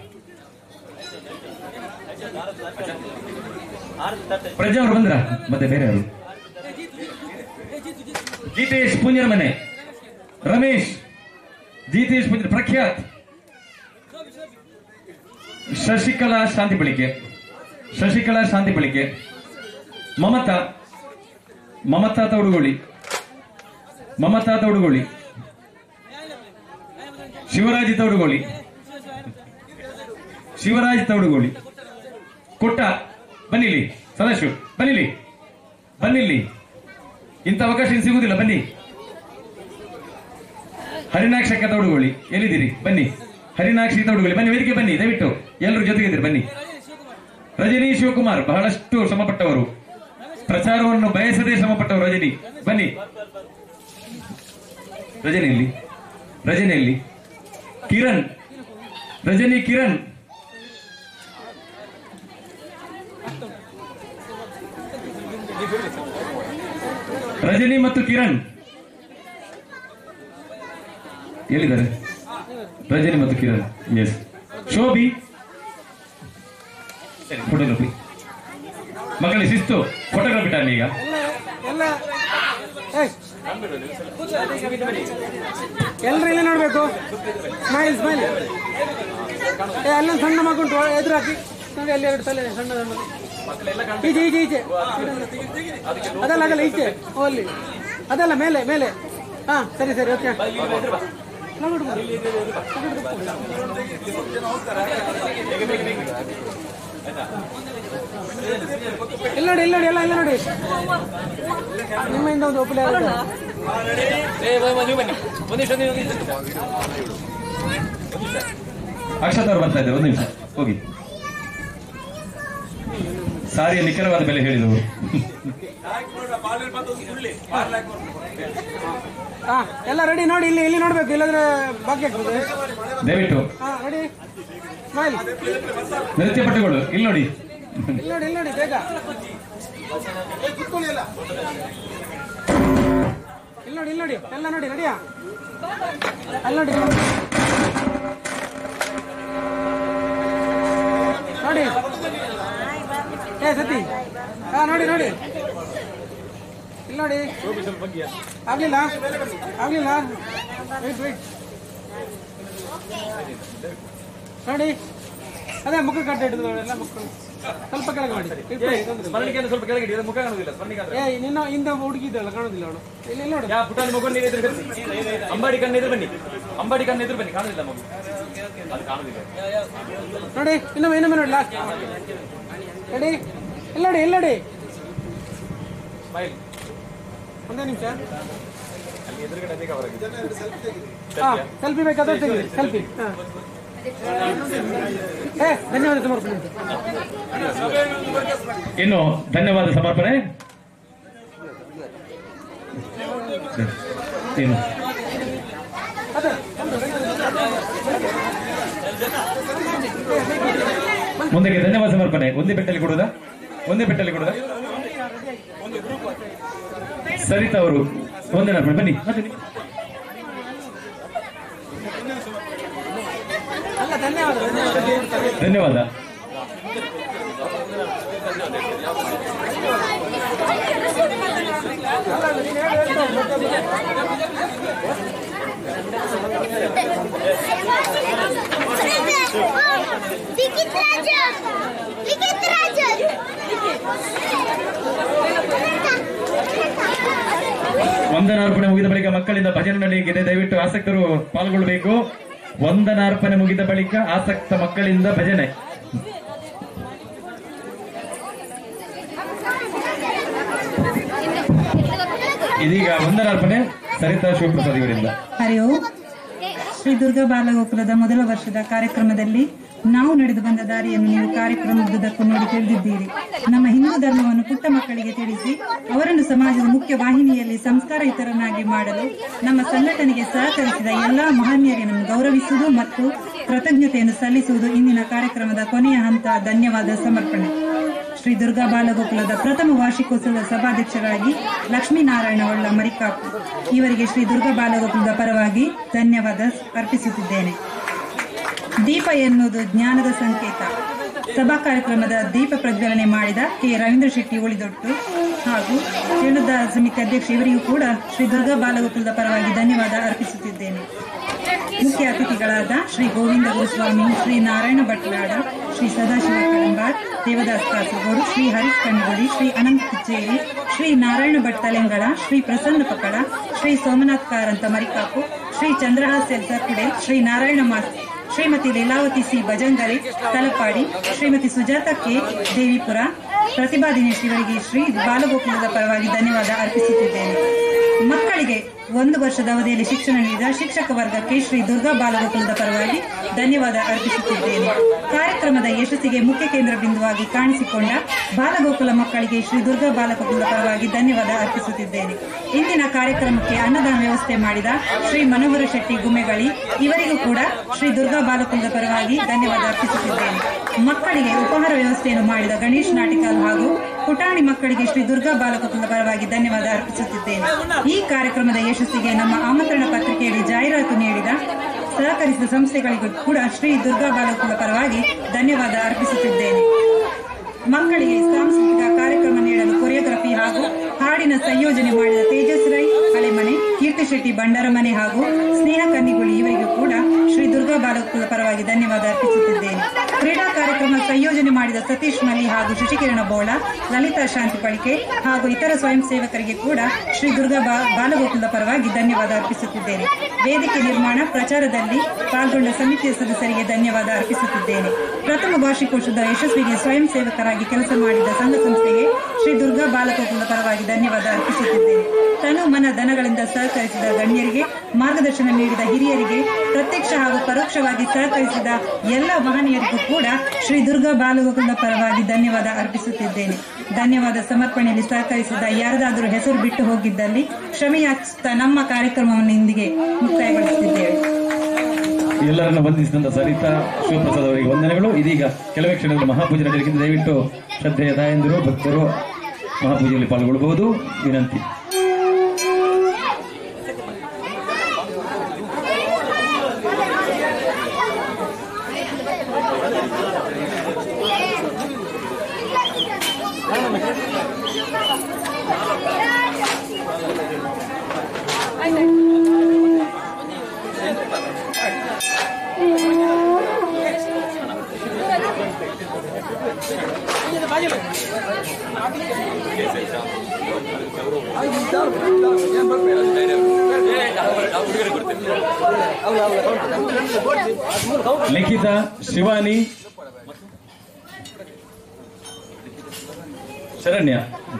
ಪ್ರಜ್ಞಾ ಅವರು ಬಂದ್ರ? ಮತ್ತೆ ಬೇರೆ ಅವರು? ಗೀತೇಶ್ ಪುಂಜರ ಮನೆ, ರಮೇಶ್, ಗೀತೇಶ್ ಪುಂಜರ, ಪ್ರಖ್ಯಾತ್, ಶಶಿಕಲಾ ಶಾಂತಿ ಬಳಿಕೆ, ಮಮತಾ ತೌಡುಗೋಳಿ, ಶಿವರಾಜ್ ಕೊಟ್ಟ. ಬನ್ನಿಲ್ಲಿ ಸದಾಶಿವ್, ಬನ್ನಿಲ್ಲಿ. ಇಂಥ ಅವಕಾಶ ಸಿಗುವುದಿಲ್ಲ. ಬನ್ನಿ. ಹರಿನಾಕ್ಷ ತೌಡುಗೋಳಿ ಎಲ್ಲಿದ್ದೀರಿ? ಬನ್ನಿ. ಹರಿನಾಕ್ಷಿ ತೌಡುಗೋಳಿ ಬನ್ನಿ, ವೇದಿಕೆ ಬನ್ನಿ. ದಯವಿಟ್ಟು ಎಲ್ಲರೂ ಜೊತೆಗಿದ್ದೀರಿ ಬನ್ನಿ. ರಜನಿ ಶಿವಕುಮಾರ್ ಬಹಳಷ್ಟು ಶ್ರಮಪಟ್ಟವರು. ಪ್ರಚಾರವನ್ನು ಬಯಸದೇ ಶ್ರಮಪಟ್ಟವರು ರಜನಿ. ಬನ್ನಿ, ರಜನಿಯಲ್ಲಿ ಕಿರಣ್, ರಜನಿ ಕಿರಣ್, ರಜನಿ ಮತ್ತು ಕಿರಣ್ ಹೇಳಿದ್ದಾರೆ. ರಜನಿ ಮತ್ತು ಕಿರಣ್, ಎಸ್. ಶೋಭಿ, ಸರಿ, ಫೋಟೋಗ್ರಫಿ. ಮಕ್ಕಳಿಗೆ ಶಿಸ್ತು, ಫೋಟೋಗ್ರಫಿ ಟೈಮ್ ಈಗ. ಎಲ್ಲರೂ ಇಲ್ಲಿ ನೋಡ್ಬೇಕು. Smile smile. ಅಲ್ಲೊಂದು ಸಣ್ಣ ಮಗುಂಟು, ಎದುರು ಹಾಕಿ ನೋಡಿ. ಅಲ್ಲಿ ಎರಡು ತಲೆ ಸಣ್ಣ ಈಚೆ ಈಚೆ ಈಚೆ. ಅದಲ್ಲ ಅದಲ್ಲ ಈಚೆ. ಓ ಅಲ್ಲಿ ಅದಲ್ಲ, ಮೇಲೆ ಮೇಲೆ. ಹಾ ಸರಿ ಸರಿ, ಓಕೆ. ಇಲ್ಲ ನೋಡಿ, ಇಲ್ಲ ನೋಡಿ, ಎಲ್ಲ ಇಲ್ಲ ನೋಡಿ. ನಿಮ್ಮಿಂದ ಒಂದು ಒಪ್ಪಲೆ. ಅಕ್ಷತ್ ಅವರು ಬರ್ತಾ ಇದ್ದಾರೆ, ಒಂದು ನಿಮಿಷ ಹೋಗಿ. ಸಾರಿಯ ನಿಖರವಾದ ಬೆಲೆ ಹೇಳಿದವರು. ಎಲ್ಲ ರೆಡಿ ನೋಡಿ. ಇಲ್ಲಿ ಇಲ್ಲಿ ನೋಡ್ಬೇಕು, ಇಲ್ಲಾಂದ್ರೆ ಬಾಕಿ ಆಗ್ತದೆ. ದಯವಿಟ್ಟು ರೆಡಿ ಸ್ಮೈಲ್. ನೃತ್ಯ ಪಟುಗಳು ಇಲ್ಲಿ ನೋಡಿ, ಇಲ್ಲಿ ನೋಡಿ, ಇಲ್ಲಿ ನೋಡಿ, ಬೇಗ ಇಲ್ಲಿ ನೋಡಿ, ಇಲ್ಲಿ ನೋಡಿ, ಎಲ್ಲ ನೋಡಿ. ರೆಡಿಯಾ? ಅಲ್ಲಿ ನೋಡಿ ನೋಡಿ. ಏ ಸತಿ, ಹಾ ನೋಡಿ ನೋಡಿ, ಇಲ್ಲಿ ನೋಡಿ. ಆಗ್ಲಿಲ್ಲ ಆಗ್ಲಿಲ್ಲ, ವೆಯ್ಟ್ ವೆಯ್ಟ್ ನೋಡಿ. ಅದೇ ಮುಖ ಕಟ್ಟ ಇಟ್ಟಿದ್ರು ಎಲ್ಲ ಮಕ್ಕಳು. ಸ್ವಲ್ಪ ಕೆಳಗೆ ಮಾಡಿ, ಸ್ವಲ್ಪ ಕೆಳಗೆ ಮುಖ ಕಾಣುದಿಲ್ಲ. ನಿನ್ನ ಹಿಂದ ಹುಡುಗಿ ಇದ್ದಲ್ಲ, ಕಾಣುದಿಲ್ಲ ಅವಳು. ಇಲ್ಲಿ ನೋಡಿ, ಪುಟಾಣಿ ಮಗು ಅಂಬಾಡಿ ಕಣ್ಣು ಎದುರು ಬನ್ನಿ, ಅಂಬಾಡಿ ಕಣ್ಣು ಎದುರು ಬನ್ನಿ. ಕಾಣುದಿಲ್ಲ ಮಗು, ಅದು ಕಾಣುದಿಲ್ಲ ನೋಡಿ. ಇನ್ನೊಮ್ಮೆ ನೋಡಿ, ಲಾಸ್ಟ್ ರೆಡಿ. ಇಲ್ಲ ನೋಡಿ, ಇಲ್ಲ ನೋಡಿ. ಒಂದೇ ನಿಮಿಷ. ಸೆಲ್ಫಿ ಬೇಕಾದ್ರೆ ತೆಗಿ, ಸೆಲ್ಫಿ. ಧನ್ಯವಾದ ಸಮರ್ಪಣೆ. ಇನ್ನು ಧನ್ಯವಾದ ಸಮರ್ಪಣೆ. ಏನು ಮುಂದಕ್ಕೆ ಧನ್ಯವಾದ ಸಮರ್ಪಣೆ. ಒಂದೇ ಬೆಟ್ಟಲ್ಲಿ ಕೊಡುವುದಾ? ಒಂದೇ ಬೆಟ್ಟಲ್ಲಿ ಕೊಡುವುದಾ? ಸರಿತಾ ಅವರು ಒಂದೇ ನರ್ಪಣೆ. ಬನ್ನಿ. ಧನ್ಯವಾದ. ವಂದನಾರ್ಪಣೆ ಮುಗಿದ ಬಳಿಕ ಮಕ್ಕಳಿಂದ ಭಜನೆ ನಡೆಯಲಿದೆ. ದಯವಿಟ್ಟು ಆಸಕ್ತರು ಪಾಲ್ಗೊಳ್ಳಬೇಕು. ವಂದನಾರ್ಪಣೆ ಮುಗಿದ ಬಳಿಕ ಆಸಕ್ತ ಮಕ್ಕಳಿಂದ ಭಜನೆ. ಇದೀಗ ವಂದನಾರ್ಪಣೆ ಸರಿತಾ ಶಿವಪ್ರಸಾದ್ ಇವರಿಂದ. ಹರಿ ಓಂ. ಶ್ರೀ ದುರ್ಗಾ ಬಾಲಗೋಕುಲದ ಮೊದಲ ವರ್ಷದ ಕಾರ್ಯಕ್ರಮದಲ್ಲಿ ನಾವು ನಡೆದು ಬಂದ ದಾರಿಯನ್ನು ನೀವು ಕಾರ್ಯಕ್ರಮದುದ್ದಕ್ಕೂ ನೋಡಿ ತಿಳಿದಿದ್ದೀರಿ. ನಮ್ಮ ಹಿಂದೂ ಧರ್ಮವನ್ನು ಪುಟ್ಟ ಮಕ್ಕಳಿಗೆ ತಿಳಿಸಿ ಅವರನ್ನು ಸಮಾಜದ ಮುಖ್ಯ ವಾಹಿನಿಯಲ್ಲಿ ಸಂಸ್ಕಾರಯುತರನ್ನಾಗಿ ಮಾಡಲು ನಮ್ಮ ಸಂಘಟನೆಗೆ ಸಹಕರಿಸಿದ ಎಲ್ಲಾ ಮಹನೀಯರನ್ನು ಗೌರವಿಸುವುದು ಮತ್ತು ಕೃತಜ್ಞತೆಯನ್ನು ಸಲ್ಲಿಸುವುದು ಇಂದಿನ ಕಾರ್ಯಕ್ರಮದ ಕೊನೆಯ ಹಂತ. ಧನ್ಯವಾದ ಸಮರ್ಪಣೆ. ಶ್ರೀ ದುರ್ಗಾ ಬಾಲಗೋಕುಲದ ಪ್ರಥಮ ವಾರ್ಷಿಕೋತ್ಸವದ ಸಭಾಧ್ಯಕ್ಷರಾಗಿ ಲಕ್ಷ್ಮೀನಾರಾಯಣ ಒಳ್ಳ ಮರಿಕಾಪು ಇವರಿಗೆ ಶ್ರೀ ದುರ್ಗಾ ಬಾಲಗೋಕುಲದ ಪರವಾಗಿ ಧನ್ಯವಾದ ಅರ್ಪಿಸುತ್ತಿದ್ದೇನೆ. ದೀಪ ಎನ್ನುವುದು ಜ್ಞಾನದ ಸಂಕೇತ. ಸಭಾ ಕಾರ್ಯಕ್ರಮದ ದೀಪ ಪ್ರಜ್ವಲನೆ ಮಾಡಿದ ಕೆ ರವೀಂದ್ರ ಶೆಟ್ಟಿ ಉಳಿದೊಟ್ಟು ಹಾಗೂ ಜೀರ್ಣೋದ್ಧಾರ ಸಮಿತಿ ಅಧ್ಯಕ್ಷ ಇವರಿಗೂ ಕೂಡ ಶ್ರೀ ದುರ್ಗಾ ಬಾಲಗೋಕುಲದ ಪರವಾಗಿ ಧನ್ಯವಾದ ಅರ್ಪಿಸುತ್ತಿದ್ದೇನೆ. ಮುಖ್ಯ ಅತಿಥಿಗಳಾದ ಶ್ರೀ ಗೋವಿಂದ ಗುರುಸ್ವಾಮಿ, ಶ್ರೀ ನಾರಾಯಣ ಭಟ್ಲಾಡ, ಶ್ರೀ ಸದಾಶಿವ ಕಳಂಬಾರ್, ದೇವದಾಸ್ ಕಾಸರಗೋಡು, ಶ್ರೀ ಹರೀಶ್ ಕಣ್ಣಗೋಡಿ, ಶ್ರೀ ಅನಂತ್ ಕಿಚ್ಚೇರಿ, ಶ್ರೀ ನಾರಾಯಣ ಭಟ್ ತಲೆಂಗಳ, ಶ್ರೀ ಪ್ರಸನ್ನ ಪಕಡ, ಶ್ರೀ ಸೋಮನಾಥ್ ಕಾರಂತ ಮರಿಕಾಪು, ಶ್ರೀ ಚಂದ್ರಹಾಸ್ ಎಲ್ಸರ್ಕುಡೆ, ಶ್ರೀ ನಾರಾಯಣ ಮಾಸ್, ಶ್ರೀಮತಿ ಲೀಲಾವತಿ ಸಿ ಬಜಂಗರೆ ತಲಪಾಡಿ, ಶ್ರೀಮತಿ ಸುಜಾತ ಕೆ ದೇವಿಪುರ, ಪ್ರತಿಭಾ ದಿನೇಶ್ ಇವರಿಗೆ ಶ್ರೀ ಬಾಲಗೋಕುಲದ ಪರವಾಗಿ ಧನ್ಯವಾದ ಅರ್ಪಿಸುತ್ತಿದ್ದೇನೆ. ಮಕ್ಕಳಿಗೆ 1 ವರ್ಷದ ಅವಧಿಯಲ್ಲಿ ಶಿಕ್ಷಣ ನೀಡಿದ ಶಿಕ್ಷಕ ವರ್ಗಕ್ಕೆ ಶ್ರೀ ದುರ್ಗಾ ಬಾಲಗೋಕುಲದ ಪರವಾಗಿ ಧನ್ಯವಾದ ಅರ್ಪಿಸುತ್ತಿದ್ದೇನೆ. ಕಾರ್ಯಕ್ರಮದ ಯಶಸ್ಸಿಗೆ ಮುಖ್ಯ ಕೇಂದ್ರ ಬಿಂದುವಾಗಿ ಕಾಣಿಸಿಕೊಂಡ ಬಾಲಗೋಕುಲ ಮಕ್ಕಳಿಗೆ ಶ್ರೀ ದುರ್ಗಾ ಬಾಲಗೋಕುಲದ ಪರವಾಗಿ ಧನ್ಯವಾದ ಅರ್ಪಿಸುತ್ತಿದ್ದೇನೆ. ಇಂದಿನ ಕಾರ್ಯಕ್ರಮಕ್ಕೆ ಅನ್ನದಾನ ವ್ಯವಸ್ಥೆ ಮಾಡಿದ ಶ್ರೀ ಮನೋಹರ ಶೆಟ್ಟಿ ಗುಮ್ಮೆಗಳಿ ಇವರಿಗೂ ಕೂಡ ಶ್ರೀ ದುರ್ಗಾ ಬಾಲಗೋಕುಲದ ಪರವಾಗಿ ಧನ್ಯವಾದ ಅರ್ಪಿಸುತ್ತಿದ್ದೇನೆ. ಮಕ್ಕಳಿಗೆ ಉಪಹಾರ ವ್ಯವಸ್ಥೆಯನ್ನು ಮಾಡಿದ ಗಣೇಶ್ ನಾಟಿಕಲ್ ಹಾಗೂ ಪುಟಾಣಿ ಮಕ್ಕಳಿಗೆ ಶ್ರೀ ದುರ್ಗಾ ಬಾಲಗೋಕುಲದ ಪರವಾಗಿ ಧನ್ಯವಾದ ಅರ್ಪಿಸುತ್ತಿದ್ದೇನೆ. ಈ ಕಾರ್ಯಕ್ರಮದ ಯಶಸ್ಸಿಗೆ ನಮ್ಮ ಆಮಂತ್ರಣ ಪತ್ರಿಕೆಯಲ್ಲಿ ಜಾಹೀರಾತು ನೀಡಿದ ಸಹಕರಿಸಿದ ಸಂಸ್ಥೆಗಳಿಗೂ ಕೂಡ ಶ್ರೀ ದುರ್ಗಾ ಬಾಲಗೋಕುಲ ಪರವಾಗಿ ಧನ್ಯವಾದ ಅರ್ಪಿಸುತ್ತಿದ್ದೇನೆ. ಮಕ್ಕಳಿಗೆ ಸಾಂಸ್ಕೃತಿಕ ಕಾರ್ಯಕ್ರಮ ನೀಡಲು ಕೊರಿಯೋಗ್ರಫಿ ಹಾಗೂ ಹಾಡಿನ ಸಂಯೋಜನೆ ಮಾಡಿದ ತೇಜಸ್ ರೈ ಹಳೆಮನೆ, ಕೀರ್ತಿ ಶೆಟ್ಟಿ ಬಂಡಾರಮನೆ ಹಾಗೂ ಸ್ನೇಹ ಕನ್ನಿಗುಳಿ ಇವರಿಗೂ ಕೂಡ ಶ್ರೀ ದುರ್ಗಾ ಬಾಲಗೋಕುಲ ಪರವಾಗಿ ಧನ್ಯವಾದ ಅರ್ಪಿಸುತ್ತಿದ್ದೇನೆ. ಕ್ರೀಡಾ ಕಾರ್ಯಕ್ರಮ ಸಂಯೋಜನೆ ಮಾಡಿದ ಸತೀಶ್ ಮಲಿ ಹಾಗೂ ಶಶಿಕಿರಣ ಬೋಳ, ಲಲಿತಾ ಶಾಂತಿ ಪಳಿಕೆ ಹಾಗೂ ಇತರ ಸ್ವಯಂ ಸೇವಕರಿಗೆ ಕೂಡ ಶ್ರೀ ದುರ್ಗಾ ಬಾಲಗೋಕುಲದ ಪರವಾಗಿ ಧನ್ಯವಾದ ಅರ್ಪಿಸುತ್ತಿದ್ದೇನೆ. ವೇದಿಕೆ ನಿರ್ಮಾಣ ಪ್ರಚಾರದಲ್ಲಿ ಪಾಲ್ಗೊಂಡ ಸಮಿತಿಯ ಸದಸ್ಯರಿಗೆ ಧನ್ಯವಾದ ಅರ್ಪಿಸುತ್ತಿದ್ದೇನೆ. ಪ್ರಥಮ ವಾರ್ಷಿಕೋತ್ಸವದ ಯಶಸ್ವಿಗೆ ಸ್ವಯಂ ಸೇವಕರಾಗಿ ಕೆಲಸ ಮಾಡಿದ ಸಂಘ ಸಂಸ್ಥೆಗೆ ಶ್ರೀ ದುರ್ಗಾ ಬಾಲಗೋಕುಲದ ಪರವಾಗಿ ಧನ್ಯವಾದ ಅರ್ಪಿಸುತ್ತಿದ್ದೇನೆ. ತನು ಮನ ಧನಗಳಿಂದ ಸಹಕರಿಸಿದ ಗಣ್ಯರಿಗೆ, ಮಾರ್ಗದರ್ಶನ ನೀಡಿದ ಹಿರಿಯರಿಗೆ, ಪ್ರತ್ಯಕ್ಷ ಹಾಗೂ ಪರೋಕ್ಷವಾಗಿ ಸಹಕರಿಸಿದ ಎಲ್ಲ ಮಹನೀಯರಿಗೂ ಕೂಡ ಶ್ರೀ ದುರ್ಗಾ ಬಾಲಗೋಕುಲದ ಪರವಾಗಿ ಧನ್ಯವಾದ ಅರ್ಪಿಸುತ್ತಿದ್ದೇನೆ. ಧನ್ಯವಾದ ಸಮರ್ಪಣೆಯಲ್ಲಿ ಸಹಕರಿಸಿದ ಯಾರದಾದರೂ ಹೆಸರು ಬಿಟ್ಟು ಹೋಗಿದ್ದಲ್ಲಿ ಕ್ಷಮೆಯಾಚಿಸುತ್ತಾ ನಮ್ಮ ಕಾರ್ಯಕ್ರಮವನ್ನು ಇಂದಿಗೆ ಮುಕ್ತಾಯಗೊಳಿಸುತ್ತಿದ್ದೇವೆ. ಎಲ್ಲರನ್ನು ವಂದಿಸಿದಂತ ಸರಿತಾ ಶಿವಪ್ರಸಾದ್ ಅವರಿಗೆ ವಂದನೆಗಳು. ಇದೀಗ ಕೆಲವೇ ಕ್ಷಣದಲ್ಲಿ ಮಹಾಪೂಜೆ ನಡೆಯಲಿಕ್ಕಿಂತ ದಯವಿಟ್ಟು ಶ್ರದ್ಧೆಯ ತಾಯಂದಿರು ಭಕ್ತರು ಮಹಾಪೂಜೆಯಲ್ಲಿ ಪಾಲ್ಗೊಳ್ಳಬಹುದು ವಿನಂತಿ. ಲಿಖಿತಾ, ಶಿವಾನಿ, ಶರಣ್ಯ,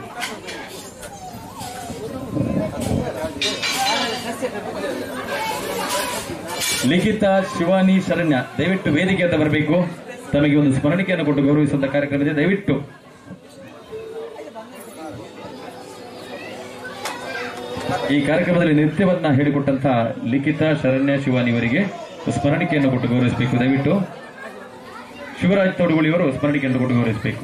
ಲಿಖಿತಾ, ಶಿವಾನಿ, ಶರಣ್ಯ ದಯವಿಟ್ಟು ವೇದಿಕೆ ಅಂತ ಬರಬೇಕು. ತಮಗೆ ಒಂದು ಸ್ಮರಣಿಕೆಯನ್ನು ಕೊಟ್ಟು ಗೌರವಿಸುವಂತ ಕಾರ್ಯಕ್ರಮ ಇದೆ. ದಯವಿಟ್ಟು ಈ ಕಾರ್ಯಕ್ರಮದಲ್ಲಿ ನೃತ್ಯವನ್ನ ಹೇಳಿಕೊಟ್ಟಂತಹ ಲಿಖಿತಾ, ಶರಣ್ಯ, ಶಿವಾನಿ ಅವರಿಗೆ ಸ್ಮರಣಿಕೆಯನ್ನು ಕೊಟ್ಟು ಗೌರವಿಸಬೇಕು. ದಯವಿಟ್ಟು ಶಿವರಾಜ್ ತೋಡುಗುಳಿಯವರು ಸ್ಮರಣಿಕೆಯನ್ನು ಕೊಟ್ಟು ಗೌರವಿಸಬೇಕು.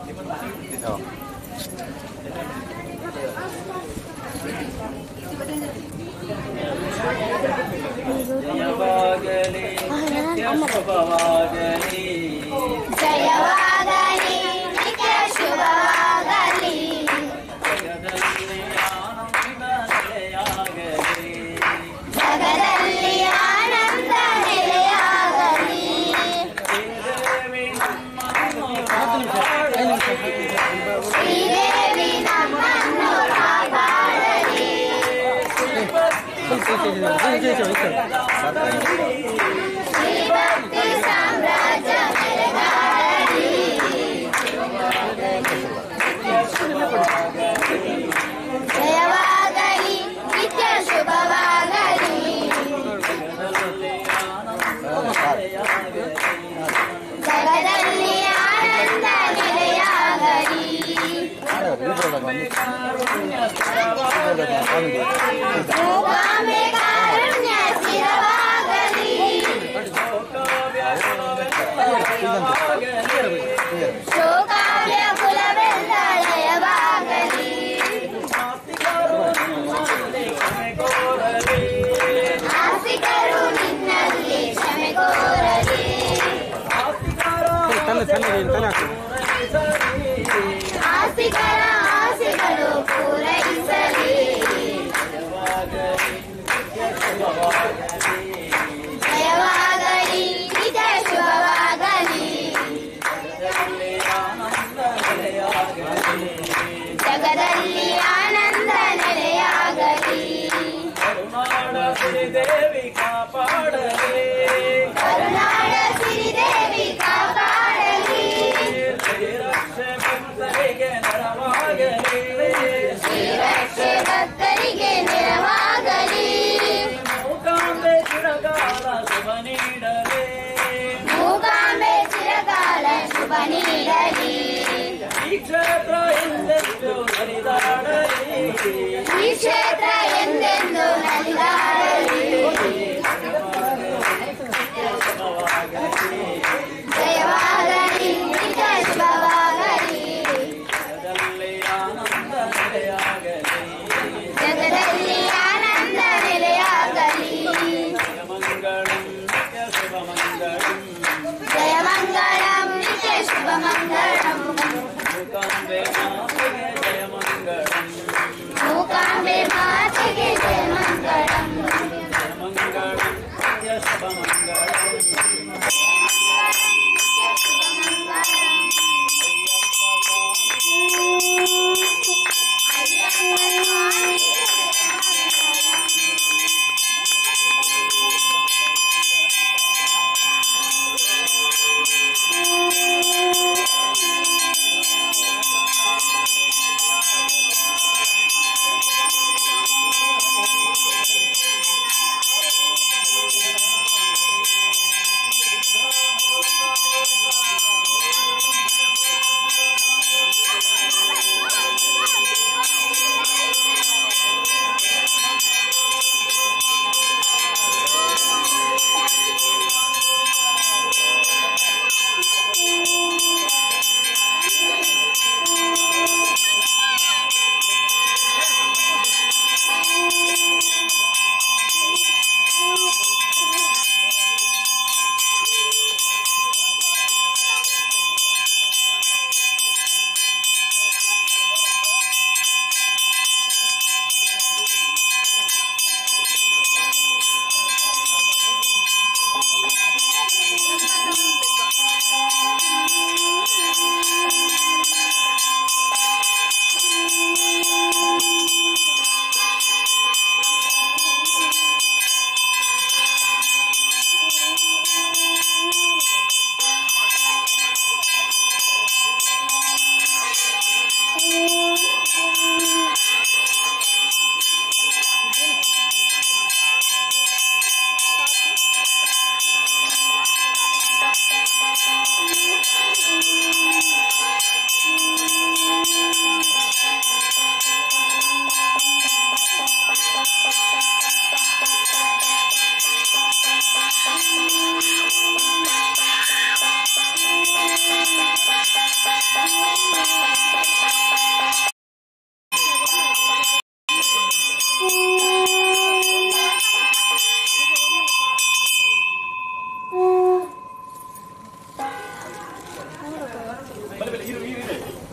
ಜಯವಾಗಲಿ ನಿತ್ಯ ಶುಭವಾಗಲಿ, ಜಯವಾಗಲಿ ನಿತ್ಯ ಶುಭವಾಗಲಿ, ಜಗದಲ್ಲಿ ಆನಂದ ನೆಲೆಯಾಗಲಿ, ಜಗದಲ್ಲಿ ಆನಂದ ನೆಲೆಯಾಗಲಿ, ಶ್ರೀದೇವಿ ನಮ್ಮನ್ನು ಕಾಪಾಡಲಿ, ಶ್ರೀದೇವಿ ನಮ್ಮನ್ನು ಕಾಪಾಡಲಿ, ಶ್ರೀಭಕ್ತಿ ಸಾಮ್ರಾಜ್ಯ ಮೆರೆದಾಡಲಿ, ಜಯವಾಗಲಿ ನಿತ್ಯ ಶುಭವಾಗಲಿ, ಜಗದಲ್ಲಿ ಆನಂದ ನೆಲೆಯಾಗಲಿ, ಮೂಕಾಂಬೆ ಕಾರುಣ್ಯ ಸ್ಥಿರವಾಗಲಿ, ಶೋಕಾವ್ಯ ಕುಲವೆಲ್ಲ ಲಯವಾಗಲಿ, ಆಸ್ತಿಕರು ನಿನ್ನಲ್ಲಿ ಕ್ಷಮೆ ಕೋರಲಿ, ಆಸ್ತಿಕರ ಆಸೆಗಳು ಪೂರೈಸಲಿ, ಜಯವಾಗಲಿ ನಿಜ ಶುಭವಾಗಲಿ, ಜಗದಲ್ಲಿ ಆನಂದ ನೆಲೆಯಾಗಲಿ, ಕರುನಾಡ ಸಿರಿದೇವಿ ಕಾಪಾಡಲಿ, ಕರುನಾಡ ಸಿರಿದೇವಿ ಕಾಪಾಡಲಿ, ಶ್ರೀರಕ್ಷೆ ಭಕ್ತರಿಗೆ ನೆರವಾಗಲಿ, ಶ್ರೀರಕ್ಷೆ ಭಕ್ತರಿಗೆ ನೆರವಾಗಲಿ, ಮೂಕಾಂಬೆ ಚಿರಕಾಲ ಶುಭ ನೀಡಲಿ, ಮೂಕಾಂಬೆ ಚಿರಕಾಲ ಶುಭ ನೀಡಲಿ, ಈ ಕ್ಷೇತ್ರ ಎಂದೆಂದು ಹರಿದಾಡಲಿ,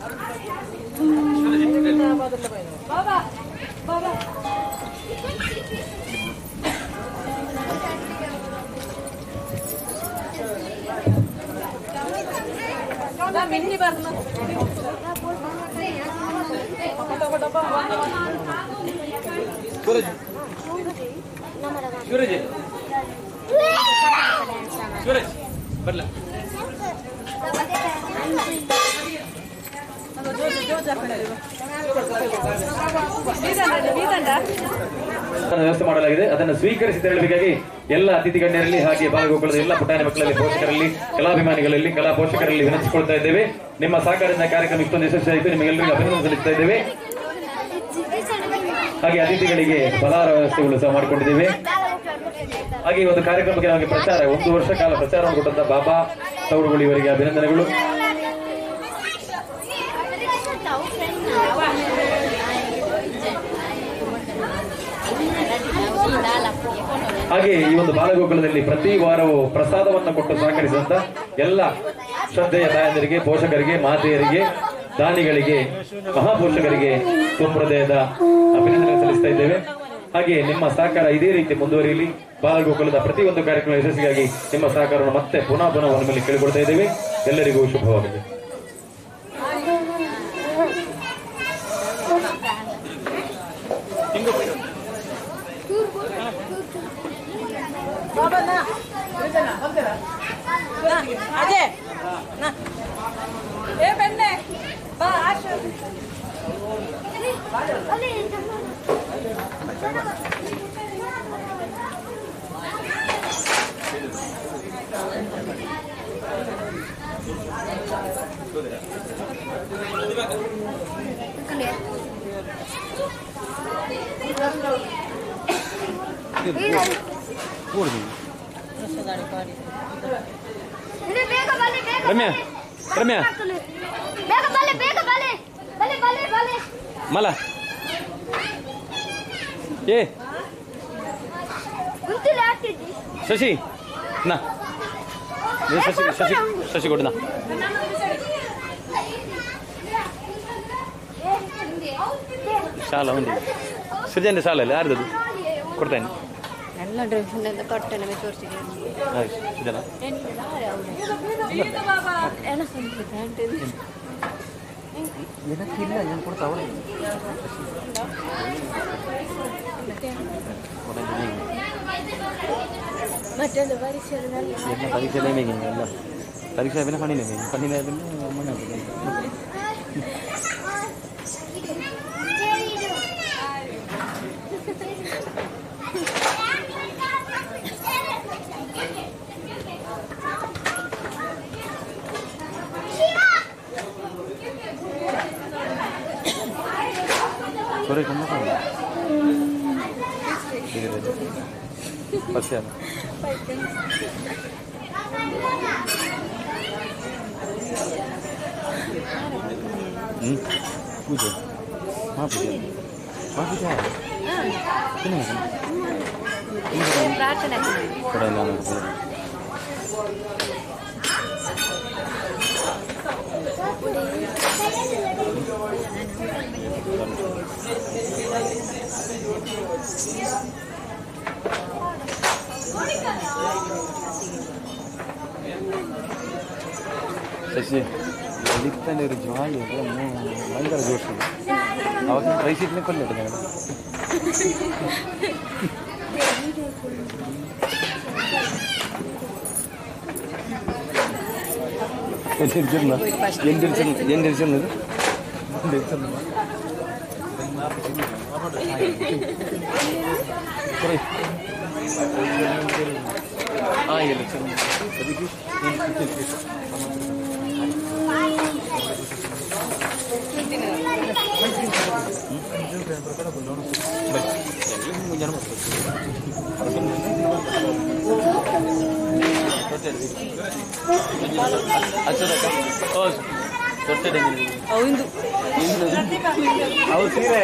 ಬರ್ಲ ವ್ಯವಸ್ಥೆ ಮಾಡಲಾಗಿದೆ. ಅದನ್ನು ಸ್ವೀಕರಿಸಿ ತೆರಳಬೇಕಾಗಿ ಎಲ್ಲ ಅತಿಥಿ ಗಣ್ಯರಲ್ಲಿ ಹಾಗೆ ಬಾಲಗೋಕುಲದ ಎಲ್ಲ ಪುಟಾಣಿ ಮಕ್ಕಳಲ್ಲಿ, ಪೋಷಕರಲ್ಲಿ, ಕಲಾಭಿಮಾನಿಗಳಲ್ಲಿ, ಕಲಾ ಪೋಷಕರಲ್ಲಿ ವಿನಂತಿಸಿಕೊಳ್ತಾ ಇದ್ದೇವೆ. ನಿಮ್ಮ ಸಹಕಾರದಿಂದ ಕಾರ್ಯಕ್ರಮ ಇಷ್ಟೊಂದು ಯಶಸ್ವಿಯಾಯಿತು. ನಿಮಗೆಲ್ಲರಿಗೂ ಅಭಿನಂದನೆ ಸಲ್ಲಿಸ್ತಾ ಇದ್ದೇವೆ. ಹಾಗೆ ಅತಿಥಿಗಳಿಗೆ ಫಲಾಹಾರ ವ್ಯವಸ್ಥೆಗಳು ಸಹ ಮಾಡಿಕೊಂಡಿದ್ದೇವೆ. ಹಾಗೆ ಈ ಒಂದು ಕಾರ್ಯಕ್ರಮಕ್ಕೆ ನಮಗೆ ಪ್ರಚಾರ 1 ವರ್ಷ ಕಾಲ ಪ್ರಚಾರವನ್ನು ಕೊಟ್ಟಂತ ಬಾಬಾ ತೌಡುಗುಳಿ ಇವರಿಗೆ ಅಭಿನಂದನೆಗಳು. ಹಾಗೆ ಈ ಒಂದು ಬಾಲಗೋಕುಲದಲ್ಲಿ ಪ್ರತಿ ವಾರವೂ ಪ್ರಸಾದವನ್ನು ಕೊಟ್ಟು ಸಹಕರಿಸಿದಂತ ಎಲ್ಲ ಶ್ರದ್ಧೆಯ ತಾಯಂದಿರಿಗೆ, ಪೋಷಕರಿಗೆ, ಮಾತೆಯರಿಗೆ, ದಾನಿಗಳಿಗೆ, ಮಹಾಪೋಷಕರಿಗೆ ತುಂಬ ಹೃದಯದ ಅಭಿನಂದನೆ ಸಲ್ಲಿಸ್ತಾ ಇದ್ದೇವೆ. ಹಾಗೆ ನಿಮ್ಮ ಸಹಕಾರ ಇದೇ ರೀತಿ ಮುಂದುವರಿಯಲಿ. ಬಾಲಗೋಕುಲದ ಪ್ರತಿಯೊಂದು ಕಾರ್ಯಕ್ರಮ ಯಶಸ್ವಿಗಾಗಿ ನಿಮ್ಮ ಸಹಕಾರವನ್ನು ಮತ್ತೆ ಪುನಃ ಒಂದ ಮೇಲೆ ಕೇಳಿಕೊಳ್ತಾ ಇದ್ದೇವೆ. ಎಲ್ಲರಿಗೂ ಶುಭವಾಗಿದೆ. ರಮ್ಯಾ ರಮ್ಯಾ ಮಲ ಏ ಶಶಿ ನಾ ಶಶಿ ಶಶಿ ಶಶಿ ಕೊಡು ನಾ ಶಾಲ ಉಂಟು ಸೃಜನ್ ಶಾಲ ಅಲ್ಲ ಯಾರ್ದದು ಕೊಡ್ತೇನೆ ಎಲ್ಲ ಡ್ರೆಸ್ ಕೊಟ್ಟೆ ತೋರಿಸಿದೆ ಇದಲ್ಲ ಎಲ್ಲ ಸ್ವಲ್ಪ ಪ್ಯಾಂಟ್ ಏನಕ್ಕಿಲ್ಲ ಏನು ಕೊಡ್ತಾವ ಮತ್ತೊಂದು ಪರೀಕ್ಷೆ ಎಲ್ಲ ಪರೀಕ್ಷೆ ಮೇಗಿನ ಎಲ್ಲ ಪರೀಕ್ಷೆ ಮೇಲೆ ಪಣಿನೇ ಮೇಗಿ ಪಣಿನೇ ಅದನ್ನು ಮನೆ Sorry, ¿cómo fue? Pasear. Puja. हाँ पूजा. हाँ पूजा. कितना है? प्रार्थना करें. पढ़ाई लाना है. ಶಶಿ ಲಿಕ್ತಾನೆ ಇರೋ ಜ್ವಾಲಿ ಭಯಂಕರ ಜೋಶ್ ಅವಾಗ ರೈಸ್ ಇಟ್ನೇ ಕೊಡ್ಲಿ ಏನ್ ಟೆನ್ಷನ್ ಅವ್ರು ಸೀರೆ